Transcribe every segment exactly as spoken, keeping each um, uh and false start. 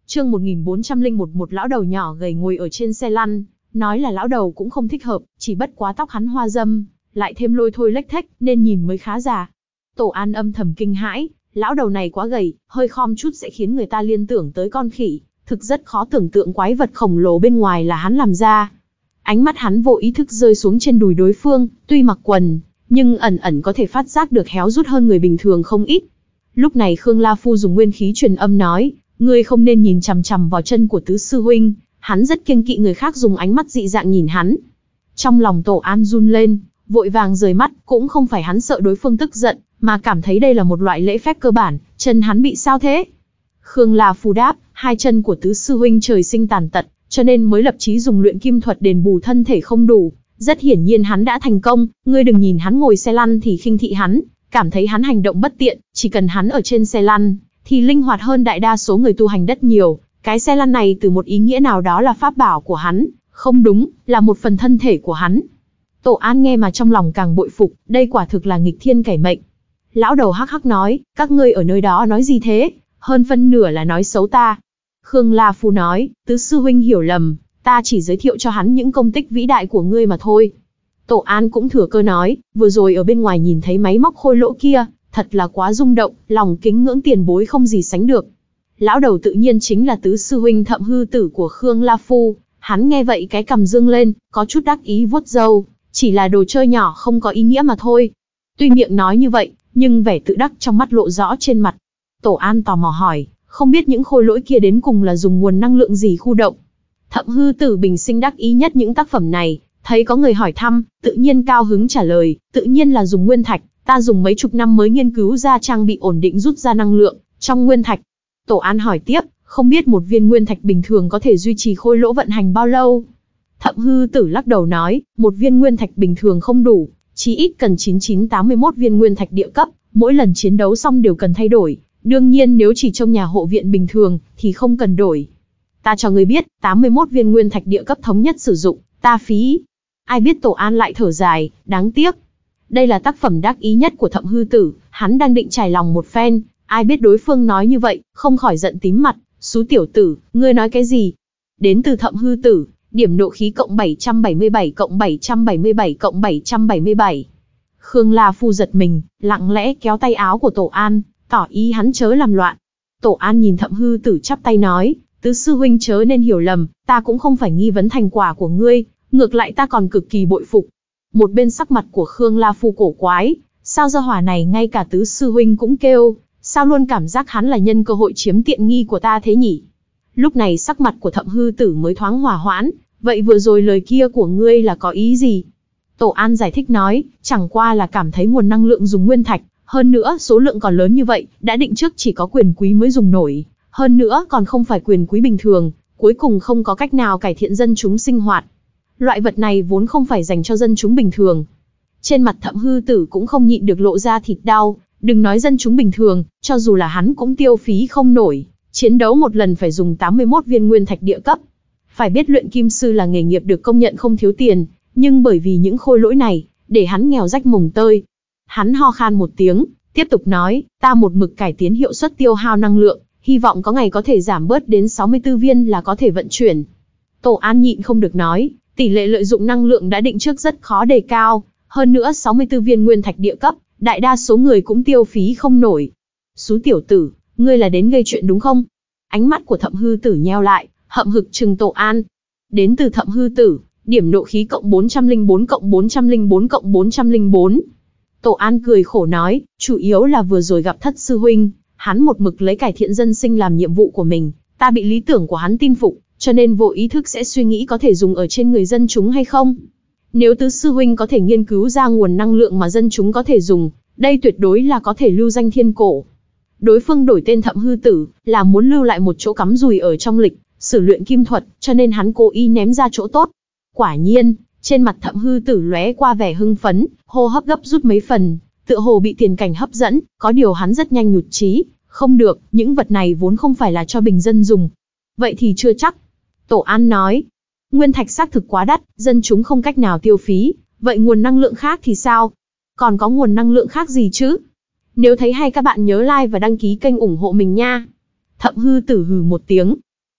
Chương một nghìn bốn trăm lẻ một, một lão đầu nhỏ gầy ngồi ở trên xe lăn, nói là lão đầu cũng không thích hợp, chỉ bất quá tóc hắn hoa râm, lại thêm lôi thôi lếch thếch, nên nhìn mới khá già. Tổ An âm thầm kinh hãi, lão đầu này quá gầy, hơi khom chút sẽ khiến người ta liên tưởng tới con khỉ, thực rất khó tưởng tượng quái vật khổng lồ bên ngoài là hắn làm ra. Ánh mắt hắn vô ý thức rơi xuống trên đùi đối phương, tuy mặc quần, nhưng ẩn ẩn có thể phát giác được héo rút hơn người bình thường không ít. Lúc này Khương La Phu dùng nguyên khí truyền âm nói, ngươi không nên nhìn chằm chằm vào chân của tứ sư huynh, hắn rất kiêng kỵ người khác dùng ánh mắt dị dạng nhìn hắn. Trong lòng Tổ An run lên, vội vàng rời mắt, cũng không phải hắn sợ đối phương tức giận, mà cảm thấy đây là một loại lễ phép cơ bản, chân hắn bị sao thế? Khương La Phu đáp, hai chân của tứ sư huynh trời sinh tàn tật, cho nên mới lập chí dùng luyện kim thuật đền bù thân thể không đủ. Rất hiển nhiên hắn đã thành công, ngươi đừng nhìn hắn ngồi xe lăn thì khinh thị hắn, cảm thấy hắn hành động bất tiện, chỉ cần hắn ở trên xe lăn, thì linh hoạt hơn đại đa số người tu hành rất nhiều. Cái xe lăn này từ một ý nghĩa nào đó là pháp bảo của hắn, không đúng, là một phần thân thể của hắn. Tổ An nghe mà trong lòng càng bội phục, đây quả thực là nghịch thiên cải mệnh. Lão đầu hắc hắc nói, các ngươi ở nơi đó nói gì thế, hơn phân nửa là nói xấu ta. Khương La Phu nói, tứ sư huynh hiểu lầm, ta chỉ giới thiệu cho hắn những công tích vĩ đại của ngươi mà thôi. Tổ An cũng thừa cơ nói, vừa rồi ở bên ngoài nhìn thấy máy móc khôi lỗ kia, thật là quá rung động, lòng kính ngưỡng tiền bối không gì sánh được. Lão đầu tự nhiên chính là tứ sư huynh Thậm Hư Tử của Khương La Phu, hắn nghe vậy cái cằm dương lên, có chút đắc ý vuốt râu, chỉ là đồ chơi nhỏ không có ý nghĩa mà thôi. Tuy miệng nói như vậy, nhưng vẻ tự đắc trong mắt lộ rõ trên mặt. Tổ An tò mò hỏi, không biết những khôi lỗi kia đến cùng là dùng nguồn năng lượng gì khu động? Thậm Hư Tử bình sinh đắc ý nhất những tác phẩm này, thấy có người hỏi thăm, tự nhiên cao hứng trả lời, tự nhiên là dùng nguyên thạch, ta dùng mấy chục năm mới nghiên cứu ra trang bị ổn định rút ra năng lượng trong nguyên thạch. Tổ An hỏi tiếp, không biết một viên nguyên thạch bình thường có thể duy trì khôi lỗ vận hành bao lâu? Thậm Hư Tử lắc đầu nói, một viên nguyên thạch bình thường không đủ, chí ít cần chín nghìn chín trăm tám mươi mốt viên nguyên thạch địa cấp, mỗi lần chiến đấu xong đều cần thay đổi. Đương nhiên nếu chỉ trong nhà hộ viện bình thường, thì không cần đổi. Ta cho ngươi biết, tám mươi mốt viên nguyên thạch địa cấp thống nhất sử dụng, ta phí. Ai biết Tổ An lại thở dài, đáng tiếc. Đây là tác phẩm đắc ý nhất của Thậm Hư Tử, hắn đang định trải lòng một phen, ai biết đối phương nói như vậy, không khỏi giận tím mặt, xú tiểu tử, ngươi nói cái gì? Đến từ Thậm Hư Tử, điểm nộ khí cộng bảy trăm bảy mươi bảy cộng bảy trăm bảy mươi bảy cộng bảy trăm bảy mươi bảy. Khương La Phu giật mình, lặng lẽ kéo tay áo của Tổ An, tỏ ý hắn chớ làm loạn. Tổ An nhìn Thậm Hư Tử chắp tay nói, tứ sư huynh chớ nên hiểu lầm, ta cũng không phải nghi vấn thành quả của ngươi, ngược lại ta còn cực kỳ bội phục. Một bên sắc mặt của Khương La Phu cổ quái, sao gia hỏa này ngay cả tứ sư huynh cũng kêu, sao luôn cảm giác hắn là nhân cơ hội chiếm tiện nghi của ta thế nhỉ? Lúc này sắc mặt của Thậm Hư Tử mới thoáng hòa hoãn, vậy vừa rồi lời kia của ngươi là có ý gì? Tổ An giải thích nói, chẳng qua là cảm thấy nguồn năng lượng dùng nguyên thạch, hơn nữa số lượng còn lớn như vậy, đã định trước chỉ có quyền quý mới dùng nổi, hơn nữa còn không phải quyền quý bình thường, cuối cùng không có cách nào cải thiện dân chúng sinh hoạt. Loại vật này vốn không phải dành cho dân chúng bình thường. Trên mặt Thậm Hư Tử cũng không nhịn được lộ ra thịt đau, đừng nói dân chúng bình thường, cho dù là hắn cũng tiêu phí không nổi, chiến đấu một lần phải dùng tám mươi mốt viên nguyên thạch địa cấp. Phải biết luyện kim sư là nghề nghiệp được công nhận không thiếu tiền, nhưng bởi vì những khôi lỗi này, để hắn nghèo rách mồng tơi. Hắn ho khan một tiếng, tiếp tục nói, ta một mực cải tiến hiệu suất tiêu hao năng lượng, hy vọng có ngày có thể giảm bớt đến sáu mươi tư viên là có thể vận chuyển. Tổ An nhịn không được nói, tỷ lệ lợi dụng năng lượng đã định trước rất khó đề cao, hơn nữa sáu mươi tư viên nguyên thạch địa cấp, đại đa số người cũng tiêu phí không nổi. Xú tiểu tử, ngươi là đến gây chuyện đúng không? Ánh mắt của Thậm Hư Tử nheo lại, hậm hực trừng Tổ An. Đến từ Thậm Hư Tử, điểm nộ khí cộng bốn trăm lẻ bốn cộng bốn trăm lẻ bốn cộng bốn trăm lẻ bốn. Tổ An cười khổ nói, chủ yếu là vừa rồi gặp Thất sư huynh, hắn một mực lấy cải thiện dân sinh làm nhiệm vụ của mình, ta bị lý tưởng của hắn tin phục, cho nên vô ý thức sẽ suy nghĩ có thể dùng ở trên người dân chúng hay không. Nếu tứ sư huynh có thể nghiên cứu ra nguồn năng lượng mà dân chúng có thể dùng, đây tuyệt đối là có thể lưu danh thiên cổ. Đối phương đổi tên Thậm Hư Tử, là muốn lưu lại một chỗ cắm rùi ở trong lịch sử luyện kim thuật, cho nên hắn cố ý ném ra chỗ tốt. Quả nhiên, trên mặt Thậm Hư Tử lóe qua vẻ hưng phấn, hô hấp gấp rút mấy phần, tựa hồ bị tiền cảnh hấp dẫn, có điều hắn rất nhanh nhụt chí, không được, những vật này vốn không phải là cho bình dân dùng. Vậy thì chưa chắc. Tổ An nói, nguyên thạch xác thực quá đắt, dân chúng không cách nào tiêu phí, vậy nguồn năng lượng khác thì sao? Còn có nguồn năng lượng khác gì chứ? Nếu thấy hay các bạn nhớ like và đăng ký kênh ủng hộ mình nha. Thậm Hư Tử hừ một tiếng.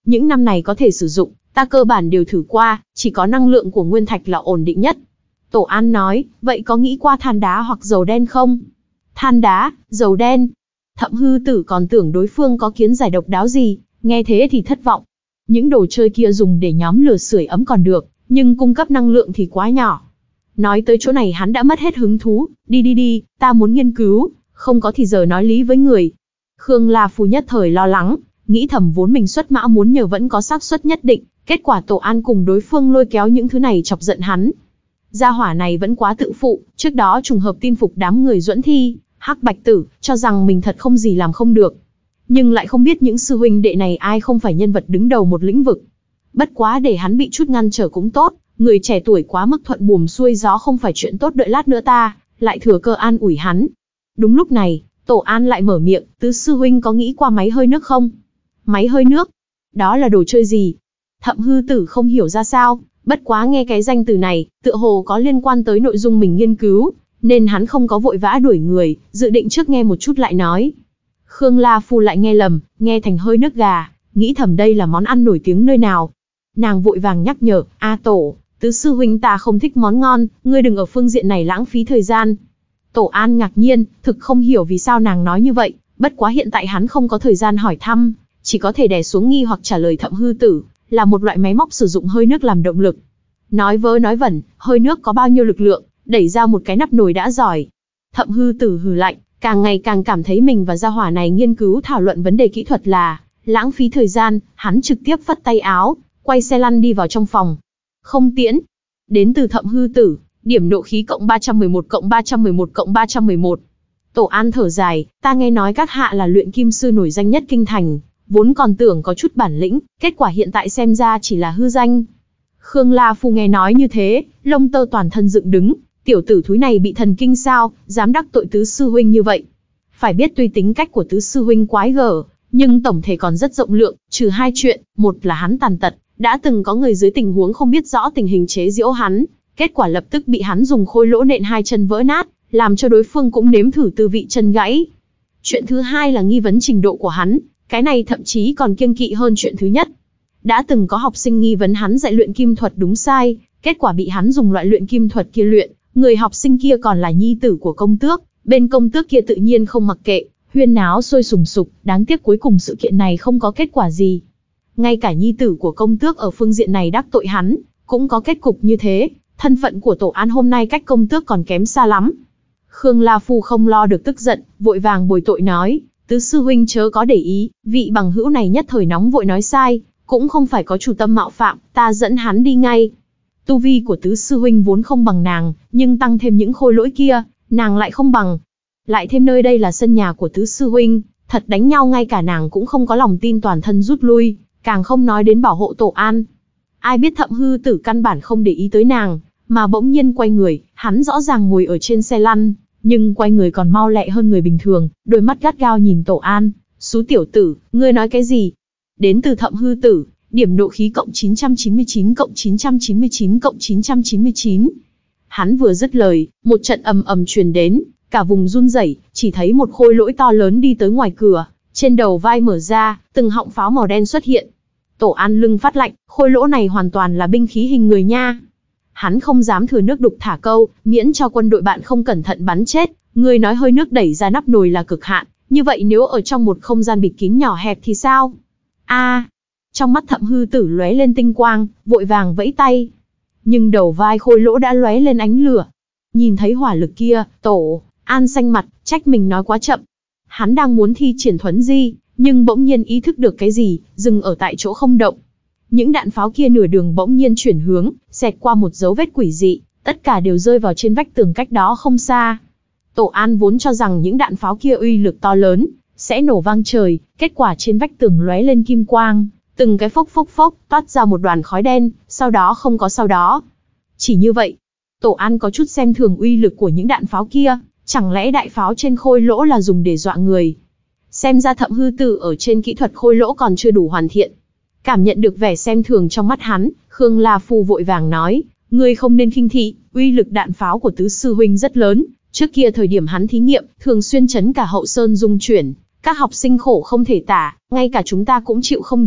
những năm này có thể sử dụng, ta cơ bản đều thử qua, chỉ có năng lượng của nguyên thạch là ổn định nhất. Tổ An nói, vậy có nghĩ qua than đá hoặc dầu đen không? Than đá, dầu đen. Thậm Hư Tử còn tưởng đối phương có kiến giải độc đáo gì, nghe thế thì thất vọng. Những đồ chơi kia dùng để nhóm lửa sưởi ấm còn được, nhưng cung cấp năng lượng thì quá nhỏ. Nói tới chỗ này hắn đã mất hết hứng thú, đi đi đi, ta muốn nghiên cứu, không có thì giờ nói lý với người. Khương La Phu nhất thời lo lắng, nghĩ thầm vốn mình xuất mã muốn nhờ vẫn có xác suất nhất định, kết quả Tổ An cùng đối phương lôi kéo những thứ này chọc giận hắn. Gia hỏa này vẫn quá tự phụ, trước đó trùng hợp tin phục đám người Duẫn Thi, Hắc Bạch Tử, cho rằng mình thật không gì làm không được. Nhưng lại không biết những sư huynh đệ này ai không phải nhân vật đứng đầu một lĩnh vực. Bất quá để hắn bị chút ngăn trở cũng tốt, người trẻ tuổi quá mức thuận buồm xuôi gió không phải chuyện tốt, đợi lát nữa ta lại thừa cơ an ủi hắn. Đúng lúc này, Tổ An lại mở miệng, tứ sư huynh có nghĩ qua máy hơi nước không? Máy hơi nước? Đó là đồ chơi gì? Thậm Hư Tử không hiểu ra sao, bất quá nghe cái danh từ này, tựa hồ có liên quan tới nội dung mình nghiên cứu, nên hắn không có vội vã đuổi người, dự định trước nghe một chút lại nói. Khương La Phu lại nghe lầm, nghe thành hơi nước gà, nghĩ thầm đây là món ăn nổi tiếng nơi nào. Nàng vội vàng nhắc nhở, A Tổ, tứ sư huynh ta không thích món ngon, ngươi đừng ở phương diện này lãng phí thời gian. Tổ An ngạc nhiên, thực không hiểu vì sao nàng nói như vậy, bất quá hiện tại hắn không có thời gian hỏi thăm, chỉ có thể đè xuống nghi hoặc trả lời Thậm Hư Tử, là một loại máy móc sử dụng hơi nước làm động lực. Nói vớ nói vẩn, hơi nước có bao nhiêu lực lượng, đẩy ra một cái nắp nồi đã giỏi. Thậm Hư Tử hừ lạnh, càng ngày càng cảm thấy mình và gia hỏa này nghiên cứu thảo luận vấn đề kỹ thuật là lãng phí thời gian, hắn trực tiếp phất tay áo, quay xe lăn đi vào trong phòng. Không tiễn. Đến từ Thậm Hư Tử, điểm nộ khí cộng ba trăm mười một cộng ba trăm mười một cộng ba trăm mười một. Tổ An thở dài, ta nghe nói các hạ là luyện kim sư nổi danh nhất kinh thành, vốn còn tưởng có chút bản lĩnh, kết quả hiện tại xem ra chỉ là hư danh. Khương La Phu nghe nói như thế, lông tơ toàn thân dựng đứng, tiểu tử thúi này bị thần kinh sao, dám đắc tội tứ sư huynh như vậy. Phải biết tuy tính cách của tứ sư huynh quái gở, nhưng tổng thể còn rất rộng lượng, trừ hai chuyện, một là hắn tàn tật, đã từng có người dưới tình huống không biết rõ tình hình chế giễu hắn, kết quả lập tức bị hắn dùng khôi lỗ nện hai chân vỡ nát, làm cho đối phương cũng nếm thử tư vị chân gãy. Chuyện thứ hai là nghi vấn trình độ của hắn, cái này thậm chí còn kiêng kỵ hơn chuyện thứ nhất. Đã từng có học sinh nghi vấn hắn dạy luyện kim thuật đúng sai, kết quả bị hắn dùng loại luyện kim thuật kia luyện, người học sinh kia còn là nhi tử của công tước, bên công tước kia tự nhiên không mặc kệ, huyên náo sôi sùng sục, đáng tiếc cuối cùng sự kiện này không có kết quả gì. Ngay cả nhi tử của công tước ở phương diện này đắc tội hắn, cũng có kết cục như thế, thân phận của Tổ An hôm nay cách công tước còn kém xa lắm. Khương La Phu không lo được tức giận, vội vàng bồi tội nói, tứ sư huynh chớ có để ý, vị bằng hữu này nhất thời nóng vội nói sai, cũng không phải có chủ tâm mạo phạm, ta dẫn hắn đi ngay. Tu vi của tứ sư huynh vốn không bằng nàng, nhưng tăng thêm những khôi lỗi kia, nàng lại không bằng. Lại thêm nơi đây là sân nhà của tứ sư huynh, thật đánh nhau ngay cả nàng cũng không có lòng tin toàn thân rút lui, càng không nói đến bảo hộ Tổ An. Ai biết Thậm Hư Tử căn bản không để ý tới nàng, mà bỗng nhiên quay người, hắn rõ ràng ngồi ở trên xe lăn, nhưng quay người còn mau lẹ hơn người bình thường, đôi mắt gắt gao nhìn Tổ An, "Xú tiểu tử, ngươi nói cái gì?" Đến từ Thậm Hư Tử, điểm nộ khí cộng chín trăm chín mươi chín cộng chín trăm chín mươi chín cộng chín trăm chín mươi chín. Hắn vừa dứt lời, một trận ầm ầm truyền đến, cả vùng run rẩy, chỉ thấy một khôi lỗi to lớn đi tới ngoài cửa, trên đầu vai mở ra, từng họng pháo màu đen xuất hiện. Tổ An lưng phát lạnh, khôi lỗ này hoàn toàn là binh khí hình người nha. Hắn không dám thừa nước đục thả câu, miễn cho quân đội bạn không cẩn thận bắn chết, người nói hơi nước đẩy ra nắp nồi là cực hạn, như vậy nếu ở trong một không gian bịt kín nhỏ hẹp thì sao? A! À, trong mắt Thậm Hư Tử lóe lên tinh quang, vội vàng vẫy tay. Nhưng đầu vai khôi lỗ đã lóe lên ánh lửa. Nhìn thấy hỏa lực kia, Tổ An xanh mặt, trách mình nói quá chậm. Hắn đang muốn thi triển thuấn di, nhưng bỗng nhiên ý thức được cái gì, dừng ở tại chỗ không động. Những đạn pháo kia nửa đường bỗng nhiên chuyển hướng, xẹt qua một dấu vết quỷ dị, tất cả đều rơi vào trên vách tường cách đó không xa. Tổ An vốn cho rằng những đạn pháo kia uy lực to lớn, sẽ nổ vang trời, kết quả trên vách tường lóe lên kim quang, từng cái phốc phốc phốc, toát ra một đoàn khói đen, sau đó không có sau đó. Chỉ như vậy, Tổ An có chút xem thường uy lực của những đạn pháo kia, chẳng lẽ đại pháo trên khôi lỗ là dùng để dọa người? Xem ra Thậm Hư Tử ở trên kỹ thuật khôi lỗ còn chưa đủ hoàn thiện. Cảm nhận được vẻ xem thường trong mắt hắn, Khương La Phu vội vàng nói, ngươi không nên khinh thị, uy lực đạn pháo của tứ sư huynh rất lớn, trước kia thời điểm hắn thí nghiệm, thường xuyên chấn cả hậu sơn rung chuyển, các học sinh khổ không thể tả, ngay cả chúng ta cũng chịu không được,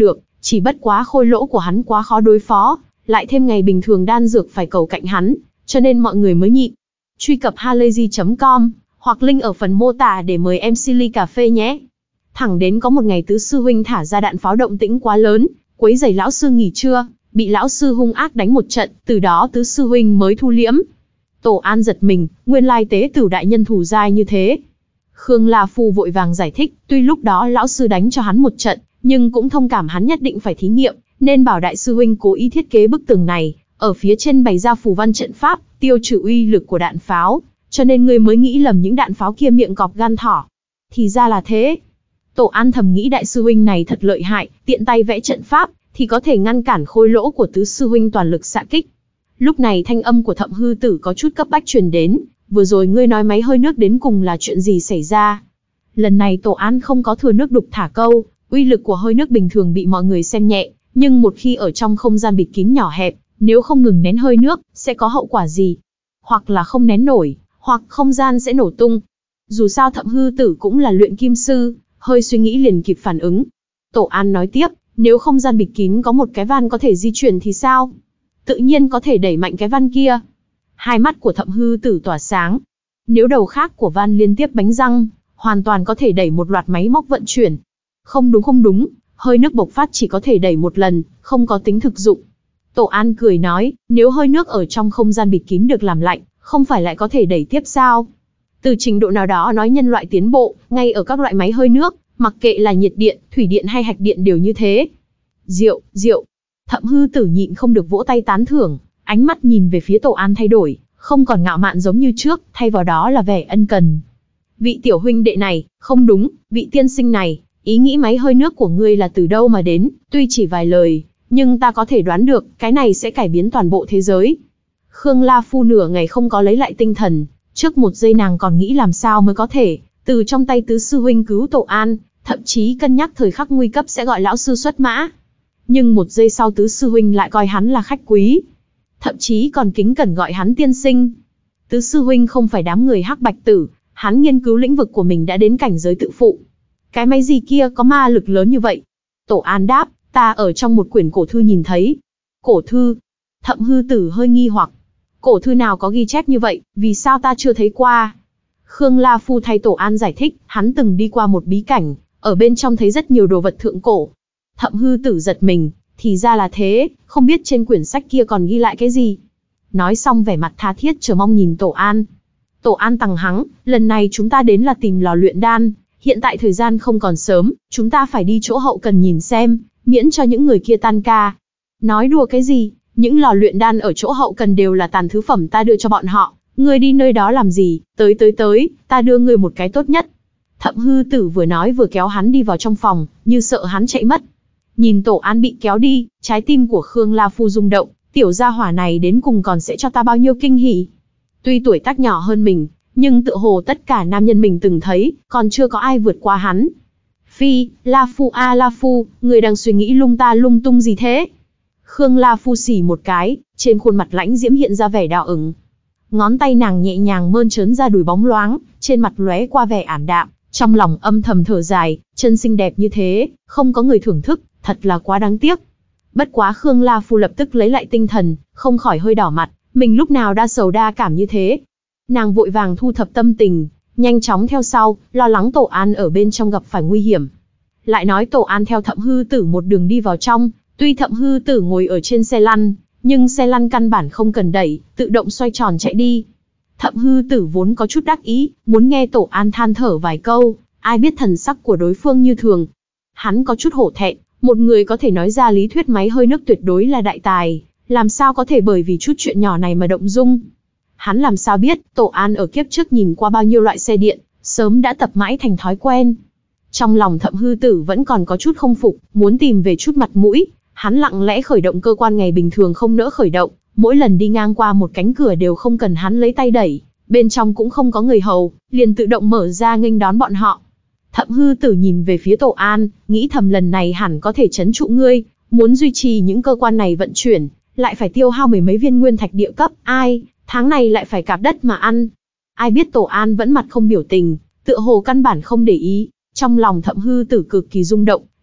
Chỉ bất quá khôi lỗ của hắn quá khó đối phó, lại thêm ngày bình thường đan dược phải cầu cạnh hắn, cho nên mọi người mới nhịn. Truy cập halayzi chấm com hoặc link ở phần mô tả để mời em xê ly cà phê nhé. Thẳng đến có một ngày tứ sư huynh thả ra đạn pháo động tĩnh quá lớn, quấy rầy lão sư nghỉ trưa, bị lão sư hung ác đánh một trận, từ đó tứ sư huynh mới thu liễm. Tổ An giật mình, nguyên lai tế tử đại nhân thù dai như thế. Khương La Phu vội vàng giải thích, tuy lúc đó lão sư đánh cho hắn một trận, nhưng cũng thông cảm hắn nhất định phải thí nghiệm, nên bảo đại sư huynh cố ý thiết kế bức tường này, ở phía trên bày ra phù văn trận pháp, tiêu trừ uy lực của đạn pháo, cho nên ngươi mới nghĩ lầm những đạn pháo kia miệng cọp gan thỏ. Thì ra là thế. Tổ An thầm nghĩ đại sư huynh này thật lợi hại, tiện tay vẽ trận pháp, thì có thể ngăn cản khôi lỗ của tứ sư huynh toàn lực xạ kích. Lúc này thanh âm của Thẩm Hư Tử có chút cấp bách truyền đến, vừa rồi ngươi nói máy hơi nước đến cùng là chuyện gì xảy ra? Lần này Tổ An không có thừa nước đục thả câu, uy lực của hơi nước bình thường bị mọi người xem nhẹ, nhưng một khi ở trong không gian bịt kín nhỏ hẹp, nếu không ngừng nén hơi nước, sẽ có hậu quả gì? Hoặc là không nén nổi, hoặc không gian sẽ nổ tung. Dù sao Thẩm Hư Tử cũng là luyện kim sư, hơi suy nghĩ liền kịp phản ứng. Tổ An nói tiếp, nếu không gian bịt kín có một cái van có thể di chuyển thì sao? Tự nhiên có thể đẩy mạnh cái van kia. Hai mắt của Thẩm Hư Tử tỏa sáng. Nếu đầu khác của van liên tiếp bánh răng, hoàn toàn có thể đẩy một loạt máy móc vận chuyển. Không đúng không đúng, hơi nước bộc phát chỉ có thể đẩy một lần, không có tính thực dụng. Tổ An cười nói, nếu hơi nước ở trong không gian bịt kín được làm lạnh, không phải lại có thể đẩy tiếp sao? Từ trình độ nào đó nói nhân loại tiến bộ, ngay ở các loại máy hơi nước, mặc kệ là nhiệt điện, thủy điện hay hạch điện đều như thế. Diệu, diệu. Thẩm Hư Tử nhịn không được vỗ tay tán thưởng, ánh mắt nhìn về phía Tổ An thay đổi, không còn ngạo mạn giống như trước, thay vào đó là vẻ ân cần. Vị tiểu huynh đệ này, không đúng, vị tiên sinh này, ý nghĩ máy hơi nước của ngươi là từ đâu mà đến, tuy chỉ vài lời, nhưng ta có thể đoán được, cái này sẽ cải biến toàn bộ thế giới. Khương La Phu nửa ngày không có lấy lại tinh thần, trước một giây nàng còn nghĩ làm sao mới có thể, từ trong tay tứ sư huynh cứu Tổ An, thậm chí cân nhắc thời khắc nguy cấp sẽ gọi lão sư xuất mã. Nhưng một giây sau tứ sư huynh lại coi hắn là khách quý, thậm chí còn kính cẩn gọi hắn tiên sinh. Tứ sư huynh không phải đám người hắc bạch tử, hắn nghiên cứu lĩnh vực của mình đã đến cảnh giới tự phụ. Cái máy gì kia có ma lực lớn như vậy? Tổ An đáp, ta ở trong một quyển cổ thư nhìn thấy. Cổ thư? Thẩm Hư Tử hơi nghi hoặc. Cổ thư nào có ghi chép như vậy, vì sao ta chưa thấy qua? Khương La Phu thay Tổ An giải thích, hắn từng đi qua một bí cảnh, ở bên trong thấy rất nhiều đồ vật thượng cổ. Thẩm Hư Tử giật mình, thì ra là thế, không biết trên quyển sách kia còn ghi lại cái gì. Nói xong vẻ mặt tha thiết chờ mong nhìn Tổ An. Tổ An tằng hắng, lần này chúng ta đến là tìm lò luyện đan, hiện tại thời gian không còn sớm, chúng ta phải đi chỗ hậu cần nhìn xem, miễn cho những người kia tan ca. Nói đùa cái gì, những lò luyện đan ở chỗ hậu cần đều là tàn thứ phẩm ta đưa cho bọn họ, ngươi đi nơi đó làm gì, tới tới tới, ta đưa ngươi một cái tốt nhất. Thẩm Hư Tử vừa nói vừa kéo hắn đi vào trong phòng, như sợ hắn chạy mất. Nhìn Tổ An bị kéo đi, trái tim của Khương La Phu rung động, tiểu gia hỏa này đến cùng còn sẽ cho ta bao nhiêu kinh hỉ. Tuy tuổi tác nhỏ hơn mình, nhưng tựa hồ tất cả nam nhân mình từng thấy, còn chưa có ai vượt qua hắn. Phi, La Phu a à La Phu, người đang suy nghĩ lung ta lung tung gì thế? Khương La Phu xỉ một cái, trên khuôn mặt lãnh diễm hiện ra vẻ đỏ ửng. Ngón tay nàng nhẹ nhàng mơn trớn ra đùi bóng loáng, trên mặt lóe qua vẻ ảm đạm, trong lòng âm thầm thở dài, chân xinh đẹp như thế, không có người thưởng thức, thật là quá đáng tiếc. Bất quá Khương La Phu lập tức lấy lại tinh thần, không khỏi hơi đỏ mặt, mình lúc nào đa sầu đa cảm như thế. Nàng vội vàng thu thập tâm tình, nhanh chóng theo sau, lo lắng Tổ An ở bên trong gặp phải nguy hiểm. Lại nói Tổ An theo Thẩm Hư Tử một đường đi vào trong, tuy Thẩm Hư Tử ngồi ở trên xe lăn, nhưng xe lăn căn bản không cần đẩy, tự động xoay tròn chạy đi. Thẩm Hư Tử vốn có chút đắc ý, muốn nghe Tổ An than thở vài câu, ai biết thần sắc của đối phương như thường. Hắn có chút hổ thẹn, một người có thể nói ra lý thuyết máy hơi nước tuyệt đối là đại tài, làm sao có thể bởi vì chút chuyện nhỏ này mà động dung. Hắn làm sao biết, Tổ An ở kiếp trước nhìn qua bao nhiêu loại xe điện, sớm đã tập mãi thành thói quen. Trong lòng Thẩm Hư Tử vẫn còn có chút không phục, muốn tìm về chút mặt mũi, hắn lặng lẽ khởi động cơ quan ngày bình thường không nỡ khởi động, mỗi lần đi ngang qua một cánh cửa đều không cần hắn lấy tay đẩy, bên trong cũng không có người hầu, liền tự động mở ra nghênh đón bọn họ. Thẩm Hư Tử nhìn về phía Tổ An, nghĩ thầm lần này hẳn có thể trấn trụ ngươi, muốn duy trì những cơ quan này vận chuyển, lại phải tiêu hao mười mấy viên nguyên thạch địa cấp, ai, tháng này lại phải cạp đất mà ăn. Ai biết Tổ An vẫn mặt không biểu tình, tựa hồ căn bản không để ý, trong lòng Thẩm Hư Tử cực kỳ rung động,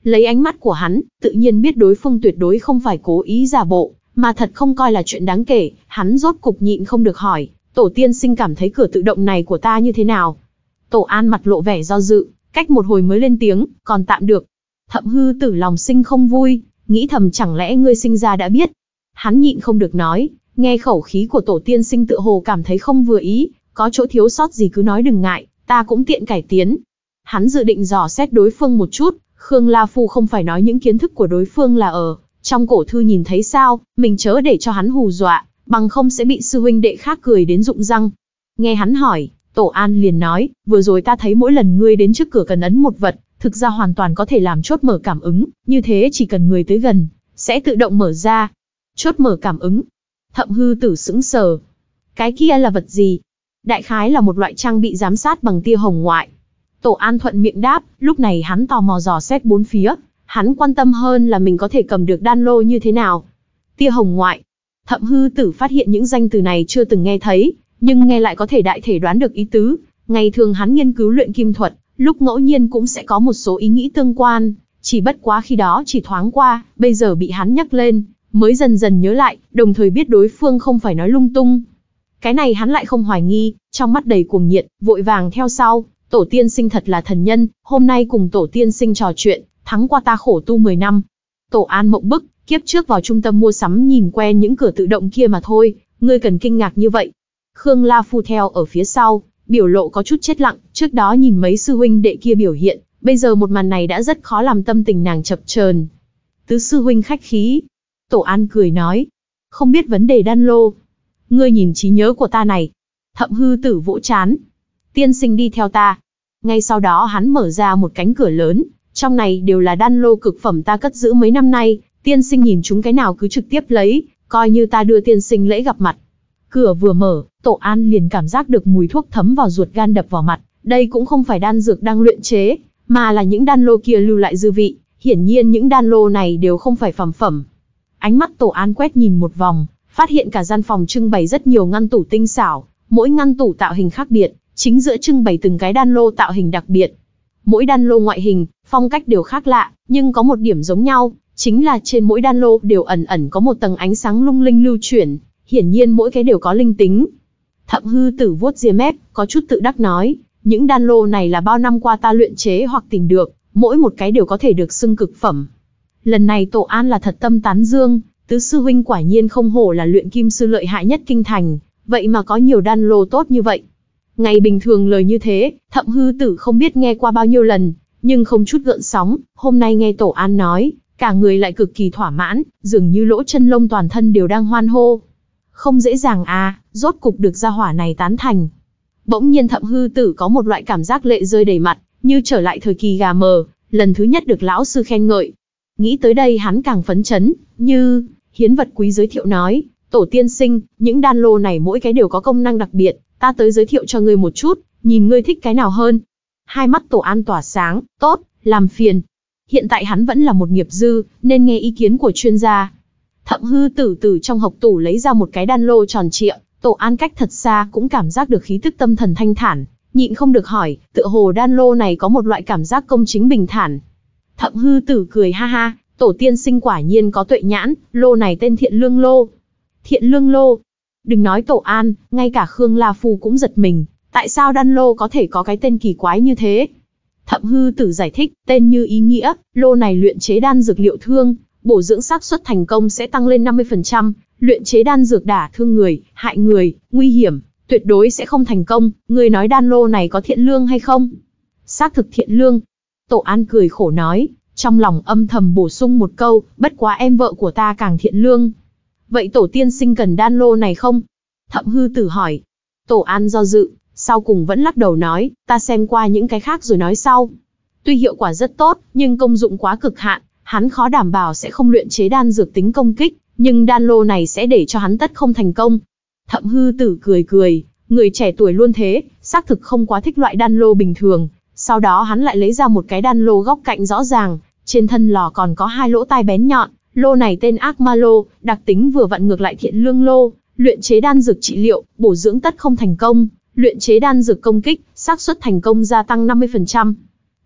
Lấy ánh mắt của hắn, tự nhiên biết đối phương tuyệt đối không phải cố ý giả bộ, mà thật không coi là chuyện đáng kể. Hắn rốt cục nhịn không được hỏi, tổ tiên sinh cảm thấy cửa tự động này của ta như thế nào? Tổ An mặt lộ vẻ do dự, cách một hồi mới lên tiếng, còn tạm được. Thậm Hư Tử lòng sinh không vui, nghĩ thầm chẳng lẽ ngươi sinh ra đã biết. Hắn nhịn không được nói, nghe khẩu khí của tổ tiên sinh tựa hồ cảm thấy không vừa ý, có chỗ thiếu sót gì cứ nói đừng ngại, ta cũng tiện cải tiến. Hắn dự định dò xét đối phương một chút, Khương La Phu không phải nói những kiến thức của đối phương là ở trong cổ thư nhìn thấy sao, mình chớ để cho hắn hù dọa, bằng không sẽ bị sư huynh đệ khác cười đến rụng răng. Nghe hắn hỏi, Tổ An liền nói, vừa rồi ta thấy mỗi lần ngươi đến trước cửa cần ấn một vật, thực ra hoàn toàn có thể làm chốt mở cảm ứng, như thế chỉ cần người tới gần, sẽ tự động mở ra. Chốt mở cảm ứng. Thậm Hư Tử sững sờ. Cái kia là vật gì? Đại khái là một loại trang bị giám sát bằng tia hồng ngoại. Tổ An thuận miệng đáp, lúc này hắn tò mò dò xét bốn phía, hắn quan tâm hơn là mình có thể cầm được đan lô như thế nào. Tia hồng ngoại. Thậm Hư Tử phát hiện những danh từ này chưa từng nghe thấy, nhưng nghe lại có thể đại thể đoán được ý tứ. Ngày thường hắn nghiên cứu luyện kim thuật, lúc ngẫu nhiên cũng sẽ có một số ý nghĩ tương quan, chỉ bất quá khi đó chỉ thoáng qua, bây giờ bị hắn nhắc lên, mới dần dần nhớ lại, đồng thời biết đối phương không phải nói lung tung. Cái này hắn lại không hoài nghi, trong mắt đầy cuồng nhiệt, vội vàng theo sau, tổ tiên sinh thật là thần nhân, hôm nay cùng tổ tiên sinh trò chuyện, thắng qua ta khổ tu mười năm. Tổ An mộng bức, kiếp trước vào trung tâm mua sắm nhìn quen những cửa tự động kia mà thôi, ngươi cần kinh ngạc như vậy. Khương La Phu theo ở phía sau, biểu lộ có chút chết lặng, trước đó nhìn mấy sư huynh đệ kia biểu hiện, bây giờ một màn này đã rất khó làm tâm tình nàng chập chờn. Tứ sư huynh khách khí. Tổ An cười nói, không biết vấn đề đan lô. Ngươi nhìn trí nhớ của ta này. Thậm Hư Tử vỗ chán. Tiên sinh đi theo ta. Ngay sau đó hắn mở ra một cánh cửa lớn, trong này đều là đan lô cực phẩm ta cất giữ mấy năm nay, tiên sinh nhìn chúng cái nào cứ trực tiếp lấy, coi như ta đưa tiên sinh lễ gặp mặt. Cửa vừa mở, Tổ An liền cảm giác được mùi thuốc thấm vào ruột gan đập vào mặt, đây cũng không phải đan dược đang luyện chế, mà là những đan lô kia lưu lại dư vị, hiển nhiên những đan lô này đều không phải phàm phẩm. Ánh mắt Tổ An quét nhìn một vòng, phát hiện cả gian phòng trưng bày rất nhiều ngăn tủ tinh xảo, mỗi ngăn tủ tạo hình khác biệt, chính giữa trưng bày từng cái đan lô tạo hình đặc biệt. Mỗi đan lô ngoại hình, phong cách đều khác lạ, nhưng có một điểm giống nhau, chính là trên mỗi đan lô đều ẩn ẩn có một tầng ánh sáng lung linh lưu chuyển, hiển nhiên mỗi cái đều có linh tính. Thậm Hư Tử vuốt ria mép, có chút tự đắc nói, những đan lô này là bao năm qua ta luyện chế hoặc tìm được, mỗi một cái đều có thể được xưng cực phẩm. Lần này Tổ An là thật tâm tán dương, tứ sư huynh quả nhiên không hổ là luyện kim sư lợi hại nhất kinh thành, vậy mà có nhiều đan lô tốt như vậy. Ngày bình thường lời như thế, Thậm Hư Tử không biết nghe qua bao nhiêu lần, nhưng không chút gợn sóng, hôm nay nghe Tổ An nói, cả người lại cực kỳ thỏa mãn, dường như lỗ chân lông toàn thân đều đang hoan hô. Không dễ dàng à, rốt cục được gia hỏa này tán thành. Bỗng nhiên Thậm Hư Tử có một loại cảm giác lệ rơi đầy mặt, như trở lại thời kỳ gà mờ, lần thứ nhất được lão sư khen ngợi. Nghĩ tới đây hắn càng phấn chấn, như hiến vật quý giới thiệu nói, tổ tiên sinh, những đan lô này mỗi cái đều có công năng đặc biệt, ta tới giới thiệu cho ngươi một chút, nhìn ngươi thích cái nào hơn. Hai mắt Tổ An tỏa sáng, tốt, làm phiền. Hiện tại hắn vẫn là một nghiệp dư, nên nghe ý kiến của chuyên gia. Thậm Hư Tử từ trong hộc tủ lấy ra một cái đan lô tròn trịa, Tổ An cách thật xa cũng cảm giác được khí tức tâm thần thanh thản, nhịn không được hỏi, tựa hồ đan lô này có một loại cảm giác công chính bình thản. Thậm Hư Tử cười ha ha, tổ tiên sinh quả nhiên có tuệ nhãn, lô này tên Thiện Lương Lô. Thiện Lương Lô. Đừng nói Tổ An, ngay cả Khương La Phu cũng giật mình, tại sao đan lô có thể có cái tên kỳ quái như thế? Thậm Hư Tử giải thích, tên như ý nghĩa, lô này luyện chế đan dược liệu thương, bổ dưỡng xác suất thành công sẽ tăng lên năm mươi phần trăm, luyện chế đan dược đả thương người, hại người, nguy hiểm, tuyệt đối sẽ không thành công. Người nói đan lô này có thiện lương hay không? Xác thực thiện lương. Tổ An cười khổ nói, trong lòng âm thầm bổ sung một câu, bất quá em vợ của ta càng thiện lương. Vậy tổ tiên sinh cần đan lô này không? Thậm Hư Tử hỏi. Tổ An do dự, sau cùng vẫn lắc đầu nói, ta xem qua những cái khác rồi nói sau. Tuy hiệu quả rất tốt, nhưng công dụng quá cực hạn, hắn khó đảm bảo sẽ không luyện chế đan dược tính công kích, nhưng đan lô này sẽ để cho hắn tất không thành công. Thậm Hư Tử cười cười, người trẻ tuổi luôn thế, xác thực không quá thích loại đan lô bình thường. Sau đó hắn lại lấy ra một cái đan lô góc cạnh rõ ràng, trên thân lò còn có hai lỗ tai bén nhọn, lô này tên Ác Ma Lô, đặc tính vừa vặn ngược lại Thiện Lương Lô, luyện chế đan dược trị liệu, bổ dưỡng tất không thành công, luyện chế đan dược công kích, xác suất thành công gia tăng năm mươi phần trăm.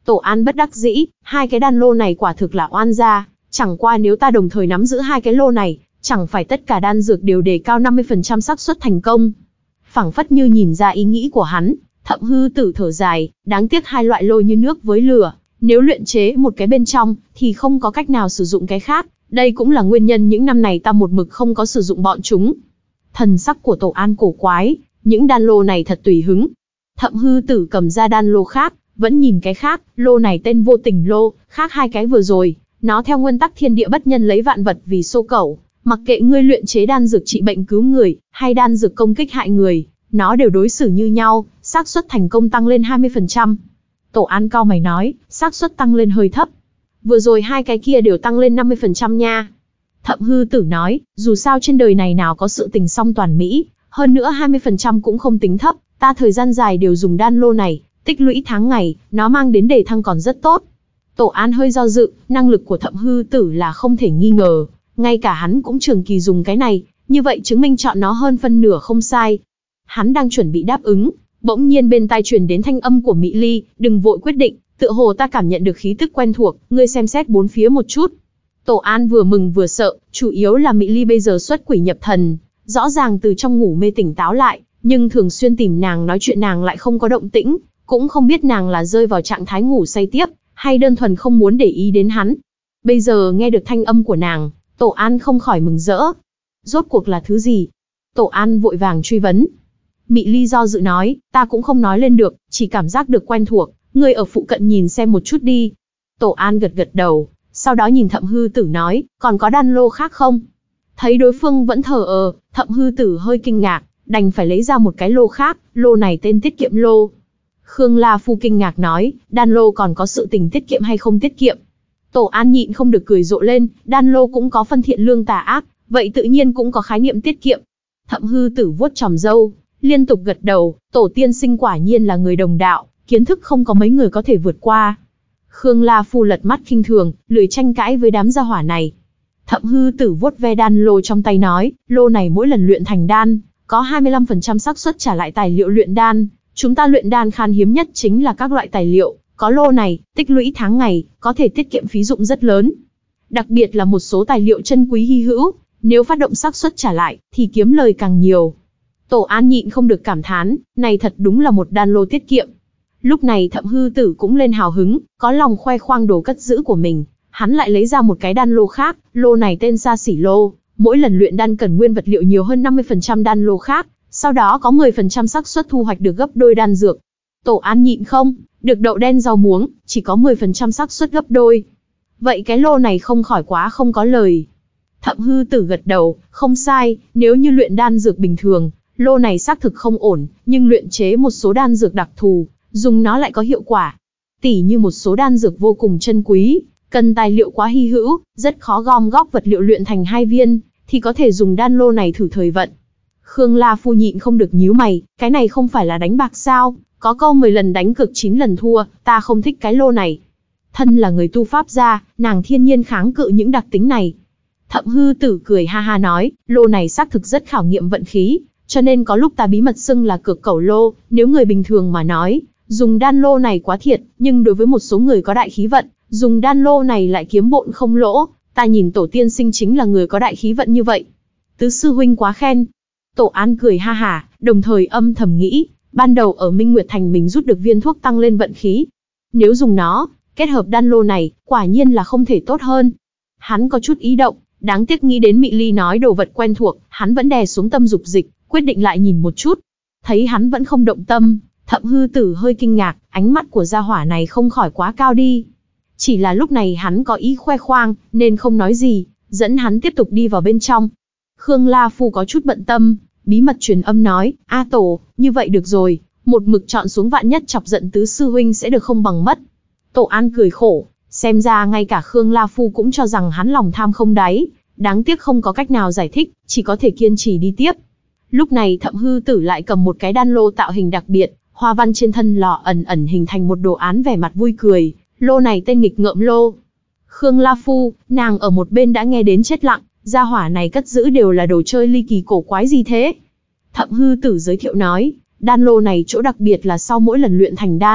Tổ An bất đắc dĩ, hai cái đan lô này quả thực là oan gia, chẳng qua nếu ta đồng thời nắm giữ hai cái lô này, chẳng phải tất cả đan dược đều đề cao năm mươi phần trăm xác suất thành công. Phảng phất như nhìn ra ý nghĩ của hắn, Thậm Hư Tử thở dài, đáng tiếc hai loại lô như nước với lửa, nếu luyện chế một cái bên trong, thì không có cách nào sử dụng cái khác, đây cũng là nguyên nhân những năm này ta một mực không có sử dụng bọn chúng. Thần sắc của Tổ An cổ quái, những đan lô này thật tùy hứng. Thậm Hư Tử cầm ra đan lô khác, vẫn nhìn cái khác, lô này tên Vô Tình lô, khác hai cái vừa rồi, nó theo nguyên tắc thiên địa bất nhân lấy vạn vật vì xô cẩu, mặc kệ ngươi luyện chế đan dược trị bệnh cứu người, hay đan dược công kích hại người, nó đều đối xử như nhau, xác suất thành công tăng lên hai mươi phần trăm. Tổ An cau mày nói, xác suất tăng lên hơi thấp. Vừa rồi hai cái kia đều tăng lên năm mươi phần trăm nha. Thậm Hư Tử nói, dù sao trên đời này nào có sự tình song toàn mỹ, hơn nữa hai mươi phần trăm cũng không tính thấp, ta thời gian dài đều dùng đan lô này, tích lũy tháng ngày, nó mang đến đề thăng còn rất tốt. Tổ An hơi do dự, năng lực của Thậm Hư Tử là không thể nghi ngờ, ngay cả hắn cũng trường kỳ dùng cái này, như vậy chứng minh chọn nó hơn phân nửa không sai. Hắn đang chuẩn bị đáp ứng, bỗng nhiên bên tai truyền đến thanh âm của Mị Ly, đừng vội quyết định, tựa hồ ta cảm nhận được khí tức quen thuộc, ngươi xem xét bốn phía một chút. Tổ An vừa mừng vừa sợ, chủ yếu là Mị Ly bây giờ xuất quỷ nhập thần, rõ ràng từ trong ngủ mê tỉnh táo lại, nhưng thường xuyên tìm nàng nói chuyện nàng lại không có động tĩnh, cũng không biết nàng là rơi vào trạng thái ngủ say tiếp, hay đơn thuần không muốn để ý đến hắn. Bây giờ nghe được thanh âm của nàng, Tổ An không khỏi mừng rỡ. Rốt cuộc là thứ gì? Tổ An vội vàng truy vấn. Mị Ly do dự nói, ta cũng không nói lên được, chỉ cảm giác được quen thuộc, ngươi ở phụ cận nhìn xem một chút đi. Tổ An gật gật đầu, sau đó nhìn Thậm Hư Tử nói, còn có đan lô khác không? Thấy đối phương vẫn thờ ơ, Thậm Hư Tử hơi kinh ngạc, đành phải lấy ra một cái lô khác, lô này tên tiết kiệm lô. Khương La Phu kinh ngạc nói, đan lô còn có sự tình tiết kiệm hay không tiết kiệm? Tổ An nhịn không được cười rộ lên, đan lô cũng có phân thiện lương tà ác, vậy tự nhiên cũng có khái niệm tiết kiệm. Thậm Hư Tử vuốt chòm râu, liên tục gật đầu, tổ tiên sinh quả nhiên là người đồng đạo, kiến thức không có mấy người có thể vượt qua. Khương La Phu lật mắt khinh thường, lười tranh cãi với đám gia hỏa này. Thậm Hư Tử vuốt ve đan lô trong tay nói, lô này mỗi lần luyện thành đan, có hai mươi lăm phần trăm xác suất trả lại tài liệu luyện đan. Chúng ta luyện đan khan hiếm nhất chính là các loại tài liệu, có lô này, tích lũy tháng ngày, có thể tiết kiệm phí dụng rất lớn. Đặc biệt là một số tài liệu chân quý hy hữu, nếu phát động xác suất trả lại, thì kiếm lời càng nhiều. Tổ An nhịn không được cảm thán, này thật đúng là một đan lô tiết kiệm. Lúc này Thậm Hư Tử cũng lên hào hứng, có lòng khoe khoang đồ cất giữ của mình, hắn lại lấy ra một cái đan lô khác, lô này tên Xa Xỉ lô, mỗi lần luyện đan cần nguyên vật liệu nhiều hơn năm mươi phần trăm đan lô khác, sau đó có mười phần trăm xác suất thu hoạch được gấp đôi đan dược. Tổ An nhịn không được đậu đen rau muống, chỉ có mười phần trăm xác suất gấp đôi. Vậy cái lô này không khỏi quá không có lời. Thậm Hư Tử gật đầu, không sai, nếu như luyện đan dược bình thường, lô này xác thực không ổn, nhưng luyện chế một số đan dược đặc thù, dùng nó lại có hiệu quả. Tỉ như một số đan dược vô cùng chân quý, cần tài liệu quá hy hữu, rất khó gom góp vật liệu luyện thành hai viên, thì có thể dùng đan lô này thử thời vận. Khương La Phu nhịn không được nhíu mày, cái này không phải là đánh bạc sao, có câu mười lần đánh cược chín lần thua, ta không thích cái lô này. Thân là người tu pháp gia, nàng thiên nhiên kháng cự những đặc tính này. Thậm Hư Tử cười ha ha nói, lô này xác thực rất khảo nghiệm vận khí, cho nên có lúc ta bí mật xưng là cược cẩu lô, nếu người bình thường mà nói, dùng đan lô này quá thiệt, nhưng đối với một số người có đại khí vận, dùng đan lô này lại kiếm bộn không lỗ, ta nhìn tổ tiên sinh chính là người có đại khí vận như vậy. Tứ sư huynh quá khen. Tổ An cười ha hả, đồng thời âm thầm nghĩ, ban đầu ở Minh Nguyệt Thành mình rút được viên thuốc tăng lên vận khí. Nếu dùng nó, kết hợp đan lô này, quả nhiên là không thể tốt hơn. Hắn có chút ý động, đáng tiếc nghĩ đến Mị Ly nói đồ vật quen thuộc, hắn vẫn đè xuống tâm dục dịch, quyết định lại nhìn một chút. Thấy hắn vẫn không động tâm, Thậm Hư Tử hơi kinh ngạc, ánh mắt của gia hỏa này không khỏi quá cao đi. Chỉ là lúc này hắn có ý khoe khoang, nên không nói gì, dẫn hắn tiếp tục đi vào bên trong. Khương La Phu có chút bận tâm, bí mật truyền âm nói, A Tổ, như vậy được rồi, một mực chọn xuống vạn nhất chọc giận tứ sư huynh sẽ được không bằng mất. Tổ An cười khổ, xem ra ngay cả Khương La Phu cũng cho rằng hắn lòng tham không đáy, đáng tiếc không có cách nào giải thích, chỉ có thể kiên trì đi tiếp. Lúc này Thậm Hư Tử lại cầm một cái đan lô tạo hình đặc biệt, hoa văn trên thân lọ ẩn ẩn hình thành một đồ án vẻ mặt vui cười, lô này tên Nghịch Ngợm lô. Khương La Phu, nàng ở một bên đã nghe đến chết lặng, gia hỏa này cất giữ đều là đồ chơi ly kỳ cổ quái gì thế? Thậm Hư Tử giới thiệu nói, đan lô này chỗ đặc biệt là sau mỗi lần luyện thành đan,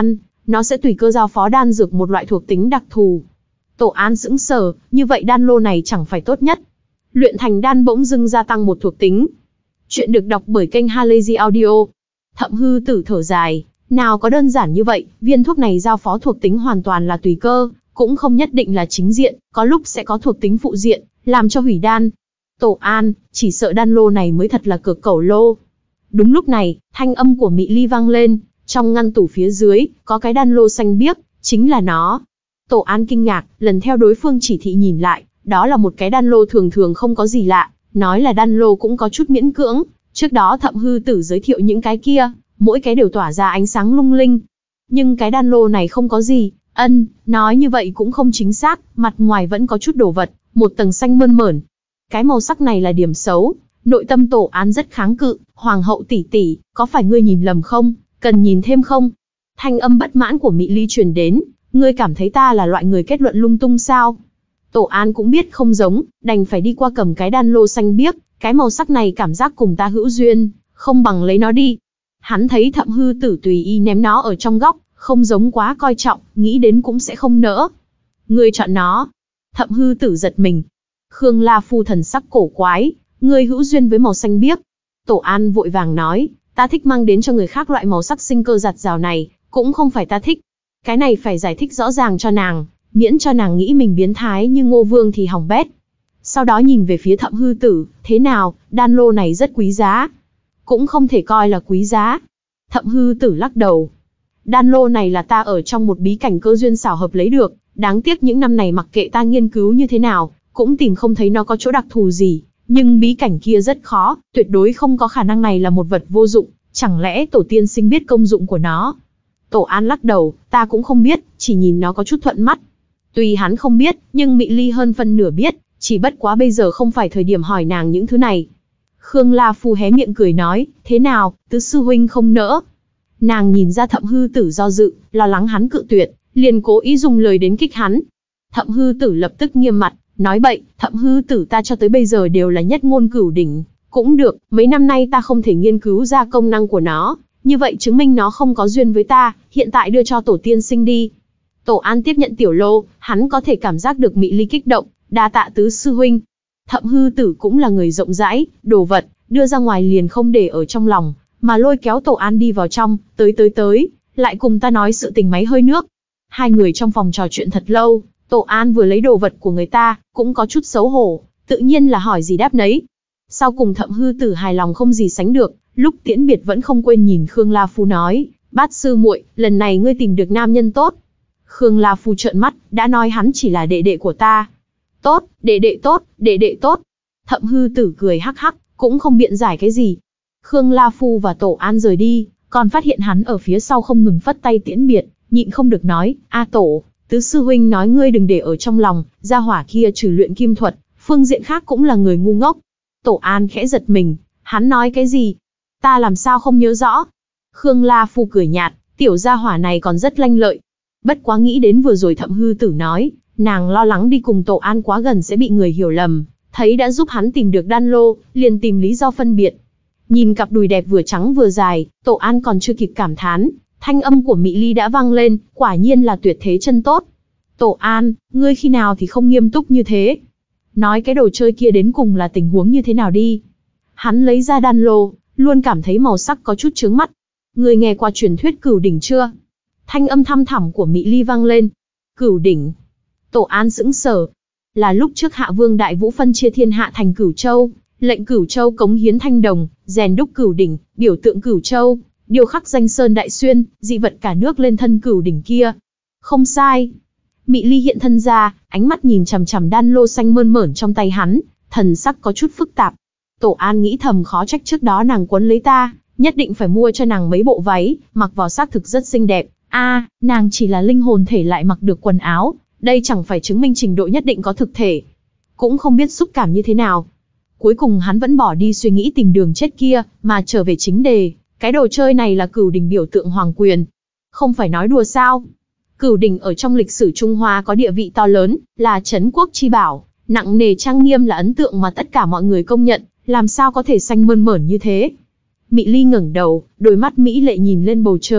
nó sẽ tùy cơ giao phó đan dược một loại thuộc tính đặc thù. Tổ An sững sờ, như vậy đan lô này chẳng phải tốt nhất. Luyện thành đan bỗng dưng gia tăng một thuộc tính. Chuyện được đọc bởi kênh Halazy Audio. Thậm Hư Tử thở dài, nào có đơn giản như vậy, viên thuốc này giao phó thuộc tính hoàn toàn là tùy cơ, cũng không nhất định là chính diện, có lúc sẽ có thuộc tính phụ diện, làm cho hủy đan. Tổ An, chỉ sợ đan lô này mới thật là cực cẩu lô. Đúng lúc này, thanh âm của Mị Ly vang lên, trong ngăn tủ phía dưới, có cái đan lô xanh biếc, chính là nó. Tổ An kinh ngạc, lần theo đối phương chỉ thị nhìn lại, đó là một cái đan lô thường thường không có gì lạ, nói là đan lô cũng có chút miễn cưỡng, trước đó Thậm Hư Tử giới thiệu những cái kia, mỗi cái đều tỏa ra ánh sáng lung linh. Nhưng cái đan lô này không có gì, ân, nói như vậy cũng không chính xác, mặt ngoài vẫn có chút đồ vật, một tầng xanh mơn mởn. Cái màu sắc này là điểm xấu, nội tâm Tổ An rất kháng cự, Hoàng hậu tỷ tỷ, có phải ngươi nhìn lầm không, cần nhìn thêm không? Thanh âm bất mãn của Mị Ly truyền đến, ngươi cảm thấy ta là loại người kết luận lung tung sao? Tổ An cũng biết không giống, đành phải đi qua cầm cái đan lô xanh biếc, cái màu sắc này cảm giác cùng ta hữu duyên, không bằng lấy nó đi. Hắn thấy Thậm Hư Tử tùy ý ném nó ở trong góc, không giống quá coi trọng, nghĩ đến cũng sẽ không nỡ. Ngươi chọn nó. Thậm Hư Tử giật mình. Khương La Phu thần sắc cổ quái, ngươi hữu duyên với màu xanh biếc. Tổ An vội vàng nói, ta thích mang đến cho người khác loại màu sắc sinh cơ giặt rào này, cũng không phải ta thích. Cái này phải giải thích rõ ràng cho nàng, miễn cho nàng nghĩ mình biến thái như Ngô Vương thì hỏng bét. Sau đó nhìn về phía Thậm Hư Tử, thế nào, đan lô này rất quý giá. Cũng không thể coi là quý giá. Thậm Hư Tử lắc đầu. Đan lô này là ta ở trong một bí cảnh cơ duyên xảo hợp lấy được, đáng tiếc những năm này mặc kệ ta nghiên cứu như thế nào, cũng tìm không thấy nó có chỗ đặc thù gì, nhưng bí cảnh kia rất khó, tuyệt đối không có khả năng này là một vật vô dụng, chẳng lẽ tổ tiên sinh biết công dụng của nó? Tổ An lắc đầu, ta cũng không biết, chỉ nhìn nó có chút thuận mắt. Tuy hắn không biết, nhưng Mị Ly hơn phân nửa biết, chỉ bất quá bây giờ không phải thời điểm hỏi nàng những thứ này. Khương La Phu hé miệng cười nói, thế nào, tứ sư huynh không nỡ? Nàng nhìn ra Thậm Hư Tử do dự, lo lắng hắn cự tuyệt, liền cố ý dùng lời đến kích hắn. Thậm Hư Tử lập tức nghiêm mặt, nói bậy, Thậm Hư Tử ta cho tới bây giờ đều là nhất ngôn cửu đỉnh, cũng được, mấy năm nay ta không thể nghiên cứu ra công năng của nó, như vậy chứng minh nó không có duyên với ta, hiện tại đưa cho tổ tiên sinh đi. Tổ An tiếp nhận tiểu lô, hắn có thể cảm giác được Mị Ly kích động, đa tạ tứ sư huynh. Thậm Hư Tử cũng là người rộng rãi, đồ vật, đưa ra ngoài liền không để ở trong lòng, mà lôi kéo Tổ An đi vào trong, tới tới tới, lại cùng ta nói sự tình máy hơi nước. Hai người trong phòng trò chuyện thật lâu, Tổ An vừa lấy đồ vật của người ta, cũng có chút xấu hổ, tự nhiên là hỏi gì đáp nấy. Sau cùng Thậm Hư Tử hài lòng không gì sánh được, lúc tiễn biệt vẫn không quên nhìn Khương La Phu nói, bát sư muội, lần này ngươi tìm được nam nhân tốt. Khương La Phu trợn mắt, đã nói hắn chỉ là đệ đệ của ta. Tốt, đệ đệ tốt, đệ đệ tốt. Thậm Hư Tử cười hắc hắc, cũng không biện giải cái gì. Khương La Phu và Tổ An rời đi, còn phát hiện hắn ở phía sau không ngừng phất tay tiễn biệt, nhịn không được nói, a Tổ, tứ sư huynh nói ngươi đừng để ở trong lòng, gia hỏa kia trừ luyện kim thuật, phương diện khác cũng là người ngu ngốc. Tổ An khẽ giật mình, hắn nói cái gì? Ta làm sao không nhớ rõ? Khương La Phu cười nhạt, tiểu gia hỏa này còn rất lanh lợi. Bất quá nghĩ đến vừa rồi Thậm Hư Tử nói, nàng lo lắng đi cùng Tổ An quá gần sẽ bị người hiểu lầm, thấy đã giúp hắn tìm được đan lô, liền tìm lý do phân biệt. Nhìn cặp đùi đẹp vừa trắng vừa dài, Tổ An còn chưa kịp cảm thán, thanh âm của Mị Ly đã vang lên, quả nhiên là tuyệt thế chân tốt. Tổ An, ngươi khi nào thì không nghiêm túc như thế? Nói cái đồ chơi kia đến cùng là tình huống như thế nào đi? Hắn lấy ra đan lô, luôn cảm thấy màu sắc có chút chướng mắt. Ngươi nghe qua truyền thuyết cửu đỉnh chưa? Thanh âm thăm thẳm của Mị Ly vang lên. Cửu đỉnh. Tổ An sững sờ. Là lúc trước Hạ Vương Đại Vũ phân chia thiên hạ thành Cửu Châu, lệnh Cửu Châu cống hiến thanh đồng, rèn đúc cửu đỉnh, biểu tượng Cửu Châu, điêu khắc danh sơn đại xuyên, dị vật cả nước lên thân cửu đỉnh kia. Không sai. Mị Ly hiện thân ra, ánh mắt nhìn chằm chằm đan lô xanh mơn mởn trong tay hắn, thần sắc có chút phức tạp. Tổ An nghĩ thầm khó trách trước đó nàng quấn lấy ta, nhất định phải mua cho nàng mấy bộ váy, mặc vào xác thực rất xinh đẹp. A, à, nàng chỉ là linh hồn thể lại mặc được quần áo, đây chẳng phải chứng minh trình độ nhất định có thực thể. Cũng không biết xúc cảm như thế nào. Cuối cùng hắn vẫn bỏ đi suy nghĩ tìm đường chết kia, mà trở về chính đề, cái đồ chơi này là cửu đỉnh biểu tượng hoàng quyền. Không phải nói đùa sao? Cửu đỉnh ở trong lịch sử Trung Hoa có địa vị to lớn, là trấn quốc chi bảo, nặng nề trang nghiêm là ấn tượng mà tất cả mọi người công nhận, làm sao có thể xanh mơn mởn như thế? Mị Ly ngẩng đầu, đôi mắt mỹ lệ nhìn lên bầu trời,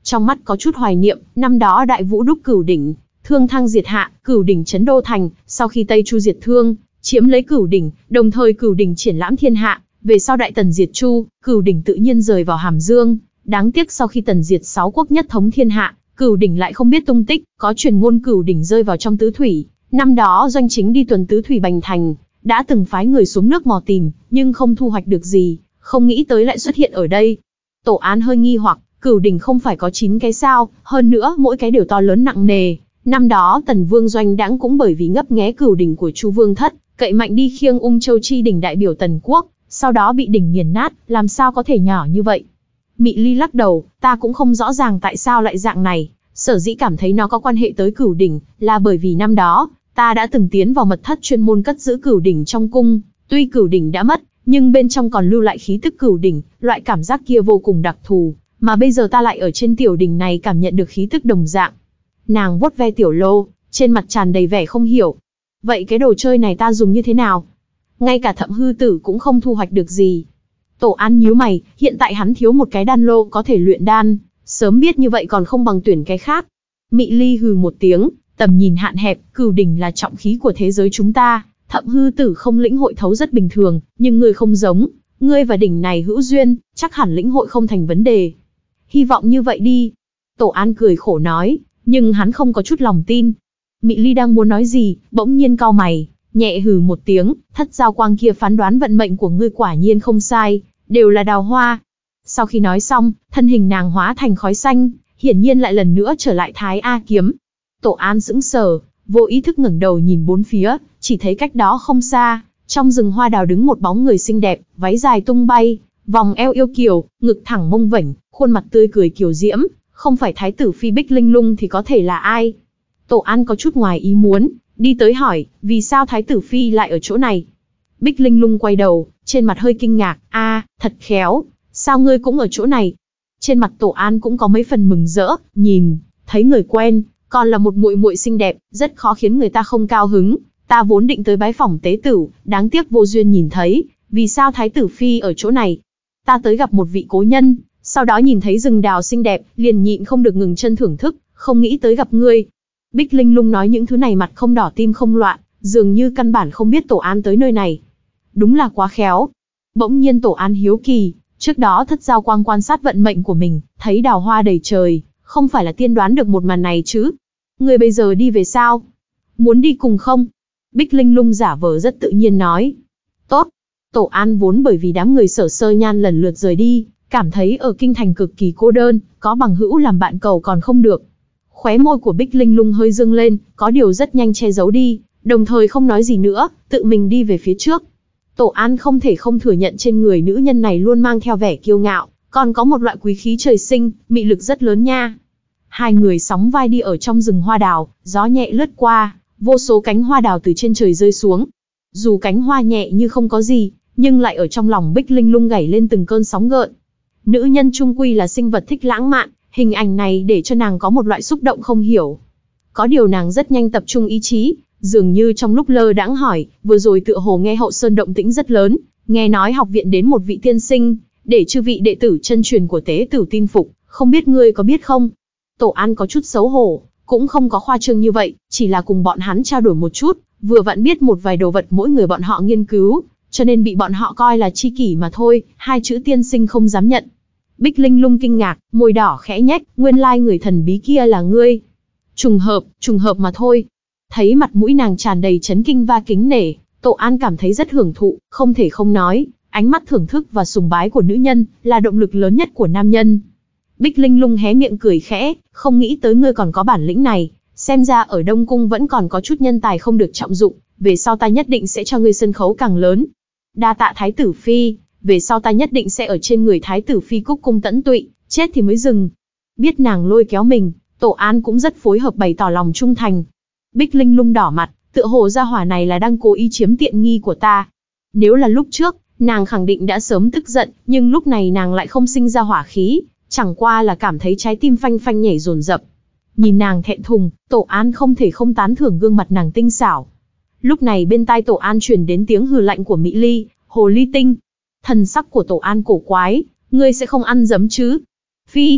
trong mắt có chút hoài niệm, năm đó Đại Vũ đúc Cửu đỉnh, Thương Thăng diệt Hạ, Cửu đỉnh chấn đô thành, sau khi Tây Chu diệt Thương, chiếm lấy Cửu đỉnh, đồng thời Cửu đỉnh triển lãm thiên hạ, về sau Đại Tần diệt Chu, Cửu đỉnh tự nhiên rời vào Hàm Dương, đáng tiếc sau khi Tần diệt sáu quốc nhất thống thiên hạ, Cửu đỉnh lại không biết tung tích, có truyền ngôn Cửu đỉnh rơi vào trong tứ thủy, năm đó Doanh Chính đi tuần tứ thủy Bành Thành, đã từng phái người xuống nước mò tìm, nhưng không thu hoạch được gì, không nghĩ tới lại xuất hiện ở đây. Tổ An hơi nghi hoặc, Cửu đỉnh không phải có chín cái sao, hơn nữa mỗi cái đều to lớn nặng nề. Năm đó Tần Vương Doanh Đãng cũng bởi vì ngấp nghé Cửu đỉnh của Chu Vương Thất, cậy mạnh đi khiêng Ung Châu chi đỉnh đại biểu Tần Quốc, sau đó bị đỉnh nghiền nát, làm sao có thể nhỏ như vậy. Mị Ly lắc đầu, ta cũng không rõ ràng tại sao lại dạng này, sở dĩ cảm thấy nó có quan hệ tới Cửu đỉnh, là bởi vì năm đó, ta đã từng tiến vào mật thất chuyên môn cất giữ Cửu đỉnh trong cung, tuy Cửu đỉnh đã mất, nhưng bên trong còn lưu lại khí tức Cửu đỉnh, loại cảm giác kia vô cùng đặc thù, mà bây giờ ta lại ở trên tiểu đỉnh này cảm nhận được khí tức đồng dạng. Nàng vuốt ve tiểu lô, trên mặt tràn đầy vẻ không hiểu. Vậy cái đồ chơi này ta dùng như thế nào? Ngay cả Thẩm Hư Tử cũng không thu hoạch được gì. Tổ An nhíu mày, hiện tại hắn thiếu một cái đan lô có thể luyện đan, sớm biết như vậy còn không bằng tuyển cái khác. Mị Ly hừ một tiếng, tầm nhìn hạn hẹp, Cửu đỉnh là trọng khí của thế giới chúng ta, Thẩm Hư Tử không lĩnh hội thấu rất bình thường, nhưng ngươi không giống, ngươi và đỉnh này hữu duyên, chắc hẳn lĩnh hội không thành vấn đề. Hy vọng như vậy đi. Tổ An cười khổ nói, nhưng hắn không có chút lòng tin. Mị Ly đang muốn nói gì, bỗng nhiên cau mày, nhẹ hừ một tiếng, thất giao quang kia phán đoán vận mệnh của ngươi quả nhiên không sai, đều là đào hoa. Sau khi nói xong, thân hình nàng hóa thành khói xanh, hiển nhiên lại lần nữa trở lại Thái A kiếm. Tổ An sững sờ, vô ý thức ngẩng đầu nhìn bốn phía, chỉ thấy cách đó không xa, trong rừng hoa đào đứng một bóng người xinh đẹp, váy dài tung bay, vòng eo yêu kiều, ngực thẳng mông vểnh, khuôn mặt tươi cười kiều diễm, không phải Thái tử phi Bích Linh Lung thì có thể là ai? Tổ An có chút ngoài ý muốn, đi tới hỏi, vì sao Thái tử phi lại ở chỗ này? Bích Linh Lung quay đầu, trên mặt hơi kinh ngạc, a, thật khéo, sao ngươi cũng ở chỗ này? Trên mặt Tổ An cũng có mấy phần mừng rỡ, nhìn, thấy người quen, còn là một muội muội xinh đẹp, rất khó khiến người ta không cao hứng. Ta vốn định tới bái phỏng tế tử, đáng tiếc vô duyên nhìn thấy, vì sao Thái tử phi ở chỗ này? Ta tới gặp một vị cố nhân, sau đó nhìn thấy rừng đào xinh đẹp, liền nhịn không được ngừng chân thưởng thức, không nghĩ tới gặp ngươi. Bích Linh Lung nói những thứ này mặt không đỏ tim không loạn, dường như căn bản không biết Tổ An tới nơi này. Đúng là quá khéo. Bỗng nhiên Tổ An hiếu kỳ, trước đó thất giao quang quan sát vận mệnh của mình, thấy đào hoa đầy trời, không phải là tiên đoán được một màn này chứ. Ngươi bây giờ đi về sao? Muốn đi cùng không? Bích Linh Lung giả vờ rất tự nhiên nói. Tốt. Tổ An vốn bởi vì đám người Sở Sơ Nhan lần lượt rời đi, cảm thấy ở kinh thành cực kỳ cô đơn, có bằng hữu làm bạn cầu còn không được. Khóe môi của Bích Linh Lung hơi dương lên, có điều rất nhanh che giấu đi, đồng thời không nói gì nữa, tự mình đi về phía trước. Tổ An không thể không thừa nhận trên người nữ nhân này luôn mang theo vẻ kiêu ngạo, còn có một loại quý khí trời sinh, mị lực rất lớn nha. Hai người sóng vai đi ở trong rừng hoa đào, gió nhẹ lướt qua, vô số cánh hoa đào từ trên trời rơi xuống. Dù cánh hoa nhẹ như không có gì, nhưng lại ở trong lòng Bích Linh Lung gảy lên từng cơn sóng gợn. Nữ nhân chung quy là sinh vật thích lãng mạn, hình ảnh này để cho nàng có một loại xúc động không hiểu. Có điều nàng rất nhanh tập trung ý chí, dường như trong lúc lơ đãng hỏi, vừa rồi tựa hồ nghe hậu sơn động tĩnh rất lớn, nghe nói học viện đến một vị tiên sinh, để chư vị đệ tử chân truyền của tế tử tin phục, không biết ngươi có biết không? Tổ An có chút xấu hổ, cũng không có khoa trương như vậy, chỉ là cùng bọn hắn trao đổi một chút, vừa vặn biết một vài đồ vật mỗi người bọn họ nghiên cứu, cho nên bị bọn họ coi là tri kỷ mà thôi, hai chữ tiên sinh không dám nhận. Bích Linh Lung kinh ngạc, môi đỏ khẽ nhếch, nguyên lai người thần bí kia là ngươi. Trùng hợp, trùng hợp mà thôi. Thấy mặt mũi nàng tràn đầy chấn kinh và kính nể, Tổ An cảm thấy rất hưởng thụ, không thể không nói, ánh mắt thưởng thức và sùng bái của nữ nhân là động lực lớn nhất của nam nhân. Bích Linh Lung hé miệng cười khẽ, không nghĩ tới ngươi còn có bản lĩnh này, xem ra ở Đông Cung vẫn còn có chút nhân tài không được trọng dụng, về sau ta nhất định sẽ cho ngươi sân khấu càng lớn. Đa tạ Thái tử phi, về sau ta nhất định sẽ ở trên người Thái tử phi cúc cung tẫn tụy, chết thì mới dừng. Biết nàng lôi kéo mình, Tổ An cũng rất phối hợp bày tỏ lòng trung thành. Bích Linh Lung đỏ mặt, tựa hồ gia hỏa này là đang cố ý chiếm tiện nghi của ta. Nếu là lúc trước, nàng khẳng định đã sớm tức giận, nhưng lúc này nàng lại không sinh ra hỏa khí, chẳng qua là cảm thấy trái tim phanh phanh nhảy dồn dập. Nhìn nàng thẹn thùng, Tổ An không thể không tán thưởng gương mặt nàng tinh xảo. Lúc này bên tai Tổ An truyền đến tiếng hừ lạnh của Mỹ Ly, hồ ly tinh. Thần sắc của Tổ An cổ quái, ngươi sẽ không ăn dấm chứ? Phi,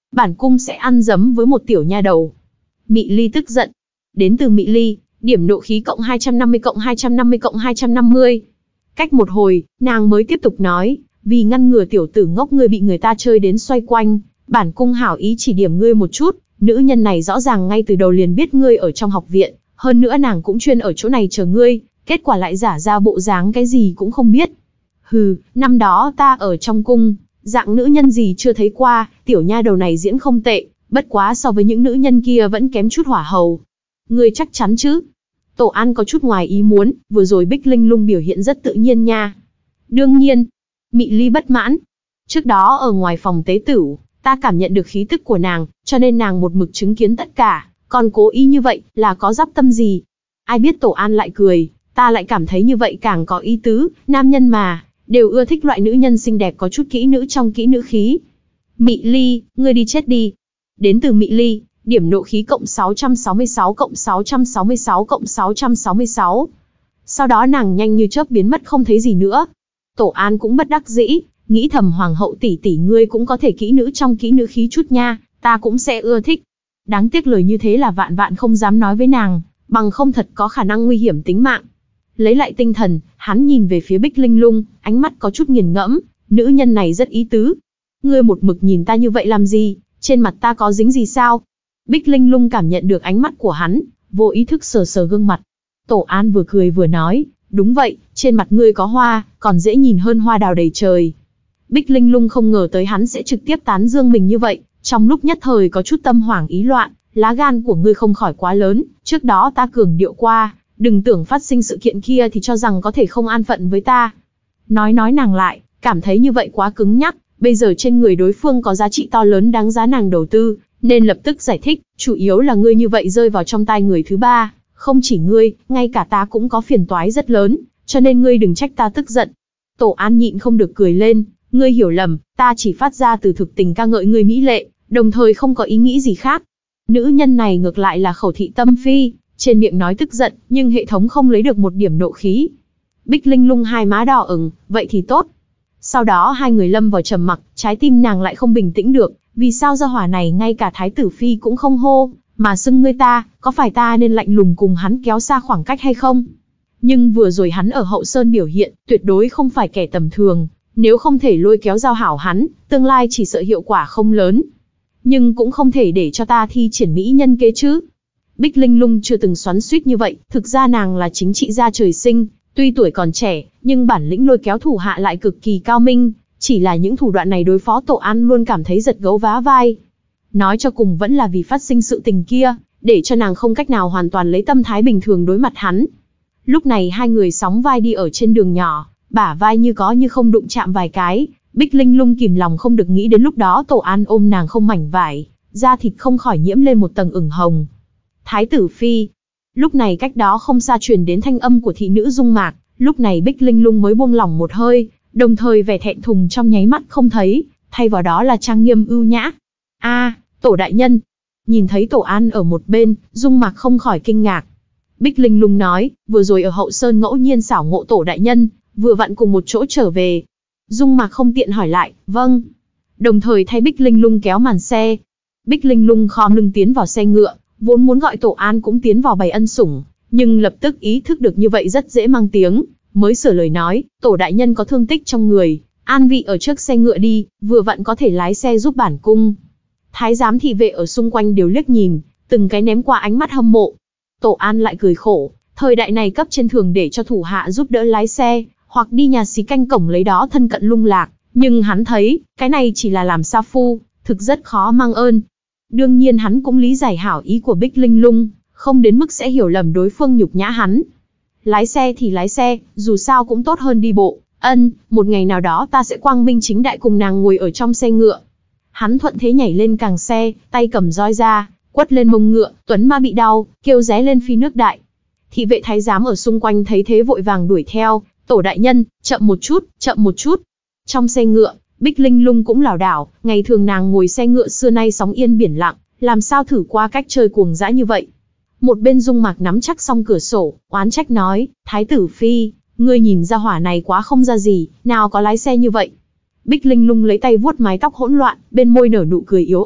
Bản cung sẽ ăn dấm với một tiểu nha đầu. Mị Ly tức giận. Đến từ Mị Ly, điểm nộ khí cộng hai trăm năm mươi cộng hai trăm năm mươi cộng hai trăm năm mươi. Cách một hồi, nàng mới tiếp tục nói, vì ngăn ngừa tiểu tử ngốc ngươi bị người ta chơi đến xoay quanh, bản cung hảo ý chỉ điểm ngươi một chút, nữ nhân này rõ ràng ngay từ đầu liền biết ngươi ở trong học viện, hơn nữa nàng cũng chuyên ở chỗ này chờ ngươi, kết quả lại giả ra bộ dáng cái gì cũng không biết. Hừ, năm đó ta ở trong cung, dạng nữ nhân gì chưa thấy qua, tiểu nha đầu này diễn không tệ, bất quá so với những nữ nhân kia vẫn kém chút hỏa hầu. Ngươi chắc chắn chứ? Tổ An có chút ngoài ý muốn, vừa rồi Bích Linh Lung biểu hiện rất tự nhiên nha. Đương nhiên. Mị Ly bất mãn. Trước đó ở ngoài phòng tế tửu, ta cảm nhận được khí tức của nàng, cho nên nàng một mực chứng kiến tất cả, còn cố ý như vậy, là có dắp tâm gì? Ai biết Tổ An lại cười, ta lại cảm thấy như vậy càng có ý tứ, nam nhân mà, đều ưa thích loại nữ nhân xinh đẹp có chút kỹ nữ trong kỹ nữ khí. Mị Ly, ngươi đi chết đi. Đến từ Mị Ly, điểm nộ khí cộng sáu trăm sáu mươi sáu cộng sáu trăm sáu mươi sáu cộng sáu trăm sáu mươi sáu. Sau đó nàng nhanh như chớp biến mất không thấy gì nữa. Tổ An cũng bất đắc dĩ, nghĩ thầm hoàng hậu tỷ tỷ ngươi cũng có thể kỹ nữ trong kỹ nữ khí chút nha, ta cũng sẽ ưa thích. Đáng tiếc lời như thế là vạn vạn không dám nói với nàng, bằng không thật có khả năng nguy hiểm tính mạng. Lấy lại tinh thần, hắn nhìn về phía Bích Linh Lung, ánh mắt có chút nghiền ngẫm, nữ nhân này rất ý tứ. Ngươi một mực nhìn ta như vậy làm gì, trên mặt ta có dính gì sao? Bích Linh Lung cảm nhận được ánh mắt của hắn, vô ý thức sờ sờ gương mặt. Tổ An vừa cười vừa nói, đúng vậy, trên mặt ngươi có hoa, còn dễ nhìn hơn hoa đào đầy trời. Bích Linh Lung không ngờ tới hắn sẽ trực tiếp tán dương mình như vậy, trong lúc nhất thời có chút tâm hoảng ý loạn, lá gan của ngươi không khỏi quá lớn, trước đó ta cường điệu qua, đừng tưởng phát sinh sự kiện kia thì cho rằng có thể không an phận với ta. Nói nói nàng lại, cảm thấy như vậy quá cứng nhắc, bây giờ trên người đối phương có giá trị to lớn đáng giá nàng đầu tư, nên lập tức giải thích, chủ yếu là ngươi như vậy rơi vào trong tay người thứ ba, không chỉ ngươi, ngay cả ta cũng có phiền toái rất lớn, cho nên ngươi đừng trách ta tức giận. Tổ An nhịn không được cười lên, ngươi hiểu lầm, ta chỉ phát ra từ thực tình ca ngợi ngươi mỹ lệ, đồng thời không có ý nghĩ gì khác. Nữ nhân này ngược lại là khẩu thị tâm phi, trên miệng nói tức giận, nhưng hệ thống không lấy được một điểm nộ khí. Bích Linh Lung hai má đỏ ửng, vậy thì tốt. Sau đó hai người lâm vào trầm mặc, trái tim nàng lại không bình tĩnh được, vì sao gia hỏa này ngay cả thái tử phi cũng không hô, mà xưng ngươi ta, có phải ta nên lạnh lùng cùng hắn kéo xa khoảng cách hay không? Nhưng vừa rồi hắn ở Hậu Sơn biểu hiện, tuyệt đối không phải kẻ tầm thường, nếu không thể lôi kéo giao hảo hắn, tương lai chỉ sợ hiệu quả không lớn. Nhưng cũng không thể để cho ta thi triển mỹ nhân kế chứ. Bích Linh Lung chưa từng xoắn xuýt như vậy, thực ra nàng là chính trị gia trời sinh, tuy tuổi còn trẻ, nhưng bản lĩnh lôi kéo thủ hạ lại cực kỳ cao minh, chỉ là những thủ đoạn này đối phó Tổ An luôn cảm thấy giật gấu vá vai. Nói cho cùng vẫn là vì phát sinh sự tình kia, để cho nàng không cách nào hoàn toàn lấy tâm thái bình thường đối mặt hắn. Lúc này hai người sóng vai đi ở trên đường nhỏ, bả vai như có như không đụng chạm vài cái, Bích Linh Lung kìm lòng không được nghĩ đến lúc đó Tổ An ôm nàng không mảnh vải, da thịt không khỏi nhiễm lên một tầng ửng hồng. Thái tử phi. Lúc này cách đó không xa truyền đến thanh âm của thị nữ Dung Mạc, lúc này Bích Linh Lung mới buông lỏng một hơi, đồng thời vẻ thẹn thùng trong nháy mắt không thấy, thay vào đó là trang nghiêm ưu nhã. A, Tổ đại nhân. Nhìn thấy Tổ An ở một bên, Dung Mạc không khỏi kinh ngạc. Bích Linh Lung nói, vừa rồi ở Hậu Sơn ngẫu nhiên xảo ngộ Tổ đại nhân, vừa vặn cùng một chỗ trở về. Dung Mạc không tiện hỏi lại, vâng. Đồng thời thay Bích Linh Lung kéo màn xe. Bích Linh Lung khom lưng tiến vào xe ngựa, vốn muốn gọi Tổ An cũng tiến vào bày ân sủng, nhưng lập tức ý thức được như vậy rất dễ mang tiếng, mới sửa lời nói, Tổ đại nhân có thương tích trong người, an vị ở trước xe ngựa đi, vừa vặn có thể lái xe giúp bản cung. Thái giám thị vệ ở xung quanh đều liếc nhìn, từng cái ném qua ánh mắt hâm mộ. Tổ An lại cười khổ, thời đại này cấp trên thường để cho thủ hạ giúp đỡ lái xe, hoặc đi nhà xí canh cổng lấy đó thân cận lung lạc, nhưng hắn thấy, cái này chỉ là làm sa phu, thực rất khó mang ơn. Đương nhiên hắn cũng lý giải hảo ý của Bích Linh Lung, không đến mức sẽ hiểu lầm đối phương nhục nhã hắn. Lái xe thì lái xe, dù sao cũng tốt hơn đi bộ, ân, một ngày nào đó ta sẽ quang minh chính đại cùng nàng ngồi ở trong xe ngựa. Hắn thuận thế nhảy lên càng xe, tay cầm roi ra, quất lên mông ngựa, tuấn ma bị đau, kêu ré lên phi nước đại. Thị vệ thái giám ở xung quanh thấy thế vội vàng đuổi theo, Tổ đại nhân, chậm một chút, chậm một chút. Trong xe ngựa, Bích Linh Lung cũng lảo đảo, ngày thường nàng ngồi xe ngựa xưa nay sóng yên biển lặng, làm sao thử qua cách chơi cuồng dã như vậy. Một bên Dung Mạc nắm chắc song cửa sổ, oán trách nói, Thái tử phi, ngươi nhìn ra hỏa này quá không ra gì, nào có lái xe như vậy. Bích Linh Lung lấy tay vuốt mái tóc hỗn loạn, bên môi nở nụ cười yếu ớt,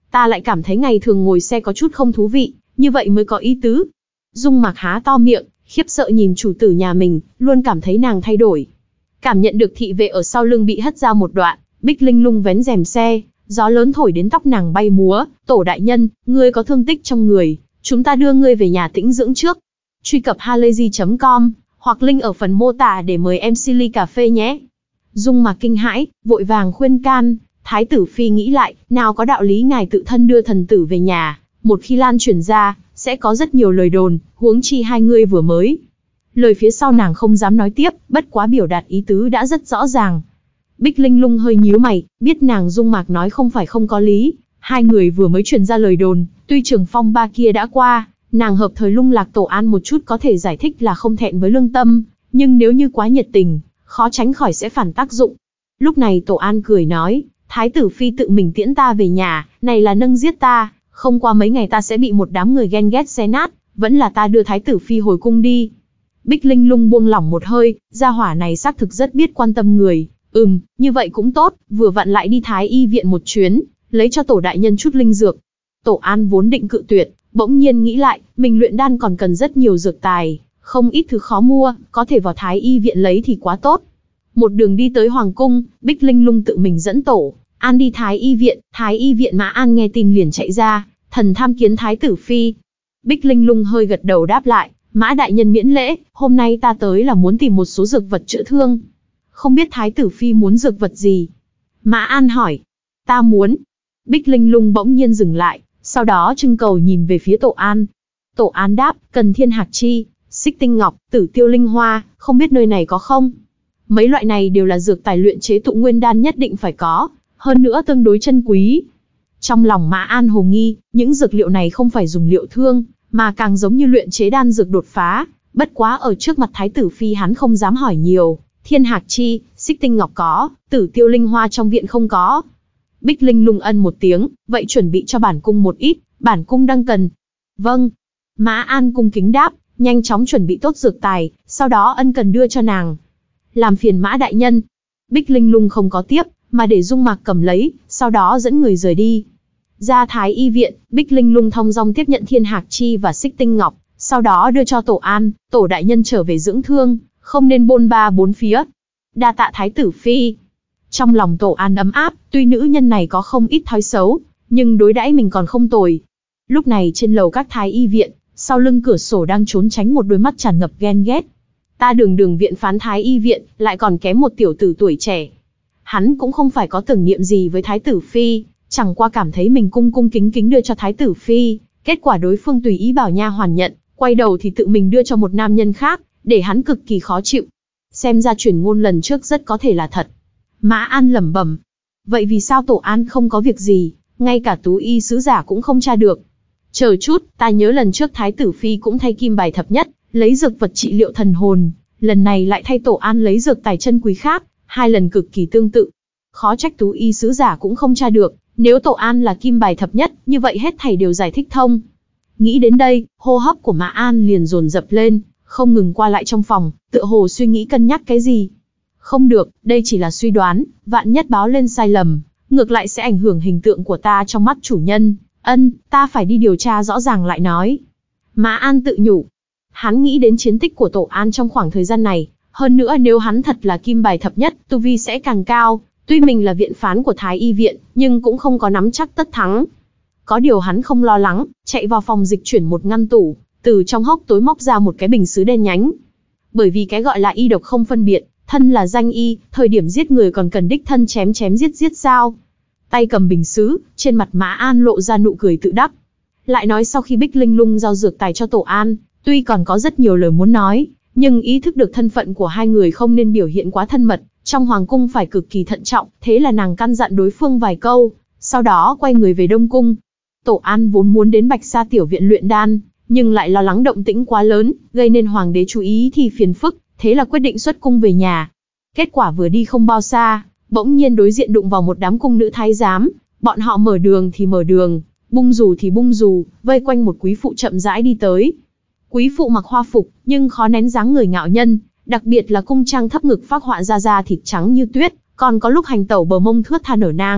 ta lại cảm thấy ngày thường ngồi xe có chút không thú vị, như vậy mới có ý tứ. Dung Mạc há to miệng, khiếp sợ nhìn chủ tử nhà mình, luôn cảm thấy nàng thay đổi. Cảm nhận được thị vệ ở sau lưng bị hất ra một đoạn, Bích Linh Lung vén rèm xe, gió lớn thổi đến tóc nàng bay múa. Tổ đại nhân, ngươi có thương tích trong người, chúng ta đưa ngươi về nhà tĩnh dưỡng trước. Truy cập halayzi chấm com hoặc link ở phần mô tả để mời em xê ly cà phê nhé. Dung Mạc kinh hãi, vội vàng khuyên can. Thái tử phi nghĩ lại, nào có đạo lý ngài tự thân đưa thần tử về nhà, một khi lan truyền ra, sẽ có rất nhiều lời đồn, huống chi hai ngươi vừa mới. Lời phía sau nàng không dám nói tiếp, bất quá biểu đạt ý tứ đã rất rõ ràng. Bích Linh Lung hơi nhíu mày, biết nàng Dung Mạc nói không phải không có lý, hai người vừa mới truyền ra lời đồn, tuy trường phong ba kia đã qua, nàng hợp thời lung lạc Tổ An một chút có thể giải thích là không thẹn với lương tâm, nhưng nếu như quá nhiệt tình, khó tránh khỏi sẽ phản tác dụng. Lúc này Tổ An cười nói, Thái tử phi tự mình tiễn ta về nhà, này là nâng giết ta, không qua mấy ngày ta sẽ bị một đám người ghen ghét xé nát, vẫn là ta đưa Thái tử phi hồi cung đi. Bích Linh Lung buông lỏng một hơi, gia hỏa này xác thực rất biết quan tâm người, ừm, như vậy cũng tốt, vừa vặn lại đi Thái y viện một chuyến, lấy cho Tổ đại nhân chút linh dược. Tổ An vốn định cự tuyệt, bỗng nhiên nghĩ lại, mình luyện đan còn cần rất nhiều dược tài, không ít thứ khó mua, có thể vào Thái y viện lấy thì quá tốt. Một đường đi tới Hoàng cung, Bích Linh Lung tự mình dẫn Tổ An đi Thái y viện, Thái y viện Mã An nghe tin liền chạy ra, thần tham kiến Thái tử phi. Bích Linh Lung hơi gật đầu đáp lại, Mã đại nhân miễn lễ, hôm nay ta tới là muốn tìm một số dược vật chữa thương. Không biết Thái tử phi muốn dược vật gì? Mã An hỏi. Ta muốn. Bích Linh Lung bỗng nhiên dừng lại, sau đó trưng cầu nhìn về phía Tổ An. Tổ An đáp, cần thiên hạc chi, xích tinh ngọc, tử tiêu linh hoa, không biết nơi này có không? Mấy loại này đều là dược tài luyện chế tụ nguyên đan nhất định phải có, hơn nữa tương đối chân quý. Trong lòng Mã An hồ nghi, những dược liệu này không phải dùng liệu thương, mà càng giống như luyện chế đan dược đột phá, bất quá ở trước mặt Thái tử phi hắn không dám hỏi nhiều, thiên hạc chi, xích tinh ngọc có, tử tiêu linh hoa trong viện không có. Bích Linh Lung ân một tiếng, vậy chuẩn bị cho bản cung một ít, bản cung đang cần. Vâng. Mã An cung kính đáp, nhanh chóng chuẩn bị tốt dược tài, sau đó ân cần đưa cho nàng. Làm phiền Mã đại nhân. Bích Linh Lung không có tiếp, mà để Dung Mạc cầm lấy, sau đó dẫn người rời đi. Ra Thái y viện, Bích Linh Lung thong dong tiếp nhận thiên hạc chi và xích tinh ngọc, sau đó đưa cho Tổ An, Tổ đại nhân trở về dưỡng thương, không nên bôn ba bốn phía. Đa tạ Thái tử phi. Trong lòng Tổ An ấm áp, tuy nữ nhân này có không ít thói xấu, nhưng đối đãi mình còn không tồi. Lúc này trên lầu các Thái y viện, sau lưng cửa sổ đang trốn tránh một đôi mắt tràn ngập ghen ghét. Ta đường đường viện phán Thái y viện, lại còn kém một tiểu tử tuổi trẻ. Hắn cũng không phải có tưởng niệm gì với Thái tử phi, chẳng qua cảm thấy mình cung cung kính kính đưa cho Thái tử phi, kết quả đối phương tùy ý bảo nha hoàn nhận, quay đầu thì tự mình đưa cho một nam nhân khác, để hắn cực kỳ khó chịu. Xem ra truyền ngôn lần trước rất có thể là thật. Mã An lẩm bẩm. Vậy vì sao Tổ An không có việc gì, ngay cả tú y sứ giả cũng không tra được? Chờ chút, ta nhớ lần trước Thái tử phi cũng thay kim bài thập nhất, lấy dược vật trị liệu thần hồn, lần này lại thay Tổ An lấy dược tài chân quý khác, hai lần cực kỳ tương tự. Khó trách tú y sứ giả cũng không tra được, nếu Tổ An là kim bài thập nhất, như vậy hết thảy đều giải thích thông. Nghĩ đến đây, hô hấp của Mã An liền dồn dập lên, không ngừng qua lại trong phòng, tựa hồ suy nghĩ cân nhắc cái gì. Không được, đây chỉ là suy đoán, vạn nhất báo lên sai lầm, ngược lại sẽ ảnh hưởng hình tượng của ta trong mắt chủ nhân. Ân, ta phải đi điều tra rõ ràng lại nói. Mã An tự nhủ. Hắn nghĩ đến chiến tích của Tổ An trong khoảng thời gian này, hơn nữa nếu hắn thật là kim bài thập nhất, tu vi sẽ càng cao. Tuy mình là viện phán của Thái y viện, nhưng cũng không có nắm chắc tất thắng. Có điều hắn không lo lắng, chạy vào phòng dịch chuyển một ngăn tủ, từ trong hốc tối móc ra một cái bình sứ đen nhánh. Bởi vì cái gọi là y độc không phân biệt, thân là danh y, thời điểm giết người còn cần đích thân chém chém giết giết sao? Tay cầm bình sứ, trên mặt Mã An lộ ra nụ cười tự đắc. Lại nói sau khi Bích Linh Lung giao dược tài cho Tổ An, tuy còn có rất nhiều lời muốn nói, nhưng ý thức được thân phận của hai người không nên biểu hiện quá thân mật, trong hoàng cung phải cực kỳ thận trọng, thế là nàng căn dặn đối phương vài câu, sau đó quay người về Đông Cung. Tổ An vốn muốn đến Bạch Sa tiểu viện luyện đan, nhưng lại lo lắng động tĩnh quá lớn, gây nên hoàng đế chú ý thì phiền phức, thế là quyết định xuất cung về nhà. Kết quả vừa đi không bao xa, bỗng nhiên đối diện đụng vào một đám cung nữ thái giám, bọn họ mở đường thì mở đường, bung dù thì bung dù, vây quanh một quý phụ chậm rãi đi tới. Quý phụ mặc hoa phục, nhưng khó nén dáng người ngạo nhân, đặc biệt là cung trang thấp ngực phác họa ra da thịt trắng như tuyết, còn có lúc hành tẩu bờ mông thướt tha nở nang,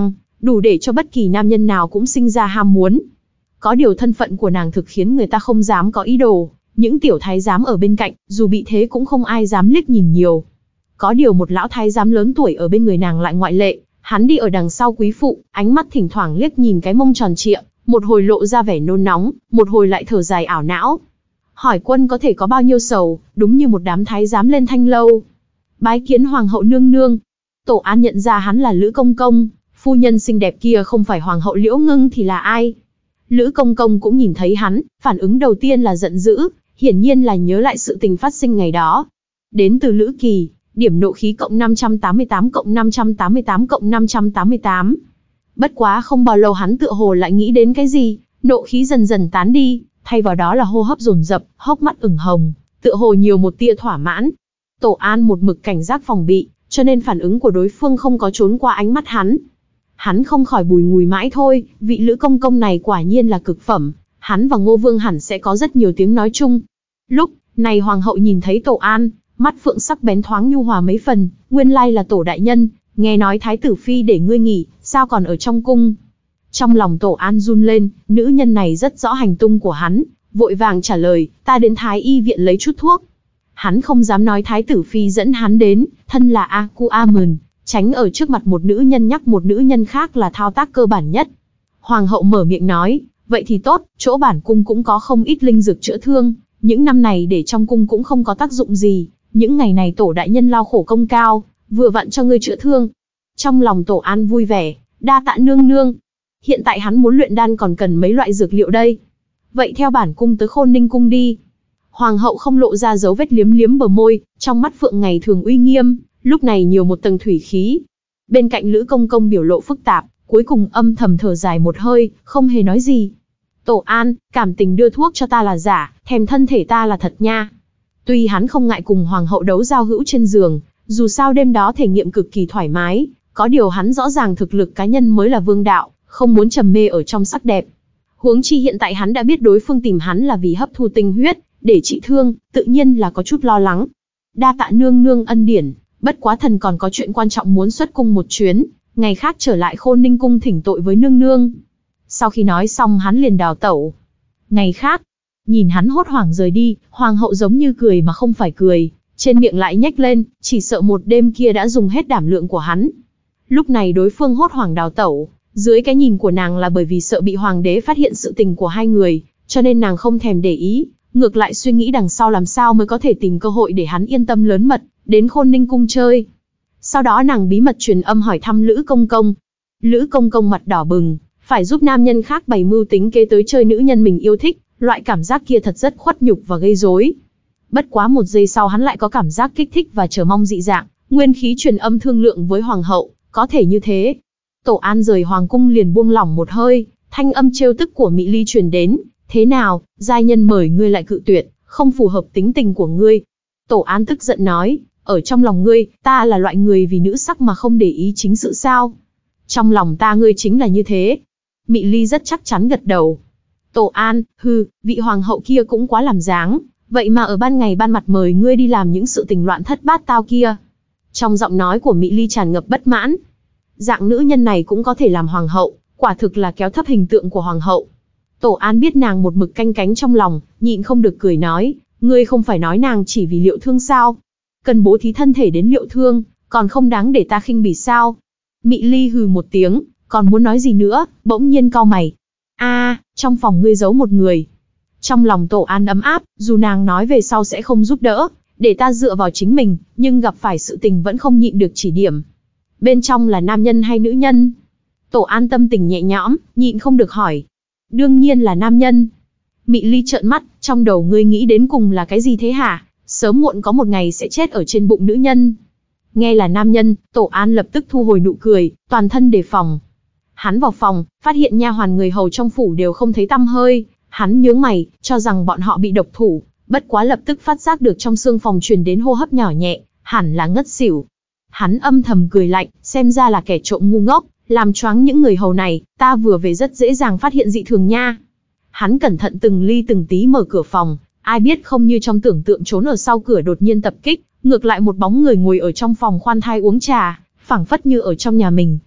đủ để cho bất kỳ nam nhân nào cũng sinh ra ham muốn. Có điều thân phận của nàng thực khiến người ta không dám có ý đồ, những tiểu thái giám ở bên cạnh, dù bị thế cũng không ai dám liếc nhìn nhiều. Có điều một lão thái giám lớn tuổi ở bên người nàng lại ngoại lệ, hắn đi ở đằng sau quý phụ, ánh mắt thỉnh thoảng liếc nhìn cái mông tròn trịa, một hồi lộ ra vẻ nôn nóng, một hồi lại thở dài ảo não. Hỏi quân có thể có bao nhiêu sầu, đúng như một đám thái giám lên thanh lâu. Bái kiến hoàng hậu nương nương. Tổ An nhận ra hắn là Lữ Công Công, phu nhân xinh đẹp kia không phải hoàng hậu Liễu Ngưng thì là ai? Lữ Công Công cũng nhìn thấy hắn, phản ứng đầu tiên là giận dữ, hiển nhiên là nhớ lại sự tình phát sinh ngày đó. Đến từ Lữ Kỳ, điểm nộ khí cộng năm trăm tám mươi tám cộng năm trăm tám mươi tám cộng năm trăm tám mươi tám. Bất quá không bao lâu hắn tựa hồ lại nghĩ đến cái gì, nộ khí dần dần tán đi, thay vào đó là hô hấp dồn dập, hốc mắt ửng hồng, tựa hồ nhiều một tia thỏa mãn. Tổ An một mực cảnh giác phòng bị, cho nên phản ứng của đối phương không có trốn qua ánh mắt hắn. Hắn không khỏi bùi ngùi mãi thôi, vị Lữ Công Công này quả nhiên là cực phẩm, hắn và Ngô Vương hẳn sẽ có rất nhiều tiếng nói chung. Lúc này hoàng hậu nhìn thấy Tổ An, mắt phượng sắc bén thoáng nhu hòa mấy phần, nguyên lai là Tổ đại nhân, nghe nói thái tử phi để ngươi nghỉ, sao còn ở trong cung? Trong lòng Tổ An run lên, nữ nhân này rất rõ hành tung của hắn, vội vàng trả lời, ta đến thái y viện lấy chút thuốc. Hắn không dám nói thái tử phi dẫn hắn đến, thân là A Cu A Mờn, tránh ở trước mặt một nữ nhân nhắc một nữ nhân khác là thao tác cơ bản nhất. Hoàng hậu mở miệng nói, vậy thì tốt, chỗ bản cung cũng có không ít linh dược chữa thương, những năm này để trong cung cũng không có tác dụng gì, những ngày này Tổ đại nhân lao khổ công cao, vừa vặn cho ngươi chữa thương. Trong lòng Tổ An vui vẻ, đa tạ nương nương. Hiện tại hắn muốn luyện đan còn cần mấy loại dược liệu đây. Vậy theo bản cung tới Khôn Ninh cung đi. Hoàng hậu không lộ ra dấu vết liếm liếm bờ môi, trong mắt phượng ngày thường uy nghiêm, lúc này nhiều một tầng thủy khí. Bên cạnh Lữ Công Công biểu lộ phức tạp, cuối cùng âm thầm thở dài một hơi, không hề nói gì. Tổ An, cảm tình đưa thuốc cho ta là giả, thèm thân thể ta là thật nha. Tuy hắn không ngại cùng hoàng hậu đấu giao hữu trên giường, dù sao đêm đó thể nghiệm cực kỳ thoải mái, có điều hắn rõ ràng thực lực cá nhân mới là vương đạo, không muốn trầm mê ở trong sắc đẹp. Huống chi hiện tại hắn đã biết đối phương tìm hắn là vì hấp thu tinh huyết, để trị thương, tự nhiên là có chút lo lắng. Đa tạ nương nương ân điển, bất quá thần còn có chuyện quan trọng muốn xuất cung một chuyến, ngày khác trở lại Khôn Ninh cung thỉnh tội với nương nương. Sau khi nói xong hắn liền đào tẩu. Ngày khác, nhìn hắn hốt hoảng rời đi, hoàng hậu giống như cười mà không phải cười, trên miệng lại nhếch lên, chỉ sợ một đêm kia đã dùng hết đảm lượng của hắn. Lúc này đối phương hốt hoảng đào tẩu, dưới cái nhìn của nàng là bởi vì sợ bị hoàng đế phát hiện sự tình của hai người, cho nên nàng không thèm để ý, ngược lại suy nghĩ đằng sau làm sao mới có thể tìm cơ hội để hắn yên tâm lớn mật, đến Khôn Ninh cung chơi. Sau đó nàng bí mật truyền âm hỏi thăm Lữ Công Công. Lữ Công Công mặt đỏ bừng, phải giúp nam nhân khác bày mưu tính kế tới chơi nữ nhân mình yêu thích, loại cảm giác kia thật rất khuất nhục và gây rối. Bất quá một giây sau hắn lại có cảm giác kích thích và chờ mong dị dạng, nguyên khí truyền âm thương lượng với hoàng hậu, có thể như thế. Tổ An rời hoàng cung liền buông lỏng một hơi, thanh âm trêu tức của Mị Ly truyền đến, thế nào, giai nhân mời ngươi lại cự tuyệt, không phù hợp tính tình của ngươi. Tổ An tức giận nói, ở trong lòng ngươi, ta là loại người vì nữ sắc mà không để ý chính sự sao? Trong lòng ta ngươi chính là như thế. Mị Ly rất chắc chắn gật đầu. Tổ An, hừ, vị hoàng hậu kia cũng quá làm dáng, vậy mà ở ban ngày ban mặt mời ngươi đi làm những sự tình loạn thất bát tao kia. Trong giọng nói của Mị Ly tràn ngập bất mãn. Dạng nữ nhân này cũng có thể làm hoàng hậu, quả thực là kéo thấp hình tượng của hoàng hậu. Tổ An biết nàng một mực canh cánh trong lòng, nhịn không được cười nói, ngươi không phải nói nàng chỉ vì liệu thương sao? Cần bố thí thân thể đến liệu thương, còn không đáng để ta khinh bỉ sao? Mị Ly hừ một tiếng, còn muốn nói gì nữa, bỗng nhiên cau mày. A, à, trong phòng ngươi giấu một người. Trong lòng Tổ An ấm áp, dù nàng nói về sau sẽ không giúp đỡ, để ta dựa vào chính mình, nhưng gặp phải sự tình vẫn không nhịn được chỉ điểm. Bên trong là nam nhân hay nữ nhân? Tổ An tâm tình nhẹ nhõm, nhịn không được hỏi. Đương nhiên là nam nhân. Mị Ly trợn mắt, trong đầu ngươi nghĩ đến cùng là cái gì thế hả? Sớm muộn có một ngày sẽ chết ở trên bụng nữ nhân. Nghe là nam nhân, Tổ An lập tức thu hồi nụ cười, toàn thân đề phòng. Hắn vào phòng, phát hiện nha hoàn người hầu trong phủ đều không thấy tăm hơi, hắn nhướng mày, cho rằng bọn họ bị độc thủ, bất quá lập tức phát giác được trong xương phòng truyền đến hô hấp nhỏ nhẹ, hẳn là ngất xỉu. Hắn âm thầm cười lạnh, xem ra là kẻ trộm ngu ngốc, làm choáng những người hầu này, ta vừa về rất dễ dàng phát hiện dị thường nha. Hắn cẩn thận từng ly từng tí mở cửa phòng, ai biết không như trong tưởng tượng trốn ở sau cửa đột nhiên tập kích, ngược lại một bóng người ngồi ở trong phòng khoan thai uống trà, phảng phất như ở trong nhà mình.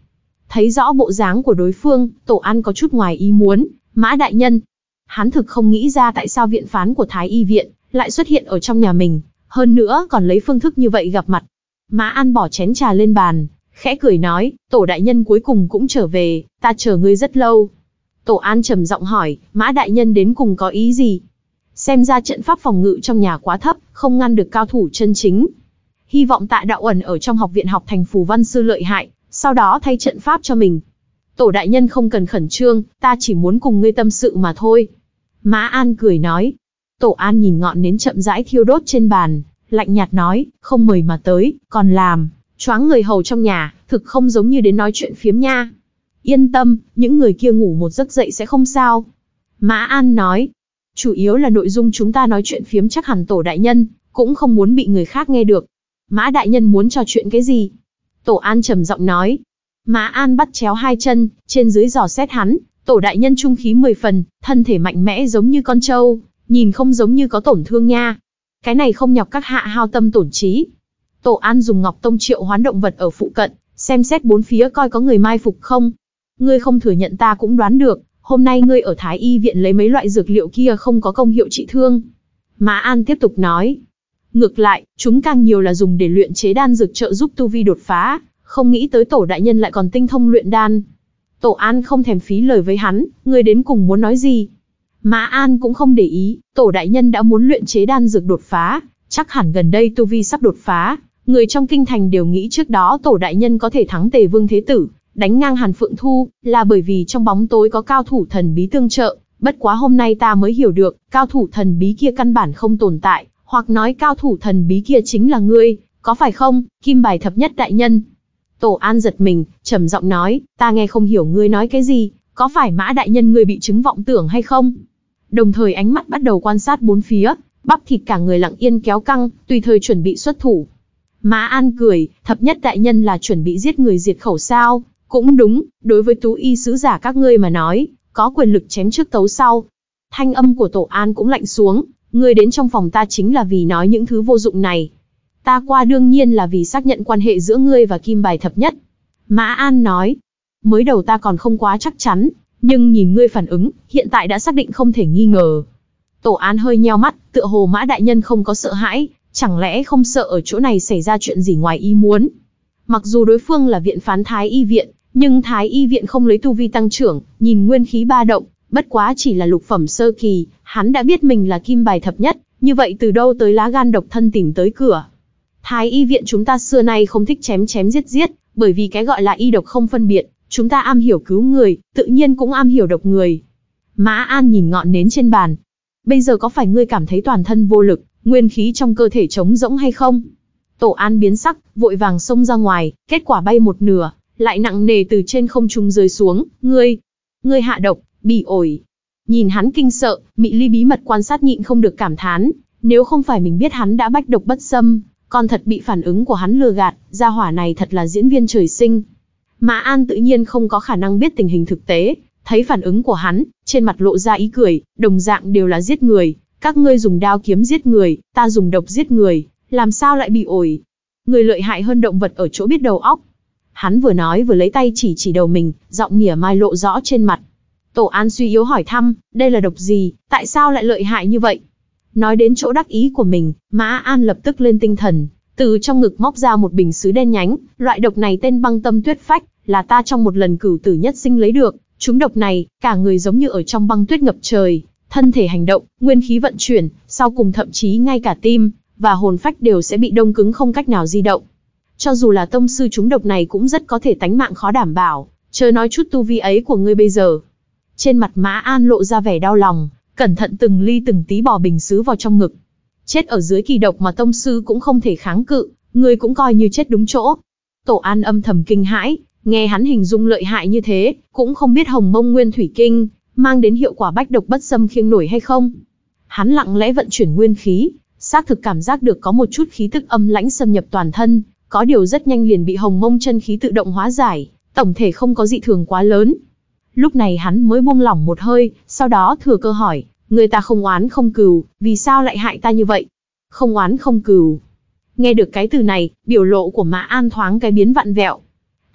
Thấy rõ bộ dáng của đối phương, Tổ An có chút ngoài ý muốn, Mã đại nhân. Hắn thực không nghĩ ra tại sao viện phán của Thái Y viện lại xuất hiện ở trong nhà mình, hơn nữa còn lấy phương thức như vậy gặp mặt. Mã An bỏ chén trà lên bàn, khẽ cười nói, Tổ đại nhân cuối cùng cũng trở về, ta chờ ngươi rất lâu. Tổ An trầm giọng hỏi, Mã đại nhân đến cùng có ý gì? Xem ra trận pháp phòng ngự trong nhà quá thấp, không ngăn được cao thủ chân chính. Hy vọng Tạ đạo ẩn ở trong học viện học thành phù văn sư lợi hại, sau đó thay trận pháp cho mình. Tổ đại nhân không cần khẩn trương, ta chỉ muốn cùng ngươi tâm sự mà thôi. Mã An cười nói. Tổ An nhìn ngọn nến chậm rãi thiêu đốt trên bàn, lạnh nhạt nói, không mời mà tới, còn làm, choáng người hầu trong nhà, thực không giống như đến nói chuyện phiếm nha. Yên tâm, những người kia ngủ một giấc dậy sẽ không sao. Mã An nói, chủ yếu là nội dung chúng ta nói chuyện phiếm chắc hẳn Tổ đại nhân cũng không muốn bị người khác nghe được. Mã đại nhân muốn trò chuyện cái gì? Tổ An trầm giọng nói. Mã An bắt chéo hai chân, trên dưới dò xét hắn, Tổ đại nhân trung khí mười phần, thân thể mạnh mẽ giống như con trâu, nhìn không giống như có tổn thương nha. Cái này không nhọc các hạ hao tâm tổn trí. Tổ An dùng Ngọc Tông triệu hoán động vật ở phụ cận, xem xét bốn phía coi có người mai phục không. Ngươi không thừa nhận ta cũng đoán được, hôm nay ngươi ở Thái Y viện lấy mấy loại dược liệu kia không có công hiệu trị thương. Mã An tiếp tục nói. Ngược lại, chúng càng nhiều là dùng để luyện chế đan dược trợ giúp tu vi đột phá, không nghĩ tới Tổ đại nhân lại còn tinh thông luyện đan. Tổ An không thèm phí lời với hắn, ngươi đến cùng muốn nói gì? Mã An cũng không để ý, Tổ đại nhân đã muốn luyện chế đan dược đột phá, chắc hẳn gần đây tu vi sắp đột phá, người trong kinh thành đều nghĩ trước đó Tổ đại nhân có thể thắng Tề Vương Thế Tử, đánh ngang Hàn Phượng Thu, là bởi vì trong bóng tối có cao thủ thần bí tương trợ, bất quá hôm nay ta mới hiểu được, cao thủ thần bí kia căn bản không tồn tại, hoặc nói cao thủ thần bí kia chính là ngươi, có phải không, Kim Bài Thập Nhất đại nhân? Tổ An giật mình, trầm giọng nói, ta nghe không hiểu ngươi nói cái gì, có phải Mã đại nhân ngươi bị chứng vọng tưởng hay không? Đồng thời ánh mắt bắt đầu quan sát bốn phía, bắp thịt cả người lặng yên kéo căng, tùy thời chuẩn bị xuất thủ. Mã An cười, Thập Nhất đại nhân là chuẩn bị giết người diệt khẩu sao? Cũng đúng, đối với tú y sứ giả các ngươi mà nói, có quyền lực chém trước tấu sau. Thanh âm của Tổ An cũng lạnh xuống, ngươi đến trong phòng ta chính là vì nói những thứ vô dụng này. Ta qua đương nhiên là vì xác nhận quan hệ giữa ngươi và Kim Bài Thập Nhất. Mã An nói, mới đầu ta còn không quá chắc chắn, nhưng nhìn ngươi phản ứng, hiện tại đã xác định không thể nghi ngờ. Tổ An hơi nheo mắt, tựa hồ Mã đại nhân không có sợ hãi, chẳng lẽ không sợ ở chỗ này xảy ra chuyện gì ngoài ý muốn. Mặc dù đối phương là viện phán Thái Y viện, nhưng Thái Y viện không lấy tu vi tăng trưởng, nhìn nguyên khí ba động, bất quá chỉ là lục phẩm sơ kỳ, hắn đã biết mình là Kim Bài Thập Nhất, như vậy từ đâu tới lá gan độc thân tìm tới cửa. Thái Y viện chúng ta xưa nay không thích chém chém giết giết, bởi vì cái gọi là y độc không phân biệt, chúng ta am hiểu cứu người, tự nhiên cũng am hiểu độc người. Mã An nhìn ngọn nến trên bàn. Bây giờ có phải ngươi cảm thấy toàn thân vô lực, nguyên khí trong cơ thể trống rỗng hay không? Tổ An biến sắc, vội vàng xông ra ngoài, kết quả bay một nửa, lại nặng nề từ trên không trung rơi xuống, ngươi, ngươi hạ độc, bị ổi. Nhìn hắn kinh sợ, Mị Ly bí mật quan sát nhịn không được cảm thán, nếu không phải mình biết hắn đã bách độc bất xâm, còn thật bị phản ứng của hắn lừa gạt, gia hỏa này thật là diễn viên trời sinh. Mã An tự nhiên không có khả năng biết tình hình thực tế, thấy phản ứng của hắn, trên mặt lộ ra ý cười, đồng dạng đều là giết người, các ngươi dùng đao kiếm giết người, ta dùng độc giết người, làm sao lại bị ổi? Người lợi hại hơn động vật ở chỗ biết đầu óc. Hắn vừa nói vừa lấy tay chỉ chỉ đầu mình, giọng mỉa mai lộ rõ trên mặt. Tổ An suy yếu hỏi thăm, đây là độc gì, tại sao lại lợi hại như vậy? Nói đến chỗ đắc ý của mình, Mã An lập tức lên tinh thần, từ trong ngực móc ra một bình sứ đen nhánh, loại độc này tên Băng Tâm Tuyết Phách, là ta trong một lần cửu tử nhất sinh lấy được, chúng độc này, cả người giống như ở trong băng tuyết ngập trời, thân thể hành động, nguyên khí vận chuyển, sau cùng thậm chí ngay cả tim và hồn phách đều sẽ bị đông cứng không cách nào di động. Cho dù là tông sư chúng độc này cũng rất có thể tánh mạng khó đảm bảo, chớ nói chút tu vi ấy của ngươi bây giờ. Trên mặt Mã An lộ ra vẻ đau lòng, cẩn thận từng ly từng tí bỏ bình sứ vào trong ngực. Chết ở dưới kỳ độc mà tông sư cũng không thể kháng cự, ngươi cũng coi như chết đúng chỗ. Tổ An âm thầm kinh hãi, nghe hắn hình dung lợi hại như thế, cũng không biết Hồng Mông Nguyên Thủy Kinh mang đến hiệu quả bách độc bất xâm khiêng nổi hay không. Hắn lặng lẽ vận chuyển nguyên khí, xác thực cảm giác được có một chút khí tức âm lãnh xâm nhập toàn thân, có điều rất nhanh liền bị Hồng Mông chân khí tự động hóa giải, tổng thể không có dị thường quá lớn. Lúc này hắn mới buông lỏng một hơi, sau đó thừa cơ hỏi, người ta không oán không cừu, vì sao lại hại ta như vậy? Không oán không cừu. Nghe được cái từ này, biểu lộ của Mã An thoáng cái biến vặn vẹo.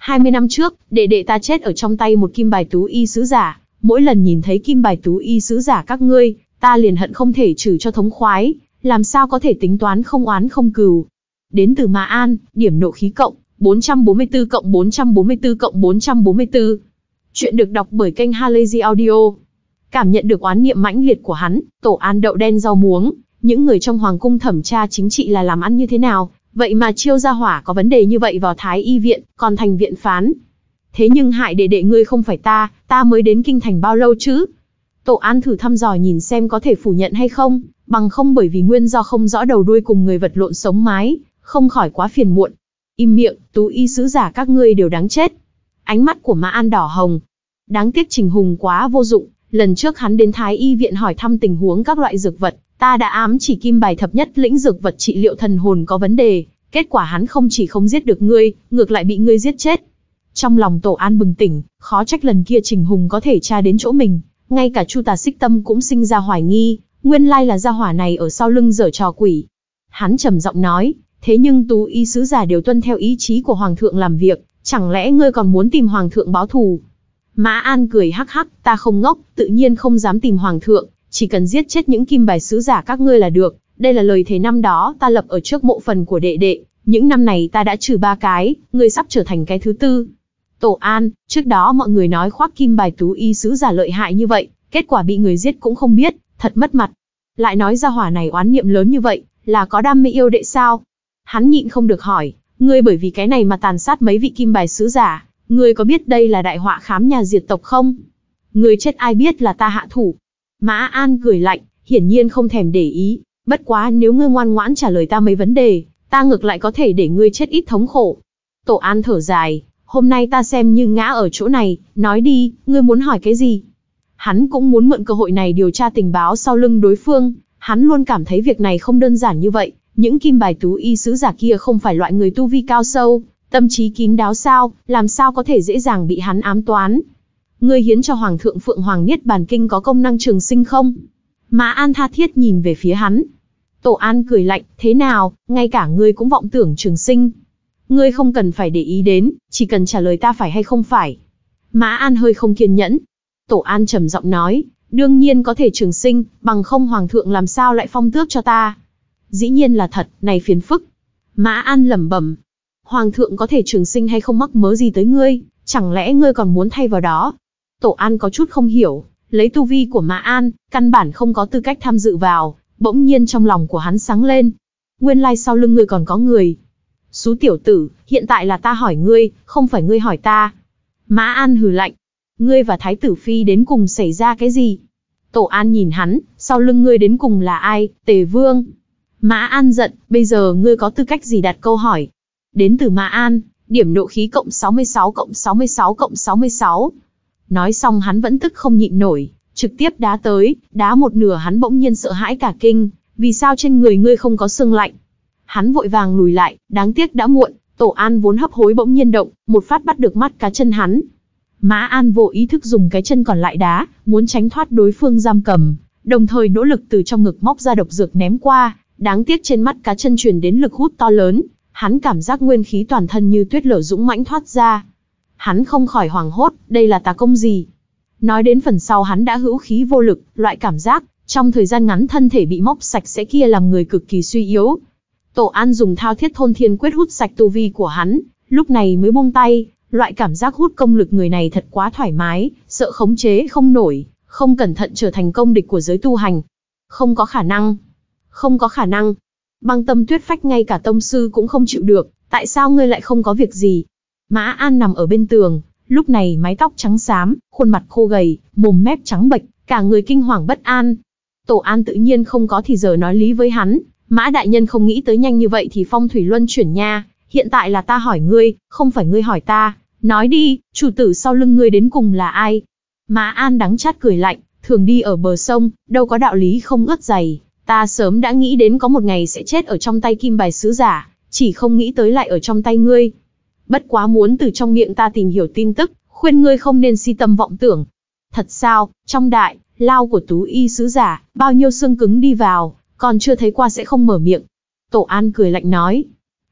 hai mươi năm trước, đệ đệ ta chết ở trong tay một kim bài tú y sứ giả. Mỗi lần nhìn thấy kim bài tú y sứ giả các ngươi, ta liền hận không thể trừ cho thống khoái, làm sao có thể tính toán không oán không cừu. Đến từ Mã An, điểm nộ khí cộng, bốn trăm bốn mươi tư cộng bốn trăm bốn mươi tư cộng bốn trăm bốn mươi tư. Chuyện được đọc bởi kênh Halazy Audio. Cảm nhận được oán niệm mãnh liệt của hắn, Tổ An đậu đen rau muống, những người trong hoàng cung thẩm tra chính trị là làm ăn như thế nào, vậy mà chiêu ra hỏa có vấn đề như vậy vào Thái Y viện, còn thành viện phán. Thế nhưng hại đệ đệ ngươi không phải ta, ta mới đến kinh thành bao lâu chứ? Tổ An thử thăm dò nhìn xem có thể phủ nhận hay không, bằng không bởi vì nguyên do không rõ đầu đuôi cùng người vật lộn sống mái, không khỏi quá phiền muộn. Im miệng, tú y sứ giả các ngươi đều đáng chết. Ánh mắt của Mã An đỏ hồng. Đáng tiếc Trình Hùng quá vô dụng, lần trước hắn đến Thái Y viện hỏi thăm tình huống các loại dược vật, ta đã ám chỉ kim bài thập nhất lĩnh dược vật trị liệu thần hồn có vấn đề, kết quả hắn không chỉ không giết được ngươi, ngược lại bị ngươi giết chết. Trong lòng Tổ An bừng tỉnh, khó trách lần kia Trình Hùng có thể tra đến chỗ mình, ngay cả Chu Tà Xích Tâm cũng sinh ra hoài nghi, nguyên lai là gia hỏa này ở sau lưng giở trò quỷ. Hắn trầm giọng nói, thế nhưng tú y sứ giả đều tuân theo ý chí của hoàng thượng làm việc, chẳng lẽ ngươi còn muốn tìm hoàng thượng báo thù? Mã An cười hắc hắc, ta không ngốc, tự nhiên không dám tìm hoàng thượng, chỉ cần giết chết những kim bài sứ giả các ngươi là được, đây là lời thề năm đó ta lập ở trước mộ phần của đệ đệ, những năm này ta đã trừ ba cái, ngươi sắp trở thành cái thứ tư. Tổ An, trước đó mọi người nói khoác kim bài tú y sứ giả lợi hại như vậy, kết quả bị người giết cũng không biết, thật mất mặt. Lại nói ra hỏa này oán niệm lớn như vậy, là có đam mê yêu đệ sao? Hắn nhịn không được hỏi, ngươi bởi vì cái này mà tàn sát mấy vị kim bài sứ giả, ngươi có biết đây là đại họa khám nhà diệt tộc không? Ngươi chết ai biết là ta hạ thủ. Mã An cười lạnh, hiển nhiên không thèm để ý, bất quá nếu ngươi ngoan ngoãn trả lời ta mấy vấn đề, ta ngược lại có thể để ngươi chết ít thống khổ. Tổ An thở dài, hôm nay ta xem như ngã ở chỗ này, nói đi, ngươi muốn hỏi cái gì? Hắn cũng muốn mượn cơ hội này điều tra tình báo sau lưng đối phương, hắn luôn cảm thấy việc này không đơn giản như vậy, những kim bài tú y sứ giả kia không phải loại người tu vi cao sâu, tâm trí kín đáo sao, làm sao có thể dễ dàng bị hắn ám toán. Ngươi hiến cho Hoàng thượng Phượng Hoàng Niết Bàn Kinh có công năng trường sinh không? Mã An tha thiết nhìn về phía hắn. Tổ An cười lạnh, thế nào, ngay cả ngươi cũng vọng tưởng trường sinh. Ngươi không cần phải để ý đến, chỉ cần trả lời ta phải hay không phải. Mã An hơi không kiên nhẫn. Tổ An trầm giọng nói, đương nhiên có thể trường sinh, bằng không Hoàng thượng làm sao lại phong tước cho ta. Dĩ nhiên là thật, này phiền phức. Mã An lẩm bẩm. Hoàng thượng có thể trường sinh hay không mắc mớ gì tới ngươi, chẳng lẽ ngươi còn muốn thay vào đó? Tổ An có chút không hiểu, lấy tu vi của Mã An, căn bản không có tư cách tham dự vào, bỗng nhiên trong lòng của hắn sáng lên. Nguyên lai sau lưng ngươi còn có người. Xú tiểu tử, hiện tại là ta hỏi ngươi, không phải ngươi hỏi ta. Mã An hừ lạnh. Ngươi và Thái tử Phi đến cùng xảy ra cái gì? Tổ An nhìn hắn, sau lưng ngươi đến cùng là ai? Tề Vương. Mã An giận, bây giờ ngươi có tư cách gì đặt câu hỏi? Đến từ Mã An, điểm nộ khí cộng sáu mươi sáu cộng sáu mươi sáu cộng sáu mươi sáu. Nói xong hắn vẫn tức không nhịn nổi, trực tiếp đá tới, đá một nửa hắn bỗng nhiên sợ hãi cả kinh, vì sao trên người ngươi không có xương lạnh? Hắn vội vàng lùi lại, đáng tiếc đã muộn, Tổ An vốn hấp hối bỗng nhiên động, một phát bắt được mắt cá chân hắn. Mã An vô ý thức dùng cái chân còn lại đá, muốn tránh thoát đối phương giam cầm, đồng thời nỗ lực từ trong ngực móc ra độc dược ném qua, đáng tiếc trên mắt cá chân truyền đến lực hút to lớn, hắn cảm giác nguyên khí toàn thân như tuyết lở dũng mãnh thoát ra. Hắn không khỏi hoảng hốt, đây là tà công gì? Nói đến phần sau hắn đã hữu khí vô lực, loại cảm giác, trong thời gian ngắn thân thể bị móc sạch sẽ kia làm người cực kỳ suy yếu. Tổ An dùng thao thiết thôn thiên quyết hút sạch tu vi của hắn, lúc này mới buông tay, loại cảm giác hút công lực người này thật quá thoải mái, sợ khống chế không nổi, không cẩn thận trở thành công địch của giới tu hành. Không có khả năng. Không có khả năng. Băng Tâm Tuyết Phách ngay cả tông sư cũng không chịu được, tại sao ngươi lại không có việc gì? Mã An nằm ở bên tường, lúc này mái tóc trắng xám, khuôn mặt khô gầy, mồm mép trắng bệch, cả người kinh hoàng bất an. Tổ An tự nhiên không có thì giờ nói lý với hắn, Mã đại nhân không nghĩ tới nhanh như vậy thì phong thủy luân chuyển nha, hiện tại là ta hỏi ngươi, không phải ngươi hỏi ta, nói đi, chủ tử sau lưng ngươi đến cùng là ai? Mã An đắng chát cười lạnh, thường đi ở bờ sông, đâu có đạo lý không ướt giày, ta sớm đã nghĩ đến có một ngày sẽ chết ở trong tay kim bài sứ giả, chỉ không nghĩ tới lại ở trong tay ngươi. Bất quá muốn từ trong miệng ta tìm hiểu tin tức, khuyên ngươi không nên si tâm vọng tưởng. Thật sao, trong đại lao của tú y sứ giả, bao nhiêu xương cứng đi vào, còn chưa thấy qua sẽ không mở miệng. Tổ An cười lạnh nói.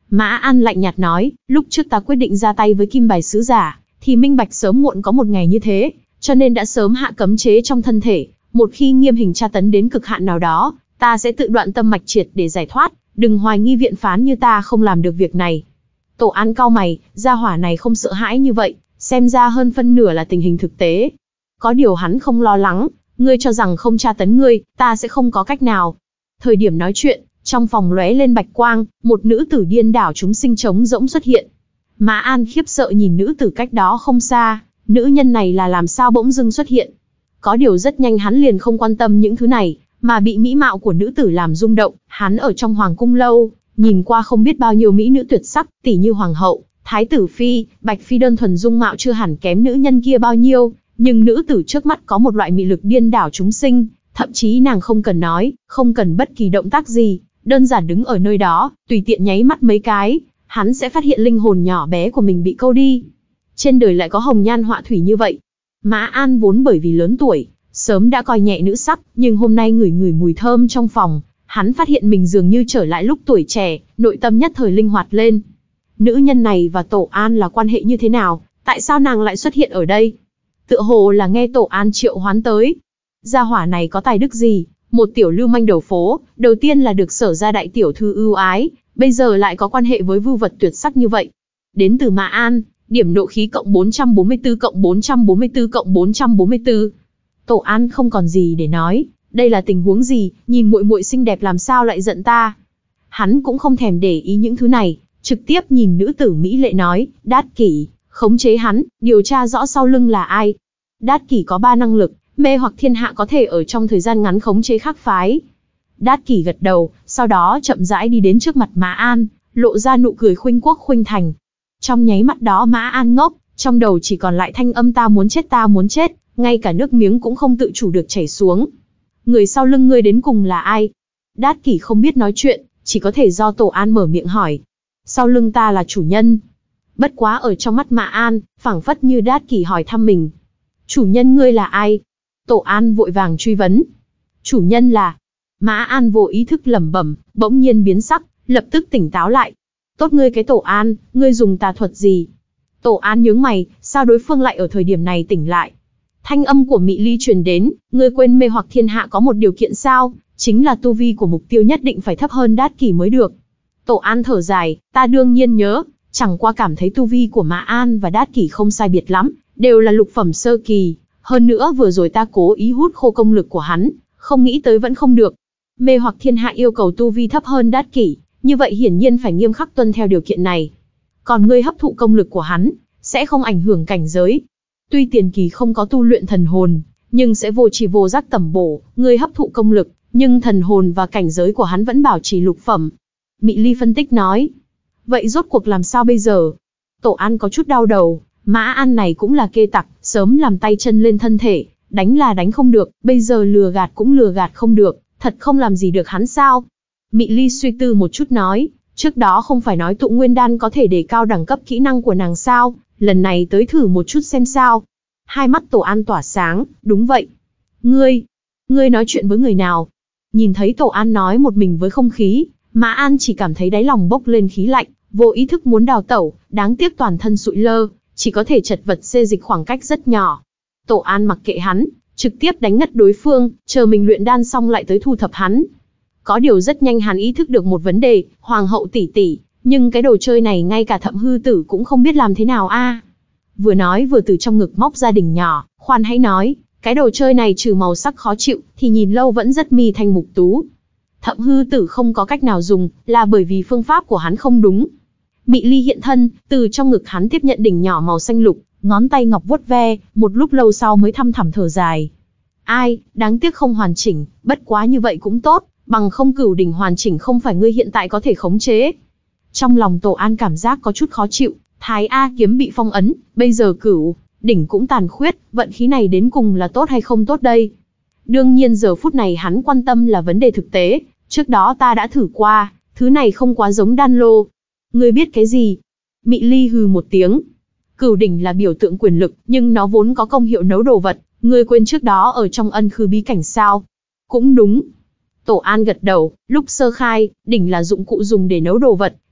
Mã An lạnh nhạt nói, lúc trước ta quyết định ra tay với kim bài sứ giả, thì minh bạch sớm muộn có một ngày như thế, cho nên đã sớm hạ cấm chế trong thân thể, một khi nghiêm hình tra tấn đến cực hạn nào đó, ta sẽ tự đoạn tâm mạch triệt để giải thoát, đừng hoài nghi viện phán như ta không làm được việc này. Tổ An cau mày, gia hỏa này không sợ hãi như vậy, xem ra hơn phân nửa là tình hình thực tế. Có điều hắn không lo lắng, ngươi cho rằng không tra tấn ngươi, ta sẽ không có cách nào. Thời điểm nói chuyện, trong phòng lóe lên bạch quang, một nữ tử điên đảo chúng sinh trống rỗng xuất hiện. Mã An khiếp sợ nhìn nữ tử cách đó không xa, nữ nhân này là làm sao bỗng dưng xuất hiện. Có điều rất nhanh hắn liền không quan tâm những thứ này, mà bị mỹ mạo của nữ tử làm rung động. Hắn ở trong hoàng cung lâu, nhìn qua không biết bao nhiêu mỹ nữ tuyệt sắc, tỷ như hoàng hậu, thái tử phi, bạch phi đơn thuần dung mạo chưa hẳn kém nữ nhân kia bao nhiêu, nhưng nữ tử trước mắt có một loại mị lực điên đảo chúng sinh, thậm chí nàng không cần nói, không cần bất kỳ động tác gì, đơn giản đứng ở nơi đó, tùy tiện nháy mắt mấy cái, hắn sẽ phát hiện linh hồn nhỏ bé của mình bị câu đi. Trên đời lại có hồng nhan họa thủy như vậy. Mã An vốn bởi vì lớn tuổi, sớm đã coi nhẹ nữ sắc, nhưng hôm nay ngửi ngửi mùi thơm trong phòng, hắn phát hiện mình dường như trở lại lúc tuổi trẻ, nội tâm nhất thời linh hoạt lên. Nữ nhân này và Tổ An là quan hệ như thế nào, tại sao nàng lại xuất hiện ở đây? Tựa hồ là nghe Tổ An triệu hoán tới. Gia hỏa này có tài đức gì? Một tiểu lưu manh đầu phố, đầu tiên là được Sở gia đại tiểu thư ưu ái, bây giờ lại có quan hệ với vưu vật tuyệt sắc như vậy. Đến từ Mã An, điểm nộ khí cộng bốn trăm bốn mươi tư cộng bốn trăm bốn mươi tư cộng bốn trăm bốn mươi tư. Tổ An không còn gì để nói, đây là tình huống gì, nhìn muội muội xinh đẹp làm sao lại giận ta. Hắn cũng không thèm để ý những thứ này, trực tiếp nhìn nữ tử mỹ lệ nói, Đát Kỷ, khống chế hắn, điều tra rõ sau lưng là ai. Đát Kỷ có ba năng lực, mê hoặc thiên hạ, có thể ở trong thời gian ngắn khống chế khác phái. Đát Kỷ gật đầu, sau đó chậm rãi đi đến trước mặt Mã An, lộ ra nụ cười khuynh quốc khuynh thành. Trong nháy mắt đó Mã An ngốc, trong đầu chỉ còn lại thanh âm ta muốn chết ta muốn chết, ngay cả nước miếng cũng không tự chủ được chảy xuống. Người sau lưng ngươi đến cùng là ai? Đát Kỷ không biết nói chuyện, chỉ có thể do Tổ An mở miệng hỏi. Sau lưng ta là chủ nhân. Bất quá ở trong mắt Mã An, phảng phất như Đát Kỷ hỏi thăm mình. Chủ nhân ngươi là ai? Tổ An vội vàng truy vấn. Chủ nhân là... Mã An vô ý thức lẩm bẩm, bỗng nhiên biến sắc, lập tức tỉnh táo lại. Tốt ngươi cái Tổ An, ngươi dùng tà thuật gì? Tổ An nhướng mày, sao đối phương lại ở thời điểm này tỉnh lại? Thanh âm của Mị Ly truyền đến, ngươi quên mê hoặc thiên hạ có một điều kiện sao, chính là tu vi của mục tiêu nhất định phải thấp hơn Đát Kỷ mới được. Tổ An thở dài, ta đương nhiên nhớ, chẳng qua cảm thấy tu vi của Mã An và Đát Kỷ không sai biệt lắm, đều là lục phẩm sơ kỳ, hơn nữa vừa rồi ta cố ý hút khô công lực của hắn, không nghĩ tới vẫn không được. Mê hoặc thiên hạ yêu cầu tu vi thấp hơn Đát Kỷ, như vậy hiển nhiên phải nghiêm khắc tuân theo điều kiện này. Còn ngươi hấp thụ công lực của hắn, sẽ không ảnh hưởng cảnh giới. Tuy tiền kỳ không có tu luyện thần hồn, nhưng sẽ vô trì vô giác tẩm bổ, ngươi hấp thụ công lực, nhưng thần hồn và cảnh giới của hắn vẫn bảo trì lục phẩm. Mị Ly phân tích nói. Vậy rốt cuộc làm sao bây giờ? Tổ An có chút đau đầu, Mã An này cũng là kê tặc, sớm làm tay chân lên thân thể, đánh là đánh không được, bây giờ lừa gạt cũng lừa gạt không được, thật không làm gì được hắn sao? Mị Ly suy tư một chút nói, trước đó không phải nói tụ nguyên đan có thể đề cao đẳng cấp kỹ năng của nàng sao, lần này tới thử một chút xem sao. Hai mắt Tổ An tỏa sáng, đúng vậy. Ngươi, ngươi nói chuyện với người nào? Nhìn thấy Tổ An nói một mình với không khí, Mã An chỉ cảm thấy đáy lòng bốc lên khí lạnh, vô ý thức muốn đào tẩu, đáng tiếc toàn thân sụi lơ, chỉ có thể chật vật xê dịch khoảng cách rất nhỏ. Tổ An mặc kệ hắn, trực tiếp đánh ngất đối phương, chờ mình luyện đan xong lại tới thu thập hắn. Có điều rất nhanh hắn ý thức được một vấn đề, hoàng hậu tỷ tỷ, nhưng cái đồ chơi này ngay cả Thậm Hư Tử cũng không biết làm thế nào a. Vừa nói vừa từ trong ngực móc ra đỉnh nhỏ, khoan hãy nói, cái đồ chơi này trừ màu sắc khó chịu, thì nhìn lâu vẫn rất mi thanh mục tú. Thậm Hư Tử không có cách nào dùng, là bởi vì phương pháp của hắn không đúng. Mị Ly hiện thân, từ trong ngực hắn tiếp nhận đỉnh nhỏ màu xanh lục, ngón tay ngọc vuốt ve, một lúc lâu sau mới thăm thẳm thở dài. Ai, đáng tiếc không hoàn chỉnh, bất quá như vậy cũng tốt, bằng không cửu đỉnh hoàn chỉnh không phải ngươi hiện tại có thể khống chế. Trong lòng Tổ An cảm giác có chút khó chịu, Thái A kiếm bị phong ấn, bây giờ cửu đỉnh cũng tàn khuyết, vận khí này đến cùng là tốt hay không tốt đây? Đương nhiên giờ phút này hắn quan tâm là vấn đề thực tế, trước đó ta đã thử qua, thứ này không quá giống đan lô. Ngươi biết cái gì? Mị Ly hừ một tiếng. Cửu đỉnh là biểu tượng quyền lực, nhưng nó vốn có công hiệu nấu đồ vật, ngươi quên trước đó ở trong ân khư bí cảnh sao? Cũng đúng. Tổ An gật đầu, lúc sơ khai, đỉnh là dụng cụ dùng để nấu đồ vật,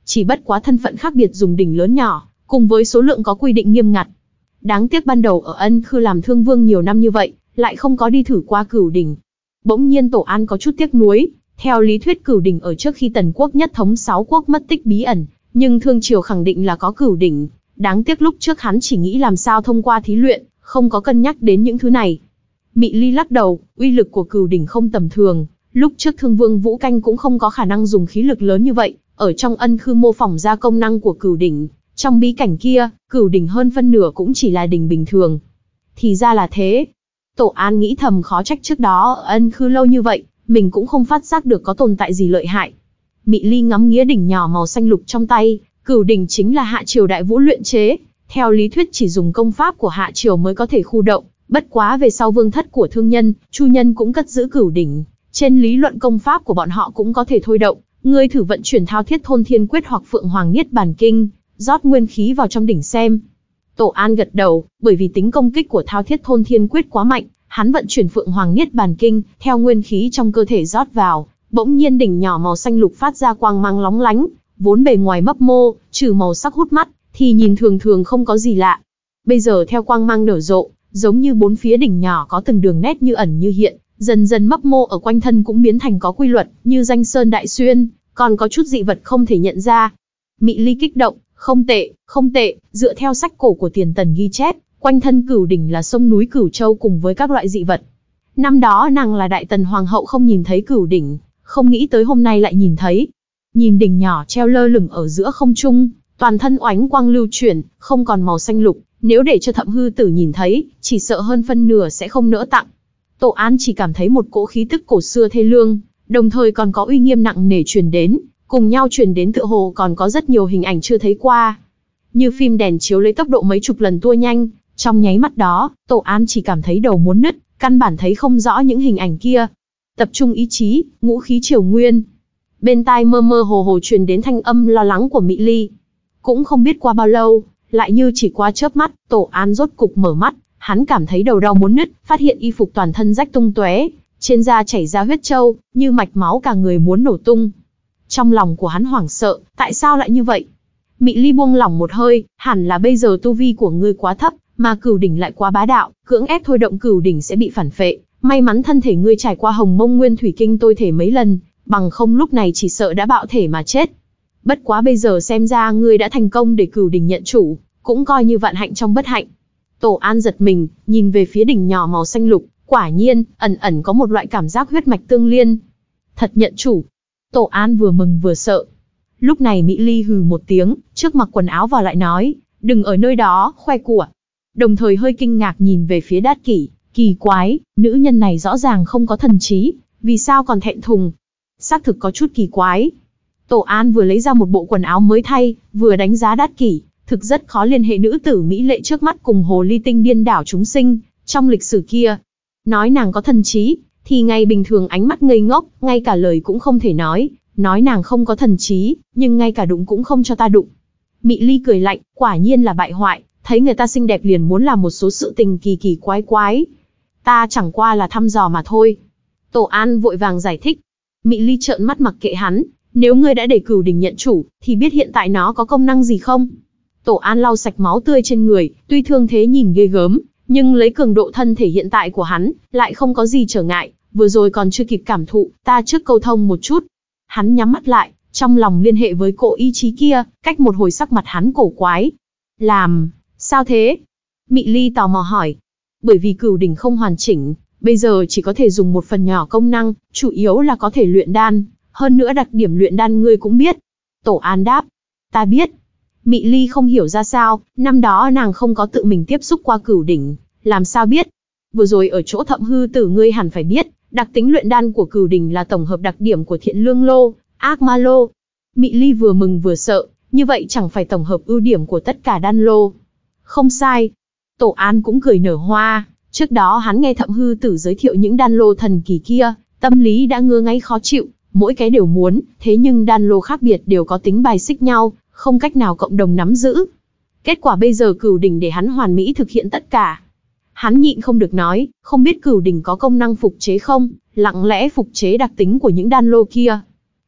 chỉ bất quá thân phận khác biệt dùng đỉnh lớn nhỏ, cùng với số lượng có quy định nghiêm ngặt. Đáng tiếc ban đầu ở Ân Khư làm thương vương nhiều năm như vậy, lại không có đi thử qua cửu đỉnh. Bỗng nhiên Tổ An có chút tiếc nuối, theo lý thuyết cửu đỉnh ở trước khi Tần quốc nhất thống sáu quốc mất tích bí ẩn, nhưng Thương Triều khẳng định là có cửu đỉnh. Đáng tiếc lúc trước hắn chỉ nghĩ làm sao thông qua thí luyện, không có cân nhắc đến những thứ này. Mị Ly lắc đầu, uy lực của cửu đỉnh không tầm thường, lúc trước Thương Vương Vũ Canh cũng không có khả năng dùng khí lực lớn như vậy, ở trong Ân Khư mô phỏng ra công năng của cửu đỉnh. Trong bí cảnh kia, cửu đỉnh hơn phân nửa cũng chỉ là đỉnh bình thường. Thì ra là thế. Tổ An nghĩ thầm khó trách trước đó ở Ân Khư lâu như vậy, mình cũng không phát giác được có tồn tại gì lợi hại. Mị Ly ngắm nghía đỉnh nhỏ màu xanh lục trong tay, cửu đỉnh chính là Hạ Triều Đại Vũ luyện chế, theo lý thuyết chỉ dùng công pháp của Hạ Triều mới có thể khu động, bất quá về sau vương thất của thương nhân, Chu nhân cũng cất giữ cửu đỉnh, trên lý luận công pháp của bọn họ cũng có thể thôi động. Ngươi thử vận chuyển Thao Thiết Thôn Thiên Quyết hoặc Phượng Hoàng Niết Bàn Kinh, rót nguyên khí vào trong đỉnh xem. Tổ An gật đầu, bởi vì tính công kích của Thao Thiết Thôn Thiên Quyết quá mạnh, hắn vận chuyển Phượng Hoàng Niết Bàn Kinh, theo nguyên khí trong cơ thể rót vào, bỗng nhiên đỉnh nhỏ màu xanh lục phát ra quang mang lóng lánh, vốn bề ngoài mấp mô, trừ màu sắc hút mắt, thì nhìn thường thường không có gì lạ. Bây giờ theo quang mang nở rộ, giống như bốn phía đỉnh nhỏ có từng đường nét như ẩn như hiện, dần dần mấp mô ở quanh thân cũng biến thành có quy luật, như danh sơn đại xuyên, còn có chút dị vật không thể nhận ra. Mị Ly kích động, không tệ, không tệ, dựa theo sách cổ của Tiền Tần ghi chép, quanh thân cửu đỉnh là sông núi Cửu Châu cùng với các loại dị vật. Năm đó nàng là Đại Tần Hoàng hậu không nhìn thấy cửu đỉnh, không nghĩ tới hôm nay lại nhìn thấy. Nhìn đỉnh nhỏ treo lơ lửng ở giữa không trung, toàn thân oánh quang lưu chuyển, không còn màu xanh lục, nếu để cho Thậm Hư Tử nhìn thấy, chỉ sợ hơn phân nửa sẽ không nỡ tặng. Tổ An chỉ cảm thấy một cỗ khí tức cổ xưa thê lương, đồng thời còn có uy nghiêm nặng nề truyền đến, cùng nhau truyền đến tựa hồ còn có rất nhiều hình ảnh chưa thấy qua. Như phim đèn chiếu lấy tốc độ mấy chục lần tua nhanh, trong nháy mắt đó, Tổ An chỉ cảm thấy đầu muốn nứt, căn bản thấy không rõ những hình ảnh kia. Tập trung ý chí, ngũ khí triều nguyên. Bên tai mơ mơ hồ hồ truyền đến thanh âm lo lắng của Mị Ly. Cũng không biết qua bao lâu, lại như chỉ qua chớp mắt, Tổ An rốt cục mở mắt, hắn cảm thấy đầu đau muốn nứt, phát hiện y phục toàn thân rách tung tóe, trên da chảy ra huyết châu, như mạch máu cả người muốn nổ tung. Trong lòng của hắn hoảng sợ, tại sao lại như vậy? Mị Ly buông lỏng một hơi, hẳn là bây giờ tu vi của ngươi quá thấp, mà cửu đỉnh lại quá bá đạo, cưỡng ép thôi động cửu đỉnh sẽ bị phản phệ. May mắn thân thể ngươi trải qua Hồng Mông Nguyên Thủy Kinh tôi thể mấy lần, bằng không lúc này chỉ sợ đã bạo thể mà chết. Bất quá bây giờ xem ra ngươi đã thành công để cửu đỉnh nhận chủ, cũng coi như vạn hạnh trong bất hạnh. Tổ An giật mình, nhìn về phía đỉnh nhỏ màu xanh lục, quả nhiên, ẩn ẩn có một loại cảm giác huyết mạch tương liên. Thật nhận chủ. Tổ An vừa mừng vừa sợ. Lúc này Mị Ly hừ một tiếng, trước mặc quần áo vào lại nói, đừng ở nơi đó, khoe của. Đồng thời hơi kinh ngạc nhìn về phía Đát Kỷ, kỳ quái, nữ nhân này rõ ràng không có thần trí, vì sao còn thẹn thùng? Xác thực có chút kỳ quái. Tổ An vừa lấy ra một bộ quần áo mới thay, vừa đánh giá Đát Kỷ, thực rất khó liên hệ nữ tử mỹ lệ trước mắt cùng hồ ly tinh điên đảo chúng sinh, trong lịch sử kia. Nói nàng có thần trí, thì ngày bình thường ánh mắt ngây ngốc, ngay cả lời cũng không thể nói, nói nàng không có thần trí, nhưng ngay cả đụng cũng không cho ta đụng. Mị Ly cười lạnh, quả nhiên là bại hoại, thấy người ta xinh đẹp liền muốn làm một số sự tình kỳ kỳ quái quái. Ta chẳng qua là thăm dò mà thôi. Tổ An vội vàng giải thích. Mị Ly trợn mắt mặc kệ hắn, nếu ngươi đã để cửu đỉnh nhận chủ, thì biết hiện tại nó có công năng gì không? Tổ An lau sạch máu tươi trên người, tuy thương thế nhìn ghê gớm, nhưng lấy cường độ thân thể hiện tại của hắn, lại không có gì trở ngại, vừa rồi còn chưa kịp cảm thụ, ta trước câu thông một chút. Hắn nhắm mắt lại, trong lòng liên hệ với cỗ ý chí kia, cách một hồi sắc mặt hắn cổ quái. Làm, sao thế? Mị Ly tò mò hỏi. Bởi vì cửu đỉnh không hoàn chỉnh, bây giờ chỉ có thể dùng một phần nhỏ công năng, chủ yếu là có thể luyện đan, hơn nữa đặc điểm luyện đan ngươi cũng biết. Tổ An đáp. Ta biết. Mị Ly không hiểu ra sao, năm đó nàng không có tự mình tiếp xúc qua cửu đỉnh, làm sao biết? Vừa rồi ở chỗ Thậm Hư Tử ngươi hẳn phải biết, đặc tính luyện đan của cửu đỉnh là tổng hợp đặc điểm của Thiện Lương Lô, Ác Ma Lô. Mị Ly vừa mừng vừa sợ, như vậy chẳng phải tổng hợp ưu điểm của tất cả đan lô. Không sai. Tổ An cũng cười nở hoa, trước đó hắn nghe Thậm Hư Tử giới thiệu những đan lô thần kỳ kia, tâm lý đã ngứa ngáy khó chịu, mỗi cái đều muốn, thế nhưng đan lô khác biệt đều có tính bài xích nhau, không cách nào cộng đồng nắm giữ. Kết quả bây giờ cửu đỉnh để hắn hoàn mỹ thực hiện tất cả. Hắn nhịn không được nói, không biết cửu đỉnh có công năng phục chế không, lặng lẽ phục chế đặc tính của những đan lô kia.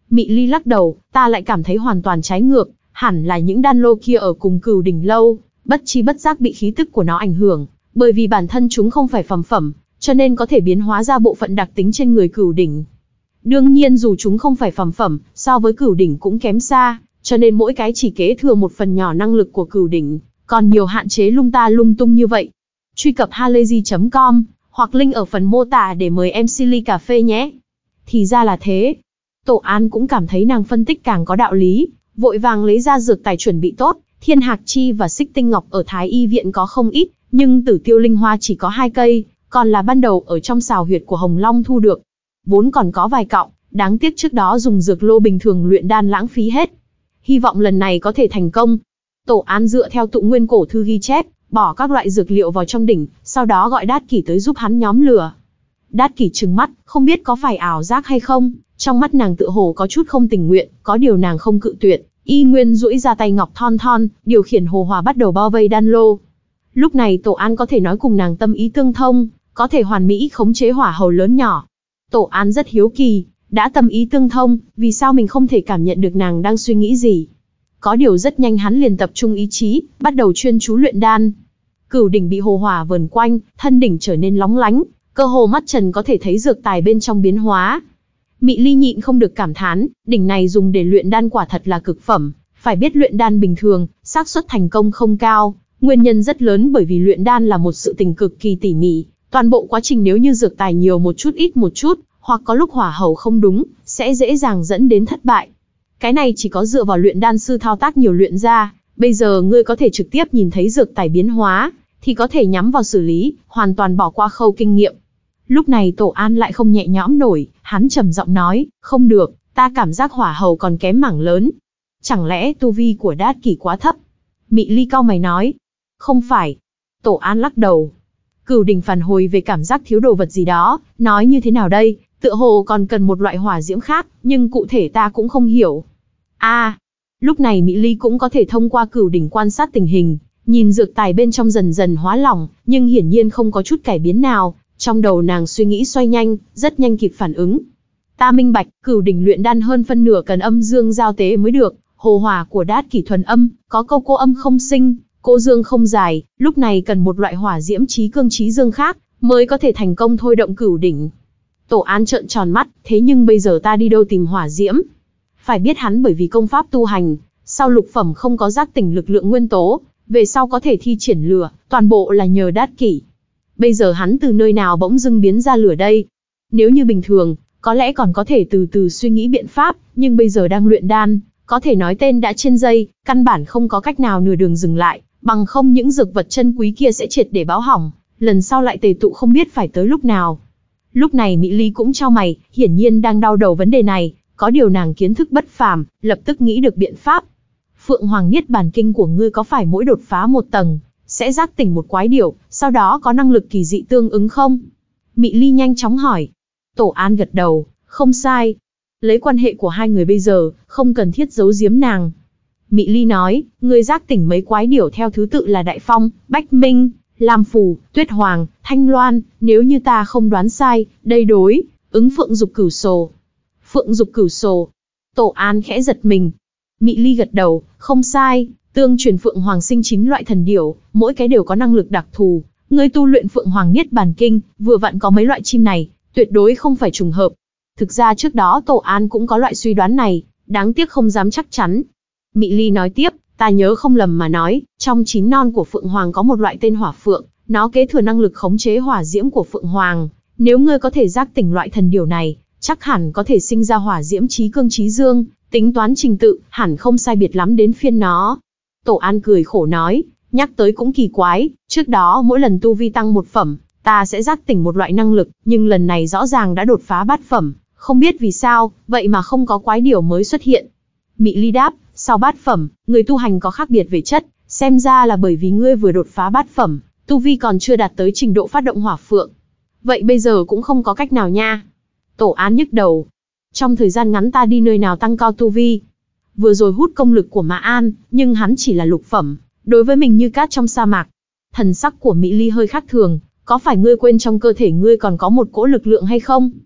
Mị Ly lắc đầu, ta lại cảm thấy hoàn toàn trái ngược, hẳn là những đan lô kia ở cùng Cửu Đỉnh lâu, bất chi bất giác bị khí tức của nó ảnh hưởng, bởi vì bản thân chúng không phải phàm phẩm, cho nên có thể biến hóa ra bộ phận đặc tính trên người Cửu Đỉnh. Đương nhiên dù chúng không phải phàm phẩm, so với Cửu Đỉnh cũng kém xa, cho nên mỗi cái chỉ kế thừa một phần nhỏ năng lực của Cửu Đỉnh, còn nhiều hạn chế lung ta lung tung như vậy. Truy cập halayzi chấm com hoặc link ở phần mô tả để mời em xê ly cà phê nhé. Thì ra là thế. Tổ An cũng cảm thấy nàng phân tích càng có đạo lý, vội vàng lấy ra dược tài chuẩn bị tốt. Thiên Hạc Chi và Xích Tinh Ngọc ở Thái Y viện có không ít, nhưng Tử Tiêu Linh Hoa chỉ có hai cây, còn là ban đầu ở trong xào huyệt của Hồng Long thu được. Vốn còn có vài cọng, đáng tiếc trước đó dùng dược lô bình thường luyện đan lãng phí hết. Hy vọng lần này có thể thành công. Tổ An dựa theo tụ nguyên cổ thư ghi chép, bỏ các loại dược liệu vào trong đỉnh, sau đó gọi Đát Kỷ tới giúp hắn nhóm lửa. Đát Kỷ trừng mắt, không biết có phải ảo giác hay không, trong mắt nàng tựa hồ có chút không tình nguyện, có điều nàng không cự tuyệt, y nguyên duỗi ra tay ngọc thon thon, điều khiển hồ hỏa bắt đầu bao vây đan lô. Lúc này Tổ An có thể nói cùng nàng tâm ý tương thông, có thể hoàn mỹ khống chế hỏa hầu lớn nhỏ. Tổ An rất hiếu kỳ, đã tâm ý tương thông, vì sao mình không thể cảm nhận được nàng đang suy nghĩ gì? Có điều rất nhanh hắn liền tập trung ý chí, bắt đầu chuyên chú luyện đan. Cửu đỉnh bị hồ hỏa vờn quanh, thân đỉnh trở nên lóng lánh, cơ hồ mắt trần có thể thấy dược tài bên trong biến hóa. Mị Ly nhịn không được cảm thán, đỉnh này dùng để luyện đan quả thật là cực phẩm, phải biết luyện đan bình thường, xác suất thành công không cao, nguyên nhân rất lớn bởi vì luyện đan là một sự tình cực kỳ tỉ mỉ, toàn bộ quá trình nếu như dược tài nhiều một chút ít một chút, hoặc có lúc hỏa hầu không đúng, sẽ dễ dàng dẫn đến thất bại. Cái này chỉ có dựa vào luyện đan sư thao tác nhiều luyện ra, bây giờ ngươi có thể trực tiếp nhìn thấy dược tài biến hóa, thì có thể nhắm vào xử lý, hoàn toàn bỏ qua khâu kinh nghiệm. Lúc này Tổ An lại không nhẹ nhõm nổi, hắn trầm giọng nói, không được, ta cảm giác hỏa hầu còn kém mảng lớn. Chẳng lẽ tu vi của Đát Kỷ quá thấp? Mị Ly cau mày nói, không phải. Tổ An lắc đầu. Cửu đỉnh phản hồi về cảm giác thiếu đồ vật gì đó, nói như thế nào đây, tựa hồ còn cần một loại hỏa diễm khác, nhưng cụ thể ta cũng không hiểu. A, à, lúc này Mị Ly cũng có thể thông qua cửu đỉnh quan sát tình hình, nhìn dược tài bên trong dần dần hóa lỏng, nhưng hiển nhiên không có chút cải biến nào. Trong đầu nàng suy nghĩ xoay nhanh, rất nhanh kịp phản ứng. Ta minh bạch, cửu đỉnh luyện đan hơn phân nửa cần âm dương giao tế mới được, hồ hỏa của Đát Kỷ thuần âm, có câu cô âm không sinh, cô dương không dài, lúc này cần một loại hỏa diễm chí cương chí dương khác, mới có thể thành công thôi động cửu đỉnh. Tổ An trợn tròn mắt, thế nhưng bây giờ ta đi đâu tìm hỏa diễm? Phải biết hắn bởi vì công pháp tu hành, sau lục phẩm không có giác tỉnh lực lượng nguyên tố, về sau có thể thi triển lửa, toàn bộ là nhờ Đát Kỷ. Bây giờ hắn từ nơi nào bỗng dưng biến ra lửa đây? Nếu như bình thường, có lẽ còn có thể từ từ suy nghĩ biện pháp, nhưng bây giờ đang luyện đan, có thể nói tên đã trên dây, căn bản không có cách nào nửa đường dừng lại, bằng không những dược vật chân quý kia sẽ triệt để báo hỏng, lần sau lại tề tụ không biết phải tới lúc nào. Lúc này Mị Ly cũng chau mày, hiển nhiên đang đau đầu vấn đề này, có điều nàng kiến thức bất phàm, lập tức nghĩ được biện pháp. Phượng Hoàng Niết Bàn Kinh của ngươi có phải mỗi đột phá một tầng, sẽ giác tỉnh một quái điểu, sau đó có năng lực kỳ dị tương ứng không? Mị Ly nhanh chóng hỏi. Tổ An gật đầu, không sai. Lấy quan hệ của hai người bây giờ, không cần thiết giấu giếm nàng. Mị Ly nói, ngươi giác tỉnh mấy quái điểu theo thứ tự là Đại Phong, Bách Minh, Lam Phù, Tuyết Hoàng, Thanh Loan, nếu như ta không đoán sai, đây đối, ứng Phượng Dục Cửu Sồ. Phượng Dục Cửu Sồ. Tổ An khẽ giật mình. Mị Ly gật đầu, không sai, tương truyền Phượng Hoàng sinh chín loại thần điểu, mỗi cái đều có năng lực đặc thù. Ngươi tu luyện Phượng Hoàng Niết Bàn Kinh, vừa vặn có mấy loại chim này, tuyệt đối không phải trùng hợp. Thực ra trước đó Tổ An cũng có loại suy đoán này, đáng tiếc không dám chắc chắn. Mị Ly nói tiếp, ta nhớ không lầm mà nói, trong chín non của Phượng Hoàng có một loại tên Hỏa Phượng, nó kế thừa năng lực khống chế hỏa diễm của Phượng Hoàng. Nếu ngươi có thể giác tỉnh loại thần điểu này, chắc hẳn có thể sinh ra hỏa diễm chí cương chí dương, tính toán trình tự, hẳn không sai biệt lắm đến phiên nó. Tổ An cười khổ nói, nhắc tới cũng kỳ quái, trước đó mỗi lần tu vi tăng một phẩm, ta sẽ giác tỉnh một loại năng lực, nhưng lần này rõ ràng đã đột phá bát phẩm, không biết vì sao, vậy mà không có quái điểu mới xuất hiện. Mị Ly đáp, sau bát phẩm, người tu hành có khác biệt về chất, xem ra là bởi vì ngươi vừa đột phá bát phẩm, tu vi còn chưa đạt tới trình độ phát động hỏa phượng. Vậy bây giờ cũng không có cách nào nha. Tổ An nhức đầu. Trong thời gian ngắn ta đi nơi nào tăng cao tu vi? Vừa rồi hút công lực của Mã An, nhưng hắn chỉ là lục phẩm, đối với mình như cát trong sa mạc. Thần sắc của Mị Ly hơi khác thường, có phải ngươi quên trong cơ thể ngươi còn có một cỗ lực lượng hay không?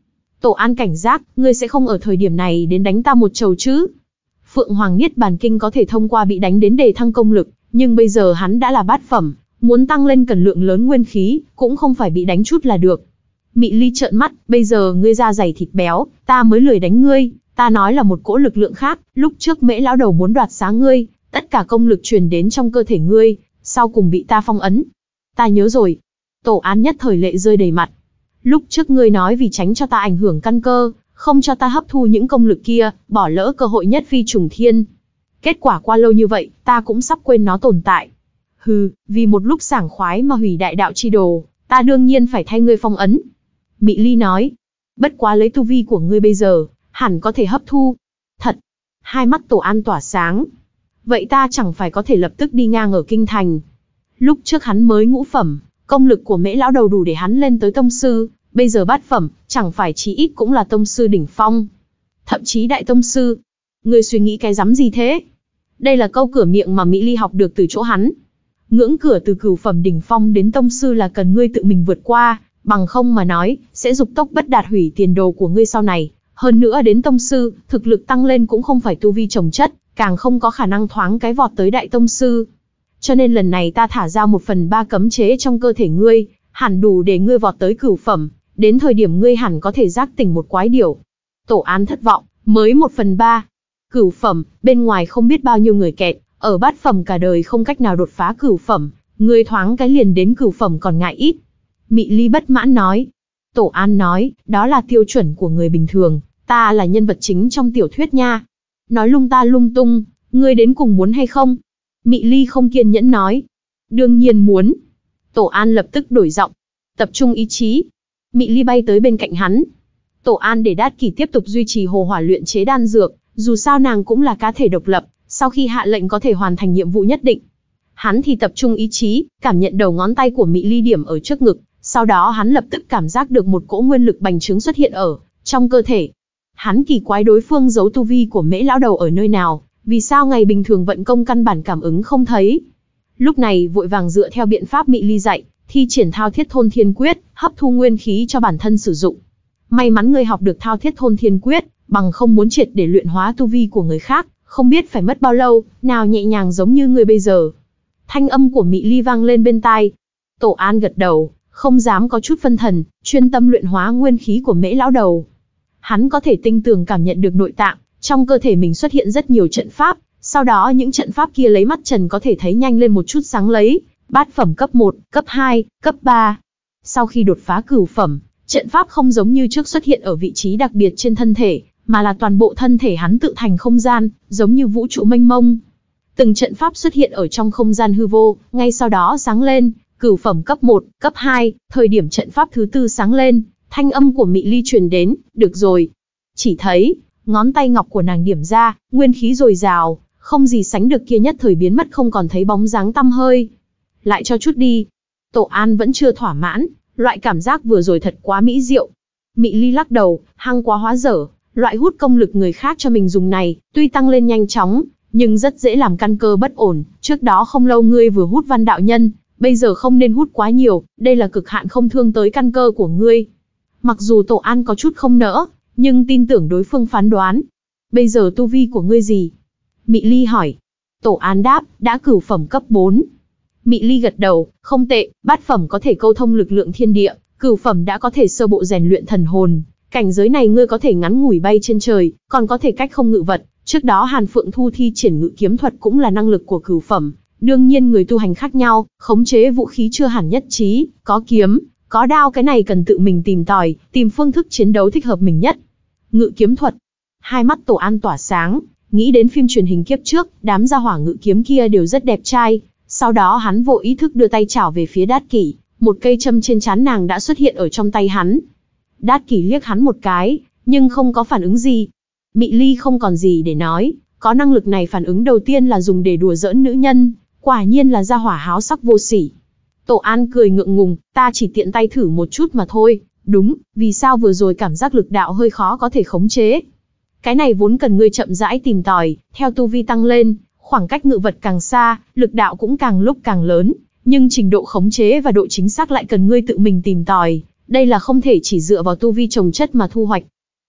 Tổ An cảnh giác, ngươi sẽ không ở thời điểm này đến đánh ta một trầu chứ? Phượng Hoàng Niết Bàn Kinh có thể thông qua bị đánh đến đề thăng công lực, nhưng bây giờ hắn đã là bát phẩm, muốn tăng lên cần lượng lớn nguyên khí, cũng không phải bị đánh chút là được. Mị Ly trợn mắt, bây giờ ngươi da dày thịt béo, ta mới lười đánh ngươi, ta nói là một cỗ lực lượng khác, lúc trước Mễ lão đầu muốn đoạt xá ngươi, tất cả công lực truyền đến trong cơ thể ngươi, sau cùng bị ta phong ấn. Ta nhớ rồi. Tổ An nhất thời lệ rơi đầy mặt. Lúc trước ngươi nói vì tránh cho ta ảnh hưởng căn cơ, không cho ta hấp thu những công lực kia, bỏ lỡ cơ hội nhất phi trùng thiên. Kết quả qua lâu như vậy, ta cũng sắp quên nó tồn tại. Hừ, vì một lúc sảng khoái mà hủy đại đạo chi đồ, ta đương nhiên phải thay ngươi phong ấn. Mị Ly nói, bất quá lấy tu vi của ngươi bây giờ, hẳn có thể hấp thu. Thật. Hai mắt Tổ An tỏa sáng. Vậy ta chẳng phải có thể lập tức đi ngang ở kinh thành. Lúc trước hắn mới ngũ phẩm, công lực của Mễ lão đầu đủ để hắn lên tới tông sư, bây giờ bát phẩm, chẳng phải chí ít cũng là tông sư đỉnh phong. Thậm chí đại tông sư. Ngươi suy nghĩ cái rắm gì thế? Đây là câu cửa miệng mà Mị Ly học được từ chỗ hắn. Ngưỡng cửa từ cửu phẩm đỉnh phong đến tông sư là cần ngươi tự mình vượt qua, bằng không mà nói, sẽ dục tốc bất đạt hủy tiền đồ của ngươi sau này. Hơn nữa đến tông sư, thực lực tăng lên cũng không phải tu vi chồng chất, càng không có khả năng thoáng cái vọt tới đại tông sư. Cho nên lần này ta thả ra một phần ba cấm chế trong cơ thể ngươi, hẳn đủ để ngươi vọt tới cửu phẩm, đến thời điểm ngươi hẳn có thể giác tỉnh một quái điểu. Tổ An thất vọng, mới một phần ba. Cửu phẩm, bên ngoài không biết bao nhiêu người kẹt, ở bát phẩm cả đời không cách nào đột phá cửu phẩm, ngươi thoáng cái liền đến cửu phẩm còn ngại ít. Mị Ly bất mãn nói. Tổ An nói, đó là tiêu chuẩn của người bình thường, ta là nhân vật chính trong tiểu thuyết nha. Nói lung ta lung tung, ngươi đến cùng muốn hay không? Mị Ly không kiên nhẫn nói. Đương nhiên muốn. Tổ An lập tức đổi giọng. Tập trung ý chí. Mị Ly bay tới bên cạnh hắn. Tổ An để Đát Kỷ tiếp tục duy trì hồ hỏa luyện chế đan dược, dù sao nàng cũng là cá thể độc lập, sau khi hạ lệnh có thể hoàn thành nhiệm vụ nhất định. Hắn thì tập trung ý chí, cảm nhận đầu ngón tay của Mị Ly điểm ở trước ngực, sau đó hắn lập tức cảm giác được một cỗ nguyên lực bành trướng xuất hiện ở trong cơ thể. Hắn kỳ quái đối phương giấu tu vi của Mễ lão đầu ở nơi nào, vì sao ngày bình thường vận công căn bản cảm ứng không thấy. Lúc này vội vàng dựa theo biện pháp Mị Ly dạy, thi triển Thao Thiết Thôn Thiên Quyết, hấp thu nguyên khí cho bản thân sử dụng. May mắn ngươi học được Thao Thiết Thôn Thiên Quyết, bằng không muốn triệt để luyện hóa tu vi của người khác, không biết phải mất bao lâu, nào nhẹ nhàng giống như ngươi bây giờ. Thanh âm của Mị Ly vang lên bên tai. Tổ An gật đầu, không dám có chút phân thần, chuyên tâm luyện hóa nguyên khí của Mễ lão đầu. Hắn có thể tinh tường cảm nhận được nội tạng, trong cơ thể mình xuất hiện rất nhiều trận pháp, sau đó những trận pháp kia lấy mắt trần có thể thấy nhanh lên một chút sáng lấy, bát phẩm cấp một, cấp hai, cấp ba. Sau khi đột phá cửu phẩm, trận pháp không giống như trước xuất hiện ở vị trí đặc biệt trên thân thể, mà là toàn bộ thân thể hắn tự thành không gian, giống như vũ trụ mênh mông. Từng trận pháp xuất hiện ở trong không gian hư vô, ngay sau đó sáng lên, cửu phẩm cấp một, cấp hai, thời điểm trận pháp thứ tư sáng lên, thanh âm của Mị Ly truyền đến, được rồi. Chỉ thấy, ngón tay ngọc của nàng điểm ra, nguyên khí dồi dào, không gì sánh được kia nhất thời biến mất không còn thấy bóng dáng tăm hơi. Lại cho chút đi. Tổ An vẫn chưa thỏa mãn, loại cảm giác vừa rồi thật quá mỹ diệu. Mị Ly lắc đầu, hăng quá hóa dở, loại hút công lực người khác cho mình dùng này, tuy tăng lên nhanh chóng, nhưng rất dễ làm căn cơ bất ổn. Trước đó không lâu ngươi vừa hút Văn đạo nhân, bây giờ không nên hút quá nhiều, đây là cực hạn không thương tới căn cơ của ngươi. Mặc dù Tổ An có chút không nỡ, nhưng tin tưởng đối phương phán đoán. Bây giờ tu vi của ngươi gì? Mị Ly hỏi. Tổ An đáp, đã cửu phẩm cấp bốn. Mị Ly gật đầu, không tệ, bát phẩm có thể câu thông lực lượng thiên địa, cửu phẩm đã có thể sơ bộ rèn luyện thần hồn. Cảnh giới này ngươi có thể ngắn ngủi bay trên trời, còn có thể cách không ngự vật. Trước đó Hàn Phượng Thu thi triển ngự kiếm thuật cũng là năng lực của cửu phẩm. Đương nhiên người tu hành khác nhau, khống chế vũ khí chưa hẳn nhất trí, có kiếm, có đao cái này cần tự mình tìm tòi, tìm phương thức chiến đấu thích hợp mình nhất. Ngự kiếm thuật. Hai mắt Tổ An tỏa sáng, nghĩ đến phim truyền hình kiếp trước, đám gia hỏa ngự kiếm kia đều rất đẹp trai. Sau đó hắn vô ý thức đưa tay chảo về phía Đát Kỷ, một cây châm trên trán nàng đã xuất hiện ở trong tay hắn. Đát Kỷ liếc hắn một cái, nhưng không có phản ứng gì. Mị Ly không còn gì để nói, có năng lực này phản ứng đầu tiên là dùng để đùa giỡn nữ nhân, quả nhiên là gia hỏa háo sắc vô sỉ. Tổ An cười ngượng ngùng, ta chỉ tiện tay thử một chút mà thôi, đúng, vì sao vừa rồi cảm giác lực đạo hơi khó có thể khống chế. Cái này vốn cần ngươi chậm rãi tìm tòi, theo tu vi tăng lên, khoảng cách ngự vật càng xa, lực đạo cũng càng lúc càng lớn, nhưng trình độ khống chế và độ chính xác lại cần ngươi tự mình tìm tòi, đây là không thể chỉ dựa vào tu vi trồng chất mà thu hoạch.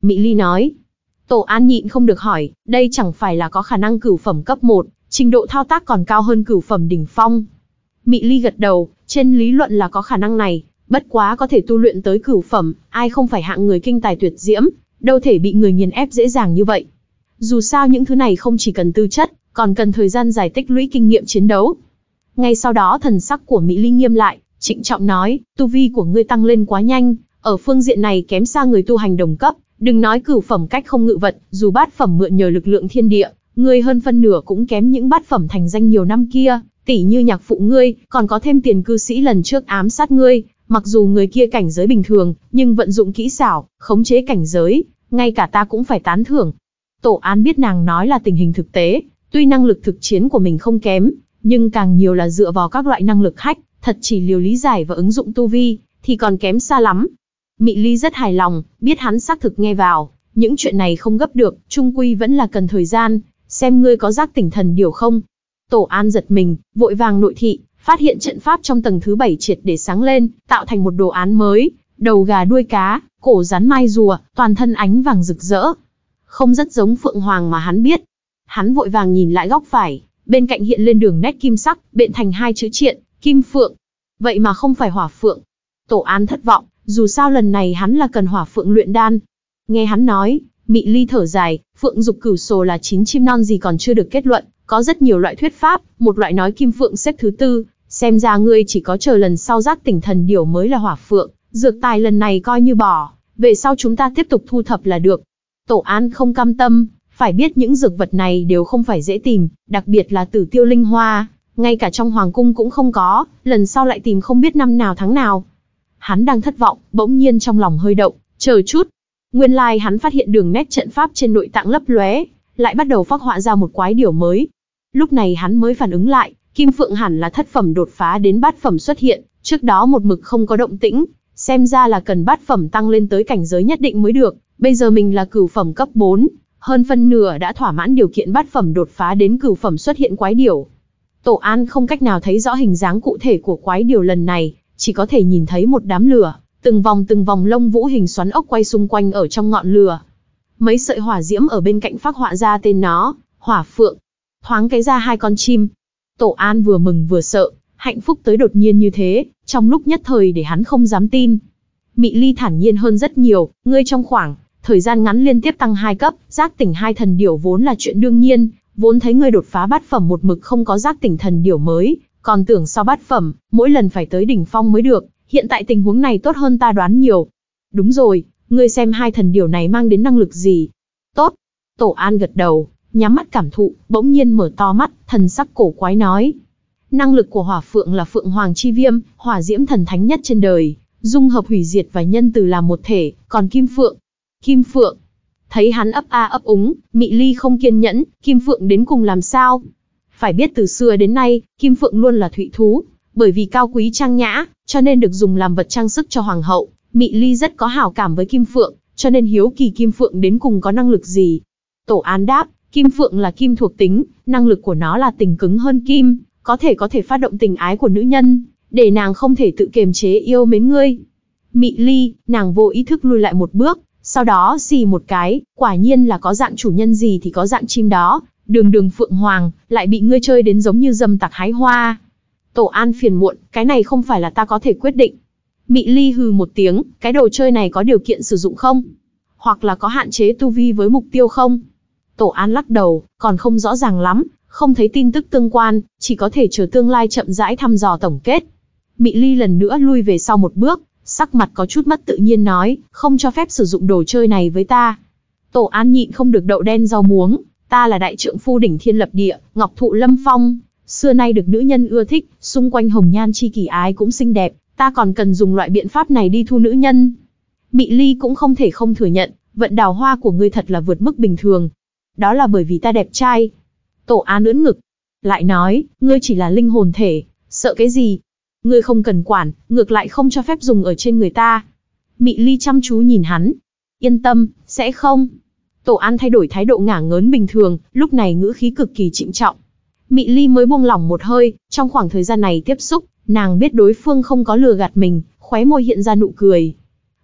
Mị Ly nói. Tổ An nhịn không được hỏi, đây chẳng phải là có khả năng cửu phẩm cấp một, trình độ thao tác còn cao hơn cửu phẩm đỉnh phong. Mị Ly gật đầu, trên lý luận là có khả năng này, bất quá có thể tu luyện tới cửu phẩm, ai không phải hạng người kinh tài tuyệt diễm, đâu thể bị người nghiền ép dễ dàng như vậy. Dù sao những thứ này không chỉ cần tư chất, còn cần thời gian dài tích lũy kinh nghiệm chiến đấu. Ngay sau đó thần sắc của Mị Ly nghiêm lại, trịnh trọng nói, tu vi của ngươi tăng lên quá nhanh, ở phương diện này kém xa người tu hành đồng cấp, đừng nói cửu phẩm cách không ngự vật, dù bát phẩm mượn nhờ lực lượng thiên địa, ngươi hơn phân nửa cũng kém những bát phẩm thành danh nhiều năm kia, tỷ như nhạc phụ ngươi, còn có thêm tiền cư sĩ lần trước ám sát ngươi, mặc dù người kia cảnh giới bình thường, nhưng vận dụng kỹ xảo, khống chế cảnh giới, ngay cả ta cũng phải tán thưởng. Tổ An biết nàng nói là tình hình thực tế, tuy năng lực thực chiến của mình không kém, nhưng càng nhiều là dựa vào các loại năng lực hack, thật chỉ liều lý giải và ứng dụng tu vi, thì còn kém xa lắm. Mị Ly rất hài lòng, biết hắn xác thực nghe vào, những chuyện này không gấp được, chung quy vẫn là cần thời gian, xem ngươi có giác tỉnh thần điều không. Tổ An giật mình, vội vàng nội thị, phát hiện trận pháp trong tầng thứ bảy triệt để sáng lên, tạo thành một đồ án mới, đầu gà đuôi cá, cổ rắn mai rùa, toàn thân ánh vàng rực rỡ. Không rất giống Phượng Hoàng mà hắn biết. Hắn vội vàng nhìn lại góc phải, bên cạnh hiện lên đường nét kim sắc, bện thành hai chữ triện, Kim Phượng. Vậy mà không phải Hỏa Phượng. Tổ An thất vọng, dù sao lần này hắn là cần Hỏa Phượng luyện đan. Nghe hắn nói, Mị Ly thở dài, Phượng dục cửu sồ là chín chim non gì còn chưa được kết luận, có rất nhiều loại thuyết pháp, một loại nói Kim Phượng xếp thứ tư, xem ra ngươi chỉ có chờ lần sau giác tỉnh thần điểu mới là Hỏa Phượng, dược tài lần này coi như bỏ, về sau chúng ta tiếp tục thu thập là được. Tổ An không cam tâm, phải biết những dược vật này đều không phải dễ tìm, đặc biệt là Tử Tiêu Linh Hoa, ngay cả trong hoàng cung cũng không có, lần sau lại tìm không biết năm nào tháng nào. Hắn đang thất vọng, bỗng nhiên trong lòng hơi động, chờ chút. Nguyên lai like hắn phát hiện đường nét trận pháp trên nội tạng lấp lóe, lại bắt đầu phác họa ra một quái điểu mới. Lúc này hắn mới phản ứng lại, Kim Phượng hẳn là thất phẩm đột phá đến bát phẩm xuất hiện, trước đó một mực không có động tĩnh, xem ra là cần bát phẩm tăng lên tới cảnh giới nhất định mới được. Bây giờ mình là cửu phẩm cấp bốn, hơn phân nửa đã thỏa mãn điều kiện bát phẩm đột phá đến cửu phẩm xuất hiện quái điểu. Tổ An không cách nào thấy rõ hình dáng cụ thể của quái điểu lần này, chỉ có thể nhìn thấy một đám lửa, từng vòng từng vòng lông vũ hình xoắn ốc quay xung quanh ở trong ngọn lửa. Mấy sợi hỏa diễm ở bên cạnh phác họa ra tên nó, Hỏa Phượng. Thoáng cái ra hai con chim. Tổ An vừa mừng vừa sợ, hạnh phúc tới đột nhiên như thế, trong lúc nhất thời để hắn không dám tin. Mị Ly thản nhiên hơn rất nhiều, ngươi trong khoảng thời gian ngắn liên tiếp tăng hai cấp, giác tỉnh hai thần điểu vốn là chuyện đương nhiên, vốn thấy ngươi đột phá bát phẩm một mực không có giác tỉnh thần điểu mới, còn tưởng sau bát phẩm, mỗi lần phải tới đỉnh phong mới được, hiện tại tình huống này tốt hơn ta đoán nhiều. Đúng rồi, ngươi xem hai thần điểu này mang đến năng lực gì? Tốt. Tổ An gật đầu, nhắm mắt cảm thụ, bỗng nhiên mở to mắt, thần sắc cổ quái nói. Năng lực của Hỏa Phượng là Phượng Hoàng chi viêm, hỏa diễm thần thánh nhất trên đời, dung hợp hủy diệt và nhân từ làm một thể, còn Kim Phượng, Kim Phượng. Thấy hắn ấp a ấp úng, Mị Ly không kiên nhẫn, Kim Phượng đến cùng làm sao? Phải biết từ xưa đến nay, Kim Phượng luôn là thụy thú, bởi vì cao quý trang nhã, cho nên được dùng làm vật trang sức cho hoàng hậu. Mị Ly rất có hảo cảm với Kim Phượng, cho nên hiếu kỳ Kim Phượng đến cùng có năng lực gì. Tổ An đáp, Kim Phượng là kim thuộc tính, năng lực của nó là tình cứng hơn kim, có thể có thể phát động tình ái của nữ nhân, để nàng không thể tự kiềm chế yêu mến ngươi. Mị Ly, nàng vô ý thức lùi lại một bước, sau đó xì một cái, quả nhiên là có dạng chủ nhân gì thì có dạng chim đó, đường đường Phượng Hoàng, lại bị ngươi chơi đến giống như dâm tặc hái hoa. Tổ An phiền muộn, cái này không phải là ta có thể quyết định. Mị Ly hừ một tiếng, cái đồ chơi này có điều kiện sử dụng không? Hoặc là có hạn chế tu vi với mục tiêu không? Tổ An lắc đầu, còn không rõ ràng lắm, không thấy tin tức tương quan, chỉ có thể chờ tương lai chậm rãi thăm dò tổng kết. Mị Ly lần nữa lui về sau một bước, sắc mặt có chút mất tự nhiên nói, không cho phép sử dụng đồ chơi này với ta. Tổ An nhịn không được đậu đen rau muống, ta là đại trượng phu đỉnh thiên lập địa, ngọc thụ lâm phong, xưa nay được nữ nhân ưa thích, xung quanh hồng nhan chi kỷ ái cũng xinh đẹp, ta còn cần dùng loại biện pháp này đi thu nữ nhân. Mị Ly cũng không thể không thừa nhận, vận đào hoa của ngươi thật là vượt mức bình thường. Đó là bởi vì ta đẹp trai. Tổ An ưỡn ngực, lại nói, ngươi chỉ là linh hồn thể, sợ cái gì? Ngươi không cần quản, ngược lại không cho phép dùng ở trên người ta. Mị Ly chăm chú nhìn hắn. Yên tâm, sẽ không. Tổ An thay đổi thái độ ngả ngớn bình thường, lúc này ngữ khí cực kỳ trịnh trọng. Mị Ly mới buông lỏng một hơi, trong khoảng thời gian này tiếp xúc, nàng biết đối phương không có lừa gạt mình, khóe môi hiện ra nụ cười.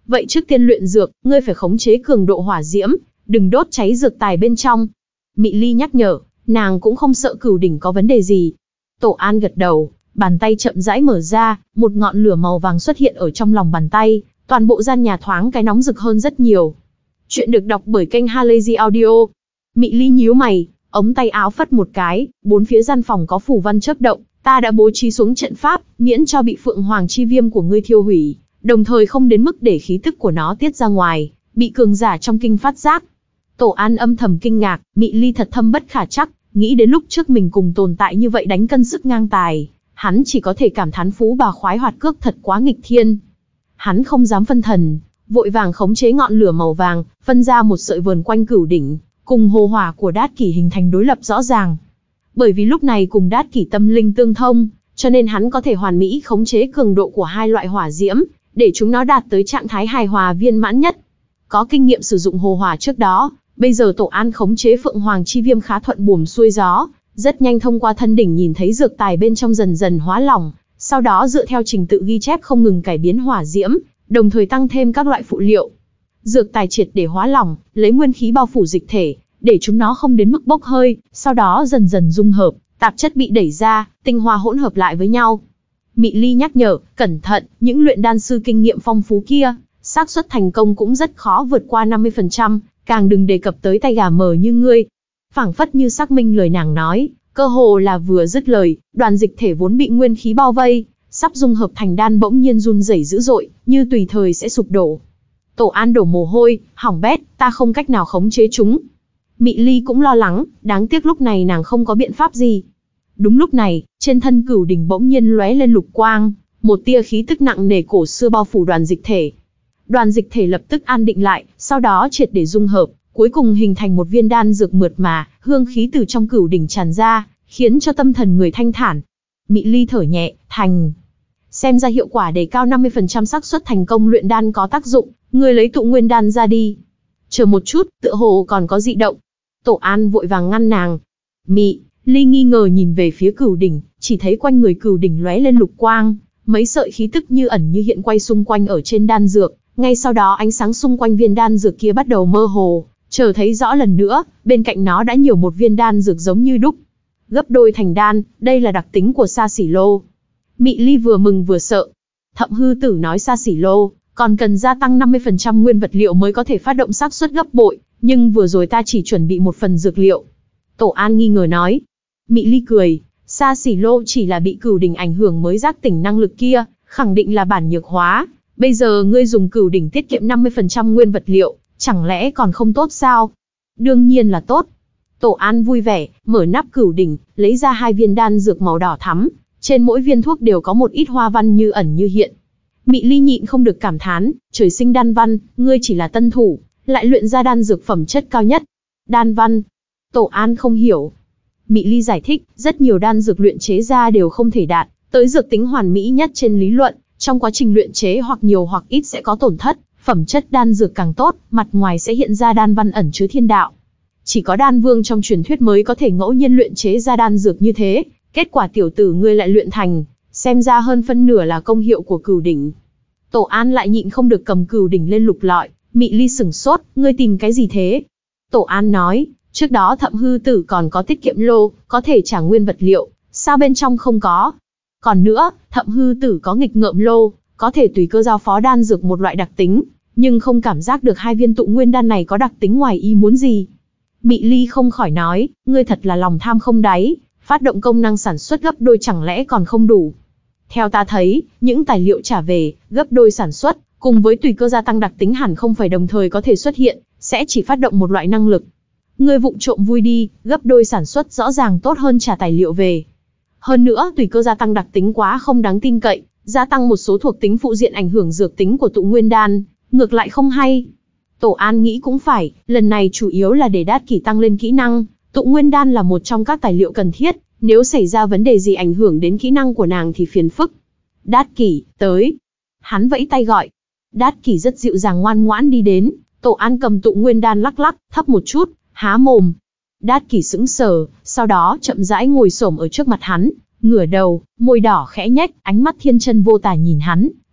Vậy trước tiên luyện dược, ngươi phải khống chế cường độ hỏa diễm, đừng đốt cháy dược tài bên trong. Mị Ly nhắc nhở, nàng cũng không sợ cửu đỉnh có vấn đề gì. Tổ An gật đầu, bàn tay chậm rãi mở ra, một ngọn lửa màu vàng xuất hiện ở trong lòng bàn tay, toàn bộ gian nhà thoáng cái nóng rực hơn rất nhiều. Chuyện được đọc bởi kênh Halazy Audio. Mị Ly nhíu mày, ống tay áo phất một cái, bốn phía gian phòng có phù văn chớp động, ta đã bố trí xuống trận pháp, miễn cho bị Phượng Hoàng chi viêm của ngươi thiêu hủy, đồng thời không đến mức để khí tức của nó tiết ra ngoài, bị cường giả trong kinh phát giác. Tổ An âm thầm kinh ngạc, Mị Ly thật thâm bất khả trắc, nghĩ đến lúc trước mình cùng tồn tại như vậy đánh cân sức ngang tài, hắn chỉ có thể cảm thán phú bà khoái hoạt cước thật quá nghịch thiên. Hắn không dám phân thần, vội vàng khống chế ngọn lửa màu vàng, phân ra một sợi vờn quanh cửu đỉnh, cùng hồ hỏa của Đát Kỷ hình thành đối lập rõ ràng. Bởi vì lúc này cùng Đát Kỷ tâm linh tương thông, cho nên hắn có thể hoàn mỹ khống chế cường độ của hai loại hỏa diễm, để chúng nó đạt tới trạng thái hài hòa viên mãn nhất. Có kinh nghiệm sử dụng hồ hỏa trước đó, bây giờ Tổ An khống chế Phượng Hoàng chi viêm khá thuận buồm xuôi gió, rất nhanh thông qua thân đỉnh nhìn thấy dược tài bên trong dần dần hóa lỏng, sau đó dựa theo trình tự ghi chép không ngừng cải biến hỏa diễm, đồng thời tăng thêm các loại phụ liệu. Dược tài triệt để hóa lỏng, lấy nguyên khí bao phủ dịch thể, để chúng nó không đến mức bốc hơi, sau đó dần dần dung hợp, tạp chất bị đẩy ra, tinh hoa hỗn hợp lại với nhau. Mị Ly nhắc nhở, cẩn thận, những luyện đan sư kinh nghiệm phong phú kia, xác suất thành công cũng rất khó vượt qua năm mươi phần trăm, càng đừng đề cập tới tay gà mờ như ngươi. Phảng phất như xác minh lời nàng nói, cơ hồ là vừa dứt lời, đoàn dịch thể vốn bị nguyên khí bao vây, sắp dung hợp thành đan bỗng nhiên run rẩy dữ dội, như tùy thời sẽ sụp đổ. Tổ An đổ mồ hôi, hỏng bét, ta không cách nào khống chế chúng. Mị Ly cũng lo lắng, đáng tiếc lúc này nàng không có biện pháp gì. Đúng lúc này, trên thân cửu đỉnh bỗng nhiên lóe lên lục quang, một tia khí tức nặng nề cổ xưa bao phủ đoàn dịch thể. Đoàn dịch thể lập tức an định lại, sau đó triệt để dung hợp, cuối cùng hình thành một viên đan dược mượt mà, hương khí từ trong cửu đỉnh tràn ra, khiến cho tâm thần người thanh thản. Mị Ly thở nhẹ, thành. Xem ra hiệu quả đề cao năm mươi phần trăm xác suất thành công luyện đan có tác dụng, ngươi lấy tụ nguyên đan ra đi. Chờ một chút, tựa hồ còn có dị động. Tổ An vội vàng ngăn nàng. Mị Ly nghi ngờ nhìn về phía cửu đỉnh, chỉ thấy quanh người cửu đỉnh lóe lên lục quang, mấy sợi khí tức như ẩn như hiện quay xung quanh ở trên đan dược, ngay sau đó ánh sáng xung quanh viên đan dược kia bắt đầu mơ hồ, chờ thấy rõ lần nữa, bên cạnh nó đã nhiều một viên đan dược giống như đúc. Gấp đôi thành đan, đây là đặc tính của Sa Sỉ Lô. Mị Ly vừa mừng vừa sợ. Thậm Hư Tử nói Sa Sỉ Lô còn cần gia tăng năm mươi phần trăm nguyên vật liệu mới có thể phát động xác suất gấp bội, nhưng vừa rồi ta chỉ chuẩn bị một phần dược liệu. Tổ An nghi ngờ nói. Mị Ly cười, Sa Sỉ Lô chỉ là bị cửu đỉnh ảnh hưởng mới giác tỉnh năng lực kia, khẳng định là bản nhược hóa. Bây giờ ngươi dùng cửu đỉnh tiết kiệm năm mươi phần trăm nguyên vật liệu, chẳng lẽ còn không tốt sao? Đương nhiên là tốt. Tổ An vui vẻ, mở nắp cửu đỉnh, lấy ra hai viên đan dược màu đỏ thắm, trên mỗi viên thuốc đều có một ít hoa văn như ẩn như hiện. Mị Ly nhịn không được cảm thán, trời sinh đan văn, ngươi chỉ là tân thủ, lại luyện ra đan dược phẩm chất cao nhất. Đan văn? Tổ An không hiểu. Mị Ly giải thích, rất nhiều đan dược luyện chế ra đều không thể đạt tới dược tính hoàn mỹ nhất trên lý luận, trong quá trình luyện chế hoặc nhiều hoặc ít sẽ có tổn thất, phẩm chất đan dược càng tốt, mặt ngoài sẽ hiện ra đan văn ẩn chứa thiên đạo. Chỉ có đan vương trong truyền thuyết mới có thể ngẫu nhiên luyện chế ra đan dược như thế, kết quả tiểu tử ngươi lại luyện thành, xem ra hơn phân nửa là công hiệu của cửu đỉnh. Tổ An lại nhịn không được cầm cửu đỉnh lên lục lọi, Mị Ly sửng sốt, ngươi tìm cái gì thế? Tổ An nói, trước đó Thậm Hư Tử còn có tiết kiệm lô, có thể trả nguyên vật liệu, sao bên trong không có? Còn nữa, Thậm Hư Tử có nghịch ngợm lô, có thể tùy cơ giao phó đan dược một loại đặc tính, nhưng không cảm giác được hai viên tụ nguyên đan này có đặc tính ngoài ý muốn gì. Mị Ly không khỏi nói, ngươi thật là lòng tham không đáy, phát động công năng sản xuất gấp đôi chẳng lẽ còn không đủ. Theo ta thấy, những tài liệu trả về, gấp đôi sản xuất, cùng với tùy cơ gia tăng đặc tính hẳn không phải đồng thời có thể xuất hiện, sẽ chỉ phát động một loại năng lực. Ngươi vụng trộm vui đi, gấp đôi sản xuất rõ ràng tốt hơn trả tài liệu về. Hơn nữa, tùy cơ gia tăng đặc tính quá không đáng tin cậy, gia tăng một số thuộc tính phụ diện ảnh hưởng dược tính của tụ nguyên đan, ngược lại không hay. Tổ An nghĩ cũng phải, lần này chủ yếu là để Đát Kỷ tăng lên kỹ năng, tụ nguyên đan là một trong các tài liệu cần thiết, nếu xảy ra vấn đề gì ảnh hưởng đến kỹ năng của nàng thì phiền phức. Đát Kỷ, tới. Hắn vẫy tay gọi. Đát Kỷ rất dịu dàng ngoan ngoãn đi đến, Tổ An cầm tụ nguyên đan lắc lắc, thấp một chút, há mồm. Đát Kỷ sững sờ, sau đó chậm rãi ngồi xổm ở trước mặt hắn, ngửa đầu, môi đỏ khẽ nhếch, ánh mắt thiên chân vô tà nhìn hắn,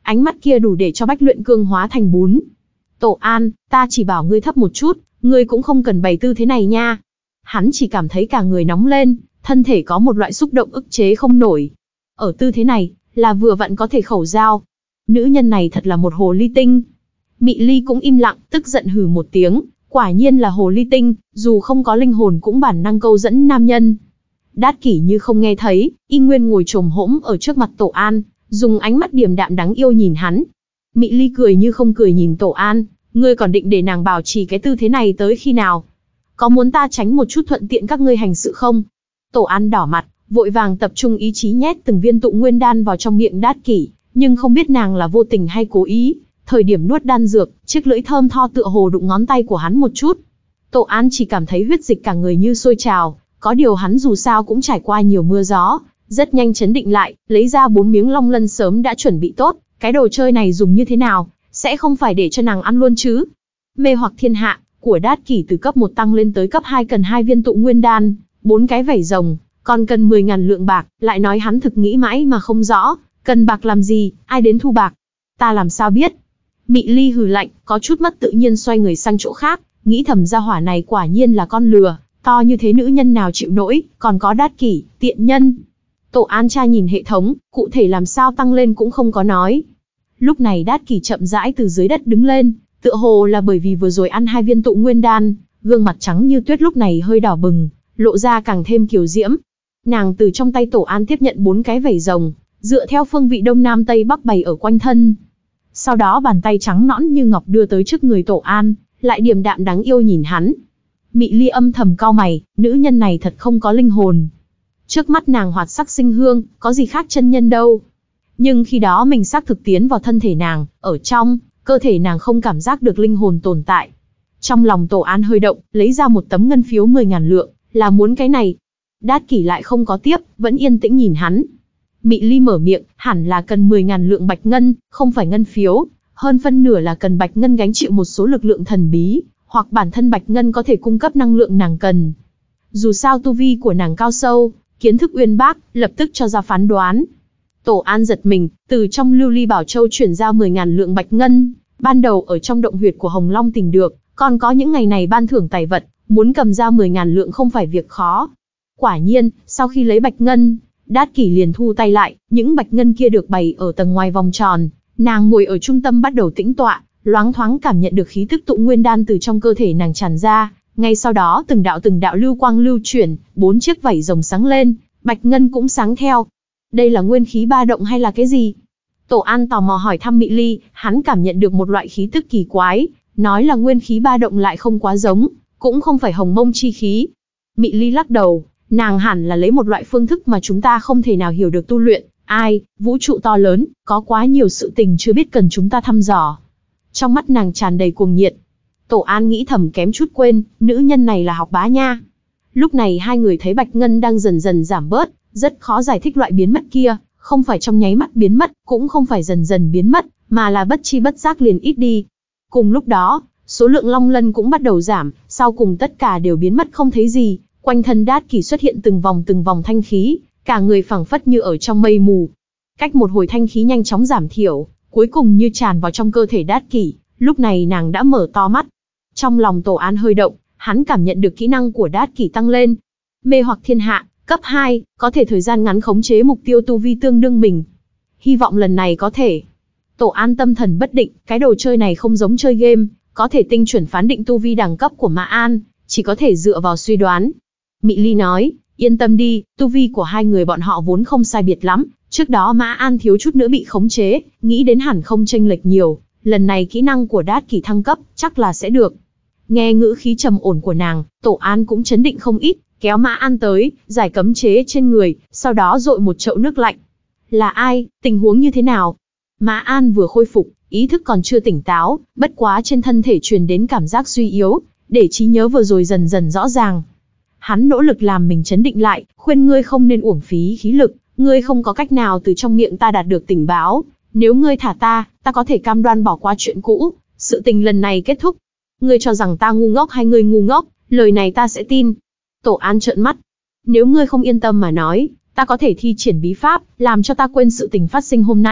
ánh mắt kia đủ để cho Bách Luyện Cương hóa thành bún. Tổ An, ta chỉ bảo ngươi thấp một chút, ngươi cũng không cần bày tư thế này nha. Hắn chỉ cảm thấy cả người nóng lên, thân thể có một loại xúc động ức chế không nổi. Ở tư thế này, là vừa vặn có thể khẩu giao. Nữ nhân này thật là một hồ ly tinh. Mị Ly cũng im lặng, tức giận hừ một tiếng, quả nhiên là hồ ly tinh, dù không có linh hồn cũng bản năng câu dẫn nam nhân. Đát Kỷ như không nghe thấy, y nguyên ngồi chồm hỗn ở trước mặt Tổ An, dùng ánh mắt điềm đạm đáng yêu nhìn hắn. Mị Ly cười như không cười nhìn Tổ An, ngươi còn định để nàng bảo trì cái tư thế này tới khi nào? Có muốn ta tránh một chút thuận tiện các ngươi hành sự không? Tổ An đỏ mặt, vội vàng tập trung ý chí nhét từng viên tụ nguyên đan vào trong miệng Đát Kỷ, nhưng không biết nàng là vô tình hay cố ý. Thời điểm nuốt đan dược, chiếc lưỡi thơm tho tựa hồ đụng ngón tay của hắn một chút. Tổ An chỉ cảm thấy huyết dịch cả người như sôi trào, có điều hắn dù sao cũng trải qua nhiều mưa gió, rất nhanh chấn định lại, lấy ra bốn miếng long lân sớm đã chuẩn bị tốt, cái đồ chơi này dùng như thế nào, sẽ không phải để cho nàng ăn luôn chứ. Mê hoặc thiên hạ, của Đát Kỷ từ cấp một tăng lên tới cấp hai cần hai viên tụ nguyên đan, bốn cái vảy rồng, còn cần mười ngàn lượng bạc, lại nói hắn thực nghĩ mãi mà không rõ, cần bạc làm gì, ai đến thu bạc. Ta làm sao biết? Mị Ly hừ lạnh, có chút mất tự nhiên xoay người sang chỗ khác, nghĩ thầm gia hỏa này quả nhiên là con lừa, to như thế nữ nhân nào chịu nổi, còn có Đát Kỷ, tiện nhân. Tổ An tra nhìn hệ thống, cụ thể làm sao tăng lên cũng không có nói. Lúc này Đát Kỷ chậm rãi từ dưới đất đứng lên, tựa hồ là bởi vì vừa rồi ăn hai viên tụ nguyên đan, gương mặt trắng như tuyết lúc này hơi đỏ bừng, lộ ra càng thêm kiều diễm. Nàng từ trong tay Tổ An tiếp nhận bốn cái vảy rồng, dựa theo phương vị đông nam tây bắc bày ở quanh thân. Sau đó bàn tay trắng nõn như ngọc đưa tới trước người Tổ An, lại điềm đạm đáng yêu nhìn hắn. Mị Ly âm thầm cau mày, nữ nhân này thật không có linh hồn. Trước mắt nàng hoạt sắc sinh hương, có gì khác chân nhân đâu. Nhưng khi đó mình xác thực tiến vào thân thể nàng, ở trong cơ thể nàng không cảm giác được linh hồn tồn tại. Trong lòng Tổ An hơi động, lấy ra một tấm ngân phiếu mười ngàn lượng, là muốn cái này. Đát Kỷ lại không có tiếp, vẫn yên tĩnh nhìn hắn. Mị Ly mở miệng, hẳn là cần mười ngàn lượng bạch ngân, không phải ngân phiếu, hơn phân nửa là cần bạch ngân gánh chịu một số lực lượng thần bí, hoặc bản thân bạch ngân có thể cung cấp năng lượng nàng cần. Dù sao tu vi của nàng cao sâu, kiến thức uyên bác, lập tức cho ra phán đoán. Tổ An giật mình, từ trong lưu ly bảo châu chuyển ra mười ngàn lượng bạch ngân, ban đầu ở trong động huyệt của Hồng Long tìm được, còn có những ngày này ban thưởng tài vật, muốn cầm ra mười ngàn lượng không phải việc khó. Quả nhiên, sau khi lấy bạch ngân, Đát Kỷ liền thu tay lại, những bạch ngân kia được bày ở tầng ngoài vòng tròn, nàng ngồi ở trung tâm bắt đầu tĩnh tọa, loáng thoáng cảm nhận được khí tức tụ nguyên đan từ trong cơ thể nàng tràn ra, ngay sau đó từng đạo từng đạo lưu quang lưu chuyển, bốn chiếc vảy rồng sáng lên, bạch ngân cũng sáng theo. Đây là nguyên khí ba động hay là cái gì? Tổ An tò mò hỏi thăm Mị Ly, hắn cảm nhận được một loại khí tức kỳ quái, nói là nguyên khí ba động lại không quá giống, cũng không phải hồng mông chi khí. Mị Ly lắc đầu, nàng hẳn là lấy một loại phương thức mà chúng ta không thể nào hiểu được tu luyện. Ai, vũ trụ to lớn, có quá nhiều sự tình chưa biết cần chúng ta thăm dò. Trong mắt nàng tràn đầy cuồng nhiệt. Tổ An nghĩ thầm kém chút quên, nữ nhân này là học bá nha. Lúc này hai người thấy bạch ngân đang dần dần giảm bớt, rất khó giải thích loại biến mất kia, không phải trong nháy mắt biến mất, cũng không phải dần dần biến mất, mà là bất chi bất giác liền ít đi. Cùng lúc đó, số lượng long lân cũng bắt đầu giảm, sau cùng tất cả đều biến mất không thấy gì, quanh thân Đát Kỷ xuất hiện từng vòng từng vòng thanh khí, cả người phảng phất như ở trong mây mù. Cách một hồi thanh khí nhanh chóng giảm thiểu, cuối cùng như tràn vào trong cơ thể Đát Kỷ, lúc này nàng đã mở to mắt. Trong lòng Tổ An hơi động, hắn cảm nhận được kỹ năng của Đát Kỷ tăng lên. Mê hoặc thiên hạ, cấp hai, có thể thời gian ngắn khống chế mục tiêu tu vi tương đương mình. Hy vọng lần này có thể. Tổ An tâm thần bất định, cái đồ chơi này không giống chơi game, có thể tinh chuẩn phán định tu vi đẳng cấp của Mã An, chỉ có thể dựa vào suy đoán. Mị Ly nói, yên tâm đi, tu vi của hai người bọn họ vốn không sai biệt lắm, trước đó Mã An thiếu chút nữa bị khống chế, nghĩ đến hẳn không chênh lệch nhiều, lần này kỹ năng của Đát Kỷ thăng cấp, chắc là sẽ được. Nghe ngữ khí trầm ổn của nàng, Tổ An cũng chấn định không ít, kéo Mã An tới, giải cấm chế trên người, sau đó dội một chậu nước lạnh. Là ai, tình huống như thế nào? Mã An vừa khôi phục, ý thức còn chưa tỉnh táo, bất quá trên thân thể truyền đến cảm giác suy yếu, để trí nhớ vừa rồi dần dần rõ ràng. Hắn nỗ lực làm mình chấn định lại, khuyên ngươi không nên uổng phí khí lực, ngươi không có cách nào từ trong miệng ta đạt được tình báo, nếu ngươi thả ta, ta có thể cam đoan bỏ qua chuyện cũ, sự tình lần này kết thúc. Ngươi cho rằng ta ngu ngốc hay ngươi ngu ngốc, lời này ta sẽ tin. Tổ An trợn mắt. Nếu ngươi không yên tâm mà nói, ta có thể thi triển bí pháp, làm cho ta quên sự tình phát sinh hôm nay,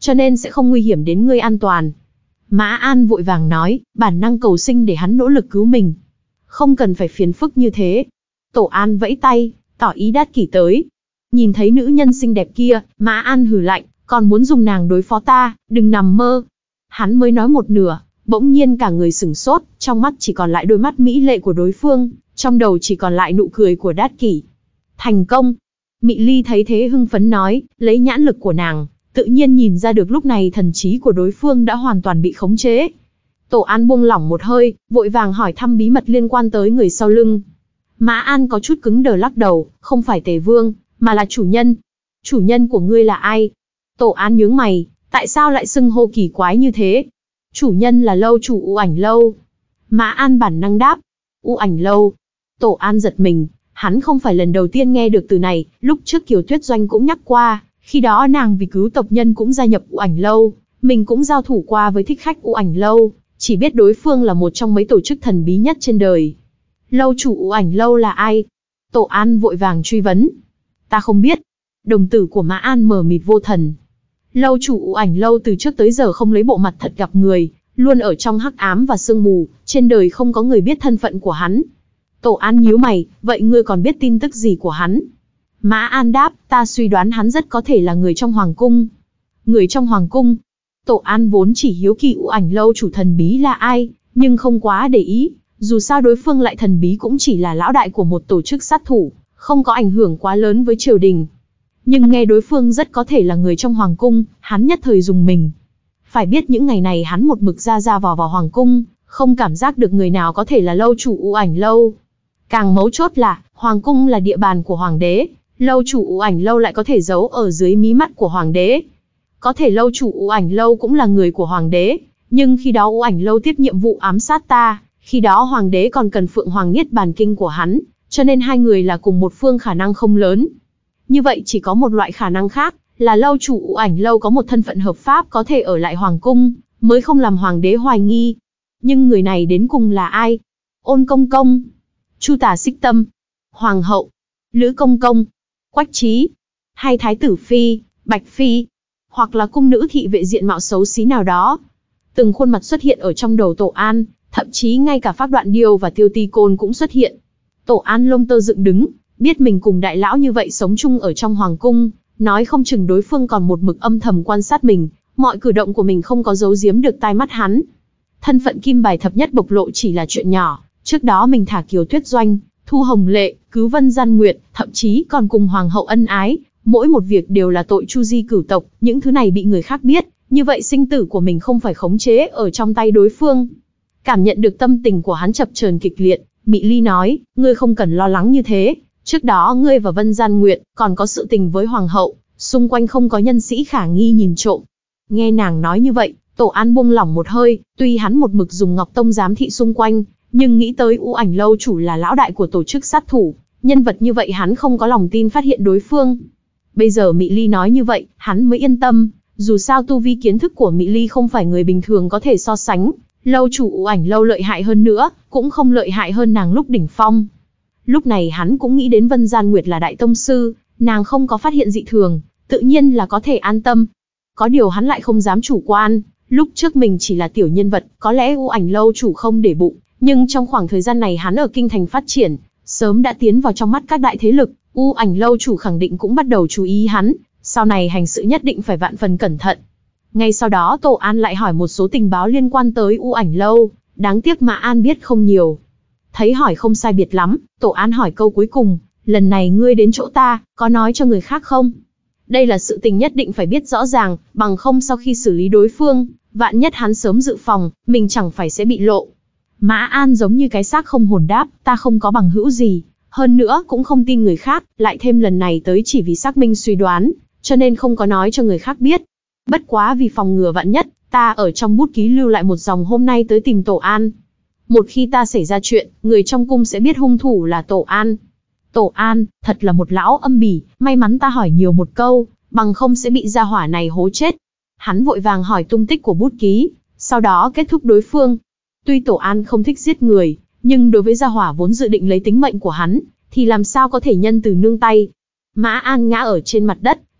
cho nên sẽ không nguy hiểm đến ngươi an toàn. Mã An vội vàng nói, bản năng cầu sinh để hắn nỗ lực cứu mình. Không cần phải phiền phức như thế. Tổ An vẫy tay, tỏ ý Đát Kỷ tới. Nhìn thấy nữ nhân xinh đẹp kia, Mã An hừ lạnh, còn muốn dùng nàng đối phó ta, đừng nằm mơ. Hắn mới nói một nửa, bỗng nhiên cả người sửng sốt, trong mắt chỉ còn lại đôi mắt mỹ lệ của đối phương, trong đầu chỉ còn lại nụ cười của Đát Kỷ. Thành công! Mị Ly thấy thế hưng phấn nói, lấy nhãn lực của nàng, tự nhiên nhìn ra được lúc này thần trí của đối phương đã hoàn toàn bị khống chế. Tổ An buông lỏng một hơi, vội vàng hỏi thăm bí mật liên quan tới người sau lưng. Mã An có chút cứng đờ lắc đầu, không phải Tề Vương, mà là chủ nhân. Chủ nhân của ngươi là ai? Tổ An nhướng mày, tại sao lại xưng hô kỳ quái như thế? Chủ nhân là lâu chủ U Ảnh Lâu. Mã An bản năng đáp. U Ảnh Lâu. Tổ An giật mình, hắn không phải lần đầu tiên nghe được từ này, lúc trước Kiều Tuyết Doanh cũng nhắc qua, khi đó nàng vì cứu tộc nhân cũng gia nhập U Ảnh Lâu, mình cũng giao thủ qua với thích khách U Ảnh Lâu, chỉ biết đối phương là một trong mấy tổ chức thần bí nhất trên đời. Lâu chủ U Ảnh Lâu là ai? Tổ An vội vàng truy vấn. Ta không biết. Đồng tử của Mã An mờ mịt vô thần. Lâu chủ U Ảnh Lâu từ trước tới giờ không lấy bộ mặt thật gặp người, luôn ở trong hắc ám và sương mù, trên đời không có người biết thân phận của hắn. Tổ An nhíu mày, vậy ngươi còn biết tin tức gì của hắn? Mã An đáp, ta suy đoán hắn rất có thể là người trong Hoàng Cung. Người trong Hoàng Cung? Tổ An vốn chỉ hiếu kỳ U Ảnh Lâu chủ thần bí là ai, nhưng không quá để ý, dù sao đối phương lại thần bí cũng chỉ là lão đại của một tổ chức sát thủ, không có ảnh hưởng quá lớn với triều đình. Nhưng nghe đối phương rất có thể là người trong Hoàng Cung, hắn nhất thời rùng mình. Phải biết những ngày này hắn một mực ra ra vào vào Hoàng Cung, không cảm giác được người nào có thể là lâu chủ U Ảnh Lâu. Càng mấu chốt là, Hoàng Cung là địa bàn của Hoàng đế, lâu chủ U Ảnh Lâu lại có thể giấu ở dưới mí mắt của Hoàng đế. Có thể lâu chủ U Ảnh Lâu cũng là người của Hoàng đế, nhưng khi đó U Ảnh Lâu tiếp nhiệm vụ ám sát ta, khi đó Hoàng đế còn cần Phượng Hoàng Niết Bàn Kinh của hắn, cho nên hai người là cùng một phương khả năng không lớn. Như vậy chỉ có một loại khả năng khác, là lâu chủ U Ảnh Lâu có một thân phận hợp pháp có thể ở lại Hoàng Cung, mới không làm Hoàng đế hoài nghi. Nhưng người này đến cùng là ai? Ôn Công Công, Chu Tả Xích Tâm, Hoàng hậu, Lữ Công Công, Quách Trí, hay Thái tử Phi, Bạch Phi, hoặc là cung nữ thị vệ diện mạo xấu xí nào đó. Từng khuôn mặt xuất hiện ở trong đầu Tổ An, thậm chí ngay cả Phác Đoạn Điêu và Tiêu Ti Côn cũng xuất hiện. Tổ An lông tơ dựng đứng, biết mình cùng đại lão như vậy sống chung ở trong Hoàng Cung, nói không chừng đối phương còn một mực âm thầm quan sát mình, mọi cử động của mình không có giấu giếm được tai mắt hắn. Thân phận kim bài thập nhất bộc lộ chỉ là chuyện nhỏ, trước đó mình thả Kiều Tuyết Doanh, Thu Hồng Lệ, cứu Vân Gian Nguyệt, thậm chí còn cùng Hoàng hậu ân ái, mỗi một việc đều là tội chu di cửu tộc, những thứ này bị người khác biết, như vậy sinh tử của mình không phải khống chế ở trong tay đối phương. Cảm nhận được tâm tình của hắn chập chờn kịch liệt, Mị Ly nói, ngươi không cần lo lắng như thế, trước đó ngươi và Vân Gian Nguyệt còn có sự tình với Hoàng hậu, xung quanh không có nhân sĩ khả nghi nhìn trộm. Nghe nàng nói như vậy, Tổ An buông lỏng một hơi, tuy hắn một mực dùng Ngọc Tông giám thị xung quanh, nhưng nghĩ tới U Ảnh Lâu chủ là lão đại của tổ chức sát thủ, nhân vật như vậy hắn không có lòng tin phát hiện đối phương. Bây giờ Mị Ly nói như vậy, hắn mới yên tâm, dù sao tu vi kiến thức của Mị Ly không phải người bình thường có thể so sánh, lâu chủ U Ảnh Lâu lợi hại hơn nữa, cũng không lợi hại hơn nàng lúc đỉnh phong. Lúc này hắn cũng nghĩ đến Vân Gian Nguyệt là đại tông sư, nàng không có phát hiện dị thường, tự nhiên là có thể an tâm. Có điều hắn lại không dám chủ quan, lúc trước mình chỉ là tiểu nhân vật, có lẽ U Ảnh Lâu chủ không để bụng, nhưng trong khoảng thời gian này hắn ở kinh thành phát triển, sớm đã tiến vào trong mắt các đại thế lực, U Ảnh Lâu chủ khẳng định cũng bắt đầu chú ý hắn, sau này hành sự nhất định phải vạn phần cẩn thận. Ngay sau đó Tổ An lại hỏi một số tình báo liên quan tới U Ảnh Lâu, đáng tiếc Mã An biết không nhiều. Thấy hỏi không sai biệt lắm, Tổ An hỏi câu cuối cùng, lần này ngươi đến chỗ ta, có nói cho người khác không? Đây là sự tình nhất định phải biết rõ ràng, bằng không sau khi xử lý đối phương, vạn nhất hắn sớm dự phòng, mình chẳng phải sẽ bị lộ. Mã An giống như cái xác không hồn đáp, ta không có bằng hữu gì, hơn nữa cũng không tin người khác, lại thêm lần này tới chỉ vì xác minh suy đoán, cho nên không có nói cho người khác biết. Bất quá vì phòng ngừa vạn nhất, ta ở trong bút ký lưu lại một dòng hôm nay tới tìm Tổ An. Một khi ta xảy ra chuyện, người trong cung sẽ biết hung thủ là Tổ An. Tổ An, thật là một lão âm bỉ, may mắn ta hỏi nhiều một câu, bằng không sẽ bị gia hỏa này hố chết. Hắn vội vàng hỏi tung tích của bút ký, sau đó kết thúc đối phương. Tuy Tổ An không thích giết người, nhưng đối với gia hỏa vốn dự định lấy tính mệnh của hắn, thì làm sao có thể nhân từ nương tay. Mã An ngã ở trên mặt đất,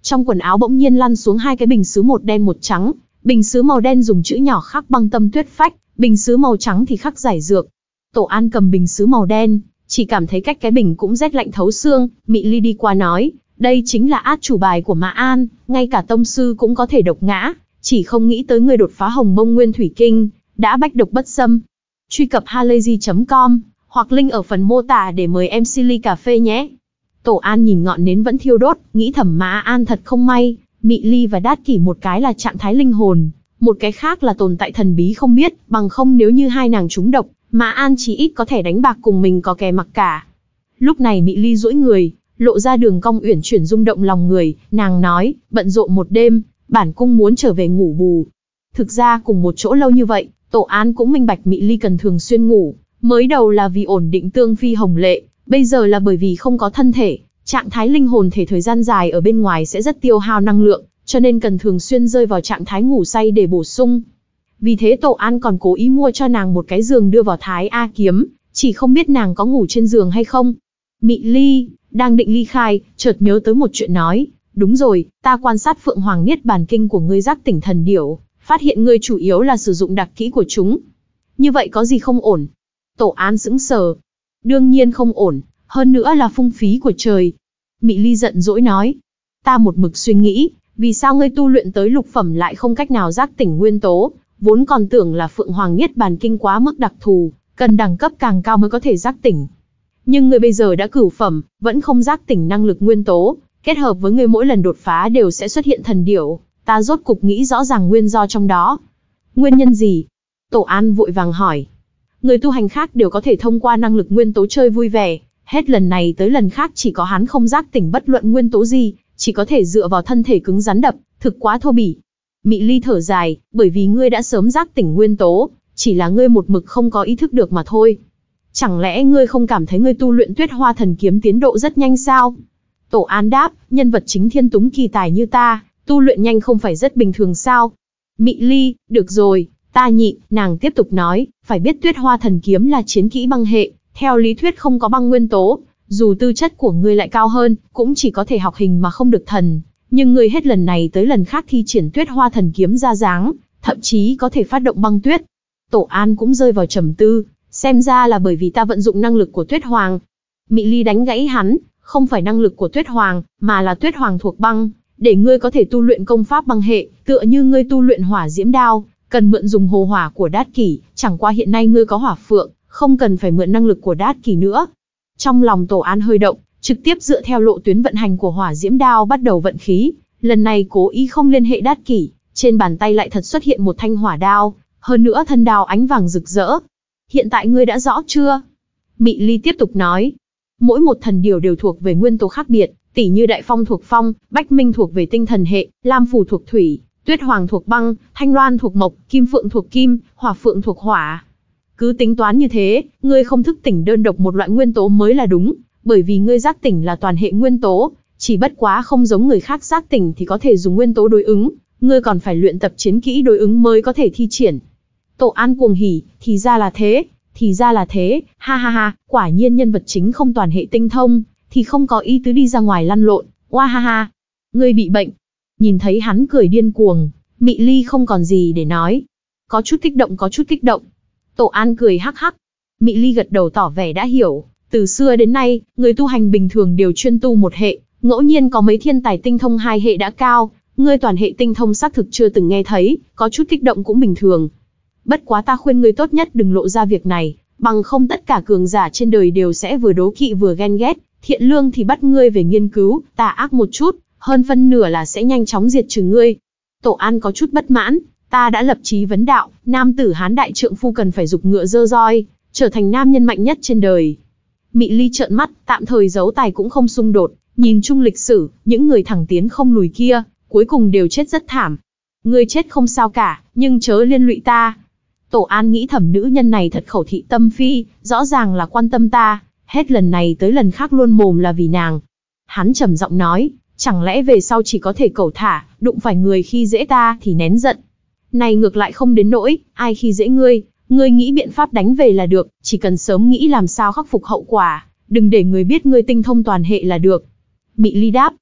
Trong quần áo bỗng nhiên lăn xuống hai cái bình sứ, một đen một trắng. Bình sứ màu đen dùng chữ nhỏ khắc băng tâm tuyết phách, bình sứ màu trắng thì khắc giải dược. Tổ An cầm bình sứ màu đen, chỉ cảm thấy cách cái bình cũng rét lạnh thấu xương. Mị Ly đi qua nói, đây chính là át chủ bài của Mã An, ngay cả tông sư cũng có thể độc ngã, chỉ không nghĩ tới người đột phá hồng mông nguyên thủy kinh, đã bách độc bất xâm. Truy cập halayzi chấm com, hoặc link ở phần mô tả để mời em xê ly cà phê nhé. Tổ An nhìn ngọn nến vẫn thiêu đốt, nghĩ thầm Mã An thật không may, Mị Ly và Đát Kỷ một cái là trạng thái linh hồn, một cái khác là tồn tại thần bí không biết, bằng không nếu như hai nàng trúng độc, Mã An chí ít có thể đánh bạc cùng mình có kè mặc cả. Lúc này Mị Ly duỗi người, lộ ra đường cong uyển chuyển rung động lòng người, nàng nói, bận rộn một đêm, bản cung muốn trở về ngủ bù. Thực ra cùng một chỗ lâu như vậy, Tổ An cũng minh bạch Mị Ly cần thường xuyên ngủ, mới đầu là vì ổn định tương phi hồng lệ, bây giờ là bởi vì không có thân thể, trạng thái linh hồn thể thời gian dài ở bên ngoài sẽ rất tiêu hao năng lượng, cho nên cần thường xuyên rơi vào trạng thái ngủ say để bổ sung. Vì thế Tổ An còn cố ý mua cho nàng một cái giường đưa vào Thái A Kiếm, chỉ không biết nàng có ngủ trên giường hay không. Mị Ly đang định ly khai, chợt nhớ tới một chuyện nói, đúng rồi, ta quan sát Phượng Hoàng Niết Bàn Kinh của ngươi giác tỉnh thần điểu, phát hiện ngươi chủ yếu là sử dụng đặc kỹ của chúng. Như vậy có gì không ổn? Tổ An sững sờ. Đương nhiên không ổn, hơn nữa là phung phí của trời. Mị Ly giận dỗi nói, ta một mực suy nghĩ, vì sao ngươi tu luyện tới lục phẩm lại không cách nào giác tỉnh nguyên tố, vốn còn tưởng là Phượng Hoàng Niết Bàn Kinh quá mức đặc thù, cần đẳng cấp càng cao mới có thể giác tỉnh. Nhưng ngươi bây giờ đã cửu phẩm, vẫn không giác tỉnh năng lực nguyên tố, kết hợp với ngươi mỗi lần đột phá đều sẽ xuất hiện thần điểu, ta rốt cục nghĩ rõ ràng nguyên do trong đó. Nguyên nhân gì? Tổ An vội vàng hỏi. Người tu hành khác đều có thể thông qua năng lực nguyên tố chơi vui vẻ, hết lần này tới lần khác chỉ có hắn không giác tỉnh bất luận nguyên tố gì, chỉ có thể dựa vào thân thể cứng rắn đập, thực quá thô bỉ. Mị Ly thở dài, bởi vì ngươi đã sớm giác tỉnh nguyên tố, chỉ là ngươi một mực không có ý thức được mà thôi. Chẳng lẽ ngươi không cảm thấy ngươi tu luyện Tuyết Hoa Thần Kiếm tiến độ rất nhanh sao? Tổ An đáp, nhân vật chính thiên túng kỳ tài như ta, tu luyện nhanh không phải rất bình thường sao? Mị Ly, được rồi, ta nhịn, nàng tiếp tục nói, phải biết Tuyết Hoa Thần Kiếm là chiến kỹ băng hệ, theo lý thuyết không có băng nguyên tố, dù tư chất của ngươi lại cao hơn, cũng chỉ có thể học hình mà không được thần, nhưng ngươi hết lần này tới lần khác thi triển Tuyết Hoa Thần Kiếm ra dáng, thậm chí có thể phát động băng tuyết. Tổ An cũng rơi vào trầm tư, xem ra là bởi vì ta vận dụng năng lực của Tuyết Hoàng. Mị Ly đánh gãy hắn, không phải năng lực của Tuyết Hoàng, mà là Tuyết Hoàng thuộc băng, để ngươi có thể tu luyện công pháp băng hệ, tựa như ngươi tu luyện Hỏa Diễm Đao, cần mượn dùng hồ hỏa của Đát Kỷ, chẳng qua hiện nay ngươi có Hỏa Phượng, không cần phải mượn năng lực của Đát Kỷ nữa. Trong lòng Tổ An hơi động, trực tiếp dựa theo lộ tuyến vận hành của Hỏa Diễm Đao bắt đầu vận khí, lần này cố ý không liên hệ Đát Kỷ, trên bàn tay lại thật xuất hiện một thanh hỏa đao, hơn nữa thân đao ánh vàng rực rỡ. Hiện tại ngươi đã rõ chưa? Mị Ly tiếp tục nói, mỗi một thần điểu đều thuộc về nguyên tố khác biệt, tỉ như Đại Phong thuộc phong, Bách Minh thuộc về tinh thần hệ, Lam Phù thuộc thủy, Tuyết Hoàng thuộc băng, Thanh Loan thuộc mộc, Kim Phượng thuộc kim, Hỏa Phượng thuộc hỏa. Cứ tính toán như thế, ngươi không thức tỉnh đơn độc một loại nguyên tố mới là đúng, bởi vì ngươi giác tỉnh là toàn hệ nguyên tố, chỉ bất quá không giống người khác giác tỉnh thì có thể dùng nguyên tố đối ứng, ngươi còn phải luyện tập chiến kỹ đối ứng mới có thể thi triển. Tổ An cuồng hỉ, thì ra là thế, thì ra là thế, ha ha ha, quả nhiên nhân vật chính không toàn hệ tinh thông, thì không có ý tứ đi ra ngoài lăn lộn, oa ha ha. Ngươi bị bệnh. Nhìn thấy hắn cười điên cuồng, Mị Ly không còn gì để nói. Có chút kích động có chút kích động. Tổ An cười hắc hắc. Mị Ly gật đầu tỏ vẻ đã hiểu, từ xưa đến nay, người tu hành bình thường đều chuyên tu một hệ, ngẫu nhiên có mấy thiên tài tinh thông hai hệ đã cao, ngươi toàn hệ tinh thông xác thực chưa từng nghe thấy, có chút kích động cũng bình thường. Bất quá ta khuyên ngươi tốt nhất đừng lộ ra việc này, bằng không tất cả cường giả trên đời đều sẽ vừa đố kỵ vừa ghen ghét, thiện lương thì bắt ngươi về nghiên cứu, tà ác một chút, hơn phân nửa là sẽ nhanh chóng diệt trừ ngươi. Tổ An có chút bất mãn, ta đã lập chí vấn đạo, nam tử Hán đại trượng phu cần phải giục ngựa dơ roi, trở thành nam nhân mạnh nhất trên đời. Mị Ly trợn mắt, tạm thời giấu tài cũng không xung đột, nhìn chung lịch sử, những người thẳng tiến không lùi kia, cuối cùng đều chết rất thảm. Ngươi chết không sao cả, nhưng chớ liên lụy ta. Tổ An nghĩ thầm nữ nhân này thật khẩu thị tâm phi, rõ ràng là quan tâm ta, hết lần này tới lần khác luôn mồm là vì nàng. Hắn trầm giọng nói, chẳng lẽ về sau chỉ có thể cẩu thả, đụng phải người khi dễ ta thì nén giận. Này ngược lại không đến nỗi, ai khi dễ ngươi, ngươi nghĩ biện pháp đánh về là được, chỉ cần sớm nghĩ làm sao khắc phục hậu quả, đừng để người biết ngươi tinh thông toàn hệ là được. Mị Ly đáp.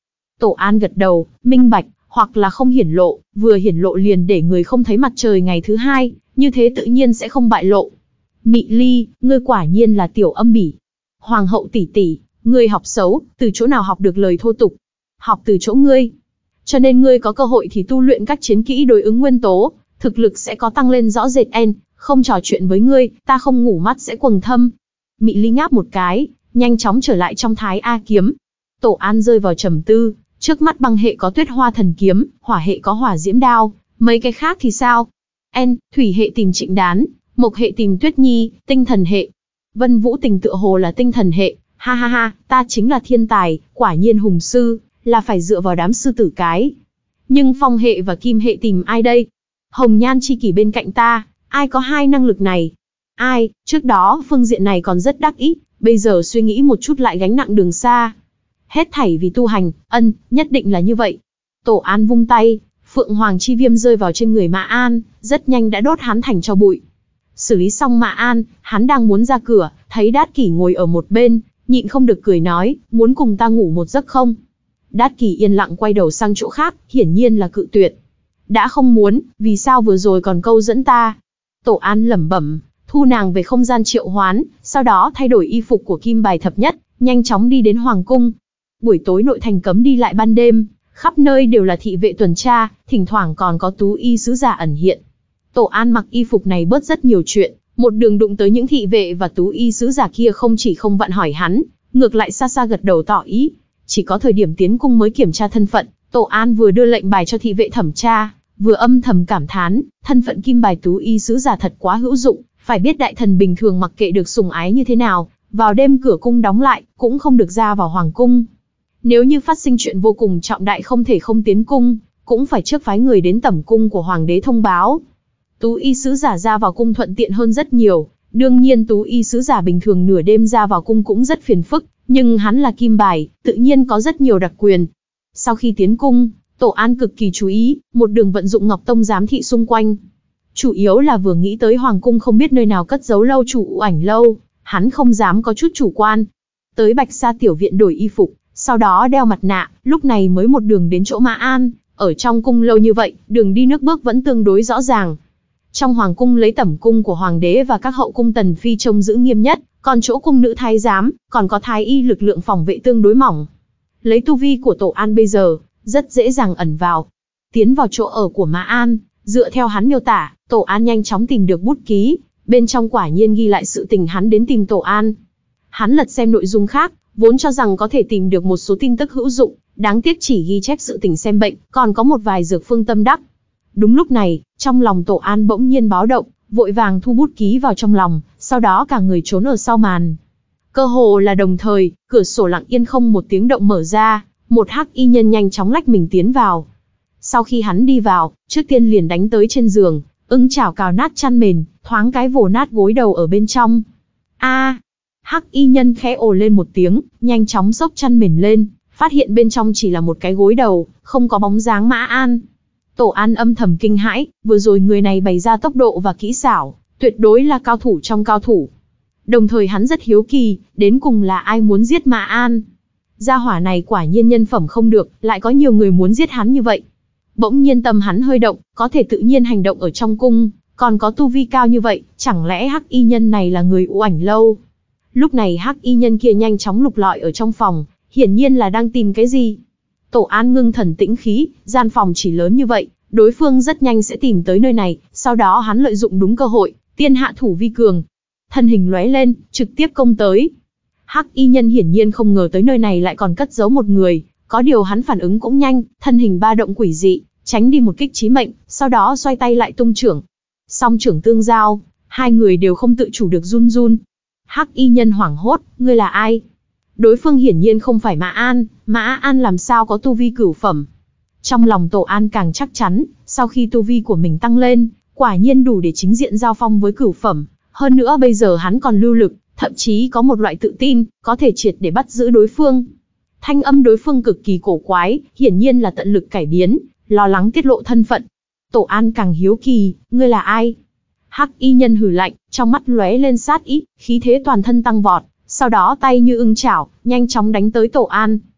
Tổ An gật đầu, minh bạch, hoặc là không hiển lộ, vừa hiển lộ liền để người không thấy mặt trời ngày thứ hai, như thế tự nhiên sẽ không bại lộ. Mị Ly, ngươi quả nhiên là tiểu âm bỉ. Hoàng hậu tỷ tỷ, ngươi học xấu, từ chỗ nào học được lời thô tục? Học từ chỗ ngươi. Cho nên ngươi có cơ hội thì tu luyện các chiến kỹ đối ứng nguyên tố, thực lực sẽ có tăng lên rõ rệt. En, không trò chuyện với ngươi, ta không ngủ mắt sẽ quầng thâm. Mị Ly ngáp một cái, nhanh chóng trở lại trong Thái A kiếm. Tổ An rơi vào trầm tư, trước mắt băng hệ có Tuyết Hoa thần kiếm, hỏa hệ có Hỏa Diễm đao, mấy cái khác thì sao? En, thủy hệ tìm Trịnh Đán, mộc hệ tìm Tuyết Nhi, tinh thần hệ. Vân Vũ Tình tựa hồ là tinh thần hệ, ha ha ha, ta chính là thiên tài, quả nhiên hùng sư, là phải dựa vào đám sư tử cái. Nhưng phong hệ và kim hệ tìm ai đây? Hồng Nhan chi kỷ bên cạnh ta, ai có hai năng lực này? Ai, trước đó phương diện này còn rất đắc ý, bây giờ suy nghĩ một chút lại gánh nặng đường xa. Hết thảy vì tu hành, ân, nhất định là như vậy. Tổ An vung tay, Phượng Hoàng chi viêm rơi vào trên người Mã An, rất nhanh đã đốt hắn thành tro bụi. Xử lý xong Mã An, hắn đang muốn ra cửa, thấy Đát Kỷ ngồi ở một bên, nhịn không được cười nói, muốn cùng ta ngủ một giấc không? Đát Kỷ yên lặng quay đầu sang chỗ khác, hiển nhiên là cự tuyệt. Đã không muốn, vì sao vừa rồi còn câu dẫn ta? Tổ An lẩm bẩm, thu nàng về không gian triệu hoán, sau đó thay đổi y phục của kim bài thập nhất, nhanh chóng đi đến Hoàng cung. Buổi tối nội thành cấm đi lại ban đêm, khắp nơi đều là thị vệ tuần tra, thỉnh thoảng còn có tú y sứ giả ẩn hiện. Tổ An mặc y phục này bớt rất nhiều chuyện, một đường đụng tới những thị vệ và tú y sứ giả kia không chỉ không vặn hỏi hắn, ngược lại xa xa gật đầu tỏ ý. Chỉ có thời điểm tiến cung mới kiểm tra thân phận, Tổ An vừa đưa lệnh bài cho thị vệ thẩm tra, vừa âm thầm cảm thán, thân phận kim bài tú y sứ giả thật quá hữu dụng, phải biết đại thần bình thường mặc kệ được sủng ái như thế nào, vào đêm cửa cung đóng lại, cũng không được ra vào hoàng cung. Nếu như phát sinh chuyện vô cùng trọng đại không thể không tiến cung, cũng phải trước phái người đến tẩm cung của hoàng đế thông báo. Tú y sứ giả ra vào cung thuận tiện hơn rất nhiều, đương nhiên tú y sứ giả bình thường nửa đêm ra vào cung cũng rất phiền phức, nhưng hắn là kim bài, tự nhiên có rất nhiều đặc quyền. Sau khi tiến cung, Tổ An cực kỳ chú ý, một đường vận dụng Ngọc Tông giám thị xung quanh. Chủ yếu là vừa nghĩ tới hoàng cung không biết nơi nào cất giấu lâu chủ Ảnh lâu, hắn không dám có chút chủ quan. Tới Bạch Sa tiểu viện đổi y phục, sau đó đeo mặt nạ, lúc này mới một đường đến chỗ Mã An. Ở trong cung lâu như vậy, đường đi nước bước vẫn tương đối rõ ràng. Trong hoàng cung lấy tẩm cung của hoàng đế và các hậu cung tần phi trông giữ nghiêm nhất, còn chỗ cung nữ thái giám, còn có thái y lực lượng phòng vệ tương đối mỏng. Lấy tu vi của Tổ An bây giờ, rất dễ dàng ẩn vào. Tiến vào chỗ ở của Mã An, dựa theo hắn miêu tả, Tổ An nhanh chóng tìm được bút ký, bên trong quả nhiên ghi lại sự tình hắn đến tìm Tổ An. Hắn lật xem nội dung khác, vốn cho rằng có thể tìm được một số tin tức hữu dụng, đáng tiếc chỉ ghi chép sự tình xem bệnh, còn có một vài dược phương tâm đắc. Đúng lúc này, trong lòng Tổ An bỗng nhiên báo động, vội vàng thu bút ký vào trong lòng, sau đó cả người trốn ở sau màn. Cơ hồ là đồng thời, cửa sổ lặng yên không một tiếng động mở ra, một hắc y nhân nhanh chóng lách mình tiến vào. Sau khi hắn đi vào, trước tiên liền đánh tới trên giường, ưng chảo cào nát chăn mền, thoáng cái vồ nát gối đầu ở bên trong. A! Hắc y nhân khẽ ồ lên một tiếng, nhanh chóng xốc chăn mền lên, phát hiện bên trong chỉ là một cái gối đầu, không có bóng dáng Mã An. Tổ An âm thầm kinh hãi, vừa rồi người này bày ra tốc độ và kỹ xảo, tuyệt đối là cao thủ trong cao thủ. Đồng thời hắn rất hiếu kỳ, đến cùng là ai muốn giết Mã An. Gia hỏa này quả nhiên nhân phẩm không được, lại có nhiều người muốn giết hắn như vậy. Bỗng nhiên tâm hắn hơi động, có thể tự nhiên hành động ở trong cung, còn có tu vi cao như vậy, chẳng lẽ hắc y nhân này là người U Ảnh lâu? Lúc này hắc y nhân kia nhanh chóng lục lọi ở trong phòng, hiển nhiên là đang tìm cái gì. Tổ An ngưng thần tĩnh khí, gian phòng chỉ lớn như vậy, đối phương rất nhanh sẽ tìm tới nơi này, sau đó hắn lợi dụng đúng cơ hội, tiên hạ thủ vi cường. Thân hình lóe lên, trực tiếp công tới. Hắc y nhân hiển nhiên không ngờ tới nơi này lại còn cất giấu một người, có điều hắn phản ứng cũng nhanh, thân hình ba động quỷ dị, tránh đi một kích chí mệnh, sau đó xoay tay lại tung chưởng. Song chưởng tương giao, hai người đều không tự chủ được run run. Hắc y nhân hoảng hốt, ngươi là ai? Đối phương hiển nhiên không phải Mã An, Mã An làm sao có tu vi cửu phẩm. Trong lòng Tổ An càng chắc chắn, sau khi tu vi của mình tăng lên, quả nhiên đủ để chính diện giao phong với cửu phẩm. Hơn nữa bây giờ hắn còn lưu lực, thậm chí có một loại tự tin, có thể triệt để bắt giữ đối phương. Thanh âm đối phương cực kỳ cổ quái, hiển nhiên là tận lực cải biến, lo lắng tiết lộ thân phận. Tổ An càng hiếu kỳ, ngươi là ai? Hắc y nhân hừ lạnh, trong mắt lóe lên sát ý, khí thế toàn thân tăng vọt, sau đó tay như ưng chảo, nhanh chóng đánh tới Tổ An.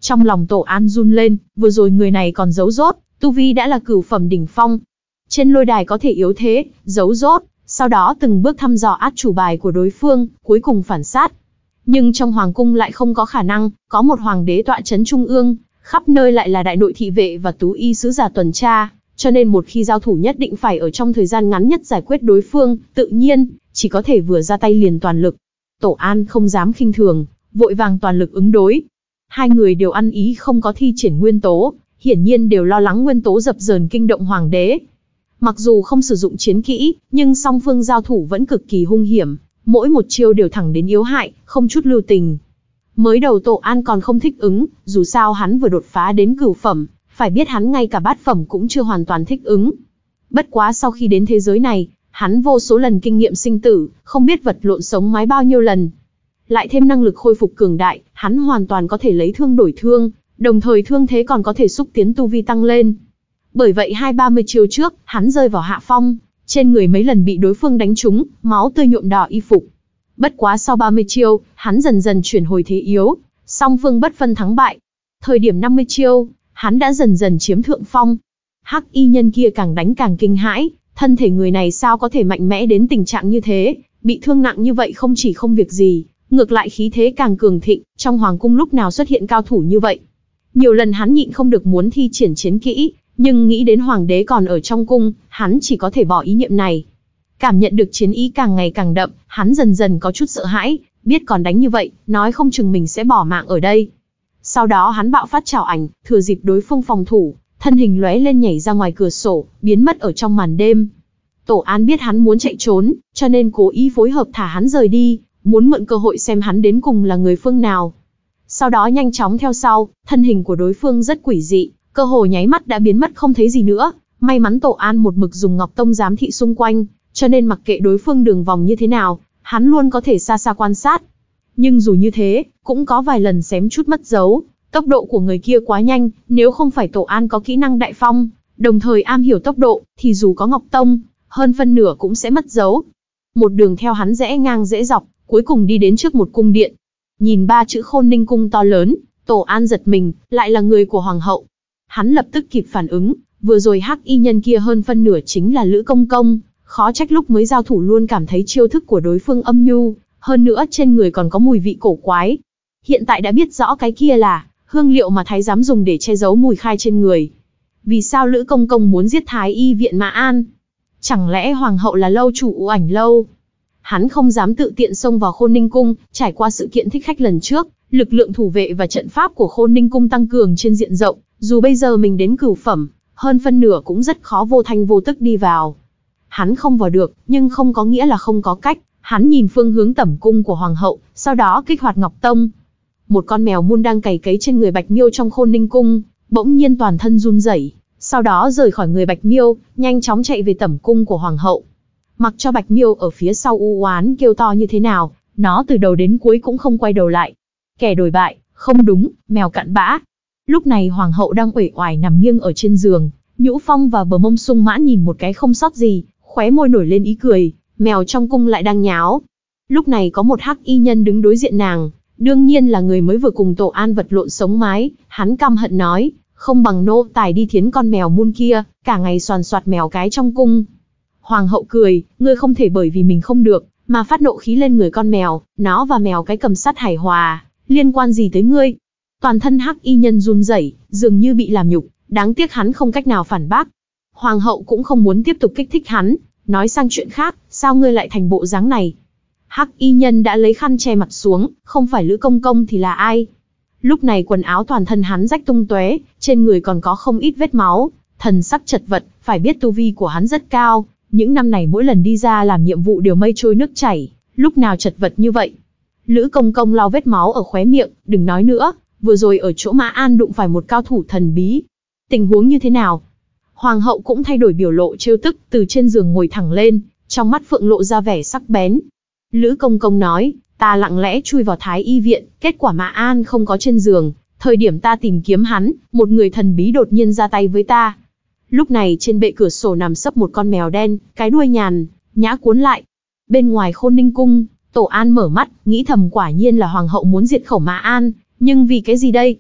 Trong lòng Tổ An run lên, vừa rồi người này còn giấu dốt, tu vi đã là cửu phẩm đỉnh phong. Trên lôi đài có thể yếu thế, giấu dốt, sau đó từng bước thăm dò át chủ bài của đối phương, cuối cùng phản sát. Nhưng trong hoàng cung lại không có khả năng, có một hoàng đế tọa trấn trung ương, khắp nơi lại là đại nội thị vệ và tú y sứ giả tuần tra, cho nên một khi giao thủ nhất định phải ở trong thời gian ngắn nhất giải quyết đối phương, tự nhiên, chỉ có thể vừa ra tay liền toàn lực. Tổ An không dám khinh thường, vội vàng toàn lực ứng đối. Hai người đều ăn ý không có thi triển nguyên tố, hiển nhiên đều lo lắng nguyên tố dập dờn kinh động hoàng đế. Mặc dù không sử dụng chiến kỹ, nhưng song phương giao thủ vẫn cực kỳ hung hiểm, mỗi một chiêu đều thẳng đến yếu hại, không chút lưu tình. Mới đầu Tổ An còn không thích ứng, dù sao hắn vừa đột phá đến cửu phẩm, phải biết hắn ngay cả bát phẩm cũng chưa hoàn toàn thích ứng. Bất quá sau khi đến thế giới này, hắn vô số lần kinh nghiệm sinh tử, không biết vật lộn sống mái bao nhiêu lần. Lại thêm năng lực khôi phục cường đại, hắn hoàn toàn có thể lấy thương đổi thương, đồng thời thương thế còn có thể xúc tiến tu vi tăng lên. Bởi vậy hai ba mươi chiêu trước, hắn rơi vào hạ phong, trên người mấy lần bị đối phương đánh trúng, máu tươi nhuộm đỏ y phục. Bất quá sau ba mươi chiêu, hắn dần dần chuyển hồi thế yếu, song phương bất phân thắng bại. Thời điểm năm mươi chiêu, hắn đã dần dần chiếm thượng phong. Hắc y nhân kia càng đánh càng kinh hãi, thân thể người này sao có thể mạnh mẽ đến tình trạng như thế, bị thương nặng như vậy không chỉ không việc gì, ngược lại khí thế càng cường thịnh, trong hoàng cung lúc nào xuất hiện cao thủ như vậy. Nhiều lần hắn nhịn không được muốn thi triển chiến kỹ, nhưng nghĩ đến hoàng đế còn ở trong cung, hắn chỉ có thể bỏ ý niệm này. Cảm nhận được chiến ý càng ngày càng đậm, hắn dần dần có chút sợ hãi, biết còn đánh như vậy, nói không chừng mình sẽ bỏ mạng ở đây. Sau đó hắn bạo phát trảo ảnh, thừa dịp đối phương phòng thủ, thân hình lóe lên nhảy ra ngoài cửa sổ, biến mất ở trong màn đêm. Tổ An biết hắn muốn chạy trốn, cho nên cố ý phối hợp thả hắn rời đi, muốn mượn cơ hội xem hắn đến cùng là người phương nào. Sau đó nhanh chóng theo sau, thân hình của đối phương rất quỷ dị, cơ hồ nháy mắt đã biến mất không thấy gì nữa. May mắn Tổ An một mực dùng Ngọc Tông giám thị xung quanh, cho nên mặc kệ đối phương đường vòng như thế nào, hắn luôn có thể xa xa quan sát. Nhưng dù như thế, cũng có vài lần xém chút mất dấu, tốc độ của người kia quá nhanh, nếu không phải Tổ An có kỹ năng đại phong, đồng thời am hiểu tốc độ, thì dù có Ngọc Tông, hơn phân nửa cũng sẽ mất dấu. Một đường theo hắn rẽ ngang rẽ dọc, cuối cùng đi đến trước một cung điện. Nhìn ba chữ Khôn Ninh Cung to lớn, Tổ An giật mình, lại là người của hoàng hậu. Hắn lập tức kịp phản ứng, vừa rồi hắc y nhân kia hơn phân nửa chính là Lữ Công Công, khó trách lúc mới giao thủ luôn cảm thấy chiêu thức của đối phương âm nhu, hơn nữa trên người còn có mùi vị cổ quái. Hiện tại đã biết rõ cái kia là hương liệu mà thái giám dùng để che giấu mùi khai trên người. Vì sao Lữ Công Công muốn giết Thái Y viện Mã An? Chẳng lẽ hoàng hậu là lâu chủ U Ảnh lâu? Hắn không dám tự tiện xông vào Khôn Ninh Cung, trải qua sự kiện thích khách lần trước, lực lượng thủ vệ và trận pháp của Khôn Ninh Cung tăng cường trên diện rộng, dù bây giờ mình đến cửu phẩm, hơn phân nửa cũng rất khó vô thanh vô tức đi vào. Hắn không vào được, nhưng không có nghĩa là không có cách. Hắn nhìn phương hướng tẩm cung của hoàng hậu, sau đó kích hoạt Ngọc Tông. Một con mèo mun đang cày cấy trên người Bạch Miêu trong Khôn Ninh Cung, bỗng nhiên toàn thân run rẩy, sau đó rời khỏi người Bạch Miêu, nhanh chóng chạy về tẩm cung của hoàng hậu. Mặc cho Bạch Miêu ở phía sau u oán kêu to như thế nào, nó từ đầu đến cuối cũng không quay đầu lại. Kẻ đổi bại, không đúng, mèo cặn bã. Lúc này hoàng hậu đang uể oải nằm nghiêng ở trên giường, nhũ phong và bờ mông sung mãn nhìn một cái không sót gì, khóe môi nổi lên ý cười. Mèo trong cung lại đang nháo. Lúc này có một hắc y nhân đứng đối diện nàng, đương nhiên là người mới vừa cùng Tổ An vật lộn sống mái. Hắn căm hận nói, không bằng nô tài đi thiến con mèo mun kia, cả ngày soàn soạt mèo cái trong cung. Hoàng hậu cười, ngươi không thể bởi vì mình không được, mà phát nộ khí lên người con mèo, nó và mèo cái cầm sát hài hòa, liên quan gì tới ngươi? Toàn thân hắc y nhân run rẩy, dường như bị làm nhục, đáng tiếc hắn không cách nào phản bác. Hoàng hậu cũng không muốn tiếp tục kích thích hắn, nói sang chuyện khác, sao ngươi lại thành bộ dáng này? Hắc y nhân đã lấy khăn che mặt xuống, không phải Lữ Công Công thì là ai? Lúc này quần áo toàn thân hắn rách tung tóe, trên người còn có không ít vết máu, thần sắc chật vật, phải biết tu vi của hắn rất cao, những năm này mỗi lần đi ra làm nhiệm vụ đều mây trôi nước chảy, lúc nào chật vật như vậy. Lữ Công Công lau vết máu ở khóe miệng, đừng nói nữa, vừa rồi ở chỗ Mã An đụng phải một cao thủ thần bí. Tình huống như thế nào? Hoàng hậu cũng thay đổi biểu lộ trêu tức, từ trên giường ngồi thẳng lên, trong mắt phượng lộ ra vẻ sắc bén. Lữ Công Công nói, ta lặng lẽ chui vào Thái Y viện, kết quả Mã An không có trên giường, thời điểm ta tìm kiếm hắn, một người thần bí đột nhiên ra tay với ta. Lúc này trên bệ cửa sổ nằm sấp một con mèo đen, cái đuôi nhàn nhã cuốn lại. Bên ngoài Khôn Ninh Cung, Tổ An mở mắt, nghĩ thầm quả nhiên là hoàng hậu muốn diệt khẩu Mã An, nhưng vì cái gì đây?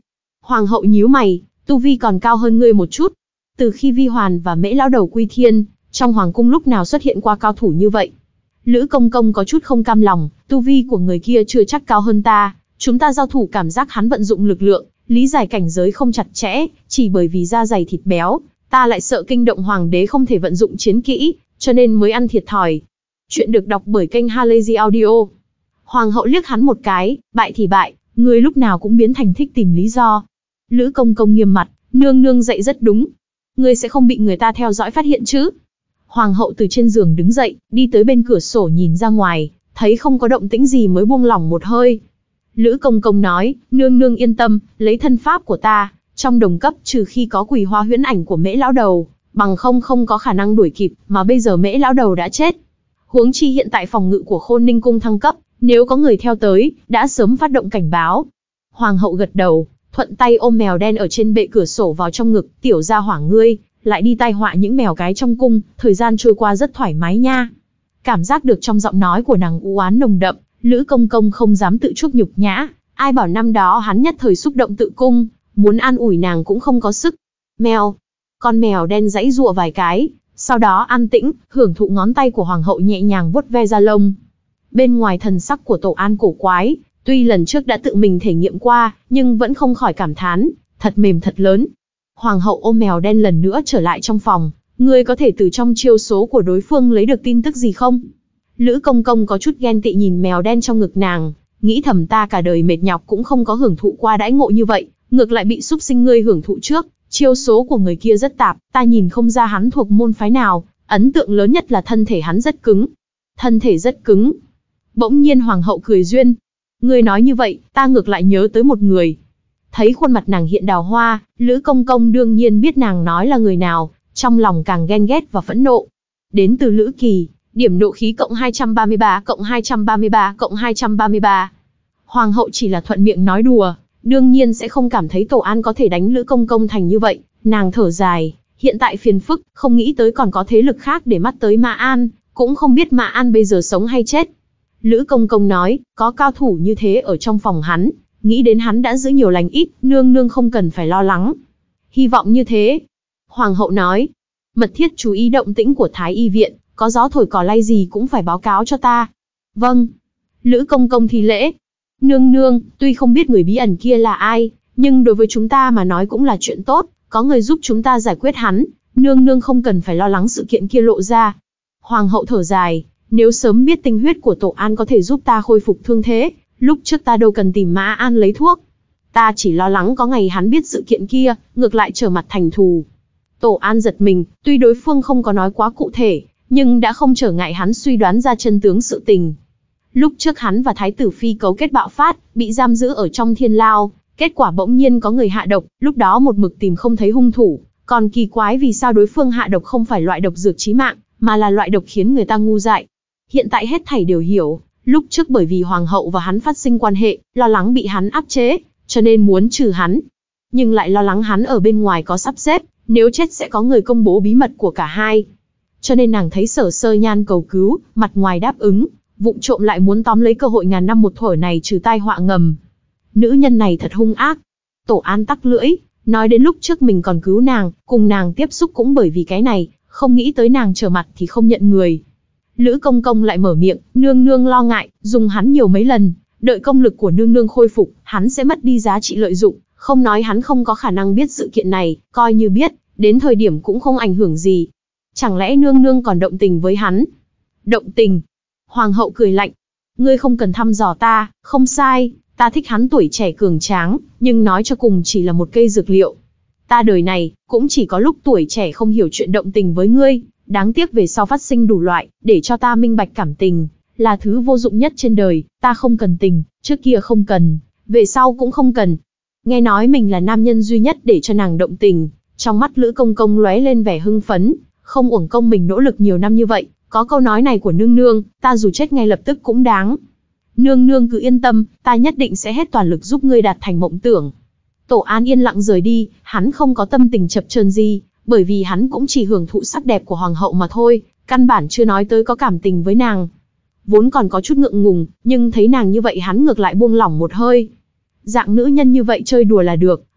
Hoàng hậu nhíu mày, tu vi còn cao hơn ngươi một chút. Từ khi Vi Hoàn và Mễ lão đầu quy thiên, trong hoàng cung lúc nào xuất hiện qua cao thủ như vậy? Lữ Công Công có chút không cam lòng, tu vi của người kia chưa chắc cao hơn ta, chúng ta giao thủ cảm giác hắn vận dụng lực lượng, lý giải cảnh giới không chặt chẽ, chỉ bởi vì da dày thịt béo, ta lại sợ kinh động hoàng đế không thể vận dụng chiến kỹ, cho nên mới ăn thiệt thòi. Chuyện được đọc bởi kênh Halazy Audio. Hoàng hậu liếc hắn một cái, bại thì bại, ngươi lúc nào cũng biến thành thích tìm lý do. Lữ Công Công nghiêm mặt, nương nương dạy rất đúng. Ngươi sẽ không bị người ta theo dõi phát hiện chứ? Hoàng hậu từ trên giường đứng dậy, đi tới bên cửa sổ nhìn ra ngoài, thấy không có động tĩnh gì mới buông lỏng một hơi. Lữ Công Công nói, nương nương yên tâm, lấy thân pháp của ta, trong đồng cấp trừ khi có Quỳ Hoa huyễn ảnh của Mễ lão đầu, bằng không không có khả năng đuổi kịp, mà bây giờ Mễ lão đầu đã chết. Huống chi hiện tại phòng ngự của Khôn Ninh cung thăng cấp, nếu có người theo tới, đã sớm phát động cảnh báo. Hoàng hậu gật đầu, thuận tay ôm mèo đen ở trên bệ cửa sổ vào trong ngực, tiểu gia hỏa ngươi, lại đi tai họa những mèo cái trong cung, thời gian trôi qua rất thoải mái nha. Cảm giác được trong giọng nói của nàng u oán nồng đậm, Lữ Công Công không dám tự chuốc nhục nhã, ai bảo năm đó hắn nhất thời xúc động tự cung, muốn an ủi nàng cũng không có sức. Mèo, con mèo đen giãy giụa vài cái, sau đó an tĩnh, hưởng thụ ngón tay của hoàng hậu nhẹ nhàng vuốt ve da lông. Bên ngoài thần sắc của Tổ An cổ quái, tuy lần trước đã tự mình thể nghiệm qua, nhưng vẫn không khỏi cảm thán, thật mềm thật lớn. Hoàng hậu ôm mèo đen lần nữa trở lại trong phòng, ngươi có thể từ trong chiêu số của đối phương lấy được tin tức gì không? Lữ Công Công có chút ghen tị nhìn mèo đen trong ngực nàng, nghĩ thầm ta cả đời mệt nhọc cũng không có hưởng thụ qua đãi ngộ như vậy, ngược lại bị súc sinh ngươi hưởng thụ trước, chiêu số của người kia rất tạp, ta nhìn không ra hắn thuộc môn phái nào, ấn tượng lớn nhất là thân thể hắn rất cứng. Thân thể rất cứng. Bỗng nhiên hoàng hậu cười duyên. Ngươi nói như vậy, ta ngược lại nhớ tới một người. Thấy khuôn mặt nàng hiện đào hoa, Lữ Công Công đương nhiên biết nàng nói là người nào, trong lòng càng ghen ghét và phẫn nộ. Đến từ Lữ Kỳ, điểm nộ khí cộng hai trăm ba mươi ba cộng hai trăm ba mươi ba cộng hai trăm ba mươi ba. Hoàng hậu chỉ là thuận miệng nói đùa, đương nhiên sẽ không cảm thấy Tổ An có thể đánh Lữ Công Công thành như vậy. Nàng thở dài, hiện tại phiền phức, không nghĩ tới còn có thế lực khác để mắt tới Mã An, cũng không biết Mã An bây giờ sống hay chết. Lữ Công Công nói, có cao thủ như thế ở trong phòng hắn, nghĩ đến hắn đã giữ nhiều lành ít, nương nương không cần phải lo lắng. Hy vọng như thế. Hoàng hậu nói, mật thiết chú ý động tĩnh của Thái Y viện, có gió thổi cỏ lay gì cũng phải báo cáo cho ta. Vâng. Lữ Công Công thi lễ. Nương nương, tuy không biết người bí ẩn kia là ai, nhưng đối với chúng ta mà nói cũng là chuyện tốt, có người giúp chúng ta giải quyết hắn, nương nương không cần phải lo lắng sự kiện kia lộ ra. Hoàng hậu thở dài, nếu sớm biết tinh huyết của Tổ An có thể giúp ta khôi phục thương thế, lúc trước ta đâu cần tìm Mã An lấy thuốc. Ta chỉ lo lắng có ngày hắn biết sự kiện kia, ngược lại trở mặt thành thù. Tổ An giật mình, tuy đối phương không có nói quá cụ thể, nhưng đã không trở ngại hắn suy đoán ra chân tướng sự tình. Lúc trước hắn và Thái tử Phi cấu kết bạo phát, bị giam giữ ở trong thiên lao, kết quả bỗng nhiên có người hạ độc, lúc đó một mực tìm không thấy hung thủ, còn kỳ quái vì sao đối phương hạ độc không phải loại độc dược chí mạng, mà là loại độc khiến người ta ngu dại. Hiện tại hết thảy đều hiểu, lúc trước bởi vì hoàng hậu và hắn phát sinh quan hệ, lo lắng bị hắn áp chế, cho nên muốn trừ hắn. Nhưng lại lo lắng hắn ở bên ngoài có sắp xếp, nếu chết sẽ có người công bố bí mật của cả hai. Cho nên nàng thấy Sở Sơ Nhan cầu cứu, mặt ngoài đáp ứng, vụng trộm lại muốn tóm lấy cơ hội ngàn năm một thở này trừ tai họa ngầm. Nữ nhân này thật hung ác. Tổ An tắc lưỡi, nói đến lúc trước mình còn cứu nàng, cùng nàng tiếp xúc cũng bởi vì cái này, không nghĩ tới nàng trở mặt thì không nhận người. Lữ Công Công lại mở miệng, nương nương lo ngại, dùng hắn nhiều mấy lần, đợi công lực của nương nương khôi phục, hắn sẽ mất đi giá trị lợi dụng, không nói hắn không có khả năng biết sự kiện này, coi như biết, đến thời điểm cũng không ảnh hưởng gì. Chẳng lẽ nương nương còn động tình với hắn? Động tình? Hoàng hậu cười lạnh. Ngươi không cần thăm dò ta, không sai, ta thích hắn tuổi trẻ cường tráng, nhưng nói cho cùng chỉ là một cây dược liệu. Ta đời này, cũng chỉ có lúc tuổi trẻ không hiểu chuyện động tình với ngươi, đáng tiếc về sau phát sinh đủ loại, để cho ta minh bạch cảm tình, là thứ vô dụng nhất trên đời, ta không cần tình, trước kia không cần, về sau cũng không cần. Nghe nói mình là nam nhân duy nhất để cho nàng động tình, trong mắt Lữ Công Công lóe lên vẻ hưng phấn, không uổng công mình nỗ lực nhiều năm như vậy, có câu nói này của nương nương, ta dù chết ngay lập tức cũng đáng. Nương nương cứ yên tâm, ta nhất định sẽ hết toàn lực giúp ngươi đạt thành mộng tưởng. Tổ An yên lặng rời đi, hắn không có tâm tình chập chờn gì, bởi vì hắn cũng chỉ hưởng thụ sắc đẹp của hoàng hậu mà thôi, căn bản chưa nói tới có cảm tình với nàng. Vốn còn có chút ngượng ngùng, nhưng thấy nàng như vậy hắn ngược lại buông lỏng một hơi. Dạng nữ nhân như vậy chơi đùa là được,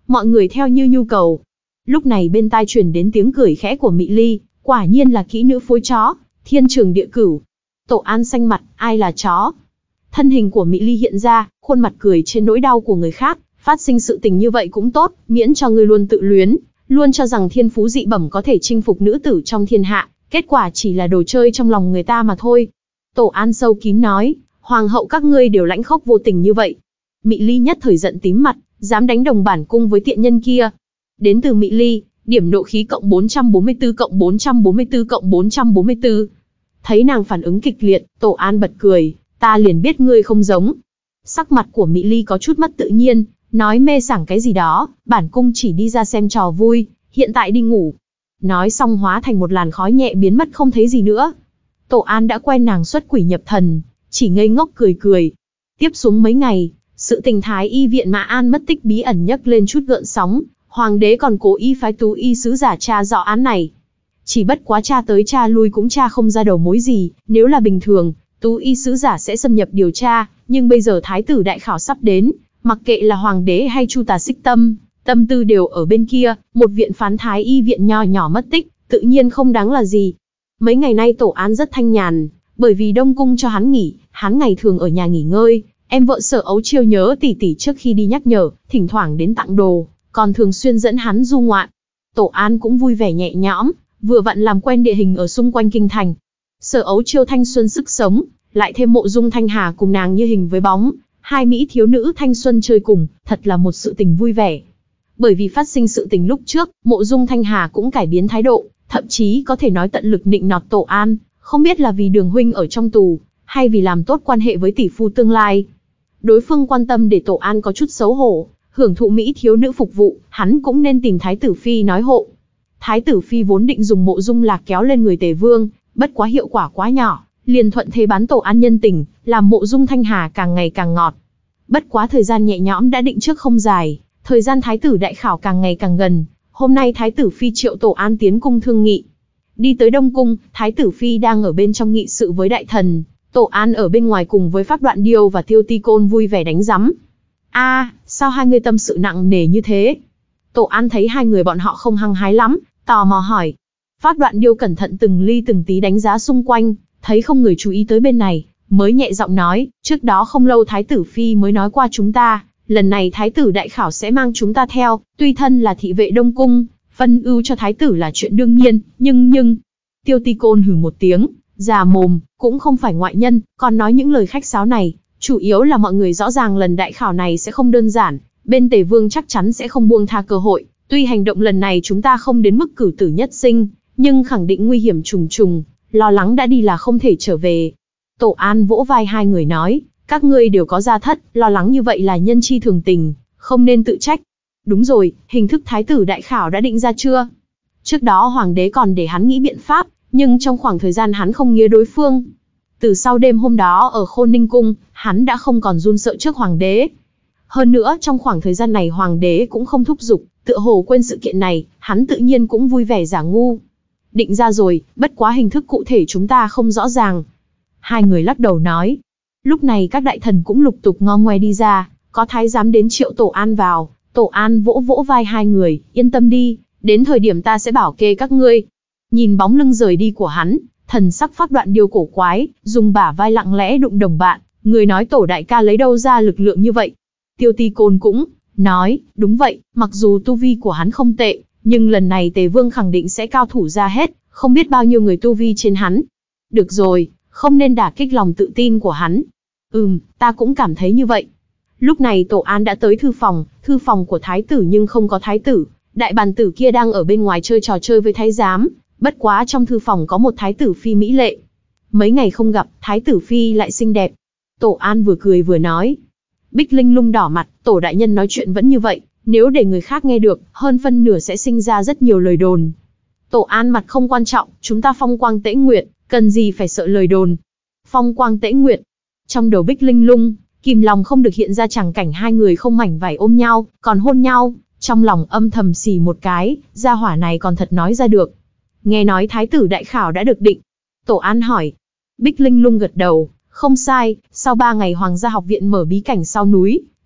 mọi người theo như nhu cầu. Lúc này bên tai truyền đến tiếng cười khẽ của Mị Ly, quả nhiên là kỹ nữ phối chó, thiên trường địa cửu. Tổ An xanh mặt, ai là chó? Thân hình của Mị Ly hiện ra, khuôn mặt cười trên nỗi đau của người khác, phát sinh sự tình như vậy cũng tốt, miễn cho ngươi luôn tự luyến, luôn cho rằng thiên phú dị bẩm có thể chinh phục nữ tử trong thiên hạ, kết quả chỉ là đồ chơi trong lòng người ta mà thôi. Tổ An sâu kín nói, hoàng hậu các ngươi đều lãnh khốc vô tình như vậy. Mị Ly nhất thời giận tím mặt, dám đánh đồng bản cung với tiện nhân kia. Đến từ Mị Ly, điểm nộ khí cộng bốn trăm bốn mươi tư cộng bốn trăm bốn mươi tư cộng bốn trăm bốn mươi tư. Thấy nàng phản ứng kịch liệt, Tổ An bật cười, ta liền biết ngươi không giống. Sắc mặt của Mị Ly có chút mất tự nhiên, nói mê sảng cái gì đó, bản cung chỉ đi ra xem trò vui, hiện tại đi ngủ. Nói xong hóa thành một làn khói nhẹ biến mất không thấy gì nữa. Tổ An đã quen nàng xuất quỷ nhập thần, chỉ ngây ngốc cười cười. Tiếp xuống mấy ngày, sự tình Thái y viện Mã An mất tích bí ẩn nhấc lên chút gợn sóng, hoàng đế còn cố ý phái tú y sứ giả tra rõ án này. Chỉ bất quá tra tới tra lui cũng tra không ra đầu mối gì, nếu là bình thường, tú y sứ giả sẽ xâm nhập điều tra, nhưng bây giờ thái tử đại khảo sắp đến, mặc kệ là hoàng đế hay Chu Tà Xích Tâm, tâm tư đều ở bên kia, một viện phán Thái y viện nho nhỏ mất tích, tự nhiên không đáng là gì. Mấy ngày nay Tổ An rất thanh nhàn, bởi vì Đông Cung cho hắn nghỉ, hắn ngày thường ở nhà nghỉ ngơi, em vợ Sở Ấu Chiêu nhớ tỉ tỉ trước khi đi nhắc nhở, thỉnh thoảng đến tặng đồ, còn thường xuyên dẫn hắn du ngoạn. Tổ An cũng vui vẻ nhẹ nhõm, vừa vặn làm quen địa hình ở xung quanh kinh thành. Sở Ấu Chiêu thanh xuân sức sống, lại thêm Mộ Dung Thanh Hà cùng nàng như hình với bóng, hai mỹ thiếu nữ thanh xuân chơi cùng, thật là một sự tình vui vẻ. Bởi vì phát sinh sự tình lúc trước, Mộ Dung Thanh Hà cũng cải biến thái độ, thậm chí có thể nói tận lực nịnh nọt Tổ An, không biết là vì Đường huynh ở trong tù, hay vì làm tốt quan hệ với tỷ phu tương lai. Đối phương quan tâm để Tổ An có chút xấu hổ, hưởng thụ mỹ thiếu nữ phục vụ, hắn cũng nên tìm Thái tử Phi nói hộ. Thái tử Phi vốn định dùng Mộ Dung Lạc kéo lên người Tề Vương, bất quá hiệu quả quá nhỏ, liền thuận thế bán Tổ An nhân tình, làm Mộ Dung Thanh Hà càng ngày càng ngọt. Bất quá thời gian nhẹ nhõm đã định trước không dài, thời gian Thái tử đại khảo càng ngày càng gần, hôm nay Thái tử Phi triệu Tổ An tiến cung thương nghị. Đi tới Đông Cung, Thái tử Phi đang ở bên trong nghị sự với đại thần, Tổ An ở bên ngoài cùng với Pháp Đoạn Điêu và Tiêu Ti Côn vui vẻ đánh rắm. A, à, sao hai người tâm sự nặng nề như thế? Tổ An thấy hai người bọn họ không hăng hái lắm, tò mò hỏi. Pháp Đoạn Điêu cẩn thận từng ly từng tí đánh giá xung quanh, thấy không người chú ý tới bên này, mới nhẹ giọng nói, trước đó không lâu Thái tử Phi mới nói qua chúng ta, lần này Thái tử đại khảo sẽ mang chúng ta theo, tuy thân là thị vệ Đông Cung, phân ưu cho Thái tử là chuyện đương nhiên, nhưng nhưng... Tiêu Ti Côn hừ một tiếng, già mồm, cũng không phải ngoại nhân, còn nói những lời khách sáo này, chủ yếu là mọi người rõ ràng lần đại khảo này sẽ không đơn giản, bên Tề Vương chắc chắn sẽ không buông tha cơ hội, tuy hành động lần này chúng ta không đến mức cử tử nhất sinh, nhưng khẳng định nguy hiểm trùng trùng, lo lắng đã đi là không thể trở về. Tổ An vỗ vai hai người nói, các ngươi đều có gia thất, lo lắng như vậy là nhân chi thường tình, không nên tự trách. Đúng rồi, hình thức thái tử đại khảo đã định ra chưa? Trước đó hoàng đế còn để hắn nghĩ biện pháp, nhưng trong khoảng thời gian hắn không nghĩa đối phương. Từ sau đêm hôm đó ở Khôn Ninh Cung, hắn đã không còn run sợ trước hoàng đế. Hơn nữa trong khoảng thời gian này hoàng đế cũng không thúc giục, tựa hồ quên sự kiện này, hắn tự nhiên cũng vui vẻ giả ngu. Định ra rồi, bất quá hình thức cụ thể chúng ta không rõ ràng. Hai người lắc đầu nói. Lúc này các đại thần cũng lục tục ngo ngoe đi ra, có thái giám đến triệu Tổ An vào. Tổ An vỗ vỗ vai hai người, yên tâm đi, đến thời điểm ta sẽ bảo kê các ngươi. Nhìn bóng lưng rời đi của hắn, thần sắc Pháp Đoạn Điêu cổ quái, dùng bả vai lặng lẽ đụng đồng bạn, người nói Tổ đại ca lấy đâu ra lực lượng như vậy. Tiêu Ti Côn cũng nói, đúng vậy, mặc dù tu vi của hắn không tệ, nhưng lần này Tề Vương khẳng định sẽ cao thủ ra hết, không biết bao nhiêu người tu vi trên hắn. Được rồi, không nên đả kích lòng tự tin của hắn. Ừm, ta cũng cảm thấy như vậy. Lúc này Tổ An đã tới thư phòng, thư phòng của thái tử nhưng không có thái tử. Đại bàn tử kia đang ở bên ngoài chơi trò chơi với thái giám, bất quá trong thư phòng có một thái tử phi mỹ lệ. Mấy ngày không gặp, thái tử phi lại xinh đẹp. Tổ An vừa cười vừa nói. Bích Linh Lung đỏ mặt, Tổ đại nhân nói chuyện vẫn như vậy, nếu để người khác nghe được, hơn phân nửa sẽ sinh ra rất nhiều lời đồn. Tổ An mặt không quan trọng, chúng ta phong quang tễ nguyện, cần gì phải sợ lời đồn. Phong quang tễ nguyện. Trong đầu Bích Linh Lung, kìm lòng không được hiện ra chẳng cảnh hai người không mảnh vải ôm nhau, còn hôn nhau, trong lòng âm thầm xì một cái, gia hỏa này còn thật nói ra được. Nghe nói thái tử đại khảo đã được định. Tổ An hỏi. Bích Linh Lung gật đầu, không sai, sau ba ngày Hoàng gia học viện mở bí cảnh sau núi,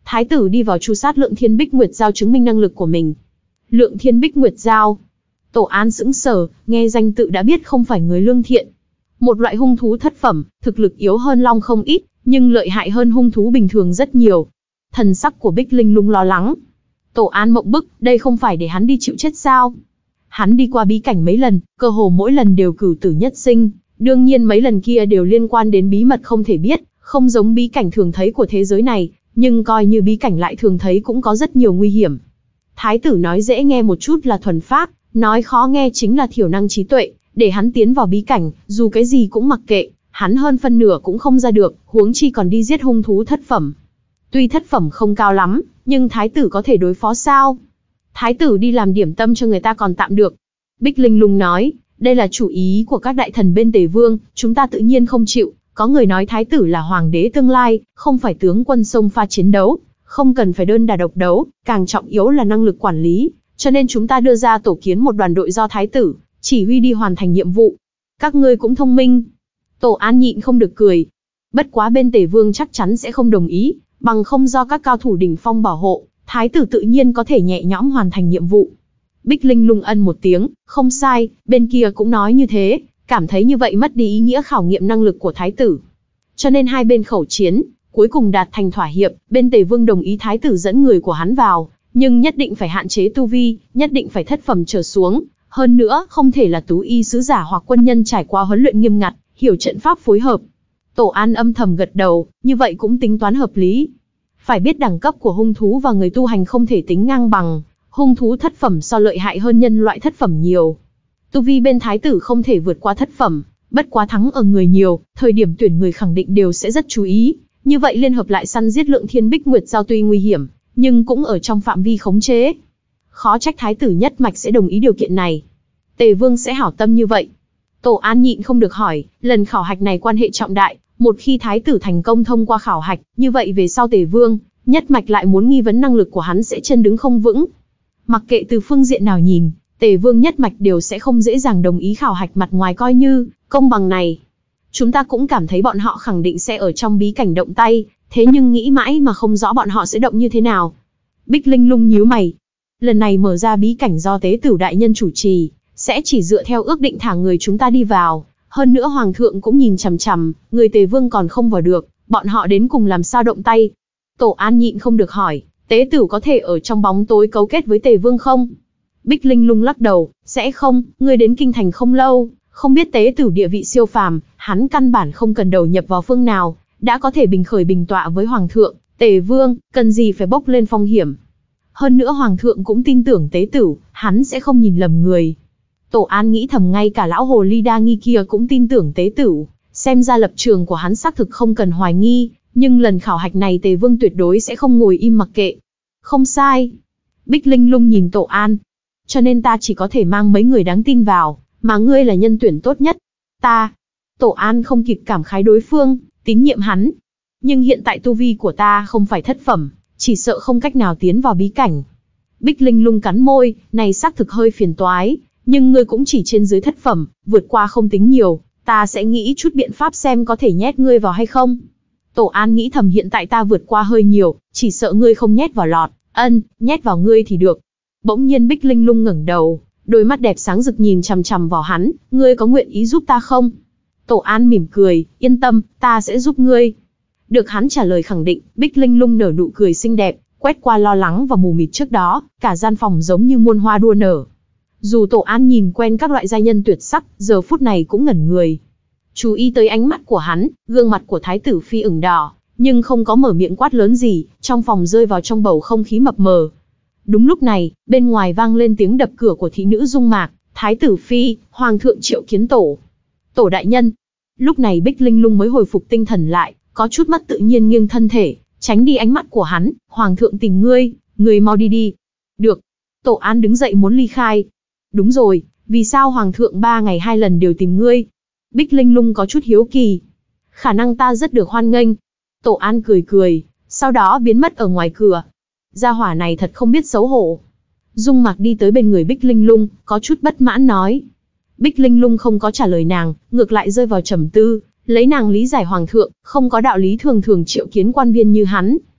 Thái tử đi vào tru sát Lượng Thiên Bích Nguyệt Giao chứng minh năng lực của mình. Lượng Thiên Bích Nguyệt Giao. Tổ An sững sờ, nghe danh tự đã biết không phải người lương thiện. Một loại hung thú thất phẩm, thực lực yếu hơn long không ít, nhưng lợi hại hơn hung thú bình thường rất nhiều. Thần sắc của Bích Linh Lung lo lắng. Tổ An mộng bức, đây không phải để hắn đi chịu chết sao? Hắn đi qua bí cảnh mấy lần, cơ hồ mỗi lần đều cửu tử nhất sinh, đương nhiên mấy lần kia đều liên quan đến bí mật không thể biết, không giống bí cảnh thường thấy của thế giới này, nhưng coi như bí cảnh lại thường thấy cũng có rất nhiều nguy hiểm. Thái tử nói dễ nghe một chút là thuần pháp, nói khó nghe chính là thiểu năng trí tuệ, để hắn tiến vào bí cảnh, dù cái gì cũng mặc kệ, hắn hơn phân nửa cũng không ra được, huống chi còn đi giết hung thú thất phẩm. Tuy thất phẩm không cao lắm, nhưng thái tử có thể đối phó sao? Thái tử đi làm điểm tâm cho người ta còn tạm được. Bích Linh Lung nói, đây là chủ ý của các đại thần bên Tề Vương, chúng ta tự nhiên không chịu. Có người nói thái tử là hoàng đế tương lai, không phải tướng quân xông pha chiến đấu, không cần phải đơn đả độc đấu, càng trọng yếu là năng lực quản lý, cho nên chúng ta đưa ra tổ kiến một đoàn đội do thái tử chỉ huy đi hoàn thành nhiệm vụ. Các ngươi cũng thông minh. Tổ An nhịn không được cười. Bất quá bên Tề Vương chắc chắn sẽ không đồng ý, bằng không do các cao thủ đỉnh phong bảo hộ, thái tử tự nhiên có thể nhẹ nhõm hoàn thành nhiệm vụ. Bích Linh Lung ân một tiếng, không sai, bên kia cũng nói như thế, cảm thấy như vậy mất đi ý nghĩa khảo nghiệm năng lực của thái tử. Cho nên hai bên khẩu chiến, cuối cùng đạt thành thỏa hiệp, bên Tề Vương đồng ý thái tử dẫn người của hắn vào, nhưng nhất định phải hạn chế tu vi, nhất định phải thất phẩm trở xuống, hơn nữa không thể là tú y sứ giả hoặc quân nhân trải qua huấn luyện nghiêm ngặt, hiểu trận pháp phối hợp. Tổ An âm thầm gật đầu, như vậy cũng tính toán hợp lý. Phải biết đẳng cấp của hung thú và người tu hành không thể tính ngang bằng, hung thú thất phẩm so lợi hại hơn nhân loại thất phẩm nhiều. Tu vi bên thái tử không thể vượt qua thất phẩm, bất quá thắng ở người nhiều, thời điểm tuyển người khẳng định đều sẽ rất chú ý, như vậy liên hợp lại săn giết Lượng Thiên Bích Nguyệt Giao tuy nguy hiểm, nhưng cũng ở trong phạm vi khống chế. Khó trách thái tử nhất mạch sẽ đồng ý điều kiện này. Tề Vương sẽ hảo tâm như vậy. Tổ An nhịn không được hỏi, lần khảo hạch này quan hệ trọng đại, một khi thái tử thành công thông qua khảo hạch, như vậy về sau Tề Vương nhất mạch lại muốn nghi vấn năng lực của hắn sẽ chân đứng không vững. Mặc kệ từ phương diện nào nhìn, Tề Vương nhất mạch đều sẽ không dễ dàng đồng ý khảo hạch mặt ngoài coi như công bằng này. Chúng ta cũng cảm thấy bọn họ khẳng định sẽ ở trong bí cảnh động tay, thế nhưng nghĩ mãi mà không rõ bọn họ sẽ động như thế nào. Bích Linh Lung nhíu mày. Lần này mở ra bí cảnh do Tế Tửu đại nhân chủ trì, sẽ chỉ dựa theo ước định thả người chúng ta đi vào. Hơn nữa Hoàng thượng cũng nhìn chằm chằm, người Tề Vương còn không vào được, bọn họ đến cùng làm sao động tay. Tổ An nhịn không được hỏi, Tế Tửu có thể ở trong bóng tối cấu kết với Tề Vương không? Bích Linh Lung lắc đầu, sẽ không, ngươi đến kinh thành không lâu, không biết Tế Tửu địa vị siêu phàm, hắn căn bản không cần đầu nhập vào phương nào, đã có thể bình khởi bình tọa với Hoàng thượng, Tề Vương, cần gì phải bốc lên phong hiểm. Hơn nữa Hoàng thượng cũng tin tưởng Tế Tửu, hắn sẽ không nhìn lầm người. Tổ An nghĩ thầm ngay cả lão hồ ly đa nghi kia cũng tin tưởng Tế Tửu, xem ra lập trường của hắn xác thực không cần hoài nghi, nhưng lần khảo hạch này Tề Vương tuyệt đối sẽ không ngồi im mặc kệ. Không sai. Bích Linh Lung nhìn Tổ An. Cho nên ta chỉ có thể mang mấy người đáng tin vào, mà ngươi là nhân tuyển tốt nhất. Ta. Tổ An không kịp cảm khái đối phương, tín nhiệm hắn. Nhưng hiện tại tu vi của ta không phải thất phẩm, chỉ sợ không cách nào tiến vào bí cảnh. Bích Linh Lung cắn môi, này xác thực hơi phiền toái, nhưng ngươi cũng chỉ trên dưới thất phẩm, vượt qua không tính nhiều, ta sẽ nghĩ chút biện pháp xem có thể nhét ngươi vào hay không. Tổ An nghĩ thầm hiện tại ta vượt qua hơi nhiều, chỉ sợ ngươi không nhét vào lọt, ân, nhét vào ngươi thì được. Bỗng nhiên Bích Linh Lung ngẩng đầu, đôi mắt đẹp sáng rực nhìn chằm chằm vào hắn, ngươi có nguyện ý giúp ta không? Tổ An mỉm cười, yên tâm, ta sẽ giúp ngươi. Được hắn trả lời khẳng định, Bích Linh Lung nở nụ cười xinh đẹp, quét qua lo lắng và mù mịt trước đó, cả gian phòng giống như muôn hoa đua nở. Dù Tổ An nhìn quen các loại giai nhân tuyệt sắc, giờ phút này cũng ngẩn người. Chú ý tới ánh mắt của hắn, gương mặt của Thái tử Phi ửng đỏ, nhưng không có mở miệng quát lớn gì, trong phòng rơi vào trong bầu không khí mập mờ. Đúng lúc này, bên ngoài vang lên tiếng đập cửa của thị nữ Dung Mạc, Thái tử Phi, Hoàng thượng triệu kiến tổ. Tổ đại nhân. Lúc này Bích Linh Lung mới hồi phục tinh thần lại, có chút mất tự nhiên nghiêng thân thể, tránh đi ánh mắt của hắn, Hoàng thượng tìm ngươi, ngươi mau đi đi. Được. Tổ An đứng dậy muốn ly khai. Đúng rồi, vì sao Hoàng thượng ba ngày hai lần đều tìm ngươi? Bích Linh Lung có chút hiếu kỳ. Khả năng ta rất được hoan nghênh. Tổ An cười cười, sau đó biến mất ở ngoài cửa. Gia hỏa này thật không biết xấu hổ. Dung Mạc đi tới bên người Bích Linh Lung, có chút bất mãn nói. Bích Linh Lung không có trả lời nàng, ngược lại rơi vào trầm tư, lấy nàng lý giải Hoàng thượng, không có đạo lý thường thường triệu kiến quan viên như hắn.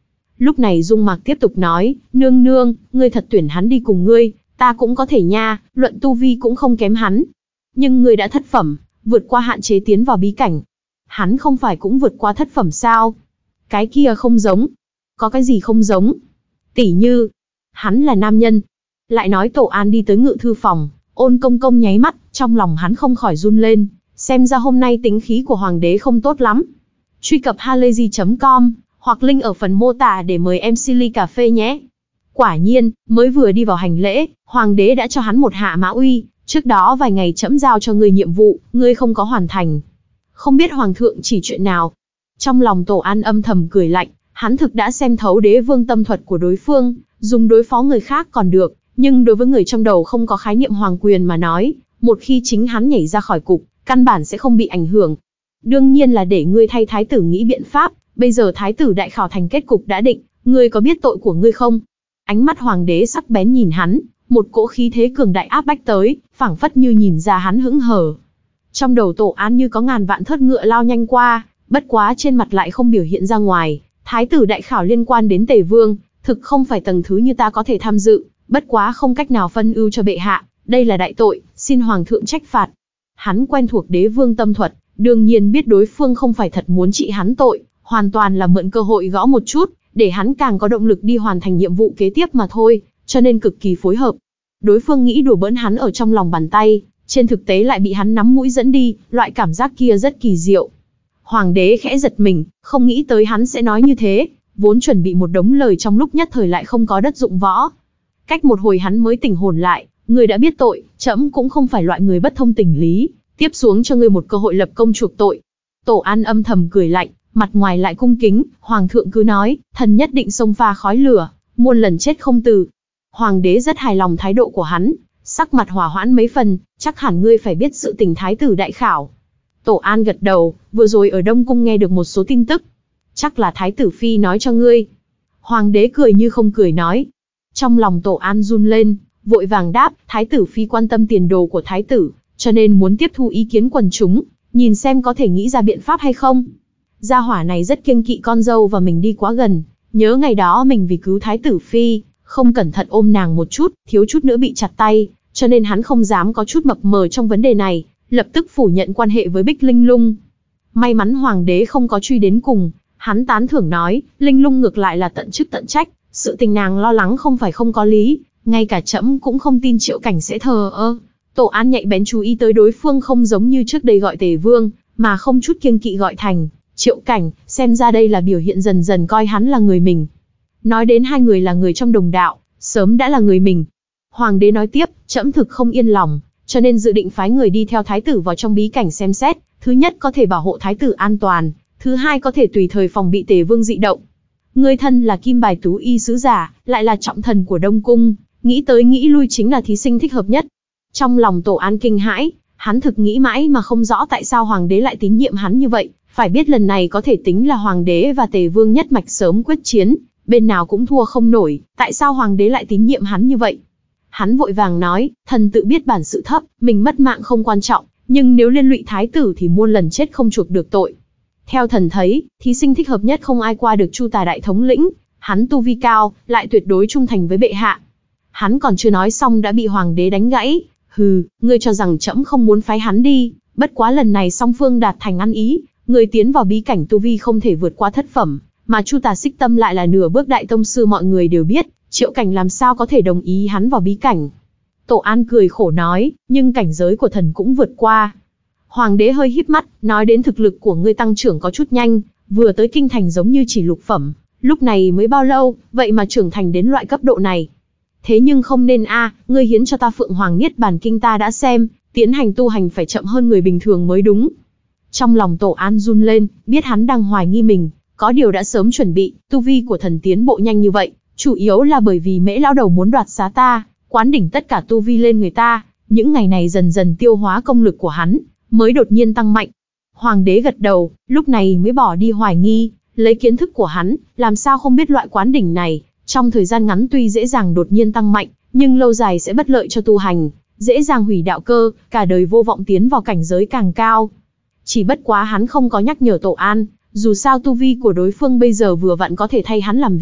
Lúc này Dung Mạc tiếp tục nói, nương nương, ngươi thật tuyển hắn đi cùng ngươi, ta cũng có thể nha, luận tu vi cũng không kém hắn. Nhưng ngươi đã thất phẩm, vượt qua hạn chế tiến vào bí cảnh. Hắn không phải cũng vượt qua thất phẩm sao? Cái kia không giống. Có cái gì không giống? Tỉ như, hắn là nam nhân. Lại nói Tổ An đi tới ngự thư phòng, Ôn Công Công nháy mắt, trong lòng hắn không khỏi run lên, xem ra hôm nay tính khí của hoàng đế không tốt lắm. Truy cập halayzi chấm com, hoặc link ở phần mô tả để mời em xê ly cà phê nhé. Quả nhiên, mới vừa đi vào hành lễ, hoàng đế đã cho hắn một hạ mã uy, trước đó vài ngày trẫm giao cho ngươi nhiệm vụ, ngươi không có hoàn thành. Không biết hoàng thượng chỉ chuyện nào. Trong lòng Tổ An âm thầm cười lạnh, hắn thực đã xem thấu đế vương tâm thuật của đối phương, dùng đối phó người khác còn được, nhưng đối với người trong đầu không có khái niệm hoàng quyền mà nói, một khi chính hắn nhảy ra khỏi cục, căn bản sẽ không bị ảnh hưởng. Đương nhiên là để ngươi thay thái tử nghĩ biện pháp, bây giờ thái tử đại khảo thành kết cục đã định, ngươi có biết tội của ngươi không? Ánh mắt hoàng đế sắc bén nhìn hắn, một cỗ khí thế cường đại áp bách tới, phảng phất như nhìn ra hắn hững hờ. Trong đầu Tổ An như có ngàn vạn thớt ngựa lao nhanh qua, bất quá trên mặt lại không biểu hiện ra ngoài. Thái tử đại khảo liên quan đến Tề Vương, thực không phải tầng thứ như ta có thể tham dự, bất quá không cách nào phân ưu cho bệ hạ, đây là đại tội, xin hoàng thượng trách phạt. Hắn quen thuộc đế vương tâm thuật, đương nhiên biết đối phương không phải thật muốn trị hắn tội, hoàn toàn là mượn cơ hội gõ một chút, để hắn càng có động lực đi hoàn thành nhiệm vụ kế tiếp mà thôi, cho nên cực kỳ phối hợp. Đối phương nghĩ đùa bỡn hắn ở trong lòng bàn tay, trên thực tế lại bị hắn nắm mũi dẫn đi, loại cảm giác kia rất kỳ diệu. Hoàng đế khẽ giật mình, không nghĩ tới hắn sẽ nói như thế, vốn chuẩn bị một đống lời trong lúc nhất thời lại không có đất dụng võ. Cách một hồi hắn mới tỉnh hồn lại, người đã biết tội, trẫm cũng không phải loại người bất thông tình lý, tiếp xuống cho ngươi một cơ hội lập công chuộc tội. Tổ An âm thầm cười lạnh, mặt ngoài lại cung kính, hoàng thượng cứ nói, thần nhất định xông pha khói lửa, muôn lần chết không từ. Hoàng đế rất hài lòng thái độ của hắn, sắc mặt hỏa hoãn mấy phần, chắc hẳn ngươi phải biết sự tình thái tử đại khảo. Tổ An gật đầu, vừa rồi ở Đông Cung nghe được một số tin tức. Chắc là thái tử phi nói cho ngươi. Hoàng đế cười như không cười nói. Trong lòng Tổ An run lên, vội vàng đáp, thái tử phi quan tâm tiền đồ của thái tử, cho nên muốn tiếp thu ý kiến quần chúng, nhìn xem có thể nghĩ ra biện pháp hay không. Gia hỏa này rất kiêng kỵ con dâu và mình đi quá gần, nhớ ngày đó mình vì cứu thái tử phi, không cẩn thận ôm nàng một chút, thiếu chút nữa bị chặt tay, cho nên hắn không dám có chút mập mờ trong vấn đề này, lập tức phủ nhận quan hệ với Bích Linh Lung. May mắn hoàng đế không có truy đến cùng, hắn tán thưởng nói, Linh Lung ngược lại là tận chức tận trách, sự tình nàng lo lắng không phải không có lý, ngay cả trẫm cũng không tin Triệu Cảnh sẽ thờ ơ. Tổ An nhạy bén chú ý tới đối phương không giống như trước đây gọi Tề Vương, mà không chút kiêng kỵ gọi thành Triệu Cảnh, xem ra đây là biểu hiện dần dần coi hắn là người mình. Nói đến hai người là người trong đồng đạo, sớm đã là người mình. Hoàng đế nói tiếp, trẫm thực không yên lòng, cho nên dự định phái người đi theo thái tử vào trong bí cảnh xem xét, thứ nhất có thể bảo hộ thái tử an toàn, thứ hai có thể tùy thời phòng bị Tề Vương dị động. Ngươi thân là kim bài tú y sứ giả, lại là trọng thần của Đông Cung, nghĩ tới nghĩ lui chính là thí sinh thích hợp nhất. Trong lòng Tổ An kinh hãi, hắn thực nghĩ mãi mà không rõ tại sao hoàng đế lại tín nhiệm hắn như vậy, phải biết lần này có thể tính là hoàng đế và Tề Vương nhất mạch sớm quyết chiến, bên nào cũng thua không nổi, tại sao hoàng đế lại tín nhiệm hắn như vậy? Hắn vội vàng nói, thần tự biết bản sự thấp, mình mất mạng không quan trọng, nhưng nếu liên lụy thái tử thì muôn lần chết không chuộc được tội. Theo thần thấy, thí sinh thích hợp nhất không ai qua được Chu Tà đại thống lĩnh, hắn tu vi cao, lại tuyệt đối trung thành với bệ hạ. Hắn còn chưa nói xong đã bị hoàng đế đánh gãy, hừ, ngươi cho rằng trẫm không muốn phái hắn đi, bất quá lần này song phương đạt thành ăn ý, người tiến vào bí cảnh tu vi không thể vượt qua thất phẩm, mà Chu Tà Xích Tâm lại là nửa bước đại tông sư, mọi người đều biết, Triệu Cảnh làm sao có thể đồng ý hắn vào bí cảnh. Tổ An cười khổ nói, nhưng cảnh giới của thần cũng vượt qua. Hoàng đế hơi híp mắt, nói đến thực lực của ngươi tăng trưởng có chút nhanh, vừa tới kinh thành giống như chỉ lục phẩm, lúc này mới bao lâu, vậy mà trưởng thành đến loại cấp độ này. Thế nhưng không nên a, à, ngươi hiến cho ta Phượng Hoàng Niết Bàn Kinh ta đã xem, tiến hành tu hành phải chậm hơn người bình thường mới đúng. Trong lòng Tổ An run lên, biết hắn đang hoài nghi mình, có điều đã sớm chuẩn bị, tu vi của thần tiến bộ nhanh như vậy, chủ yếu là bởi vì Mễ lão đầu muốn đoạt xá ta, quán đỉnh tất cả tu vi lên người ta, những ngày này dần dần tiêu hóa công lực của hắn, mới đột nhiên tăng mạnh. Hoàng đế gật đầu, lúc này mới bỏ đi hoài nghi, lấy kiến thức của hắn, làm sao không biết loại quán đỉnh này, trong thời gian ngắn tuy dễ dàng đột nhiên tăng mạnh, nhưng lâu dài sẽ bất lợi cho tu hành, dễ dàng hủy đạo cơ, cả đời vô vọng tiến vào cảnh giới càng cao. Chỉ bất quá hắn không có nhắc nhở Tổ An, dù sao tu vi của đối phương bây giờ vừa vặn có thể thay hắn làm việc,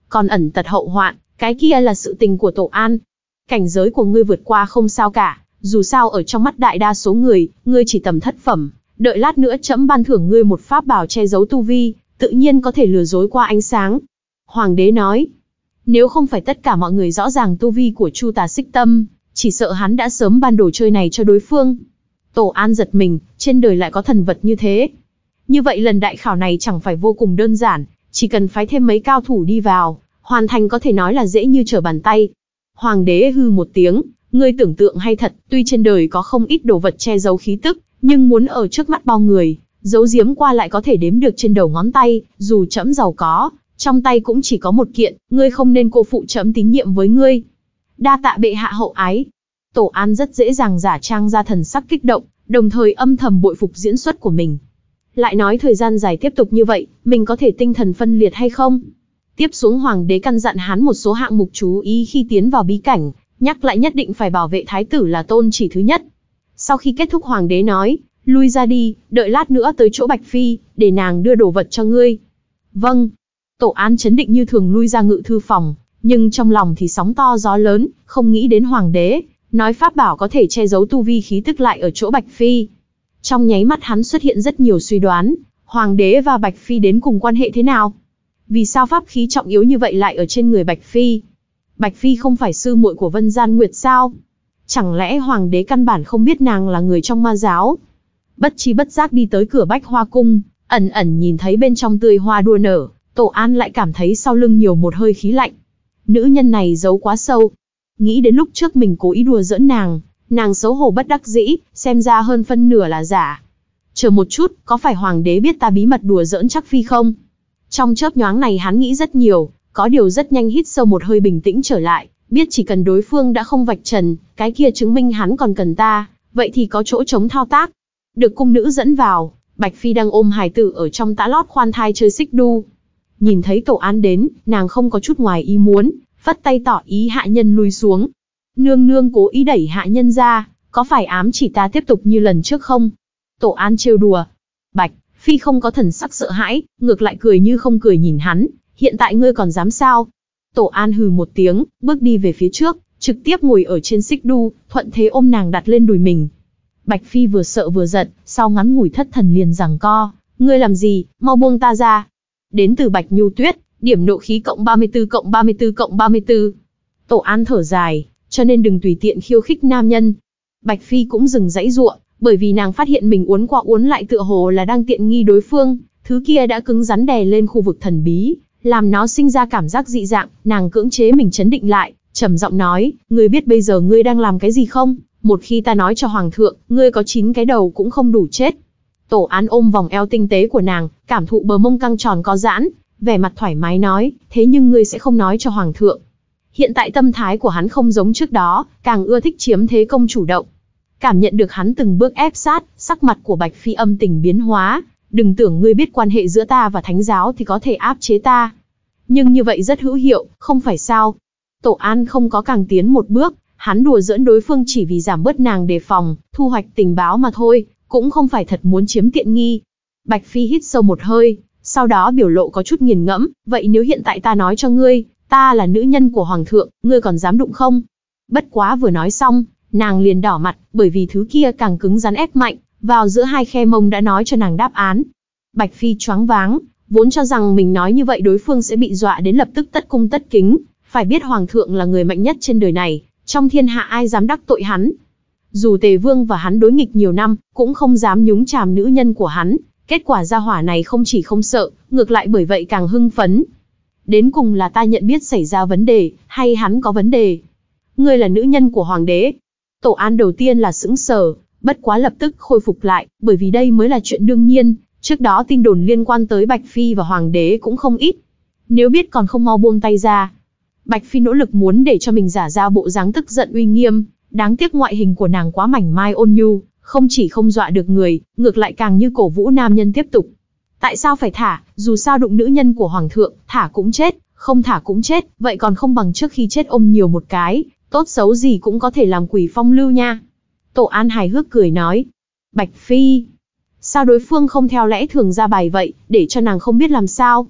còn ẩn tật hậu hoạn, cái kia là sự tình của Tổ An. Cảnh giới của ngươi vượt qua không sao cả, dù sao ở trong mắt đại đa số người, ngươi chỉ tầm thất phẩm, đợi lát nữa trẫm ban thưởng ngươi một pháp bảo che giấu tu vi, tự nhiên có thể lừa dối qua ánh sáng. Hoàng đế nói, nếu không phải tất cả mọi người rõ ràng tu vi của Chu Tà Xích Tâm, chỉ sợ hắn đã sớm ban đồ chơi này cho đối phương. Tổ An giật mình, trên đời lại có thần vật như thế. Như vậy lần đại khảo này chẳng phải vô cùng đơn giản, chỉ cần phái thêm mấy cao thủ đi vào, hoàn thành có thể nói là dễ như trở bàn tay. Hoàng đế hư một tiếng, ngươi tưởng tượng hay thật, tuy trên đời có không ít đồ vật che giấu khí tức, nhưng muốn ở trước mắt bao người, giấu giếm qua lại có thể đếm được trên đầu ngón tay, dù trẫm giàu có, trong tay cũng chỉ có một kiện, ngươi không nên cô phụ trẫm tín nhiệm với ngươi. Đa tạ bệ hạ hậu ái. Tổ An rất dễ dàng giả trang ra thần sắc kích động, đồng thời âm thầm bội phục diễn xuất của mình. Lại nói thời gian dài tiếp tục như vậy, mình có thể tinh thần phân liệt hay không? Tiếp xuống hoàng đế căn dặn hắn một số hạng mục chú ý khi tiến vào bí cảnh, nhắc lại nhất định phải bảo vệ thái tử là tôn chỉ thứ nhất. Sau khi kết thúc hoàng đế nói, lui ra đi, đợi lát nữa tới chỗ Bạch Phi, để nàng đưa đồ vật cho ngươi. Vâng. Tổ An chấn định như thường lui ra ngự thư phòng, nhưng trong lòng thì sóng to gió lớn, không nghĩ đến hoàng đế, nói pháp bảo có thể che giấu tu vi khí tức lại ở chỗ Bạch Phi. Trong nháy mắt hắn xuất hiện rất nhiều suy đoán, hoàng đế và Bạch Phi đến cùng quan hệ thế nào? Vì sao pháp khí trọng yếu như vậy lại ở trên người Bạch Phi? Bạch Phi không phải sư muội của Vân Gian Nguyệt sao? Chẳng lẽ hoàng đế căn bản không biết nàng là người trong ma giáo? Bất chi bất giác đi tới cửa Bách Hoa Cung, ẩn ẩn nhìn thấy bên trong tươi hoa đua nở, Tổ An lại cảm thấy sau lưng nhiều một hơi khí lạnh. Nữ nhân này giấu quá sâu. Nghĩ đến lúc trước mình cố ý đùa giỡn nàng, nàng xấu hổ bất đắc dĩ, xem ra hơn phân nửa là giả. Chờ một chút, có phải hoàng đế biết ta bí mật đùa giỡn Trác Phi không? Trong chớp nhoáng này hắn nghĩ rất nhiều, có điều rất nhanh hít sâu một hơi bình tĩnh trở lại, biết chỉ cần đối phương đã không vạch trần, cái kia chứng minh hắn còn cần ta, vậy thì có chỗ chống thao tác. Được cung nữ dẫn vào, Bạch Phi đang ôm hài tử ở trong tã lót khoan thai chơi xích đu. Nhìn thấy Tổ An đến, nàng không có chút ngoài ý muốn, phất tay tỏ ý hạ nhân lui xuống. Nương nương cố ý đẩy hạ nhân ra, có phải ám chỉ ta tiếp tục như lần trước không? Tổ An trêu đùa. Bạch Phi không có thần sắc sợ hãi, ngược lại cười như không cười nhìn hắn, hiện tại ngươi còn dám sao? Tổ An hừ một tiếng, bước đi về phía trước, trực tiếp ngồi ở trên xích đu, thuận thế ôm nàng đặt lên đùi mình. Bạch Phi vừa sợ vừa giận, sau ngắn ngủi thất thần liền giằng co, ngươi làm gì, mau buông ta ra. Đến từ Bạch Nhu Tuyết, điểm nộ khí cộng ba mươi tư cộng ba mươi tư cộng ba mươi tư. Tổ An thở dài, cho nên đừng tùy tiện khiêu khích nam nhân. Bạch Phi cũng dừng dãy giụa, bởi vì nàng phát hiện mình uốn qua uốn lại tựa hồ là đang tiện nghi đối phương, thứ kia đã cứng rắn đè lên khu vực thần bí, làm nó sinh ra cảm giác dị dạng, nàng cưỡng chế mình trấn định lại, trầm giọng nói, ngươi biết bây giờ ngươi đang làm cái gì không? Một khi ta nói cho hoàng thượng, ngươi có chín cái đầu cũng không đủ chết. Tổ An ôm vòng eo tinh tế của nàng, cảm thụ bờ mông căng tròn có giãn, vẻ mặt thoải mái nói, thế nhưng ngươi sẽ không nói cho hoàng thượng. Hiện tại tâm thái của hắn không giống trước đó, càng ưa thích chiếm thế công chủ động. Cảm nhận được hắn từng bước ép sát, sắc mặt của Bạch Phi âm tình biến hóa, đừng tưởng ngươi biết quan hệ giữa ta và thánh giáo thì có thể áp chế ta. Nhưng như vậy rất hữu hiệu, không phải sao? Tổ An không có càng tiến một bước, hắn đùa giỡn đối phương chỉ vì giảm bớt nàng đề phòng, thu hoạch tình báo mà thôi, cũng không phải thật muốn chiếm tiện nghi. Bạch Phi hít sâu một hơi, sau đó biểu lộ có chút nghiền ngẫm, vậy nếu hiện tại ta nói cho ngươi, ta là nữ nhân của hoàng thượng, ngươi còn dám đụng không? Bất quá vừa nói xong, nàng liền đỏ mặt, bởi vì thứ kia càng cứng rắn ép mạnh, vào giữa hai khe mông đã nói cho nàng đáp án. Bạch Phi choáng váng, vốn cho rằng mình nói như vậy đối phương sẽ bị dọa đến lập tức tất cung tất kính, phải biết hoàng thượng là người mạnh nhất trên đời này, trong thiên hạ ai dám đắc tội hắn. Dù Tề Vương và hắn đối nghịch nhiều năm, cũng không dám nhúng chàm nữ nhân của hắn, kết quả gia hỏa này không chỉ không sợ, ngược lại bởi vậy càng hưng phấn. Đến cùng là ta nhận biết xảy ra vấn đề, hay hắn có vấn đề? Ngươi là nữ nhân của hoàng đế. Tổ An đầu tiên là sững sờ, bất quá lập tức khôi phục lại, bởi vì đây mới là chuyện đương nhiên, trước đó tin đồn liên quan tới Bạch Phi và hoàng đế cũng không ít. Nếu biết còn không mau buông tay ra. Bạch Phi nỗ lực muốn để cho mình giả ra bộ dáng tức giận uy nghiêm, đáng tiếc ngoại hình của nàng quá mảnh mai ôn nhu, không chỉ không dọa được người, ngược lại càng như cổ vũ nam nhân tiếp tục. Tại sao phải thả, dù sao đụng nữ nhân của hoàng thượng, thả cũng chết, không thả cũng chết, vậy còn không bằng trước khi chết ôm nhiều một cái, tốt xấu gì cũng có thể làm quỷ phong lưu nha. Tổ An hài hước cười nói, Bạch Phi, sao đối phương không theo lẽ thường ra bài vậy, để cho nàng không biết làm sao?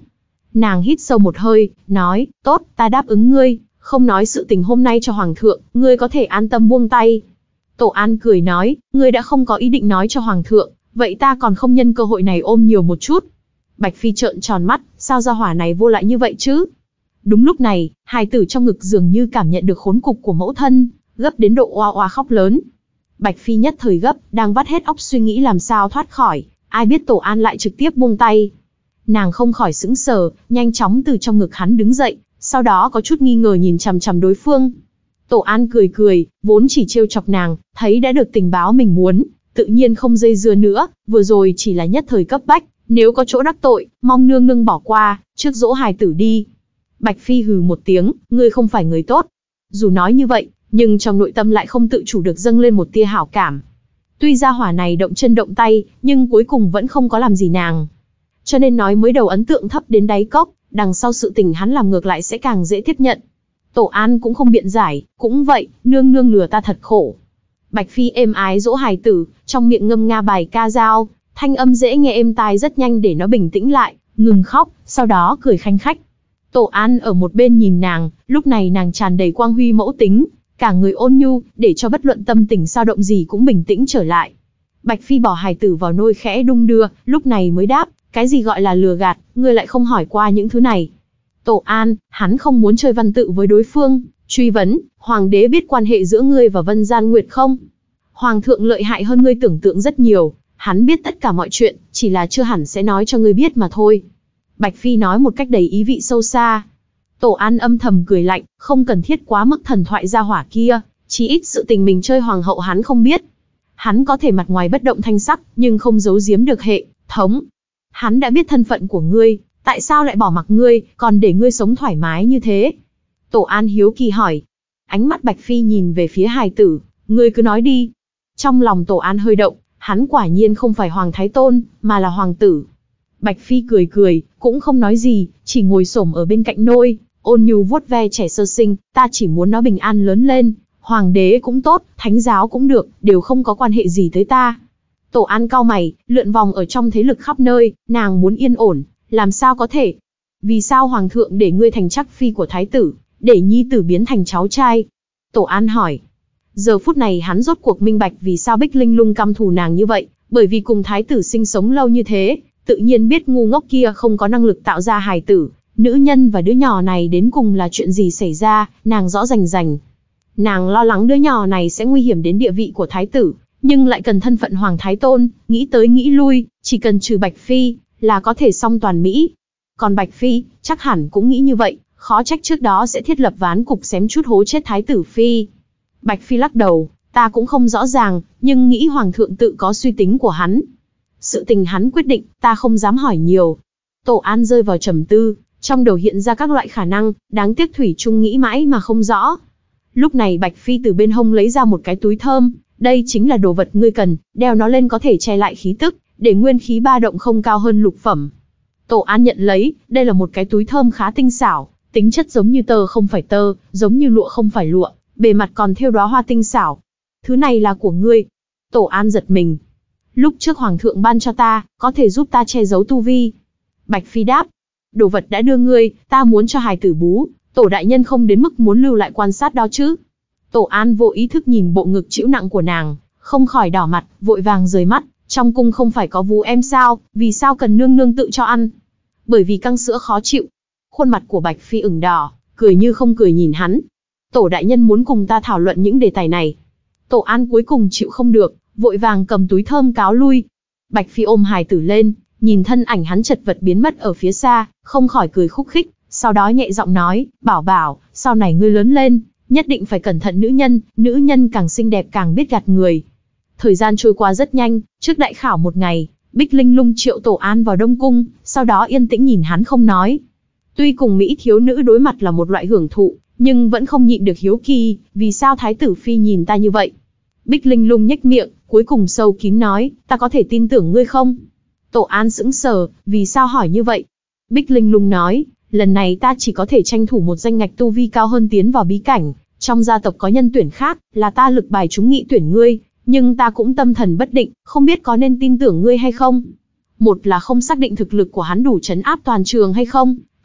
Nàng hít sâu một hơi, nói, tốt, ta đáp ứng ngươi, không nói sự tình hôm nay cho Hoàng thượng, ngươi có thể an tâm buông tay. Tổ An cười nói, ngươi đã không có ý định nói cho Hoàng thượng, vậy ta còn không nhân cơ hội này ôm nhiều một chút. Bạch Phi trợn tròn mắt, sao gia hỏa này vô lại như vậy chứ? Đúng lúc này, hài tử trong ngực dường như cảm nhận được khốn cục của mẫu thân, gấp đến độ oa oa khóc lớn. Bạch Phi nhất thời gấp, đang vắt hết óc suy nghĩ làm sao thoát khỏi, ai biết Tổ An lại trực tiếp buông tay. Nàng không khỏi sững sờ, nhanh chóng từ trong ngực hắn đứng dậy, sau đó có chút nghi ngờ nhìn chằm chằm đối phương. Tổ An cười cười, vốn chỉ trêu chọc nàng, thấy đã được tình báo mình muốn, tự nhiên không dây dưa nữa, vừa rồi chỉ là nhất thời cấp bách, nếu có chỗ đắc tội, mong nương nương bỏ qua, trước dỗ hài tử đi. Bạch Phi hừ một tiếng, ngươi không phải người tốt. Dù nói như vậy, nhưng trong nội tâm lại không tự chủ được dâng lên một tia hảo cảm. Tuy gia hỏa này động chân động tay, nhưng cuối cùng vẫn không có làm gì nàng. Cho nên nói mới đầu ấn tượng thấp đến đáy cốc, đằng sau sự tình hắn làm ngược lại sẽ càng dễ tiếp nhận. Tổ An cũng không biện giải, cũng vậy, nương nương lừa ta thật khổ. Bạch Phi êm ái dỗ hài tử, trong miệng ngâm nga bài ca dao, thanh âm dễ nghe êm tai rất nhanh để nó bình tĩnh lại, ngừng khóc, sau đó cười khanh khách. Tổ An ở một bên nhìn nàng, lúc này nàng tràn đầy quang huy mẫu tính, cả người ôn nhu, để cho bất luận tâm tình sao động gì cũng bình tĩnh trở lại. Bạch Phi bỏ hài tử vào nôi khẽ đung đưa, lúc này mới đáp, cái gì gọi là lừa gạt, ngươi lại không hỏi qua những thứ này. Tổ An, hắn không muốn chơi văn tự với đối phương, truy vấn, Hoàng đế biết quan hệ giữa ngươi và Vân Gian Nguyệt không? Hoàng thượng lợi hại hơn ngươi tưởng tượng rất nhiều, hắn biết tất cả mọi chuyện, chỉ là chưa hẳn sẽ nói cho ngươi biết mà thôi. Bạch Phi nói một cách đầy ý vị sâu xa. Tổ An âm thầm cười lạnh, không cần thiết quá mức thần thoại gia hỏa kia, chí ít sự tình mình chơi hoàng hậu hắn không biết. Hắn có thể mặt ngoài bất động thanh sắc, nhưng không giấu giếm được hệ thống. Hắn đã biết thân phận của ngươi, tại sao lại bỏ mặc ngươi, còn để ngươi sống thoải mái như thế? Tổ An hiếu kỳ hỏi. Ánh mắt Bạch Phi nhìn về phía hài tử, ngươi cứ nói đi. Trong lòng Tổ An hơi động, hắn quả nhiên không phải Hoàng Thái Tôn, mà là Hoàng tử. Bạch Phi cười cười, cũng không nói gì, chỉ ngồi xổm ở bên cạnh nôi, ôn nhu vuốt ve trẻ sơ sinh, ta chỉ muốn nó bình an lớn lên, hoàng đế cũng tốt, thánh giáo cũng được, đều không có quan hệ gì tới ta. Tổ An cau mày, lượn vòng ở trong thế lực khắp nơi, nàng muốn yên ổn, làm sao có thể? Vì sao hoàng thượng để ngươi thành chắc phi của thái tử, để nhi tử biến thành cháu trai? Tổ An hỏi. Giờ phút này hắn rốt cuộc minh bạch vì sao Bích Linh Lung căm thù nàng như vậy, bởi vì cùng thái tử sinh sống lâu như thế, tự nhiên biết ngu ngốc kia không có năng lực tạo ra hài tử, nữ nhân và đứa nhỏ này đến cùng là chuyện gì xảy ra, nàng rõ rành rành. Nàng lo lắng đứa nhỏ này sẽ nguy hiểm đến địa vị của thái tử, nhưng lại cần thân phận Hoàng Thái Tôn, nghĩ tới nghĩ lui, chỉ cần trừ Bạch Phi, là có thể xong toàn Mỹ. Còn Bạch Phi, chắc hẳn cũng nghĩ như vậy, khó trách trước đó sẽ thiết lập ván cục xém chút hố chết Thái tử Phi. Bạch Phi lắc đầu, ta cũng không rõ ràng, nhưng nghĩ Hoàng thượng tự có suy tính của hắn. Sự tình hắn quyết định, ta không dám hỏi nhiều. Tổ An rơi vào trầm tư, trong đầu hiện ra các loại khả năng, đáng tiếc thủy chung nghĩ mãi mà không rõ. Lúc này Bạch Phi từ bên hông lấy ra một cái túi thơm, đây chính là đồ vật ngươi cần, đeo nó lên có thể che lại khí tức, để nguyên khí ba động không cao hơn lục phẩm. Tổ An nhận lấy, đây là một cái túi thơm khá tinh xảo, tính chất giống như tơ không phải tơ, giống như lụa không phải lụa, bề mặt còn thêu đóa hoa tinh xảo. Thứ này là của ngươi. Tổ An giật mình. Lúc trước Hoàng thượng ban cho ta, có thể giúp ta che giấu tu vi. Bạch Phi đáp. Đồ vật đã đưa ngươi, ta muốn cho hài tử bú, Tổ đại nhân không đến mức muốn lưu lại quan sát đó chứ. Tổ An vô ý thức nhìn bộ ngực chịu nặng của nàng, không khỏi đỏ mặt, vội vàng rời mắt, trong cung không phải có vú em sao, vì sao cần nương nương tự cho ăn? Bởi vì căng sữa khó chịu. Khuôn mặt của Bạch Phi ửng đỏ, cười như không cười nhìn hắn. Tổ đại nhân muốn cùng ta thảo luận những đề tài này. Tổ An cuối cùng chịu không được, vội vàng cầm túi thơm cáo lui. Bạch Phi ôm hài tử lên, nhìn thân ảnh hắn chật vật biến mất ở phía xa, không khỏi cười khúc khích, sau đó nhẹ giọng nói, bảo bảo, sau này ngươi lớn lên, nhất định phải cẩn thận nữ nhân, nữ nhân càng xinh đẹp càng biết gạt người. Thời gian trôi qua rất nhanh, trước đại khảo một ngày, Bích Linh Lung triệu Tổ An vào Đông Cung, sau đó yên tĩnh nhìn hắn không nói. Tuy cùng Mỹ thiếu nữ đối mặt là một loại hưởng thụ, nhưng vẫn không nhịn được hiếu kỳ, vì sao Thái tử Phi nhìn ta như vậy? Bích Linh Lung nhếch miệng, cuối cùng sâu kín nói, ta có thể tin tưởng ngươi không? Tổ An sững sờ, vì sao hỏi như vậy? Bích Linh Lung nói, lần này ta chỉ có thể tranh thủ một danh ngạch tu vi cao hơn tiến vào bí cảnh, trong gia tộc có nhân tuyển khác, là ta lực bài chúng nghị tuyển ngươi, nhưng ta cũng tâm thần bất định, không biết có nên tin tưởng ngươi hay không. Một là không xác định thực lực của hắn đủ trấn áp toàn trường hay không,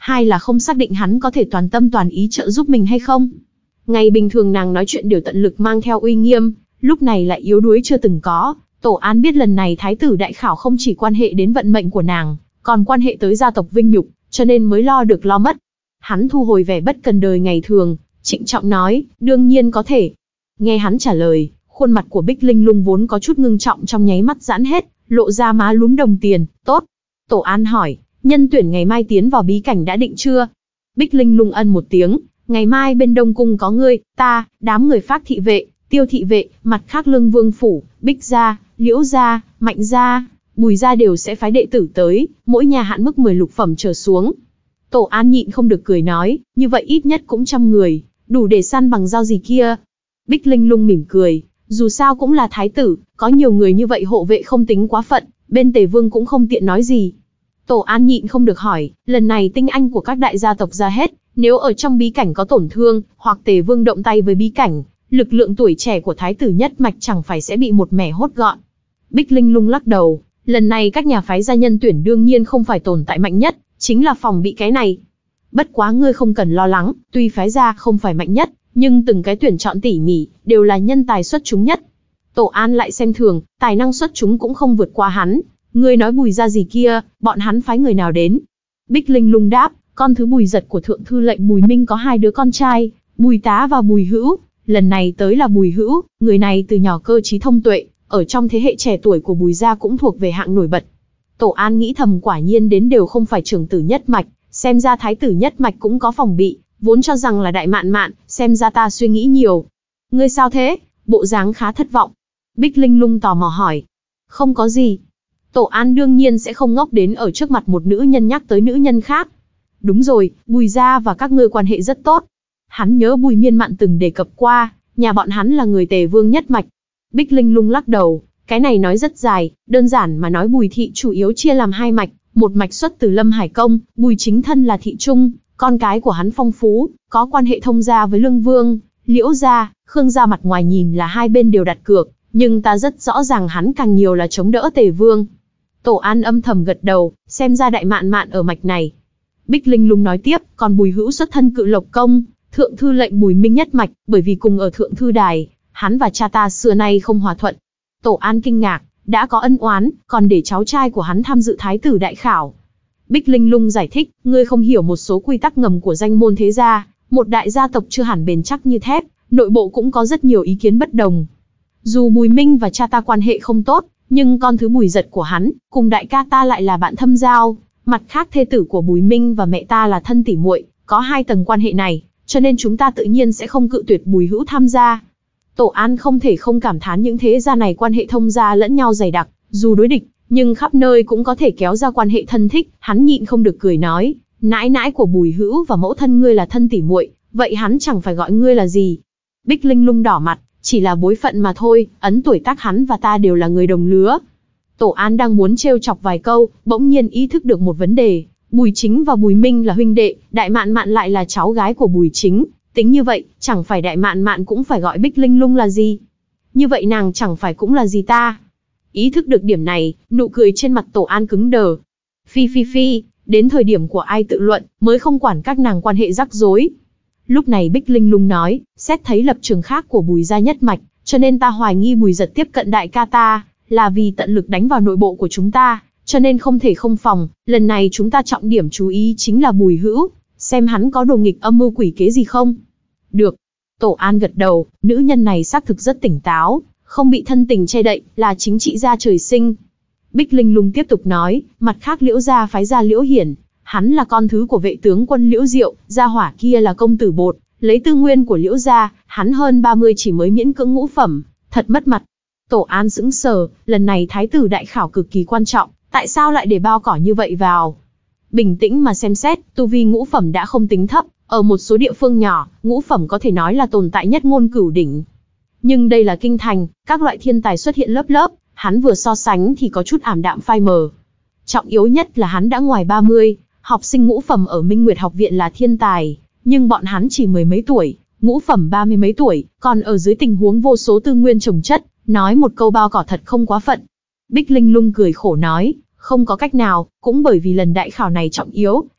hai là không xác định hắn có thể toàn tâm toàn ý trợ giúp mình hay không. Ngày bình thường nàng nói chuyện đều tận lực mang theo uy nghiêm, lúc này lại yếu đuối chưa từng có. Tổ An biết lần này thái tử đại khảo không chỉ quan hệ đến vận mệnh của nàng, còn quan hệ tới gia tộc vinh nhục, cho nên mới lo được lo mất. Hắn thu hồi vẻ bất cần đời ngày thường, trịnh trọng nói, đương nhiên có thể. Nghe hắn trả lời, khuôn mặt của Bích Linh Lung vốn có chút ngưng trọng trong nháy mắt giãn hết, lộ ra má lúm đồng tiền, tốt. Tổ An hỏi, nhân tuyển ngày mai tiến vào bí cảnh đã định chưa? Bích Linh Lung ân một tiếng, ngày mai bên Đông Cung có ngươi, ta, đám người Phác thị vệ, Tiêu thị vệ, mặt khác Lương Vương phủ, Bích gia, Liễu gia, Mạnh gia, Bùi gia đều sẽ phái đệ tử tới, mỗi nhà hạn mức mười lục phẩm trở xuống. Tổ An nhịn không được cười nói, như vậy ít nhất cũng trăm người, đủ để săn bằng dao gì kia. Bích Linh Lung mỉm cười, dù sao cũng là thái tử, có nhiều người như vậy hộ vệ không tính quá phận, bên Tề Vương cũng không tiện nói gì. Tổ An nhịn không được hỏi, lần này tinh anh của các đại gia tộc ra hết, nếu ở trong bí cảnh có tổn thương, hoặc Tề Vương động tay với bí cảnh, lực lượng tuổi trẻ của thái tử nhất mạch chẳng phải sẽ bị một mẻ hốt gọn. Bích Linh Lung lắc đầu, lần này các nhà phái gia nhân tuyển đương nhiên không phải tồn tại mạnh nhất, chính là phòng bị cái này. Bất quá ngươi không cần lo lắng, tuy phái gia không phải mạnh nhất, nhưng từng cái tuyển chọn tỉ mỉ, đều là nhân tài xuất chúng nhất. Tổ An lại xem thường, tài năng xuất chúng cũng không vượt qua hắn. Ngươi nói Bùi gia gì kia, bọn hắn phái người nào đến? Bích Linh Lung đáp, con thứ Bùi Giật của thượng thư lệnh Bùi Minh có hai đứa con trai, Bùi Tá và Bùi Hữu. Lần này tới là Bùi Hữu, người này từ nhỏ cơ trí thông tuệ, ở trong thế hệ trẻ tuổi của Bùi gia cũng thuộc về hạng nổi bật. Tổ An nghĩ thầm, quả nhiên đến đều không phải trưởng tử nhất mạch, xem ra thái tử nhất mạch cũng có phòng bị, vốn cho rằng là Đại Mạn Mạn, xem ra ta suy nghĩ nhiều. Ngươi sao thế? Bộ dáng khá thất vọng. Bích Linh Lung tò mò hỏi. Không có gì. Tổ An đương nhiên sẽ không ngốc đến ở trước mặt một nữ nhân nhắc tới nữ nhân khác. Đúng rồi, Bùi gia và các ngươi quan hệ rất tốt. Hắn nhớ Bùi Miên Mạn từng đề cập qua, nhà bọn hắn là người Tề Vương nhất mạch. Bích Linh Lung lắc đầu, cái này nói rất dài, đơn giản mà nói Bùi thị chủ yếu chia làm hai mạch, một mạch xuất từ Lâm Hải Công, Bùi chính thân là thị trung, con cái của hắn phong phú, có quan hệ thông gia với Lương Vương, Liễu gia, Khương gia, mặt ngoài nhìn là hai bên đều đặt cược, nhưng ta rất rõ ràng hắn càng nhiều là chống đỡ Tề Vương. Tổ An âm thầm gật đầu, xem ra Đại Mạn Mạn ở mạch này. Bích Linh Lung nói tiếp, còn Bùi Hữu xuất thân Cự Lộc Công, thượng thư lệnh Bùi Minh nhất mạch, bởi vì cùng ở thượng thư đài, hắn và cha ta xưa nay không hòa thuận. Tổ An kinh ngạc, đã có ân oán, còn để cháu trai của hắn tham dự thái tử đại khảo. Bích Linh Lung giải thích, ngươi không hiểu một số quy tắc ngầm của danh môn thế gia, một đại gia tộc chưa hẳn bền chắc như thép, nội bộ cũng có rất nhiều ý kiến bất đồng. Dù Bùi Minh và cha ta quan hệ không tốt, nhưng con thứ Bùi Giật của hắn, cùng đại ca ta lại là bạn thâm giao, mặt khác thê tử của Bùi Minh và mẹ ta là thân tỉ muội, có hai tầng quan hệ này, cho nên chúng ta tự nhiên sẽ không cự tuyệt Bùi Hữu tham gia. Tổ An không thể không cảm thán những thế gia này quan hệ thông gia lẫn nhau dày đặc, dù đối địch, nhưng khắp nơi cũng có thể kéo ra quan hệ thân thích. Hắn nhịn không được cười nói, nãi nãi của Bùi Hữu và mẫu thân ngươi là thân tỉ muội, vậy hắn chẳng phải gọi ngươi là gì? Bích Linh Lung đỏ mặt, chỉ là bối phận mà thôi, ấn tuổi tác hắn và ta đều là người đồng lứa. Tổ An đang muốn trêu chọc vài câu, bỗng nhiên ý thức được một vấn đề, Bùi Chính và Bùi Minh là huynh đệ, Đại Mạn Mạn lại là cháu gái của Bùi Chính, tính như vậy, chẳng phải Đại Mạn Mạn cũng phải gọi Bích Linh Lung là gì? Như vậy nàng chẳng phải cũng là gì ta? Ý thức được điểm này, nụ cười trên mặt Tổ An cứng đờ. Phi phi phi, đến thời điểm của ai tự luận, mới không quản các nàng quan hệ rắc rối. Lúc này Bích Linh Lung nói, xét thấy lập trường khác của Bùi gia nhất mạch, cho nên ta hoài nghi Bùi Giật tiếp cận đại ca ta, là vì tận lực đánh vào nội bộ của chúng ta, cho nên không thể không phòng. Lần này chúng ta trọng điểm chú ý chính là Bùi Hữu, xem hắn có đồ nghịch âm mưu quỷ kế gì không. Được. Tổ An gật đầu, nữ nhân này xác thực rất tỉnh táo, không bị thân tình che đậy, là chính trị gia trời sinh. Bích Linh Lung tiếp tục nói, mặt khác Liễu gia phái gia Liễu Hiển, hắn là con thứ của vệ tướng quân Liễu Diệu, gia hỏa kia là công tử bột, lấy tư nguyên của Liễu gia, hắn hơn ba mươi chỉ mới miễn cưỡng ngũ phẩm, thật mất mặt. Tổ An sững sờ, lần này thái tử đại khảo cực kỳ quan trọng, tại sao lại để bao cỏ như vậy vào? Bình tĩnh mà xem xét, tu vi ngũ phẩm đã không tính thấp, ở một số địa phương nhỏ, ngũ phẩm có thể nói là tồn tại nhất ngôn cửu đỉnh. Nhưng đây là kinh thành, các loại thiên tài xuất hiện lớp lớp, hắn vừa so sánh thì có chút ảm đạm phai mờ. Trọng yếu nhất là hắn đã ngoài ba mươi, học sinh ngũ phẩm ở Minh Nguyệt học viện là thiên tài, nhưng bọn hắn chỉ mười mấy tuổi, ngũ phẩm ba mươi mấy tuổi, còn ở dưới tình huống vô số tư nguyên trồng chất, nói một câu bao cỏ thật không quá phận. Bích Linh Lung cười khổ nói, không có cách nào, cũng bởi vì lần đại khảo này trọng yếu,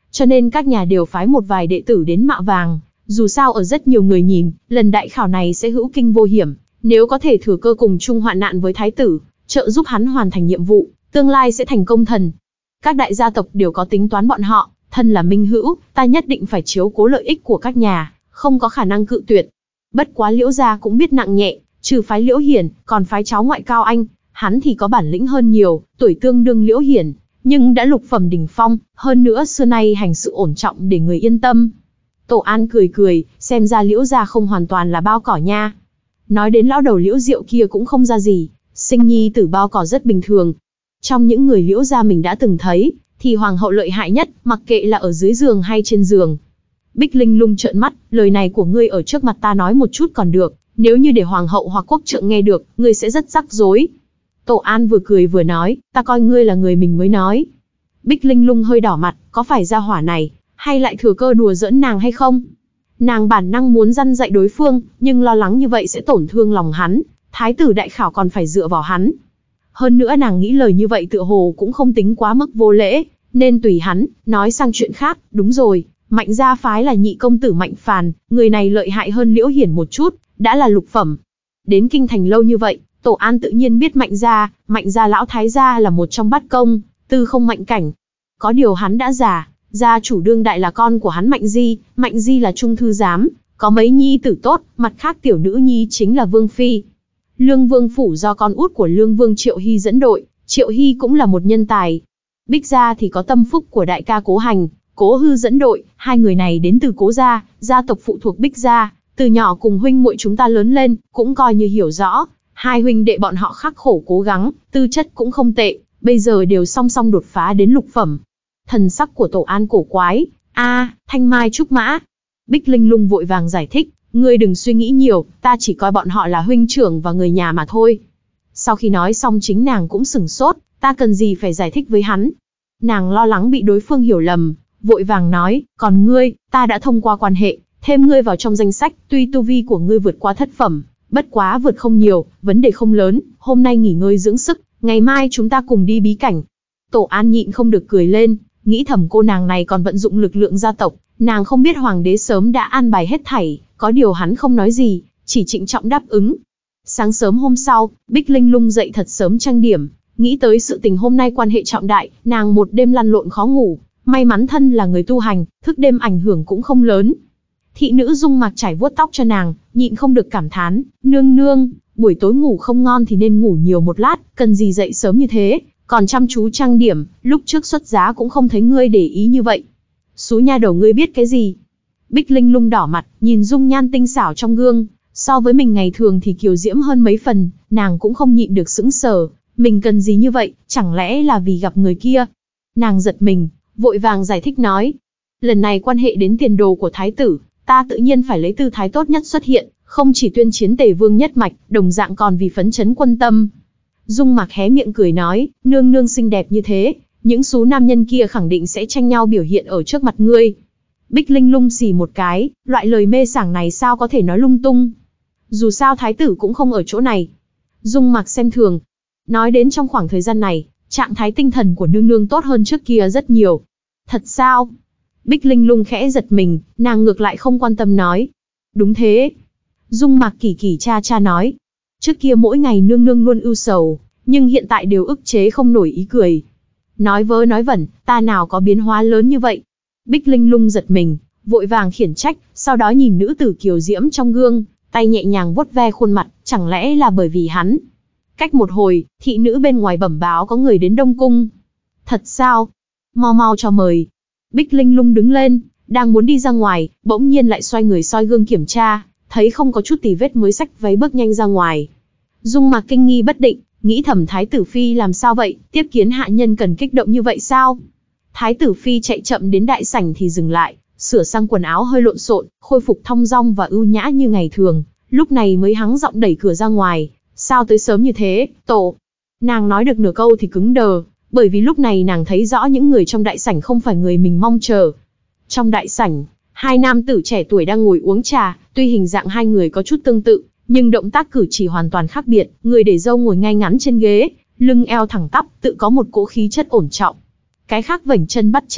cho nên các nhà đều phái một vài đệ tử đến mạ vàng. Dù sao ở rất nhiều người nhìn, lần đại khảo này sẽ hữu kinh vô hiểm, nếu có thể thừa cơ cùng chung hoạn nạn với thái tử, trợ giúp hắn hoàn thành nhiệm vụ, tương lai sẽ thành công thần. Các đại gia tộc đều có tính toán bọn họ, thân là minh hữu, ta nhất định phải chiếu cố lợi ích của các nhà, không có khả năng cự tuyệt. Bất quá Liễu gia cũng biết nặng nhẹ, trừ phái Liễu Hiển, còn phái cháu ngoại Cao Anh, hắn thì có bản lĩnh hơn nhiều, tuổi tương đương Liễu Hiển, nhưng đã lục phẩm đỉnh phong, hơn nữa xưa nay hành sự ổn trọng để người yên tâm. Tổ An cười cười, xem ra Liễu gia không hoàn toàn là bao cỏ nha. Nói đến lão đầu Liễu Diệu kia cũng không ra gì, sinh nhi tử bao cỏ rất bình thường. Trong những người Liễu gia mình đã từng thấy, thì hoàng hậu lợi hại nhất, mặc kệ là ở dưới giường hay trên giường. Bích Linh Lung trợn mắt, lời này của ngươi ở trước mặt ta nói một chút còn được, nếu như để hoàng hậu hoặc quốc trượng nghe được, ngươi sẽ rất rắc rối. Tổ An vừa cười vừa nói, ta coi ngươi là người mình mới nói. Bích Linh Lung hơi đỏ mặt, có phải ra hỏa này, hay lại thừa cơ đùa giỡn nàng hay không? Nàng bản năng muốn răn dạy đối phương, nhưng lo lắng như vậy sẽ tổn thương lòng hắn, thái tử đại khảo còn phải dựa vào hắn. Hơn nữa nàng nghĩ lời như vậy tựa hồ cũng không tính quá mức vô lễ, nên tùy hắn, nói sang chuyện khác. Đúng rồi, Mạnh gia phái là nhị công tử Mạnh Phàn, người này lợi hại hơn Liễu Hiển một chút, đã là lục phẩm. Đến kinh thành lâu như vậy, Tổ An tự nhiên biết Mạnh gia, Mạnh gia lão thái gia là một trong bát công, tư không mạnh cảnh. Có điều hắn đã già, gia chủ đương đại là con của hắn Mạnh Di, Mạnh Di là trung thư giám, có mấy nhi tử tốt, mặt khác tiểu nữ nhi chính là Vương Phi. Lương Vương phủ do con út của Lương Vương Triệu Hy dẫn đội, Triệu Hy cũng là một nhân tài. Bích gia thì có Tâm Phúc của đại ca Cố Hành, Cố Hư dẫn đội, hai người này đến từ Cố gia, gia tộc phụ thuộc Bích gia, từ nhỏ cùng huynh muội chúng ta lớn lên, cũng coi như hiểu rõ, hai huynh đệ bọn họ khắc khổ cố gắng, tư chất cũng không tệ, bây giờ đều song song đột phá đến lục phẩm. Thần sắc của Tổ An cổ quái, a, Thanh Mai Trúc Mã. Bích Linh Lung vội vàng giải thích, ngươi đừng suy nghĩ nhiều, ta chỉ coi bọn họ là huynh trưởng và người nhà mà thôi. Sau khi nói xong chính nàng cũng sửng sốt, ta cần gì phải giải thích với hắn. Nàng lo lắng bị đối phương hiểu lầm, vội vàng nói, còn ngươi, ta đã thông qua quan hệ, thêm ngươi vào trong danh sách, tuy tu vi của ngươi vượt qua thất phẩm, bất quá vượt không nhiều, vấn đề không lớn, hôm nay nghỉ ngơi dưỡng sức, ngày mai chúng ta cùng đi bí cảnh. Tổ An nhịn không được cười lên, nghĩ thầm cô nàng này còn vận dụng lực lượng gia tộc, nàng không biết hoàng đế sớm đã an bài hết thảy, có điều hắn không nói gì, chỉ trịnh trọng đáp ứng. Sáng sớm hôm sau, Bích Linh Lung dậy thật sớm trang điểm, nghĩ tới sự tình hôm nay quan hệ trọng đại, nàng một đêm lăn lộn khó ngủ, may mắn thân là người tu hành, thức đêm ảnh hưởng cũng không lớn. Thị nữ Dung Mạc trải vuốt tóc cho nàng, nhịn không được cảm thán, nương nương, buổi tối ngủ không ngon thì nên ngủ nhiều một lát, cần gì dậy sớm như thế, còn chăm chú trang điểm, lúc trước xuất giá cũng không thấy ngươi để ý như vậy. Xú nha đầu ngươi biết cái gì? Bích Linh Lung đỏ mặt, nhìn dung nhan tinh xảo trong gương, so với mình ngày thường thì kiều diễm hơn mấy phần, nàng cũng không nhịn được sững sờ, mình cần gì như vậy, chẳng lẽ là vì gặp người kia? Nàng giật mình, vội vàng giải thích nói, lần này quan hệ đến tiền đồ của thái tử, ta tự nhiên phải lấy tư thái tốt nhất xuất hiện, không chỉ tuyên chiến Tề Vương nhất mạch, đồng dạng còn vì phấn chấn quân tâm. Dung Mạc hé miệng cười nói, nương nương xinh đẹp như thế, những số nam nhân kia khẳng định sẽ tranh nhau biểu hiện ở trước mặt ngươi. Bích Linh Lung xì một cái, loại lời mê sảng này sao có thể nói lung tung. Dù sao thái tử cũng không ở chỗ này. Dung Mạc xem thường. Nói đến trong khoảng thời gian này, trạng thái tinh thần của nương nương tốt hơn trước kia rất nhiều. Thật sao? Bích Linh Lung khẽ giật mình, nàng ngược lại không quan tâm nói. Đúng thế. Dung Mạc kỳ kỳ cha cha nói. Trước kia mỗi ngày nương nương luôn ưu sầu, nhưng hiện tại đều ức chế không nổi ý cười. Nói vớ nói vẩn, ta nào có biến hóa lớn như vậy. Bích Linh Lung giật mình, vội vàng khiển trách, sau đó nhìn nữ tử kiều diễm trong gương, tay nhẹ nhàng vuốt ve khuôn mặt, chẳng lẽ là bởi vì hắn. Cách một hồi, thị nữ bên ngoài bẩm báo có người đến Đông Cung. Thật sao? Mau mau cho mời. Bích Linh Lung đứng lên, đang muốn đi ra ngoài, bỗng nhiên lại xoay người soi gương kiểm tra, thấy không có chút tì vết mới xách váy bước nhanh ra ngoài. Dung Mạc kinh nghi bất định, nghĩ thầm thái tử phi làm sao vậy, tiếp kiến hạ nhân cần kích động như vậy sao? Thái tử phi chạy chậm đến đại sảnh thì dừng lại, sửa sang quần áo hơi lộn xộn, khôi phục thong dong và ưu nhã như ngày thường, lúc này mới hắng giọng đẩy cửa ra ngoài. Sao tới sớm như thế, tổ? Nàng nói được nửa câu thì cứng đờ, bởi vì lúc này nàng thấy rõ những người trong đại sảnh không phải người mình mong chờ. Trong đại sảnh, hai nam tử trẻ tuổi đang ngồi uống trà, tuy hình dạng hai người có chút tương tự, nhưng động tác cử chỉ hoàn toàn khác biệt. Người để râu ngồi ngay ngắn trên ghế, lưng eo thẳng tắp, tự có một cỗ khí chất ổn trọng. Cái khác vểnh chân bắt chéo,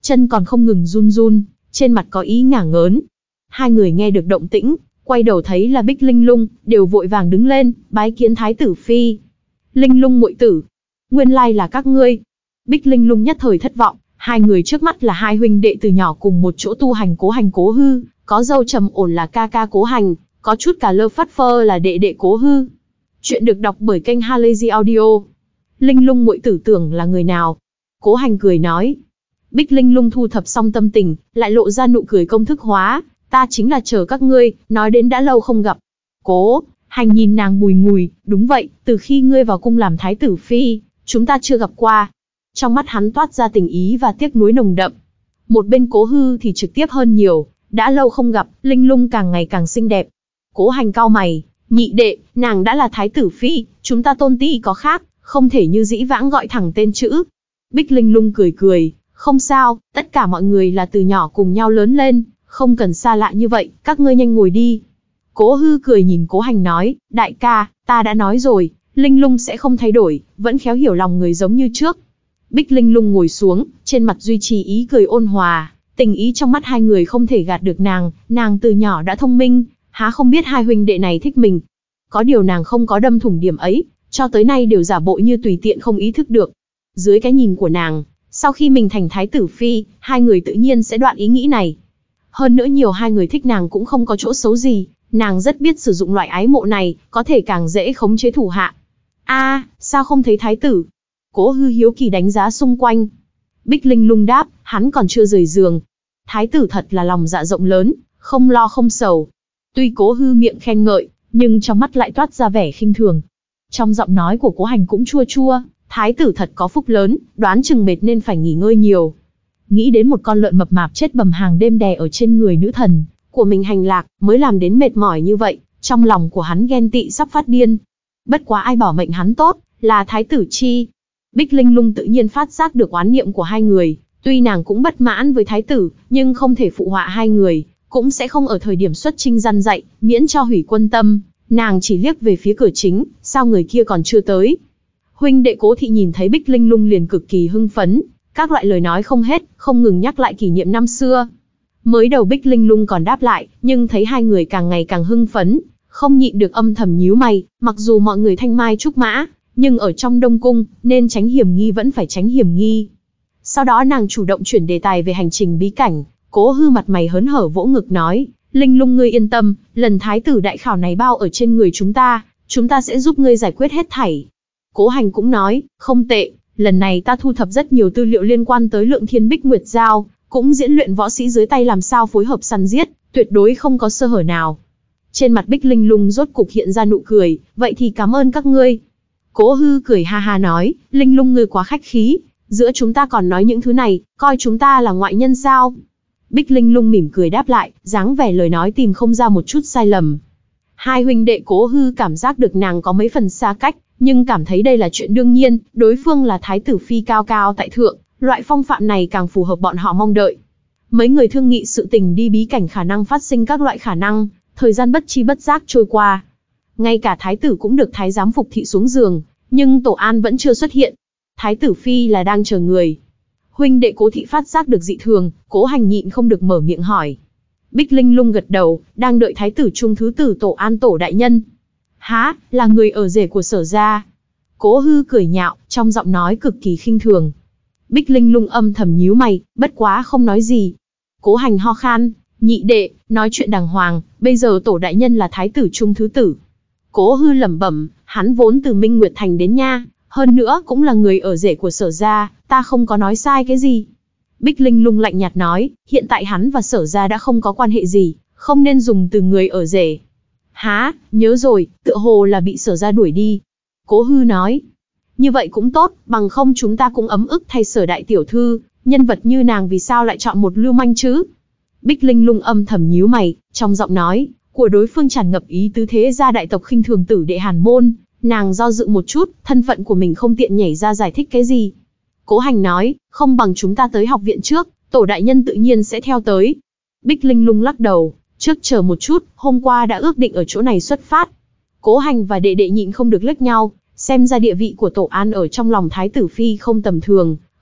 chân còn không ngừng run run, trên mặt có ý ngả ngớn. Hai người nghe được động tĩnh, quay đầu thấy là Bích Linh Lung, đều vội vàng đứng lên, bái kiến thái tử phi. Linh Lung muội tử, nguyên lai là các ngươi. Bích Linh Lung nhất thời thất vọng, hai người trước mắt là hai huynh đệ từ nhỏ cùng một chỗ tu hành Cố Hành Cố Hư, có dâu trầm ổn là ca ca Cố Hành, có chút cả lơ phất phơ là đệ đệ Cố Hư. Chuyện được đọc bởi kênh Halazy Audio. Linh Lung muội tử tưởng là người nào? Cố Hành cười nói. Bích Linh Lung thu thập xong tâm tình, lại lộ ra nụ cười công thức hóa, ta chính là chờ các ngươi, nói đến đã lâu không gặp. Cố Hành nhìn nàng bùi ngùi, đúng vậy, từ khi ngươi vào cung làm thái tử phi, chúng ta chưa gặp qua. Trong mắt hắn toát ra tình ý và tiếc nuối nồng đậm. Một bên Cố Hư thì trực tiếp hơn nhiều, đã lâu không gặp, Linh Lung càng ngày càng xinh đẹp. Cố Hành cau mày, nhị đệ, nàng đã là thái tử phi, chúng ta tôn ti có khác, không thể như dĩ vãng gọi thẳng tên chữ. Bích Linh Lung cười cười, không sao, tất cả mọi người là từ nhỏ cùng nhau lớn lên, không cần xa lạ như vậy, các ngươi nhanh ngồi đi. Cố Hư cười nhìn Cố Hành nói, đại ca, ta đã nói rồi, Linh Lung sẽ không thay đổi, vẫn khéo hiểu lòng người giống như trước. Bích Linh Lung ngồi xuống, trên mặt duy trì ý cười ôn hòa, tình ý trong mắt hai người không thể gạt được nàng, nàng từ nhỏ đã thông minh, há không biết hai huynh đệ này thích mình. Có điều nàng không có đâm thủng điểm ấy, cho tới nay đều giả bộ như tùy tiện không ý thức được. Dưới cái nhìn của nàng, sau khi mình thành thái tử phi, hai người tự nhiên sẽ đoạn ý nghĩ này. Hơn nữa nhiều hai người thích nàng cũng không có chỗ xấu gì, nàng rất biết sử dụng loại ái mộ này, có thể càng dễ khống chế thủ hạ. A, sao không thấy thái tử? Cố Hư hiếu kỳ đánh giá xung quanh. Bích Linh Lung đáp, hắn còn chưa rời giường. Thái tử thật là lòng dạ rộng lớn, không lo không sầu. Tuy Cố Hư miệng khen ngợi, nhưng trong mắt lại toát ra vẻ khinh thường. Trong giọng nói của Cố Hành cũng chua chua, thái tử thật có phúc lớn, đoán chừng mệt nên phải nghỉ ngơi nhiều. Nghĩ đến một con lợn mập mạp chết bầm hàng đêm đè ở trên người nữ thần của mình hành lạc, mới làm đến mệt mỏi như vậy, trong lòng của hắn ghen tị sắp phát điên. Bất quá ai bảo mệnh hắn tốt, là thái tử chi. Bích Linh Lung tự nhiên phát giác được oán niệm của hai người, tuy nàng cũng bất mãn với thái tử, nhưng không thể phụ họa hai người, cũng sẽ không ở thời điểm xuất chinh răn dạy, miễn cho hủy quân tâm. Nàng chỉ liếc về phía cửa chính, sao người kia còn chưa tới. Huynh đệ Cố thị nhìn thấy Bích Linh Lung liền cực kỳ hưng phấn, các loại lời nói không hết, không ngừng nhắc lại kỷ niệm năm xưa. Mới đầu Bích Linh Lung còn đáp lại, nhưng thấy hai người càng ngày càng hưng phấn, không nhịn được âm thầm nhíu mày, mặc dù mọi người thanh mai trúc mã, nhưng ở trong Đông Cung, nên tránh hiểm nghi vẫn phải tránh hiểm nghi. Sau đó nàng chủ động chuyển đề tài về hành trình bí cảnh, Cố Hư mặt mày hớn hở vỗ ngực nói, Linh Lung ngươi yên tâm, lần thái tử đại khảo này bao ở trên người chúng ta, chúng ta sẽ giúp ngươi giải quyết hết thảy. Cố Hành cũng nói, không tệ, lần này ta thu thập rất nhiều tư liệu liên quan tới Lượng Thiên Bích Nguyệt Giao, cũng diễn luyện võ sĩ dưới tay làm sao phối hợp săn giết, tuyệt đối không có sơ hở nào. Trên mặt Bích Linh Lung rốt cục hiện ra nụ cười, vậy thì cảm ơn các ngươi. Cố Hư cười ha ha nói, Linh Lung ngươi quá khách khí, giữa chúng ta còn nói những thứ này, coi chúng ta là ngoại nhân sao? Bích Linh Lung mỉm cười đáp lại, dáng vẻ lời nói tìm không ra một chút sai lầm. Hai huynh đệ Cố Hư cảm giác được nàng có mấy phần xa cách, nhưng cảm thấy đây là chuyện đương nhiên, đối phương là thái tử phi cao cao tại thượng, loại phong phạm này càng phù hợp bọn họ mong đợi. Mấy người thương nghị sự tình đi bí cảnh khả năng phát sinh các loại khả năng, thời gian bất chi bất giác trôi qua. Ngay cả thái tử cũng được thái giám phục thị xuống giường, nhưng Tổ An vẫn chưa xuất hiện. Thái tử phi là đang chờ người. Huynh đệ Cố thị phát giác được dị thường, Cố Hành nhịn không được mở miệng hỏi. Bích Linh Lung gật đầu, đang đợi thái tử trung thứ tử Tổ An tổ đại nhân. Hả, là người ở rể của Sở gia. Cố Hư cười nhạo, trong giọng nói cực kỳ khinh thường. Bích Linh Lung âm thầm nhíu mày, bất quá không nói gì. Cố Hành ho khan, nhị đệ, nói chuyện đàng hoàng, bây giờ tổ đại nhân là thái tử trung thứ tử. Cố Hư lẩm bẩm, hắn vốn từ Minh Nguyệt Thành đến nha, hơn nữa cũng là người ở rể của Sở gia, ta không có nói sai cái gì. Bích Linh Lung lạnh nhạt nói, hiện tại hắn và Sở gia đã không có quan hệ gì, không nên dùng từ người ở rể. Hả, nhớ rồi, tựa hồ là bị Sở gia đuổi đi. Cố Hư nói, như vậy cũng tốt, bằng không chúng ta cũng ấm ức thay Sở đại tiểu thư, nhân vật như nàng vì sao lại chọn một lưu manh chứ? Bích Linh Lung âm thầm nhíu mày, trong giọng nói của đối phương tràn ngập ý tứ thế gia đại tộc khinh thường tử đệ Hàn môn, nàng do dự một chút, thân phận của mình không tiện nhảy ra giải thích cái gì. Cố Hành nói, không bằng chúng ta tới học viện trước, tổ đại nhân tự nhiên sẽ theo tới. Bích Linh Lung lắc đầu, trước chờ một chút, hôm qua đã ước định ở chỗ này xuất phát. Cố Hành và đệ đệ nhịn không được liếc nhau, xem ra địa vị của Tổ An ở trong lòng thái tử phi không tầm thường,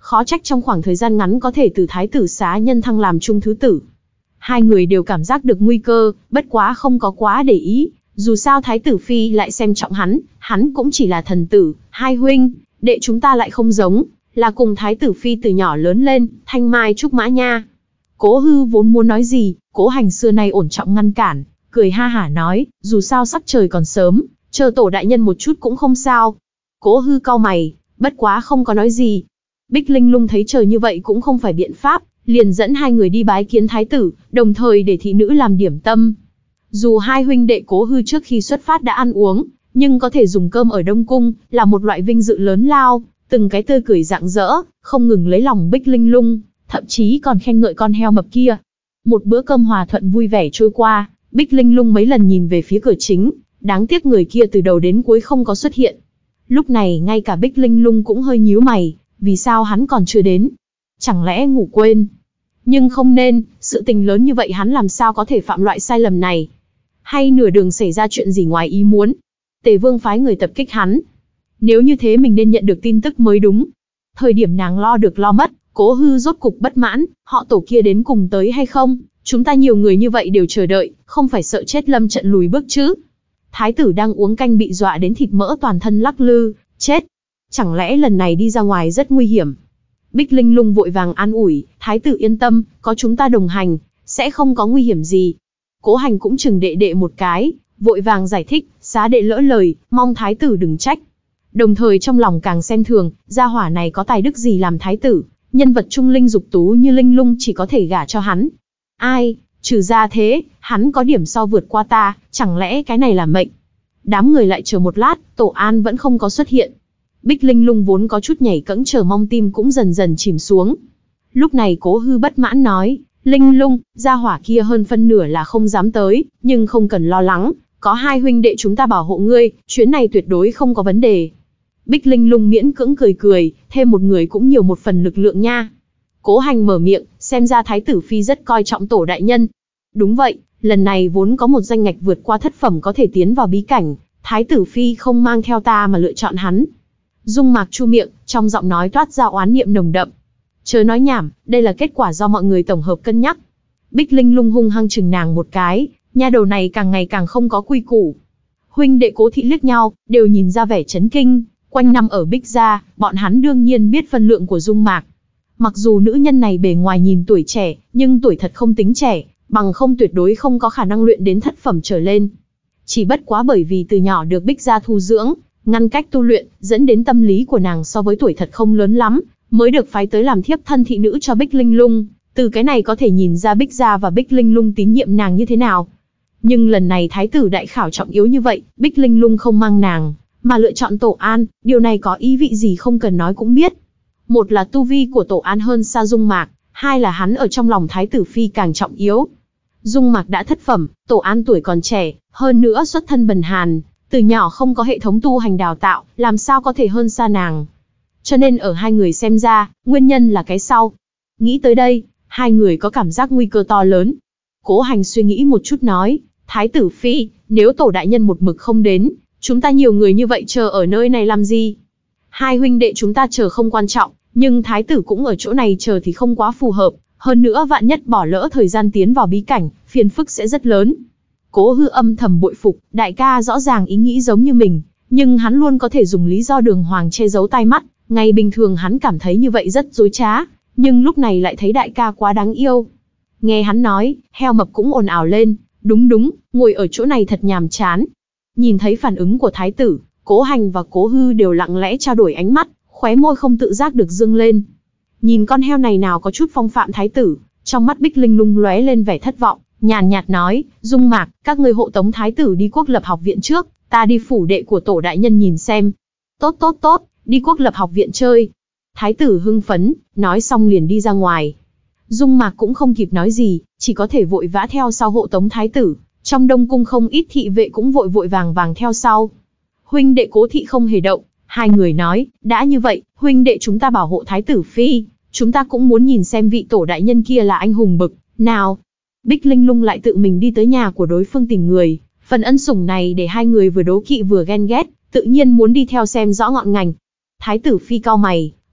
khó trách trong khoảng thời gian ngắn có thể từ thái tử xá nhân thăng làm trung thứ tử. Hai người đều cảm giác được nguy cơ, bất quá không có quá để ý, dù sao thái tử phi lại xem trọng hắn, hắn cũng chỉ là thần tử, hai huynh đệ chúng ta lại không giống, là cùng thái tử phi từ nhỏ lớn lên, thanh mai trúc mã nha. Cố Hư vốn muốn nói gì, Cố Hành xưa nay ổn trọng ngăn cản, cười ha hả nói, dù sao sắc trời còn sớm, chờ tổ đại nhân một chút cũng không sao. Cố Hư cau mày, bất quá không có nói gì. Bích Linh Lung thấy trời như vậy cũng không phải biện pháp, liền dẫn hai người đi bái kiến thái tử, đồng thời để thị nữ làm điểm tâm. Dù hai huynh đệ Cố Hư trước khi xuất phát đã ăn uống, nhưng có thể dùng cơm ở Đông Cung, là một loại vinh dự lớn lao, từng cái tươi cười rạng rỡ, không ngừng lấy lòng Bích Linh Lung, thậm chí còn khen ngợi con heo mập kia. Một bữa cơm hòa thuận vui vẻ trôi qua, Bích Linh Lung mấy lần nhìn về phía cửa chính, đáng tiếc người kia từ đầu đến cuối không có xuất hiện. Lúc này ngay cả Bích Linh Lung cũng hơi nhíu mày, vì sao hắn còn chưa đến? Chẳng lẽ ngủ quên? Nhưng không nên, sự tình lớn như vậy hắn làm sao có thể phạm loại sai lầm này? Hay nửa đường xảy ra chuyện gì ngoài ý muốn? Tề Vương phái người tập kích hắn. Nếu như thế mình nên nhận được tin tức mới đúng. Thời điểm nàng lo được lo mất, Cố Hư rốt cục bất mãn, họ tổ kia đến cùng tới hay không? Chúng ta nhiều người như vậy đều chờ đợi, không phải sợ chết lâm trận lùi bước chứ? Thái tử đang uống canh bị dọa đến thịt mỡ toàn thân lắc lư, chết. Chẳng lẽ lần này đi ra ngoài rất nguy hiểm? Bích Linh Lung vội vàng an ủi, thái tử yên tâm, có chúng ta đồng hành, sẽ không có nguy hiểm gì. Cố Hành cũng chừng đệ đệ một cái, vội vàng giải thích, xá đệ lỡ lời, mong thái tử đừng trách. Đồng thời trong lòng càng xem thường, gia hỏa này có tài đức gì làm thái tử, nhân vật trung linh dục tú như Linh Lung chỉ có thể gả cho hắn. Ai, trừ ra thế, hắn có điểm so vượt qua ta, chẳng lẽ cái này là mệnh? Đám người lại chờ một lát, Tổ An vẫn không có xuất hiện. Bích Linh Lung vốn có chút nhảy cẫng chờ mong tim cũng dần dần chìm xuống. Lúc này Cố Hư bất mãn nói, Linh Lung, gia hỏa kia hơn phân nửa là không dám tới, nhưng không cần lo lắng, có hai huynh đệ chúng ta bảo hộ ngươi, chuyến này tuyệt đối không có vấn đề. Bích Linh Lung miễn cưỡng cười cười, thêm một người cũng nhiều một phần lực lượng nha. Cố Hành mở miệng, xem ra thái tử phi rất coi trọng tổ đại nhân. Đúng vậy, lần này vốn có một danh ngạch vượt qua thất phẩm có thể tiến vào bí cảnh, thái tử phi không mang theo ta mà lựa chọn hắn. Dung Mạc chu miệng, trong giọng nói toát ra oán niệm nồng đậm. Chớ nói nhảm, đây là kết quả do mọi người tổng hợp cân nhắc. Bích Linh Lung hung hăng chừng nàng một cái, nha đầu này càng ngày càng không có quy củ. Huynh đệ Cố thị liếc nhau, đều nhìn ra vẻ chấn kinh. Quanh năm ở Bích gia, bọn hắn đương nhiên biết phân lượng của Dung Mạc. Mặc dù nữ nhân này bề ngoài nhìn tuổi trẻ, nhưng tuổi thật không tính trẻ, bằng không tuyệt đối không có khả năng luyện đến thất phẩm trở lên. Chỉ bất quá bởi vì từ nhỏ được Bích gia thu dưỡng, ngăn cách tu luyện, dẫn đến tâm lý của nàng so với tuổi thật không lớn lắm, mới được phái tới làm thiếp thân thị nữ cho Bích Linh Lung. Từ cái này có thể nhìn ra Bích gia và Bích Linh Lung tín nhiệm nàng như thế nào. Nhưng lần này thái tử đại khảo trọng yếu như vậy, Bích Linh Lung không mang nàng, mà lựa chọn Tổ An, điều này có ý vị gì không cần nói cũng biết. Một là tu vi của Tổ An hơn xa Dung Mạc, hai là hắn ở trong lòng thái tử phi càng trọng yếu. Dung Mạc đã thất phẩm, Tổ An tuổi còn trẻ, hơn nữa xuất thân bần hàn, từ nhỏ không có hệ thống tu hành đào tạo, làm sao có thể hơn xa nàng. Cho nên ở hai người xem ra, nguyên nhân là cái sau. Nghĩ tới đây, hai người có cảm giác nguy cơ to lớn. Cố Hành suy nghĩ một chút nói, thái tử phi, nếu tổ đại nhân một mực không đến, chúng ta nhiều người như vậy chờ ở nơi này làm gì? Hai huynh đệ chúng ta chờ không quan trọng, nhưng thái tử cũng ở chỗ này chờ thì không quá phù hợp, hơn nữa vạn nhất bỏ lỡ thời gian tiến vào bí cảnh, phiền phức sẽ rất lớn. Cố Hư âm thầm bội phục, đại ca rõ ràng ý nghĩ giống như mình, nhưng hắn luôn có thể dùng lý do đường hoàng che giấu tai mắt, ngày bình thường hắn cảm thấy như vậy rất dối trá, nhưng lúc này lại thấy đại ca quá đáng yêu. Nghe hắn nói, heo mập cũng ồn ào lên, đúng đúng, ngồi ở chỗ này thật nhàm chán. Nhìn thấy phản ứng của thái tử, Cố Hành và Cố Hư đều lặng lẽ trao đổi ánh mắt, khóe môi không tự giác được dương lên. Nhìn con heo này nào có chút phong phạm thái tử, trong mắt Bích Linh Lung lóe lên vẻ thất vọng, nhàn nhạt nói, Dung Mạc, các ngươi hộ tống thái tử đi Quốc Lập học viện trước, ta đi phủ đệ của tổ đại nhân nhìn xem. Tốt tốt tốt, đi Quốc Lập học viện chơi. Thái tử hưng phấn, nói xong liền đi ra ngoài. Dung Mạc cũng không kịp nói gì, chỉ có thể vội vã theo sau hộ tống thái tử. Trong Đông Cung không ít thị vệ cũng vội vội vàng vàng theo sau. Huynh đệ Cố thị không hề động, hai người nói, đã như vậy, huynh đệ chúng ta bảo hộ thái tử phi, chúng ta cũng muốn nhìn xem vị tổ đại nhân kia là anh hùng bực nào. Bích Linh Lung lại tự mình đi tới nhà của đối phương tìm người, phần ân sủng này để hai người vừa đố kỵ vừa ghen ghét, tự nhiên muốn đi theo xem rõ ngọn ngành. Thái tử phi cau mày,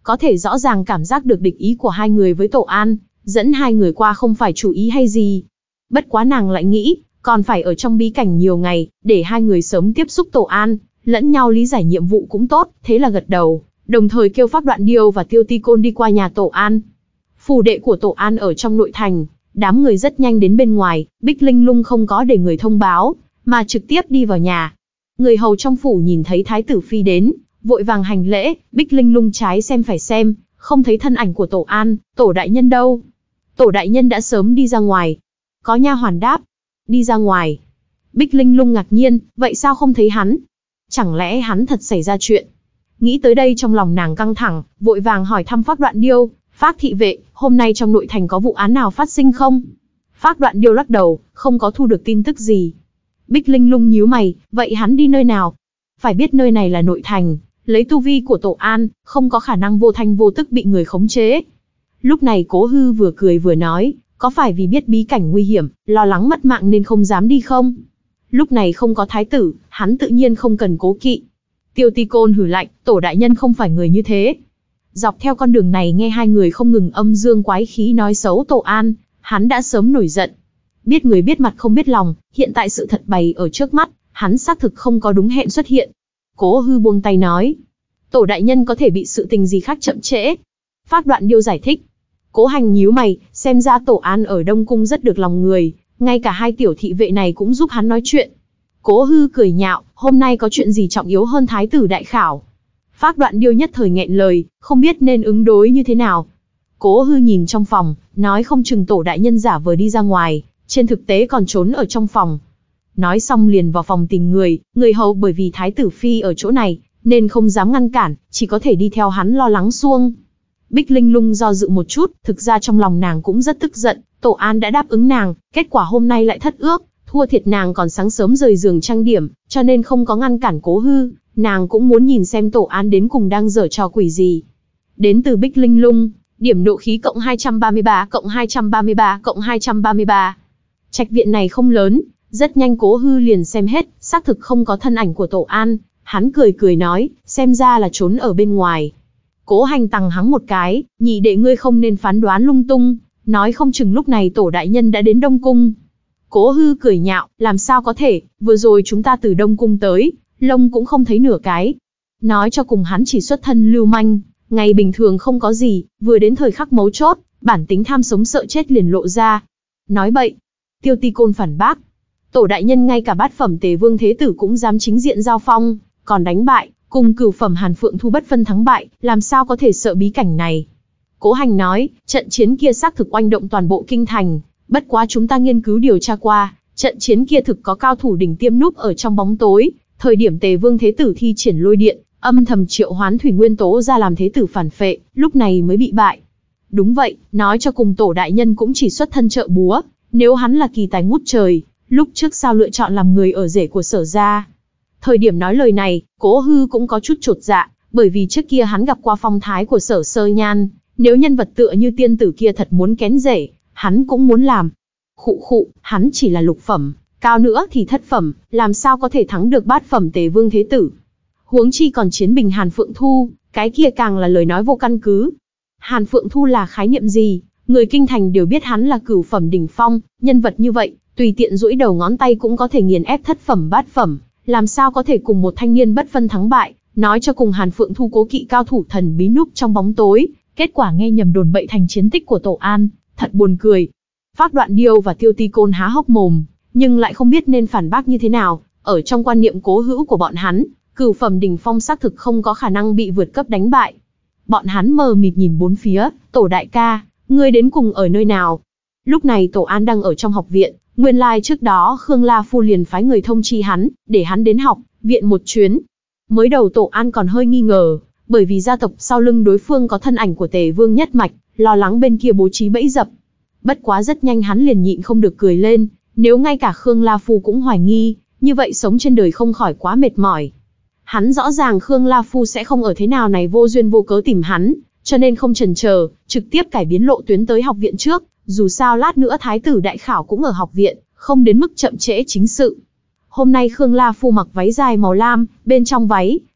có thể rõ ràng cảm giác được địch ý của hai người với Tổ An, dẫn hai người qua không phải chủ ý hay gì. Bất quá nàng lại nghĩ, còn phải ở trong bí cảnh nhiều ngày, để hai người sớm tiếp xúc Tổ An, lẫn nhau lý giải nhiệm vụ cũng tốt, thế là gật đầu, đồng thời kêu Pháp Đoạn Điêu và Tiêu Ti Côn đi qua nhà Tổ An. Phủ đệ của Tổ An ở trong nội thành, đám người rất nhanh đến bên ngoài, Bích Linh Lung không có để người thông báo, mà trực tiếp đi vào nhà. Người hầu trong phủ nhìn thấy Thái tử Phi đến, vội vàng hành lễ, Bích Linh Lung trái xem phải xem, không thấy thân ảnh của Tổ An, Tổ đại nhân đâu? Tổ đại nhân đã sớm đi ra ngoài. Có nha hoàn đáp, đi ra ngoài. Bích Linh Lung ngạc nhiên, vậy sao không thấy hắn? Chẳng lẽ hắn thật xảy ra chuyện? Nghĩ tới đây trong lòng nàng căng thẳng, vội vàng hỏi thăm Phác Đoạn Điêu, Phác thị vệ, hôm nay trong nội thành có vụ án nào phát sinh không? Phác Đoạn Điêu lắc đầu, không có thu được tin tức gì. Bích Linh Lung nhíu mày, vậy hắn đi nơi nào? Phải biết nơi này là nội thành, lấy tu vi của Tổ An, không có khả năng vô thanh vô tức bị người khống chế. Lúc này Cố Hư vừa cười vừa nói, có phải vì biết bí cảnh nguy hiểm, lo lắng mất mạng nên không dám đi không? Lúc này không có thái tử, hắn tự nhiên không cần cố kỵ. Tiêu Ti Côn hừ lạnh, Tổ đại nhân không phải người như thế. Dọc theo con đường này nghe hai người không ngừng âm dương quái khí nói xấu Tổ An, hắn đã sớm nổi giận. Biết người biết mặt không biết lòng, hiện tại sự thật bày ở trước mắt, hắn xác thực không có đúng hẹn xuất hiện. Cố Hư buông tay nói, Tổ đại nhân có thể bị sự tình gì khác chậm trễ. Phác Đoạn Điêu giải thích. Cố Hành nhíu mày, xem ra Tổ An ở Đông Cung rất được lòng người, ngay cả hai tiểu thị vệ này cũng giúp hắn nói chuyện. Cố Hư cười nhạo, hôm nay có chuyện gì trọng yếu hơn thái tử đại khảo? Phác Đoạn Điêu nhất thời nghẹn lời, không biết nên ứng đối như thế nào. Cố Hư nhìn trong phòng, nói không chừng Tổ đại nhân giả vờ đi ra ngoài, trên thực tế còn trốn ở trong phòng. Nói xong liền vào phòng tìm người, người hầu bởi vì thái tử Phi ở chỗ này, nên không dám ngăn cản, chỉ có thể đi theo hắn lo lắng xuông. Bích Linh Lung do dự một chút, thực ra trong lòng nàng cũng rất tức giận, Tổ An đã đáp ứng nàng, kết quả hôm nay lại thất ước, thua thiệt nàng còn sáng sớm rời giường trang điểm, cho nên không có ngăn cản Cố Hư, nàng cũng muốn nhìn xem Tổ An đến cùng đang giở trò quỷ gì. Đến từ Bích Linh Lung, điểm nộ khí cộng hai trăm ba mươi ba, cộng hai trăm ba mươi ba, cộng hai trăm ba mươi ba. Trạch viện này không lớn, rất nhanh Cố Hư liền xem hết, xác thực không có thân ảnh của Tổ An, hắn cười cười nói, xem ra là trốn ở bên ngoài. Cố Hành tằng hắng một cái, nhị đệ ngươi không nên phán đoán lung tung, nói không chừng lúc này Tổ đại nhân đã đến Đông Cung. Cố Hư cười nhạo, làm sao có thể, vừa rồi chúng ta từ Đông Cung tới, lông cũng không thấy nửa cái. Nói cho cùng hắn chỉ xuất thân lưu manh, ngày bình thường không có gì, vừa đến thời khắc mấu chốt, bản tính tham sống sợ chết liền lộ ra. Nói bậy. Tiêu Ti Côn phản bác. Tổ đại nhân ngay cả bát phẩm Tề Vương Thế Tử cũng dám chính diện giao phong, còn đánh bại, cùng cửu phẩm Hàn Phượng Thu bất phân thắng bại, làm sao có thể sợ bí cảnh này. Cố Hành nói, trận chiến kia xác thực oanh động toàn bộ kinh thành, bất quá chúng ta nghiên cứu điều tra qua, trận chiến kia thực có cao thủ đỉnh tiêm núp ở trong bóng tối, thời điểm Tề Vương Thế Tử thi triển lôi điện, âm thầm triệu hoán thủy nguyên tố ra làm Thế Tử phản phệ, lúc này mới bị bại. Đúng vậy, nói cho cùng Tổ đại nhân cũng chỉ xuất thân trợ búa, nếu hắn là kỳ tài ngút trời, lúc trước sao lựa chọn làm người ở rể của Sở gia. Thời điểm nói lời này, Cố Hư cũng có chút chột dạ, bởi vì trước kia hắn gặp qua phong thái của Sở Sơ Nhan, nếu nhân vật tựa như tiên tử kia thật muốn kén rể, hắn cũng muốn làm. Khụ khụ, hắn chỉ là lục phẩm, cao nữa thì thất phẩm, làm sao có thể thắng được bát phẩm Tề Vương Thế Tử. Huống chi còn chiến bình Hàn Phượng Thu, cái kia càng là lời nói vô căn cứ. Hàn Phượng Thu là khái niệm gì? Người kinh thành đều biết hắn là cửu phẩm đỉnh phong, nhân vật như vậy, tùy tiện duỗi đầu ngón tay cũng có thể nghiền ép thất phẩm bát phẩm, làm sao có thể cùng một thanh niên bất phân thắng bại, nói cho cùng Hàn Phượng Thu cố kỵ cao thủ thần bí núp trong bóng tối, kết quả nghe nhầm đồn bậy thành chiến tích của Tổ An, thật buồn cười. Phác Đoạn Điêu và Tiêu Ti Côn há hốc mồm, nhưng lại không biết nên phản bác như thế nào, ở trong quan niệm cố hữu của bọn hắn, cửu phẩm đỉnh phong xác thực không có khả năng bị vượt cấp đánh bại. Bọn hắn mờ mịt nhìn bốn phía, Tổ đại ca, ngươi đến cùng ở nơi nào? Lúc này Tổ An đang ở trong học viện, nguyên lai trước đó Khương La Phu liền phái người thông chi hắn, để hắn đến học viện một chuyến. Mới đầu Tổ An còn hơi nghi ngờ, bởi vì gia tộc sau lưng đối phương có thân ảnh của Tề Vương nhất mạch, lo lắng bên kia bố trí bẫy dập. Bất quá rất nhanh hắn liền nhịn không được cười lên, nếu ngay cả Khương La Phu cũng hoài nghi, như vậy sống trên đời không khỏi quá mệt mỏi. Hắn rõ ràng Khương La Phu sẽ không ở thế nào này vô duyên vô cớ tìm hắn, cho nên không chần chờ, trực tiếp cải biến lộ tuyến tới học viện trước, dù sao lát nữa thái tử đại khảo cũng ở học viện, không đến mức chậm trễ chính sự. Hôm nay Khương La Phu mặc váy dài màu lam, bên trong váy,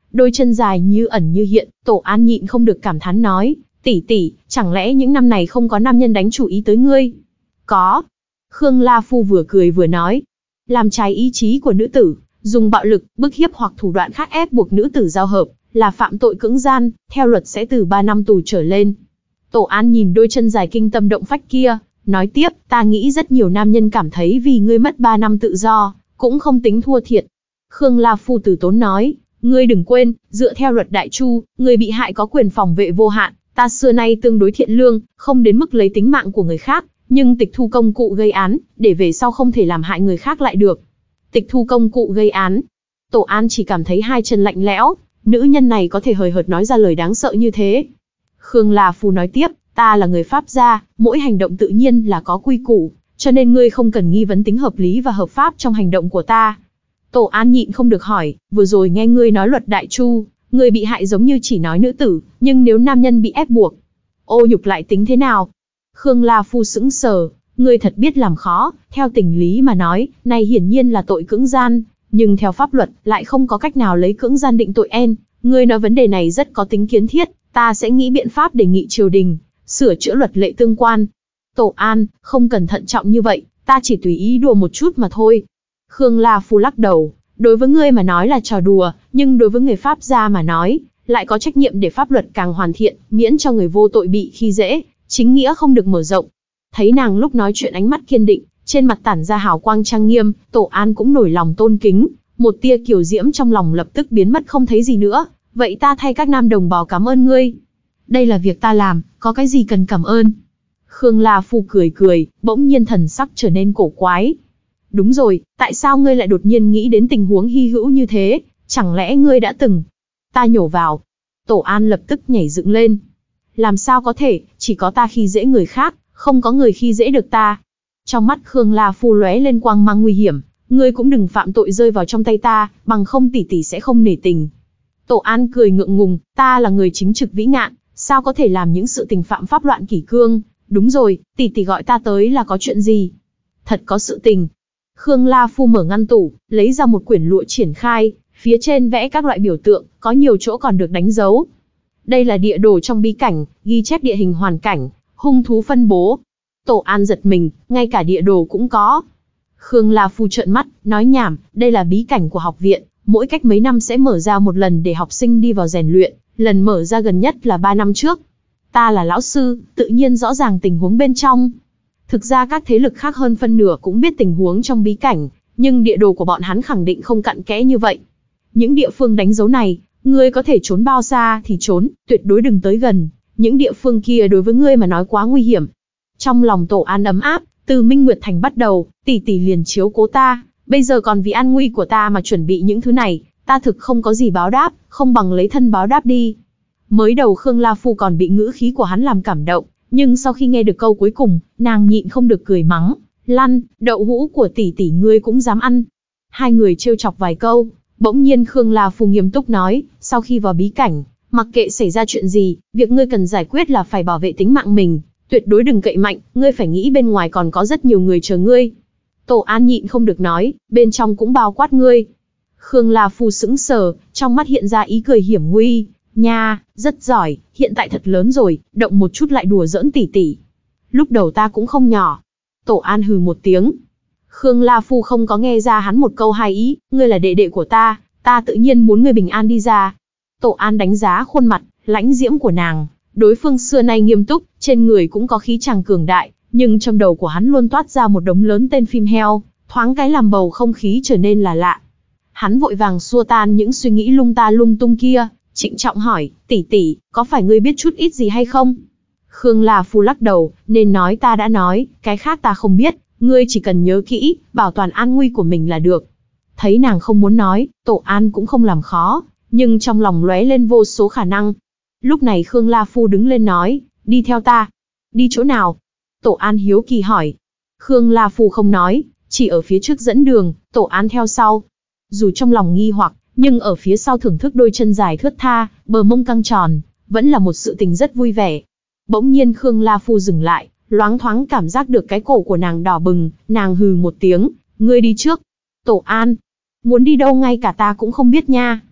đôi chân dài như ẩn như hiện. Tổ An nhịn không được cảm thán nói, tỷ tỷ, chẳng lẽ những năm này không có nam nhân đánh chủ ý tới ngươi? Có. Khương La Phu vừa cười vừa nói, làm trái ý chí của nữ tử, dùng bạo lực, bức hiếp hoặc thủ đoạn khác ép buộc nữ tử giao hợp, là phạm tội cưỡng gian, theo luật sẽ từ ba năm tù trở lên. Tổ An nhìn đôi chân dài kinh tâm động phách kia, nói tiếp, ta nghĩ rất nhiều nam nhân cảm thấy vì ngươi mất ba năm tự do, cũng không tính thua thiệt. Khương La Phu từ tốn nói, ngươi đừng quên, dựa theo luật Đại Chu, người bị hại có quyền phòng vệ vô hạn, ta xưa nay tương đối thiện lương, không đến mức lấy tính mạng của người khác, nhưng tịch thu công cụ gây án, để về sau không thể làm hại người khác lại được. Tịch thu công cụ gây án. Tổ An chỉ cảm thấy hai chân lạnh lẽo, nữ nhân này có thể hời hợt nói ra lời đáng sợ như thế. Khương La Phu nói tiếp, ta là người Pháp gia, mỗi hành động tự nhiên là có quy củ, cho nên ngươi không cần nghi vấn tính hợp lý và hợp pháp trong hành động của ta. Tổ An nhịn không được hỏi, vừa rồi nghe ngươi nói luật Đại Chu, người bị hại giống như chỉ nói nữ tử, nhưng nếu nam nhân bị ép buộc, ô nhục lại tính thế nào? Khương La Phu sững sờ, ngươi thật biết làm khó, theo tình lý mà nói, này hiển nhiên là tội cưỡng gian, nhưng theo pháp luật, lại không có cách nào lấy cưỡng gian định tội en. Ngươi nói vấn đề này rất có tính kiến thiết, ta sẽ nghĩ biện pháp đề nghị triều đình, sửa chữa luật lệ tương quan. Tổ An, không cần thận trọng như vậy, ta chỉ tùy ý đùa một chút mà thôi. Khương La Phu lắc đầu, đối với ngươi mà nói là trò đùa, nhưng đối với người Pháp gia mà nói, lại có trách nhiệm để pháp luật càng hoàn thiện, miễn cho người vô tội bị khi dễ, chính nghĩa không được mở rộng. Thấy nàng lúc nói chuyện ánh mắt kiên định, trên mặt tản ra hào quang trang nghiêm, Tổ An cũng nổi lòng tôn kính, một tia kiều diễm trong lòng lập tức biến mất không thấy gì nữa. Vậy ta thay các nam đồng bào cảm ơn ngươi. Đây là việc ta làm, có cái gì cần cảm ơn? Khương La Phu cười cười, bỗng nhiên thần sắc trở nên cổ quái. Đúng rồi, tại sao ngươi lại đột nhiên nghĩ đến tình huống hy hữu như thế? Chẳng lẽ ngươi đã từng... Ta nhổ vào. Tổ An lập tức nhảy dựng lên. Làm sao có thể, chỉ có ta khi dễ người khác, không có người khi dễ được ta. Trong mắt Khương La Phu lóe lên quang mang nguy hiểm. Ngươi cũng đừng phạm tội rơi vào trong tay ta, bằng không tỷ tỷ sẽ không nể tình. Tổ An cười ngượng ngùng, ta là người chính trực vĩ ngạn, sao có thể làm những sự tình phạm pháp loạn kỷ cương? Đúng rồi, tỷ tỷ gọi ta tới là có chuyện gì? Thật có sự tình. Khương La Phu mở ngăn tủ, lấy ra một quyển lụa triển khai, phía trên vẽ các loại biểu tượng, có nhiều chỗ còn được đánh dấu. Đây là địa đồ trong bí cảnh, ghi chép địa hình hoàn cảnh, hung thú phân bố. Tổ An giật mình, ngay cả địa đồ cũng có. Khương La Phu trợn mắt, nói nhảm, đây là bí cảnh của học viện, mỗi cách mấy năm sẽ mở ra một lần để học sinh đi vào rèn luyện, lần mở ra gần nhất là ba năm trước. Ta là lão sư, tự nhiên rõ ràng tình huống bên trong. Thực ra các thế lực khác hơn phân nửa cũng biết tình huống trong bí cảnh, nhưng địa đồ của bọn hắn khẳng định không cặn kẽ như vậy. Những địa phương đánh dấu này, ngươi có thể trốn bao xa thì trốn, tuyệt đối đừng tới gần. Những địa phương kia đối với ngươi mà nói quá nguy hiểm. Trong lòng Tổ An ấm áp, từ Minh Nguyệt Thành bắt đầu, tỷ tỷ liền chiếu cố ta, bây giờ còn vì an nguy của ta mà chuẩn bị những thứ này, ta thực không có gì báo đáp, không bằng lấy thân báo đáp đi. Mới đầu Khương La Phu còn bị ngữ khí của hắn làm cảm động, nhưng sau khi nghe được câu cuối cùng, nàng nhịn không được cười mắng, lăn, đậu hũ của tỷ tỷ ngươi cũng dám ăn. Hai người trêu chọc vài câu, bỗng nhiên Khương La Phu nghiêm túc nói, sau khi vào bí cảnh, mặc kệ xảy ra chuyện gì, việc ngươi cần giải quyết là phải bảo vệ tính mạng mình, tuyệt đối đừng cậy mạnh, ngươi phải nghĩ bên ngoài còn có rất nhiều người chờ ngươi. Tổ An nhịn không được nói, bên trong cũng bao quát ngươi. Khương La Phu sững sờ, trong mắt hiện ra ý cười hiểm nguy. Nha, rất giỏi, hiện tại thật lớn rồi, động một chút lại đùa giỡn tỷ tỷ. Lúc đầu ta cũng không nhỏ. Tổ An hừ một tiếng. Khương La Phu không có nghe ra hắn một câu hai ý, ngươi là đệ đệ của ta, ta tự nhiên muốn ngươi bình an đi ra. Tổ An đánh giá khuôn mặt, lãnh diễm của nàng, đối phương xưa nay nghiêm túc, trên người cũng có khí chàng cường đại, nhưng trong đầu của hắn luôn toát ra một đống lớn tên phim heo, thoáng cái làm bầu không khí trở nên là lạ. Hắn vội vàng xua tan những suy nghĩ lung ta lung tung kia, trịnh trọng hỏi, tỷ tỷ, có phải ngươi biết chút ít gì hay không? Khương La Phu lắc đầu, nên nói ta đã nói, cái khác ta không biết, ngươi chỉ cần nhớ kỹ, bảo toàn an nguy của mình là được. Thấy nàng không muốn nói, Tổ An cũng không làm khó, nhưng trong lòng lóe lên vô số khả năng. Lúc này Khương La Phu đứng lên nói, đi theo ta. Đi chỗ nào? Tổ An hiếu kỳ hỏi. Khương La Phu không nói, chỉ ở phía trước dẫn đường, Tổ An theo sau. Dù trong lòng nghi hoặc, nhưng ở phía sau thưởng thức đôi chân dài thướt tha, bờ mông căng tròn, vẫn là một sự tình rất vui vẻ. Bỗng nhiên Khương La Phu dừng lại, loáng thoáng cảm giác được cái cổ của nàng đỏ bừng, nàng hừ một tiếng, ngươi đi trước. Tổ An, muốn đi đâu ngay cả ta cũng không biết nha.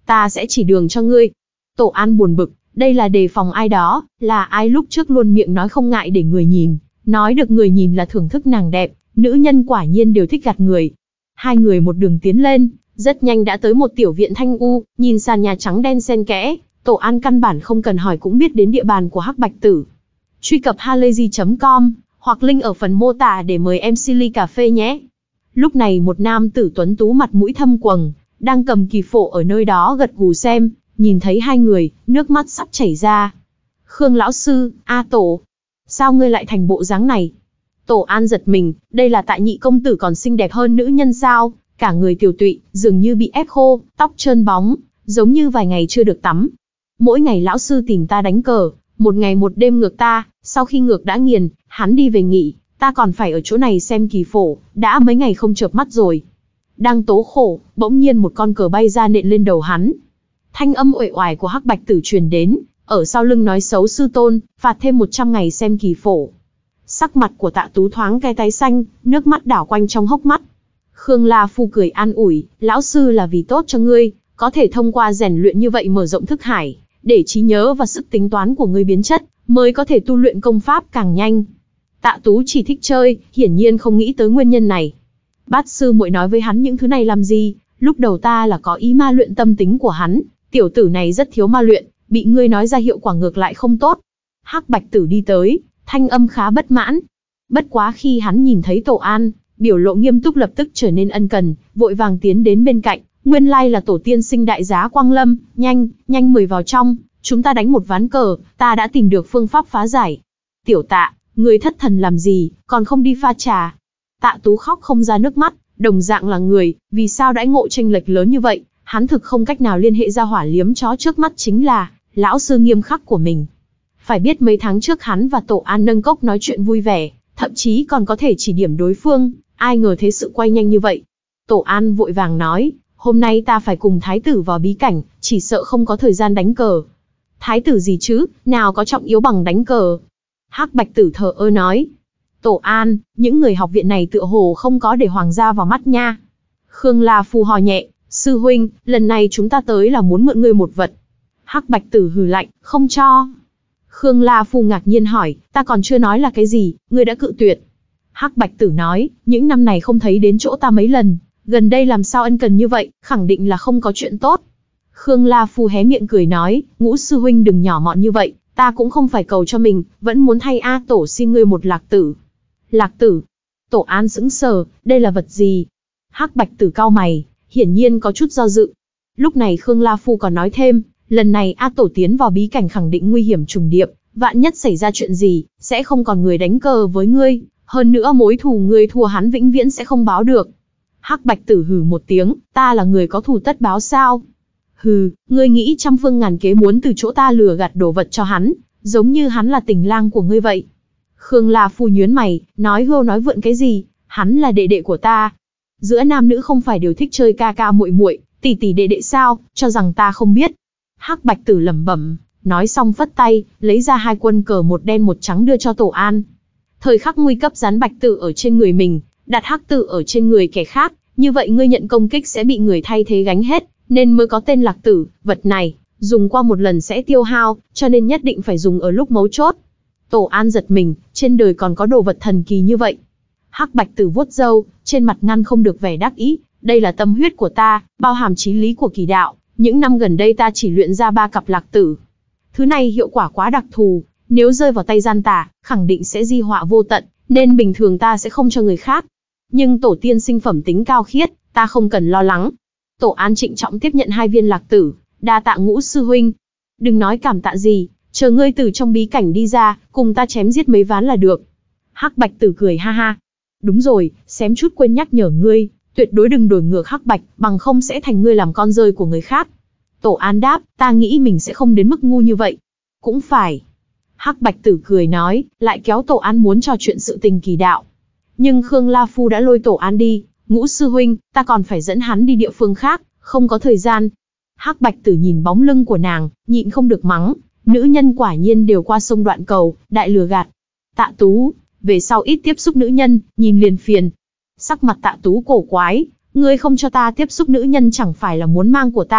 ta sẽ chỉ đường cho ngươi. Tổ An buồn bực, đây là đề phòng ai đó, là ai lúc trước luôn miệng nói không ngại để người nhìn, nói được người nhìn là thưởng thức nàng đẹp, nữ nhân quả nhiên đều thích gạt người. Hai người một đường tiến lên, rất nhanh đã tới một tiểu viện thanh u, nhìn sàn nhà trắng đen xen kẽ, Tổ An căn bản không cần hỏi cũng biết đến địa bàn của Hắc Bạch Tử. Truy cập halayzi chấm com hoặc link ở phần mô tả để mời em xê ly cà phê nhé. Lúc này một nam tử tuấn tú mặt mũi thâm quầng, đang cầm kỳ phổ ở nơi đó gật gù xem, nhìn thấy hai người, nước mắt sắp chảy ra. Khương lão sư, A Tổ, sao ngươi lại thành bộ dáng này? Tổ An giật mình, đây là tại nhị công tử còn xinh đẹp hơn nữ nhân sao? Cả người tiều tụy, dường như bị ép khô, tóc trơn bóng, giống như vài ngày chưa được tắm. Mỗi ngày lão sư tìm ta đánh cờ, một ngày một đêm ngược ta, sau khi ngược đã nghiền, hắn đi về nghỉ, ta còn phải ở chỗ này xem kỳ phổ, đã mấy ngày không chợp mắt rồi. Đang tố khổ, bỗng nhiên một con cờ bay ra nện lên đầu hắn. Thanh âm uể oải của Hắc Bạch Tử truyền đến, ở sau lưng nói xấu sư tôn, phạt thêm một trăm ngày xem kỳ phổ. Sắc mặt của Tạ Tú thoáng cái tái xanh, nước mắt đảo quanh trong hốc mắt. Khương La Phu cười an ủi, lão sư là vì tốt cho ngươi, có thể thông qua rèn luyện như vậy mở rộng thức hải, để trí nhớ và sức tính toán của ngươi biến chất, mới có thể tu luyện công pháp càng nhanh. Tạ Tú chỉ thích chơi, hiển nhiên không nghĩ tới nguyên nhân này. Bát sư muội nói với hắn những thứ này làm gì, lúc đầu ta là có ý ma luyện tâm tính của hắn, tiểu tử này rất thiếu ma luyện, bị ngươi nói ra hiệu quả ngược lại không tốt. Hắc Bạch Tử đi tới, thanh âm khá bất mãn. Bất quá khi hắn nhìn thấy Tổ An, biểu lộ nghiêm túc lập tức trở nên ân cần, vội vàng tiến đến bên cạnh, nguyên lai là tổ tiên sinh đại giá Quang Lâm, nhanh, nhanh mời vào trong, chúng ta đánh một ván cờ, ta đã tìm được phương pháp phá giải. Tiểu Tạ, người thất thần làm gì, còn không đi pha trà. Tạ Tú khóc không ra nước mắt, đồng dạng là người, vì sao đãi ngộ chênh lệch lớn như vậy, hắn thực không cách nào liên hệ ra hỏa liếm chó trước mắt chính là lão sư nghiêm khắc của mình. Phải biết mấy tháng trước hắn và Tổ An nâng cốc nói chuyện vui vẻ, thậm chí còn có thể chỉ điểm đối phương, ai ngờ thế sự quay nhanh như vậy. Tổ An vội vàng nói, hôm nay ta phải cùng thái tử vào bí cảnh, chỉ sợ không có thời gian đánh cờ. Thái tử gì chứ, nào có trọng yếu bằng đánh cờ. Hắc Bạch Tử thờ ơ nói, Tổ An, những người học viện này tựa hồ không có để hoàng gia vào mắt nha. Khương La Phu hò nhẹ, sư huynh, lần này chúng ta tới là muốn mượn ngươi một vật. Hắc Bạch Tử hừ lạnh, không cho. Khương La Phu ngạc nhiên hỏi, ta còn chưa nói là cái gì, ngươi đã cự tuyệt. Hắc Bạch Tử nói, những năm này không thấy đến chỗ ta mấy lần, gần đây làm sao ân cần như vậy, khẳng định là không có chuyện tốt. Khương La Phu hé miệng cười nói, Ngũ sư huynh đừng nhỏ mọn như vậy, ta cũng không phải cầu cho mình, vẫn muốn thay A Tổ xin ngươi một lạc tử. Lạc tử? Tổ An sững sờ, đây là vật gì? Hắc Bạch Tử cau mày, hiển nhiên có chút do dự. Lúc này Khương La Phu còn nói thêm, lần này A Tổ tiến vào bí cảnh khẳng định nguy hiểm trùng điệp, vạn nhất xảy ra chuyện gì, sẽ không còn người đánh cờ với ngươi, hơn nữa mối thù ngươi thua hắn vĩnh viễn sẽ không báo được. Hắc Bạch Tử hừ một tiếng, ta là người có thù tất báo sao? Hừ, ngươi nghĩ trăm phương ngàn kế muốn từ chỗ ta lừa gạt đồ vật cho hắn, giống như hắn là tình lang của ngươi vậy. Khương La Phu nhướng mày, nói hưu nói vượn cái gì, hắn là đệ đệ của ta. Giữa nam nữ không phải đều thích chơi ca ca muội muội, tỷ tỷ đệ đệ sao, cho rằng ta không biết. Hắc Bạch Tử lẩm bẩm, nói xong phất tay, lấy ra hai quân cờ một đen một trắng đưa cho Tổ An. Thời khắc nguy cấp dán Bạch Tử ở trên người mình, đặt Hắc Tử ở trên người kẻ khác, như vậy ngươi nhận công kích sẽ bị người thay thế gánh hết, nên mới có tên Lạc Tử, vật này, dùng qua một lần sẽ tiêu hao, cho nên nhất định phải dùng ở lúc mấu chốt. Tổ An giật mình, trên đời còn có đồ vật thần kỳ như vậy. Hắc Bạch Tử vuốt râu, trên mặt ngăn không được vẻ đắc ý, đây là tâm huyết của ta, bao hàm chí lý của kỳ đạo, những năm gần đây ta chỉ luyện ra ba cặp Lạc Tử. Thứ này hiệu quả quá đặc thù, nếu rơi vào tay gian tà, khẳng định sẽ di họa vô tận, nên bình thường ta sẽ không cho người khác. Nhưng tổ tiên sinh phẩm tính cao khiết, ta không cần lo lắng. Tổ An trịnh trọng tiếp nhận hai viên Lạc Tử, đa tạ Ngũ sư huynh. Đừng nói cảm tạ gì, chờ ngươi từ trong bí cảnh đi ra, cùng ta chém giết mấy ván là được. Hắc Bạch Tử cười ha ha. Đúng rồi, xém chút quên nhắc nhở ngươi, tuyệt đối đừng đổi ngược Hắc Bạch, bằng không sẽ thành ngươi làm con rơi của người khác. Tổ An đáp, ta nghĩ mình sẽ không đến mức ngu như vậy. Cũng phải. Hắc Bạch Tử cười nói, lại kéo Tổ An muốn trò chuyện sự tình kỳ đạo. Nhưng Khương La Phu đã lôi Tổ An đi, Ngũ sư huynh, ta còn phải dẫn hắn đi địa phương khác, không có thời gian. Hắc Bạch Tử nhìn bóng lưng của nàng, nhịn không được mắng, nữ nhân quả nhiên đều qua sông đoạn cầu, đại lừa gạt. Tạ Tú, về sau ít tiếp xúc nữ nhân, nhìn liền phiền. Sắc mặt Tạ Tú cổ quái, ngươi không cho ta tiếp xúc nữ nhân chẳng phải là muốn mang của ta,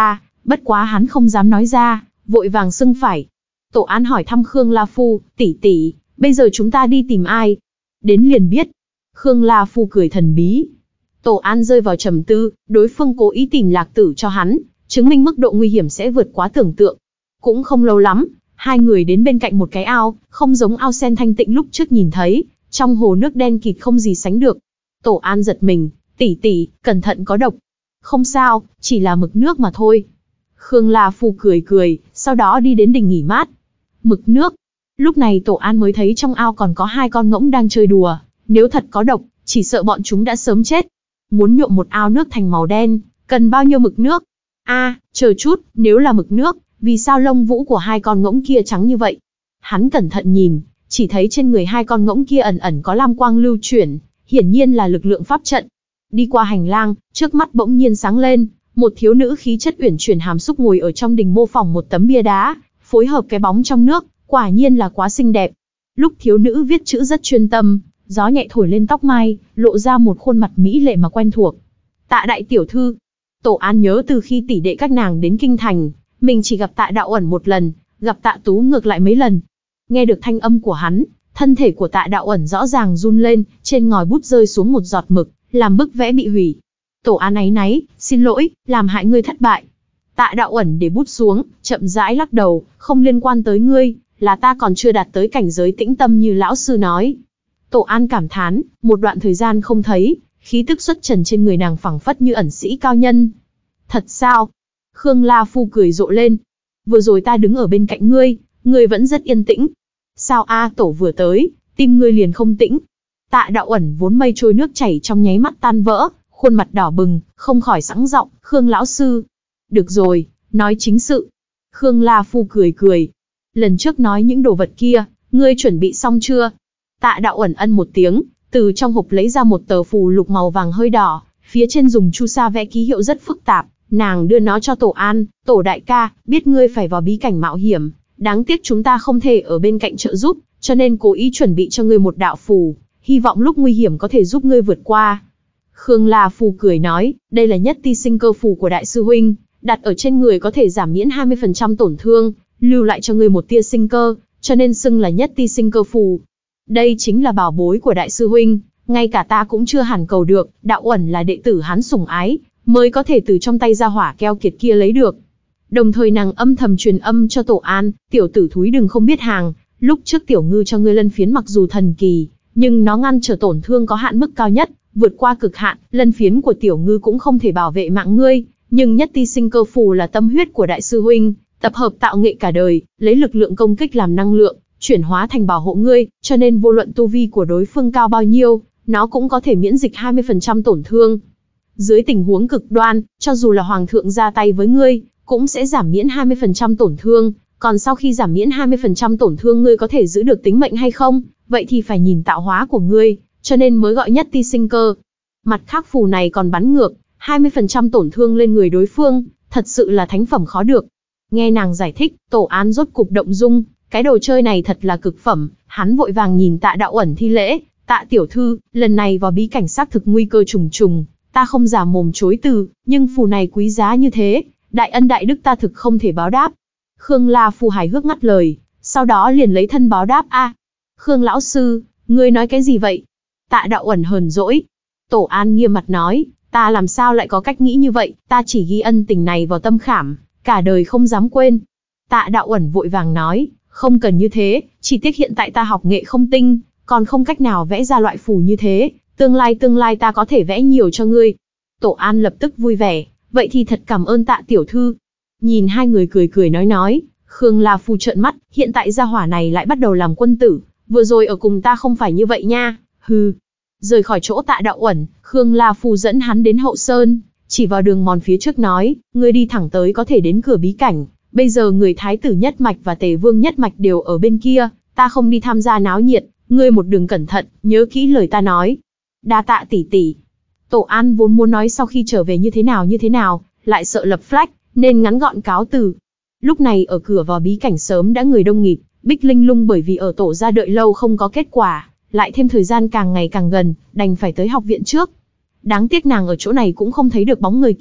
bất quá hắn không dám nói ra, vội vàng xưng phải. Tổ An hỏi thăm Khương La Phu, tỷ tỷ, bây giờ chúng ta đi tìm ai? Đến liền biết. Khương La Phu cười thần bí. Tổ An rơi vào trầm tư, đối phương cố ý tìm lạc tử cho hắn, chứng minh mức độ nguy hiểm sẽ vượt quá tưởng tượng. Cũng không lâu lắm, hai người đến bên cạnh một cái ao, không giống ao sen thanh tịnh lúc trước nhìn thấy, trong hồ nước đen kịt không gì sánh được. Tổ An giật mình, tỷ tỷ, cẩn thận có độc. Không sao, chỉ là mực nước mà thôi. Khương La Phu cười cười, sau đó đi đến đình nghỉ mát. Mực nước. Lúc này Tổ An mới thấy trong ao còn có hai con ngỗng đang chơi đùa, nếu thật có độc, chỉ sợ bọn chúng đã sớm chết. Muốn nhuộm một ao nước thành màu đen, cần bao nhiêu mực nước? A, à, chờ chút, nếu là mực nước, vì sao lông vũ của hai con ngỗng kia trắng như vậy? Hắn cẩn thận nhìn, chỉ thấy trên người hai con ngỗng kia ẩn ẩn có lam quang lưu chuyển, hiển nhiên là lực lượng pháp trận. Đi qua hành lang, trước mắt bỗng nhiên sáng lên, một thiếu nữ khí chất uyển chuyển hàm xúc ngồi ở trong đình mô phỏng một tấm bia đá, phối hợp cái bóng trong nước, quả nhiên là quá xinh đẹp. Lúc thiếu nữ viết chữ rất chuyên tâm, gió nhẹ thổi lên tóc mai, lộ ra một khuôn mặt mỹ lệ mà quen thuộc. Tạ đại tiểu thư. Tổ An nhớ từ khi tỷ đệ các nàng đến kinh thành, mình chỉ gặp Tạ Đạo Uẩn một lần, gặp Tạ Tú ngược lại mấy lần. Nghe được thanh âm của hắn, thân thể của Tạ Đạo Uẩn rõ ràng run lên, trên ngòi bút rơi xuống một giọt mực, làm bức vẽ bị hủy. Tổ An áy náy, xin lỗi, làm hại ngươi thất bại. Tạ Đạo Uẩn để bút xuống, chậm rãi lắc đầu, không liên quan tới ngươi, là ta còn chưa đạt tới cảnh giới tĩnh tâm như lão sư nói. Tổ An cảm thán, một đoạn thời gian không thấy, khí tức xuất trần trên người nàng phẳng phất như ẩn sĩ cao nhân. Thật sao? Khương La Phu cười rộ lên. Vừa rồi ta đứng ở bên cạnh ngươi, ngươi vẫn rất yên tĩnh. Sao a tổ vừa tới, tim ngươi liền không tĩnh. Tạ Đạo Uẩn vốn mây trôi nước chảy trong nháy mắt tan vỡ, khuôn mặt đỏ bừng, không khỏi sẵn giọng, Khương lão sư. Được rồi, nói chính sự. Khương La Phu cười cười. Lần trước nói những đồ vật kia, ngươi chuẩn bị xong chưa? Tạ Đạo Uẩn ân một tiếng, từ trong hộp lấy ra một tờ phù lục màu vàng hơi đỏ, phía trên dùng chu sa vẽ ký hiệu rất phức tạp, nàng đưa nó cho Tổ An, Tổ đại ca, biết ngươi phải vào bí cảnh mạo hiểm, đáng tiếc chúng ta không thể ở bên cạnh trợ giúp, cho nên cố ý chuẩn bị cho ngươi một đạo phù, hy vọng lúc nguy hiểm có thể giúp ngươi vượt qua. Khương La Phu cười nói, đây là nhất ti sinh cơ phù của đại sư huynh, đặt ở trên người có thể giảm miễn hai mươi phần trăm tổn thương, lưu lại cho ngươi một tia sinh cơ, cho nên xưng là nhất ti sinh cơ phù. Đây chính là bảo bối của đại sư huynh, ngay cả ta cũng chưa hẳn cầu được, Đạo Uẩn là đệ tử hắn sủng ái, mới có thể từ trong tay ra hỏa keo kiệt kia lấy được. Đồng thời nàng âm thầm truyền âm cho Tổ An, tiểu tử thúi đừng không biết hàng, lúc trước tiểu ngư cho ngươi lân phiến mặc dù thần kỳ, nhưng nó ngăn trở tổn thương có hạn mức cao nhất, vượt qua cực hạn, lân phiến của tiểu ngư cũng không thể bảo vệ mạng ngươi, nhưng nhất ti sinh cơ phù là tâm huyết của đại sư huynh, tập hợp tạo nghệ cả đời, lấy lực lượng công kích làm năng lượng, chuyển hóa thành bảo hộ ngươi, cho nên vô luận tu vi của đối phương cao bao nhiêu, nó cũng có thể miễn dịch hai mươi phần trăm tổn thương. Dưới tình huống cực đoan, cho dù là hoàng thượng ra tay với ngươi, cũng sẽ giảm miễn hai mươi phần trăm tổn thương, còn sau khi giảm miễn hai mươi phần trăm tổn thương ngươi có thể giữ được tính mệnh hay không, vậy thì phải nhìn tạo hóa của ngươi, cho nên mới gọi nhất ti sinh cơ. Mặt khác phù này còn bắn ngược, hai mươi phần trăm tổn thương lên người đối phương, thật sự là thánh phẩm khó được. Nghe nàng giải thích, Tổ An rốt cục động dung, cái đồ chơi này thật là cực phẩm, hắn vội vàng nhìn Tạ Đạo Uẩn thi lễ, Tạ tiểu thư, lần này vào bí cảnh xác thực nguy cơ trùng trùng, ta không giả mồm chối từ, nhưng phù này quý giá như thế, đại ân đại đức ta thực không thể báo đáp. Khương La Phu hài hước ngắt lời, sau đó liền lấy thân báo đáp a. Khương lão sư, ngươi nói cái gì vậy? Tạ Đạo Uẩn hờn dỗi. Tổ An nghiêm mặt nói, ta làm sao lại có cách nghĩ như vậy, ta chỉ ghi ân tình này vào tâm khảm, cả đời không dám quên. Tạ Đạo Uẩn vội vàng nói, không cần như thế, chỉ tiếc hiện tại ta học nghệ không tinh, còn không cách nào vẽ ra loại phù như thế, tương lai tương lai ta có thể vẽ nhiều cho ngươi. Tổ An lập tức vui vẻ, vậy thì thật cảm ơn Tạ tiểu thư. Nhìn hai người cười cười nói nói, Khương La Phu trợn mắt, hiện tại gia hỏa này lại bắt đầu làm quân tử, vừa rồi ở cùng ta không phải như vậy nha, hừ. Rời khỏi chỗ Tạ Đạo Uẩn, Khương La Phu dẫn hắn đến hậu sơn, chỉ vào đường mòn phía trước nói, ngươi đi thẳng tới có thể đến cửa bí cảnh, bây giờ người thái tử nhất mạch và tề vương nhất mạch đều ở bên kia, ta không đi tham gia náo nhiệt, ngươi một đường cẩn thận, nhớ kỹ lời ta nói. Đa tạ tỷ tỷ. Tổ An vốn muốn nói sau khi trở về như thế nào như thế nào, lại sợ lập flag, nên ngắn gọn cáo từ. Lúc này ở cửa vào bí cảnh sớm đã người đông nghịt, Bích Linh Lung bởi vì ở tổ ra đợi lâu không có kết quả, lại thêm thời gian càng ngày càng gần, đành phải tới học viện trước. Đáng tiếc nàng ở chỗ này cũng không thấy được bóng người kia,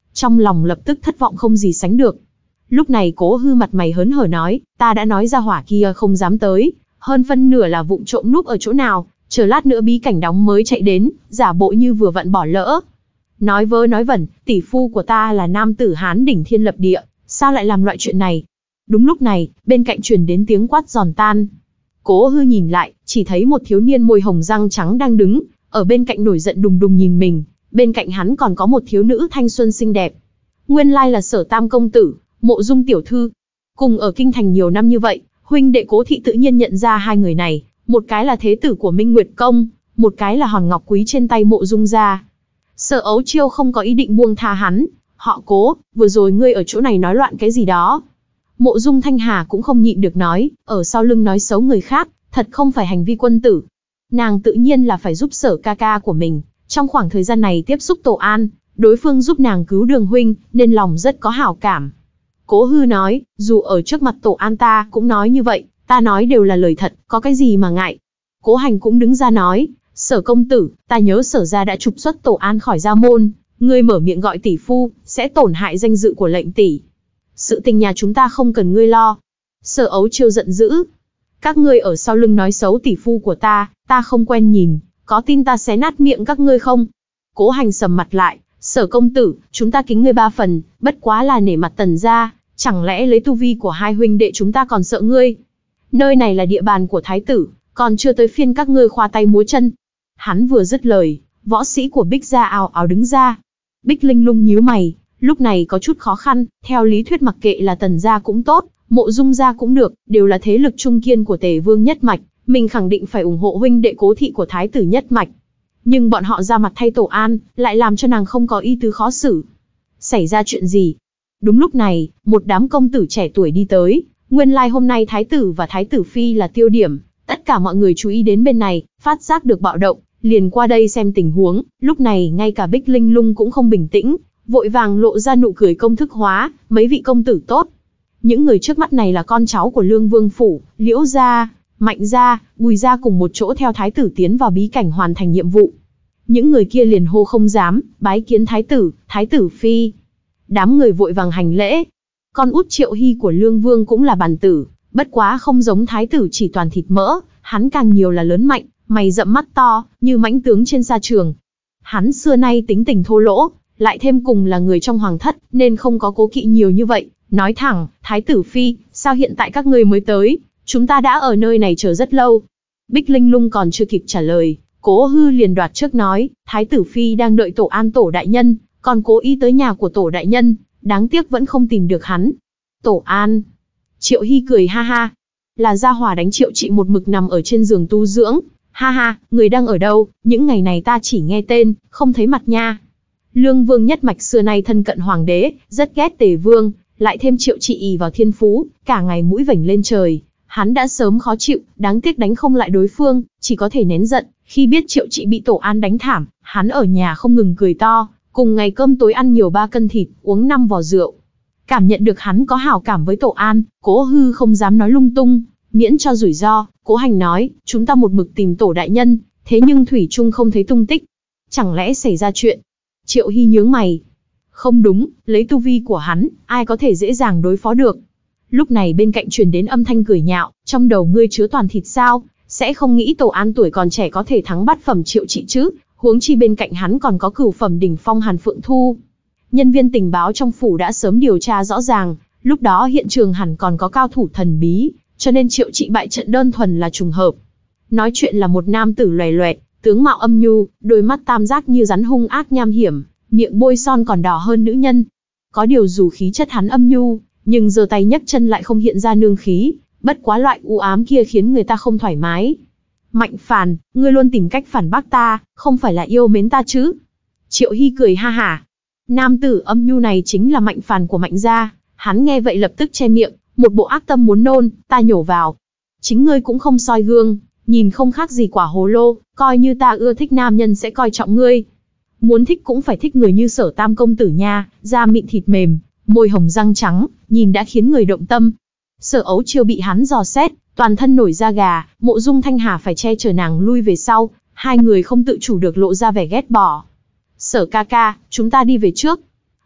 trong lòng lập tức thất vọng không gì sánh được. Lúc này Cố Hư mặt mày hớn hở nói, ta đã nói ra hỏa kia không dám tới, hơn phân nửa là vụng trộm núp ở chỗ nào, chờ lát nữa bí cảnh đóng mới chạy đến, giả bộ như vừa vặn bỏ lỡ. Nói vớ nói vẩn, tỷ phu của ta là nam tử Hán đỉnh thiên lập địa, sao lại làm loại chuyện này? Đúng lúc này, bên cạnh truyền đến tiếng quát giòn tan. Cố Hư nhìn lại, chỉ thấy một thiếu niên môi hồng răng trắng đang đứng, ở bên cạnh nổi giận đùng đùng nhìn mình, bên cạnh hắn còn có một thiếu nữ thanh xuân xinh đẹp. Nguyên lai là Sở Tam công tử, Mộ Dung tiểu thư. Cùng ở kinh thành nhiều năm như vậy, huynh đệ Cố thị tự nhiên nhận ra hai người này, một cái là thế tử của Minh Nguyệt công, một cái là hòn ngọc quý trên tay Mộ Dung gia. Sở Ấu Chiêu không có ý định buông tha hắn, họ Cố, vừa rồi ngươi ở chỗ này nói loạn cái gì đó? Mộ Dung Thanh Hà cũng không nhịn được nói, ở sau lưng nói xấu người khác, thật không phải hành vi quân tử. Nàng tự nhiên là phải giúp Sở ca ca của mình, trong khoảng thời gian này tiếp xúc Tổ An, đối phương giúp nàng cứu Đường huynh, nên lòng rất có hảo cảm. Cố Hư nói, dù ở trước mặt Tổ An ta cũng nói như vậy, ta nói đều là lời thật, có cái gì mà ngại. Cố Hành cũng đứng ra nói, Sở công tử, ta nhớ Sở gia đã trục xuất Tổ An khỏi gia môn, ngươi mở miệng gọi tỷ phu, sẽ tổn hại danh dự của lệnh tỷ. Sự tình nhà chúng ta không cần ngươi lo. Sở Ấu Chiêu giận dữ. Các ngươi ở sau lưng nói xấu tỷ phu của ta, ta không quen nhìn, có tin ta xé nát miệng các ngươi không? Cố Hành sầm mặt lại, Sở công tử, chúng ta kính ngươi ba phần, bất quá là nể mặt Tần gia, chẳng lẽ lấy tu vi của hai huynh đệ chúng ta còn sợ ngươi? Nơi này là địa bàn của thái tử, còn chưa tới phiên các ngươi khoa tay múa chân. Hắn vừa dứt lời, võ sĩ của Bích gia ào ào đứng ra. Bích Linh Lung nhíu mày, lúc này có chút khó khăn, theo lý thuyết mặc kệ là Tần gia cũng tốt, Mộ Dung gia cũng được, đều là thế lực trung kiên của Tề Vương nhất mạch, mình khẳng định phải ủng hộ huynh đệ Cố thị của thái tử nhất mạch. Nhưng bọn họ ra mặt thay Tổ An, lại làm cho nàng không có ý tứ khó xử. Xảy ra chuyện gì? Đúng lúc này, một đám công tử trẻ tuổi đi tới, nguyên lai like hôm nay thái tử và thái tử phi là tiêu điểm, tất cả mọi người chú ý đến bên này, phát giác được bạo động, liền qua đây xem tình huống. Lúc này ngay cả Bích Linh Lung cũng không bình tĩnh, vội vàng lộ ra nụ cười công thức hóa, mấy vị công tử tốt. Những người trước mắt này là con cháu của Lương Vương phủ, Liễu gia, Mạnh gia, Bùi gia cùng một chỗ theo thái tử tiến vào bí cảnh hoàn thành nhiệm vụ. Những người kia liền hô không dám, bái kiến thái tử, thái tử phi. Đám người vội vàng hành lễ. Con út Triệu Hy của Lương Vương cũng là bản tử, bất quá không giống thái tử chỉ toàn thịt mỡ, hắn càng nhiều là lớn mạnh, mày rậm mắt to, như mãnh tướng trên sa trường. Hắn xưa nay tính tình thô lỗ, lại thêm cùng là người trong hoàng thất, nên không có cố kỵ nhiều như vậy, nói thẳng, thái tử phi, sao hiện tại các ngươi mới tới, chúng ta đã ở nơi này chờ rất lâu. Bích Linh Lung còn chưa kịp trả lời, Cố Hư liền đoạt trước nói, thái tử phi đang đợi Tổ An Tổ đại nhân, còn cố ý tới nhà của Tổ đại nhân, đáng tiếc vẫn không tìm được hắn. Tổ An. Triệu Hy cười ha ha. Là gia hỏa đánh Triệu chị một mực nằm ở trên giường tu dưỡng. Ha ha, người đang ở đâu, những ngày này ta chỉ nghe tên, không thấy mặt nha. Lương Vương nhất mạch xưa nay thân cận hoàng đế, rất ghét Tề Vương, lại thêm Triệu chị ỷ vào thiên phú, cả ngày mũi vểnh lên trời. Hắn đã sớm khó chịu, đáng tiếc đánh không lại đối phương, chỉ có thể nén giận. Khi biết Triệu chị bị Tổ An đánh thảm, hắn ở nhà không ngừng cười to, cùng ngày cơm tối ăn nhiều ba cân thịt, uống năm vò rượu. Cảm nhận được hắn có hảo cảm với Tổ An, Cố Hư không dám nói lung tung, miễn cho rủi ro. Cố Hành nói, chúng ta một mực tìm Tổ đại nhân, thế nhưng thủy chung không thấy tung tích. Chẳng lẽ xảy ra chuyện? Triệu Hy nhướng mày. Không đúng, lấy tu vi của hắn, ai có thể dễ dàng đối phó được. Lúc này bên cạnh truyền đến âm thanh cười nhạo, trong đầu ngươi chứa toàn thịt sao, sẽ không nghĩ Tổ An tuổi còn trẻ có thể thắng bát phẩm Triệu chị chứ, huống chi bên cạnh hắn còn có cửu phẩm đỉnh phong Hàn Phượng Thu. Nhân viên tình báo trong phủ đã sớm điều tra rõ ràng, lúc đó hiện trường hẳn còn có cao thủ thần bí, cho nên Triệu chị bại trận đơn thuần là trùng hợp. Nói chuyện là một nam tử loè loẹt, tướng mạo âm nhu, đôi mắt tam giác như rắn hung ác nham hiểm, miệng bôi son còn đỏ hơn nữ nhân. Có điều dù khí chất hắn âm nhu, nhưng giơ tay nhấc chân lại không hiện ra nương khí, bất quá loại u ám kia khiến người ta không thoải mái. Mạnh Phàn, ngươi luôn tìm cách phản bác ta, không phải là yêu mến ta chứ? Triệu Hy cười ha hả. Nam tử âm nhu này chính là Mạnh Phàn của Mạnh gia. Hắn nghe vậy lập tức che miệng, một bộ ác tâm muốn nôn, ta nhổ vào. Chính ngươi cũng không soi gương, nhìn không khác gì quả hồ lô, coi như ta ưa thích nam nhân sẽ coi trọng ngươi. Muốn thích cũng phải thích người như Sở Tam công tử nha, da mịn thịt mềm, môi hồng răng trắng, nhìn đã khiến người động tâm. Sở Ấu Chiêu bị hắn dò xét, toàn thân nổi da gà, Mộ Dung Thanh Hà phải che chở nàng lui về sau, hai người không tự chủ được lộ ra vẻ ghét bỏ. Sở ca ca, chúng ta đi về trước.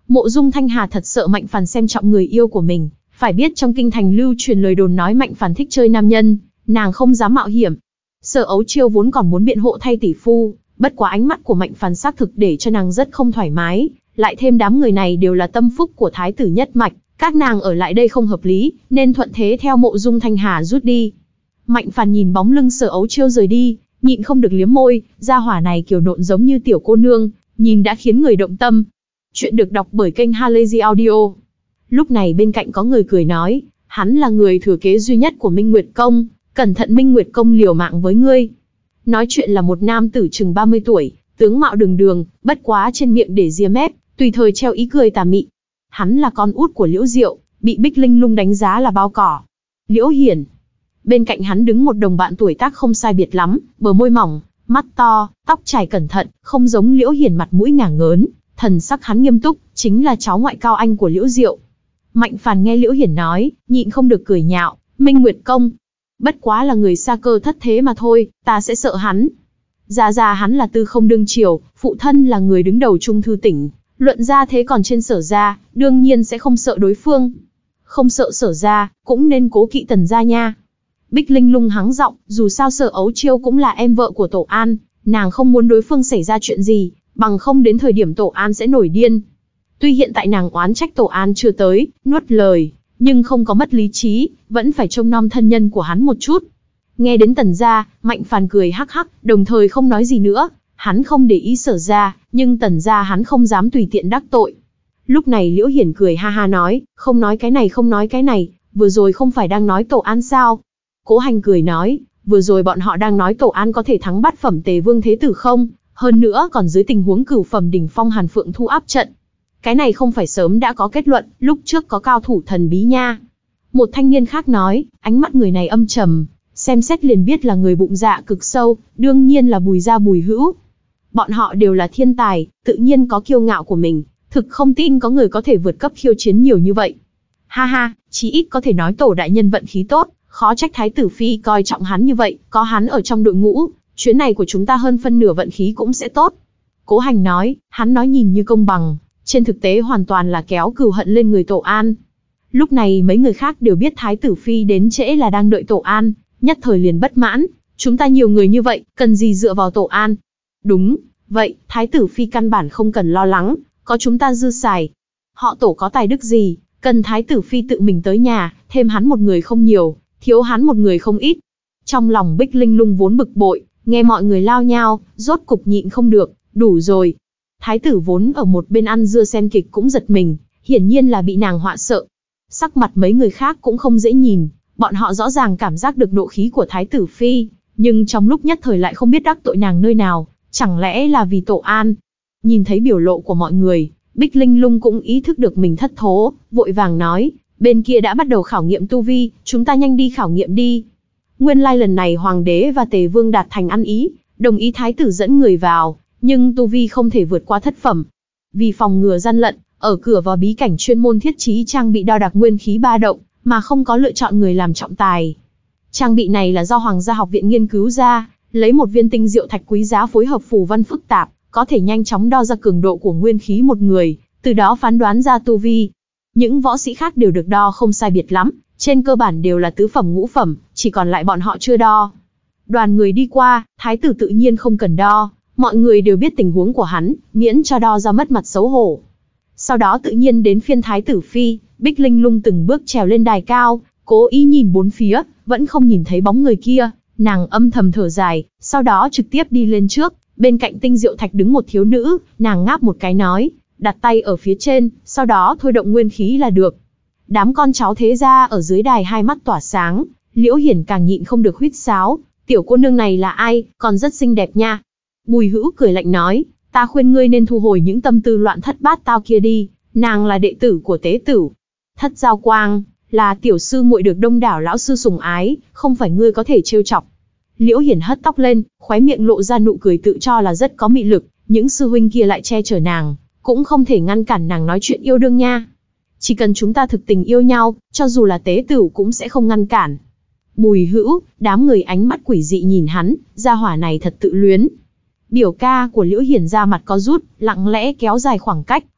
Mộ Dung Thanh Hà thật sợ Mạnh Phàn xem trọng người yêu của mình, phải biết trong kinh thành lưu truyền lời đồn nói Mạnh Phàn thích chơi nam nhân, nàng không dám mạo hiểm. Sở Ấu Chiêu vốn còn muốn biện hộ thay tỷ phu, bất quá ánh mắt của Mạnh Phàn xác thực để cho nàng rất không thoải mái, lại thêm đám người này đều là tâm phúc của thái tử nhất mạch, các nàng ở lại đây không hợp lý, nên thuận thế theo Mộ Dung Thanh Hà rút đi. Mạnh Phàn nhìn bóng lưng Sở Ấu Chiêu rời đi, nhịn không được liếm môi, gia hỏa này kiều nộn giống như tiểu cô nương, nhìn đã khiến người động tâm. Chuyện được đọc bởi kênh Halazy Audio. Lúc này bên cạnh có người cười nói, hắn là người thừa kế duy nhất của Minh Nguyệt Công, cẩn thận Minh Nguyệt Công liều mạng với ngươi. Nói chuyện là một nam tử chừng ba mươi tuổi, tướng mạo đường đường, bất quá trên miệng để ria mép, tùy thời treo ý cười tà mị. Hắn là con út của Liễu Diệu, bị Bích Linh Lung đánh giá là bao cỏ. Liễu Hiển. Bên cạnh hắn đứng một đồng bạn tuổi tác không sai biệt lắm, bờ môi mỏng, mắt to, tóc trải cẩn thận, không giống Liễu Hiển mặt mũi ngả ngớn, thần sắc hắn nghiêm túc, chính là cháu ngoại cao anh của Liễu Diệu. Mạnh Phàn nghe Liễu Hiển nói, nhịn không được cười nhạo, Minh Nguyệt Công, bất quá là người xa cơ thất thế mà thôi, ta sẽ sợ hắn. Ra ra hắn là tư không đương triều, phụ thân là người đứng đầu Trung Thư tỉnh, luận ra thế còn trên Sở gia, đương nhiên sẽ không sợ đối phương. Không sợ Sở gia, cũng nên cố kỵ Tần gia nha. Bích Linh Lung hắng giọng, dù sao Sở Ấu Chiêu cũng là em vợ của Tổ An, nàng không muốn đối phương xảy ra chuyện gì, bằng không đến thời điểm Tổ An sẽ nổi điên. Tuy hiện tại nàng oán trách Tổ An chưa tới, nuốt lời, nhưng không có mất lý trí, vẫn phải trông nom thân nhân của hắn một chút. Nghe đến Tần gia, Mạnh Phàn cười hắc hắc, đồng thời không nói gì nữa, hắn không để ý Sở gia, nhưng Tần gia hắn không dám tùy tiện đắc tội. Lúc này Liễu Hiển cười ha ha nói, không nói cái này không nói cái này, vừa rồi không phải đang nói Tổ An sao? Cố Hành cười nói, vừa rồi bọn họ đang nói Tổ An có thể thắng bát phẩm Tề Vương Thế Tử không, hơn nữa còn dưới tình huống cửu phẩm đỉnh phong Hàn Phượng Thu áp trận. Cái này không phải sớm đã có kết luận, lúc trước có cao thủ thần bí nha. Một thanh niên khác nói, ánh mắt người này âm trầm, xem xét liền biết là người bụng dạ cực sâu, đương nhiên là Bùi gia Bùi Hữu. Bọn họ đều là thiên tài, tự nhiên có kiêu ngạo của mình, thực không tin có người có thể vượt cấp khiêu chiến nhiều như vậy. Ha ha, chí ít có thể nói Tổ đại nhân vận khí tốt, khó trách Thái tử Phi coi trọng hắn như vậy, có hắn ở trong đội ngũ, chuyến này của chúng ta hơn phân nửa vận khí cũng sẽ tốt. Cố Hành nói, hắn nói nhìn như công bằng, trên thực tế hoàn toàn là kéo cừu hận lên người Tổ An. Lúc này mấy người khác đều biết Thái tử Phi đến trễ là đang đợi Tổ An, nhất thời liền bất mãn, chúng ta nhiều người như vậy, cần gì dựa vào Tổ An? Đúng, vậy, Thái tử Phi căn bản không cần lo lắng, có chúng ta dư xài. Họ Tổ có tài đức gì, cần Thái tử Phi tự mình tới nhà, thêm hắn một người không nhiều, thiếu hắn một người không ít. Trong lòng Bích Linh Lung vốn bực bội, nghe mọi người lao nhao, rốt cục nhịn không được, đủ rồi. Thái tử vốn ở một bên ăn dưa xem kịch cũng giật mình, hiển nhiên là bị nàng họa sợ. Sắc mặt mấy người khác cũng không dễ nhìn, bọn họ rõ ràng cảm giác được nộ khí của Thái tử Phi, nhưng trong lúc nhất thời lại không biết đắc tội nàng nơi nào, chẳng lẽ là vì Tổ An. Nhìn thấy biểu lộ của mọi người, Bích Linh Lung cũng ý thức được mình thất thố, vội vàng nói, bên kia đã bắt đầu khảo nghiệm tu vi, chúng ta nhanh đi khảo nghiệm đi. Nguyên lai lần này Hoàng đế và Tề Vương đạt thành ăn ý, đồng ý Thái tử dẫn người vào, nhưng tu vi không thể vượt qua thất phẩm. Vì phòng ngừa gian lận, ở cửa vào bí cảnh chuyên môn thiết trí trang bị đo đạc nguyên khí ba động, mà không có lựa chọn người làm trọng tài. Trang bị này là do Hoàng gia học viện nghiên cứu ra, lấy một viên tinh diệu thạch quý giá phối hợp phù văn phức tạp, có thể nhanh chóng đo ra cường độ của nguyên khí một người, từ đó phán đoán ra tu vi. Những võ sĩ khác đều được đo không sai biệt lắm, trên cơ bản đều là tứ phẩm ngũ phẩm, chỉ còn lại bọn họ chưa đo. Đoàn người đi qua, Thái tử tự nhiên không cần đo, mọi người đều biết tình huống của hắn, miễn cho đo ra mất mặt xấu hổ. Sau đó tự nhiên đến phiên Thái tử Phi, Bích Linh Lung từng bước trèo lên đài cao, cố ý nhìn bốn phía, vẫn không nhìn thấy bóng người kia, nàng âm thầm thở dài, sau đó trực tiếp đi lên trước, bên cạnh tinh diệu thạch đứng một thiếu nữ, nàng ngáp một cái nói, đặt tay ở phía trên, sau đó thôi động nguyên khí là được. Đám con cháu thế gia ở dưới đài hai mắt tỏa sáng, Liễu Hiển càng nhịn không được huýt sáo, tiểu cô nương này là ai, còn rất xinh đẹp nha. Bùi Hữu cười lạnh nói, ta khuyên ngươi nên thu hồi những tâm tư loạn thất bát tao kia đi, nàng là đệ tử của tế tử. Thất Giao Quang, là tiểu sư muội được đông đảo lão sư sủng ái, không phải ngươi có thể trêu chọc. Liễu Hiển hất tóc lên, khóe miệng lộ ra nụ cười tự cho là rất có mị lực, những sư huynh kia lại che chở nàng, cũng không thể ngăn cản nàng nói chuyện yêu đương nha. Chỉ cần chúng ta thực tình yêu nhau, cho dù là tế tử cũng sẽ không ngăn cản. Bùi Hữu, đám người ánh mắt quỷ dị nhìn hắn, gia hỏa này thật tự luyến. Biểu ca của Liễu Hiển ra mặt có rút, lặng lẽ kéo dài khoảng cách,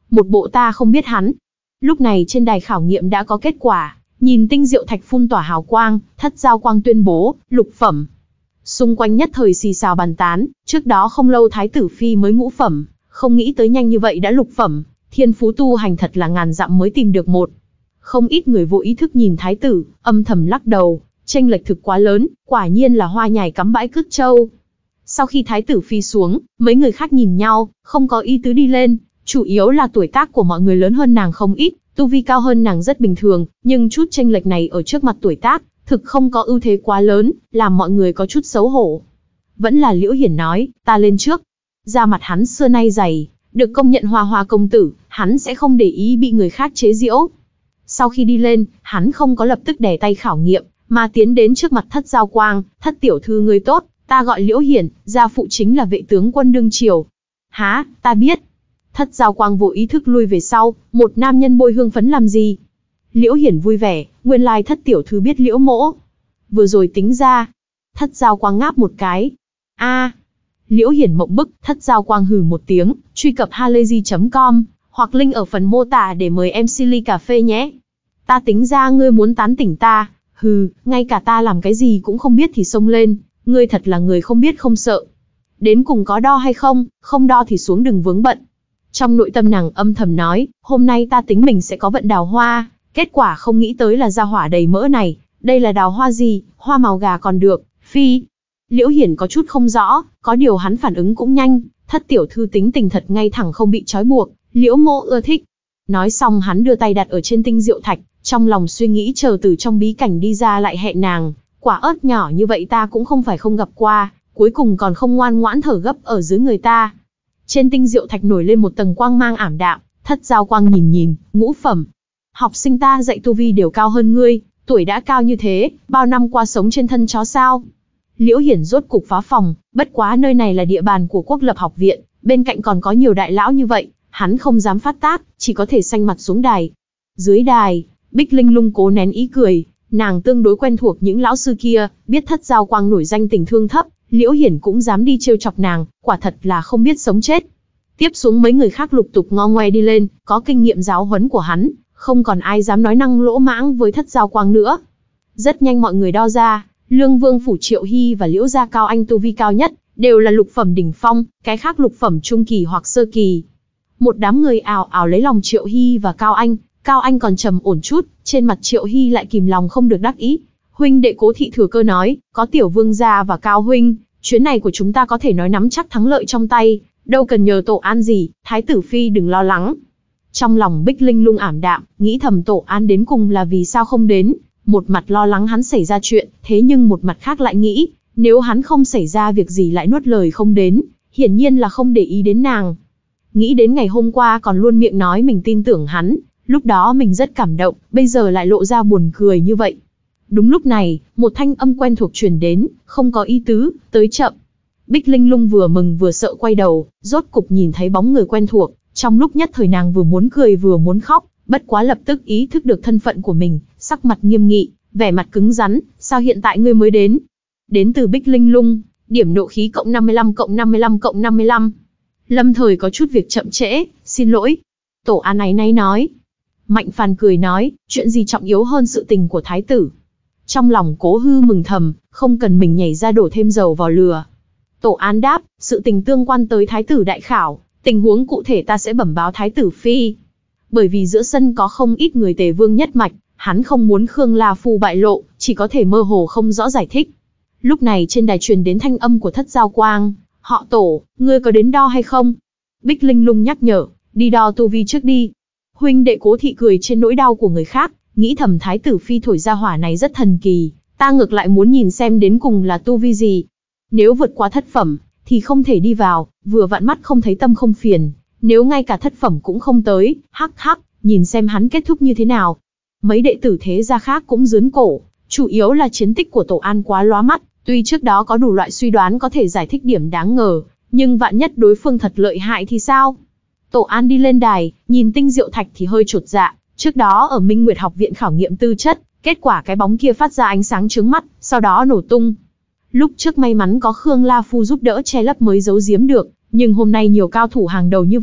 một bộ ta không biết hắn. Lúc này trên đài khảo nghiệm đã có kết quả, nhìn tinh diệu thạch phun tỏa hào quang, Thất Giao Quang tuyên bố, lục phẩm. Xung quanh nhất thời xì xào bàn tán, trước đó không lâu Thái tử Phi mới ngũ phẩm, không nghĩ tới nhanh như vậy đã lục phẩm, thiên phú tu hành thật là ngàn dặm mới tìm được một. Không ít người vô ý thức nhìn Thái tử, âm thầm lắc đầu, chênh lệch thực quá lớn, quả nhiên là hoa nhài cắm bãi cứt trâu. Sau khi Thái tử Phi xuống, mấy người khác nhìn nhau, không có ý tứ đi lên, chủ yếu là tuổi tác của mọi người lớn hơn nàng không ít, tu vi cao hơn nàng rất bình thường, nhưng chút chênh lệch này ở trước mặt tuổi tác, thực không có ưu thế quá lớn, làm mọi người có chút xấu hổ. Vẫn là Liễu Hiển nói, ta lên trước. Da mặt hắn xưa nay dày, được công nhận Hoa Hoa công tử, hắn sẽ không để ý bị người khác chế giễu. Sau khi đi lên, hắn không có lập tức đè tay khảo nghiệm, mà tiến đến trước mặt Thất Giao Quang, Thất tiểu thư ngươi tốt, ta gọi Liễu Hiển, gia phụ chính là vệ tướng quân đương triều. Há, ta biết. Thất Giao Quang vô ý thức lui về sau, một nam nhân bôi hương phấn làm gì? Liễu Hiển vui vẻ, nguyên lai Thất tiểu thư biết Liễu mỗ. Vừa rồi tính ra, Thất Giao Quang ngáp một cái. A. Liễu Hiển mộng bức, Thất Giao Quang hừ một tiếng, truy cập halayzi chấm com, hoặc link ở phần mô tả để mời em xê ly cà phê nhé. Ta tính ra ngươi muốn tán tỉnh ta, hừ, ngay cả ta làm cái gì cũng không biết thì xông lên, ngươi thật là người không biết không sợ. Đến cùng có đo hay không, không đo thì xuống đừng vướng bận. Trong nội tâm nàng âm thầm nói, hôm nay ta tính mình sẽ có vận đào hoa, kết quả không nghĩ tới là ra hỏa đầy mỡ này, đây là đào hoa gì, hoa màu gà còn được, phi. Liễu Hiển có chút không rõ, có điều hắn phản ứng cũng nhanh, Thất tiểu thư tính tình thật ngay thẳng không bị trói buộc, Liễu mỗ ưa thích. Nói xong hắn đưa tay đặt ở trên tinh diệu thạch, trong lòng suy nghĩ chờ từ trong bí cảnh đi ra lại hẹn nàng, quả ớt nhỏ như vậy ta cũng không phải không gặp qua, cuối cùng còn không ngoan ngoãn thở gấp ở dưới người ta. Trên tinh diệu thạch nổi lên một tầng quang mang ảm đạm, Thất Giao Quang nhìn nhìn, ngũ phẩm. Học sinh ta dạy tu vi đều cao hơn ngươi, tuổi đã cao như thế, bao năm qua sống trên thân chó sao? Liễu Hiển rốt cục phá phòng, bất quá nơi này là địa bàn của Quốc Lập học viện, bên cạnh còn có nhiều đại lão như vậy, hắn không dám phát tác, chỉ có thể xanh mặt xuống đài. Dưới đài, Bích Linh Lung cố nén ý cười, nàng tương đối quen thuộc những lão sư kia, biết Thất Giao Quang nổi danh tình thương thấp, Liễu Hiển cũng dám đi trêu chọc nàng, quả thật là không biết sống chết. Tiếp xuống mấy người khác lục tục ngo ngoe đi lên, có kinh nghiệm giáo huấn của hắn, không còn ai dám nói năng lỗ mãng với Thất Giao Quang nữa. Rất nhanh mọi người đo ra, Lương Vương phủ Triệu Hy và Liễu gia Cao Anh tu vi cao nhất, đều là lục phẩm đỉnh phong, cái khác lục phẩm trung kỳ hoặc sơ kỳ. Một đám người ào ào lấy lòng Triệu Hy và Cao Anh, Cao Anh còn trầm ổn chút, trên mặt Triệu Hy lại kìm lòng không được đắc ý. Huynh đệ Cố thị thừa cơ nói, có tiểu vương gia và Cao huynh, chuyến này của chúng ta có thể nói nắm chắc thắng lợi trong tay, đâu cần nhờ Tổ An gì, Thái tử Phi đừng lo lắng. Trong lòng Bích Linh Lung ảm đạm, nghĩ thầm Tổ An đến cùng là vì sao không đến, một mặt lo lắng hắn xảy ra chuyện, thế nhưng một mặt khác lại nghĩ, nếu hắn không xảy ra việc gì lại nuốt lời không đến, hiển nhiên là không để ý đến nàng. Nghĩ đến ngày hôm qua còn luôn miệng nói mình tin tưởng hắn, lúc đó mình rất cảm động, bây giờ lại lộ ra buồn cười như vậy. Đúng lúc này, một thanh âm quen thuộc truyền đến, không có ý tứ, tới chậm. Bích Linh Lung vừa mừng vừa sợ quay đầu, rốt cục nhìn thấy bóng người quen thuộc, trong lúc nhất thời nàng vừa muốn cười vừa muốn khóc, bất quá lập tức ý thức được thân phận của mình, sắc mặt nghiêm nghị, vẻ mặt cứng rắn, sao hiện tại ngươi mới đến? Đến từ Bích Linh Lung, điểm nộ khí cộng năm mươi lăm cộng năm mươi lăm cộng năm mươi lăm. Lâm thời có chút việc chậm trễ, xin lỗi. Tổ An áy náy nói. Mạnh Phàn cười nói, chuyện gì trọng yếu hơn sự tình của thái tử. Trong lòng Cố Hư mừng thầm, không cần mình nhảy ra đổ thêm dầu vào lửa. Tổ An đáp, sự tình tương quan tới thái tử đại khảo, tình huống cụ thể ta sẽ bẩm báo thái tử Phi. Bởi vì giữa sân có không ít người Tề Vương nhất mạch, hắn không muốn Khương La Phu bại lộ, chỉ có thể mơ hồ không rõ giải thích. Lúc này trên đài truyền đến thanh âm của Thất Giao Quang, họ Tổ, ngươi có đến đo hay không? Bích Linh Lung nhắc nhở, đi đo tu vi trước đi. Huynh đệ Cố thị cười trên nỗi đau của người khác, nghĩ thầm thái tử Phi thổi ra hỏa này rất thần kỳ, ta ngược lại muốn nhìn xem đến cùng là tu vi gì. Nếu vượt qua thất phẩm, thì không thể đi vào, vừa vặn mắt không thấy tâm không phiền. Nếu ngay cả thất phẩm cũng không tới, hắc hắc, nhìn xem hắn kết thúc như thế nào. Mấy đệ tử thế gia khác cũng giớn cổ, chủ yếu là chiến tích của Tổ An quá lóa mắt, tuy trước đó có đủ loại suy đoán có thể giải thích điểm đáng ngờ, nhưng vạn nhất đối phương thật lợi hại thì sao? Tổ An đi lên đài, nhìn tinh diệu thạch thì hơi chột dạ, trước đó ở Minh Nguyệt học viện khảo nghiệm tư chất, kết quả cái bóng kia phát ra ánh sáng chướng mắt, sau đó nổ tung. Lúc trước may mắn có Khương La Phu giúp đỡ che lấp mới giấu giếm được, nhưng hôm nay nhiều cao thủ hàng đầu như vậy,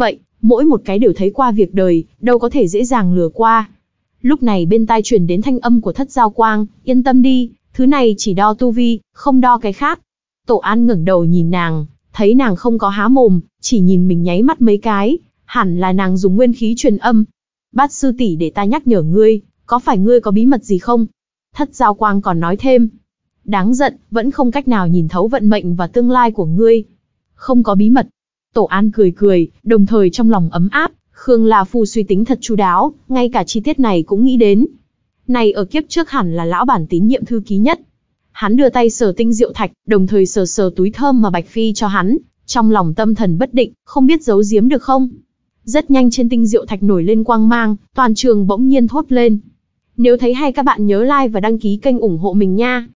mỗi một cái đều thấy qua việc đời, đâu có thể dễ dàng lừa qua. Lúc này bên tai truyền đến thanh âm của Thất Giao Quang, yên tâm đi, thứ này chỉ đo tu vi, không đo cái khác. Tổ An ngẩng đầu nhìn nàng, thấy nàng không có há mồm, chỉ nhìn mình nháy mắt mấy cái, hẳn là nàng dùng nguyên khí truyền âm. Bát sư tỷ để ta nhắc nhở ngươi, có phải ngươi có bí mật gì không? Thất Giao Quang còn nói thêm. Đáng giận, vẫn không cách nào nhìn thấu vận mệnh và tương lai của ngươi. Không có bí mật. Tổ An cười cười, đồng thời trong lòng ấm áp, Khương La Phu suy tính thật chu đáo, ngay cả chi tiết này cũng nghĩ đến. Này ở kiếp trước hẳn là lão bản tín nhiệm thư ký nhất. Hắn đưa tay sờ tinh diệu thạch, đồng thời sờ sờ túi thơm mà Bạch Phi cho hắn, trong lòng tâm thần bất định, không biết giấu giếm được không. Rất nhanh trên tinh diệu thạch nổi lên quang mang, toàn trường bỗng nhiên thốt lên. Nếu thấy hay các bạn nhớ like và đăng ký kênh ủng hộ mình nha.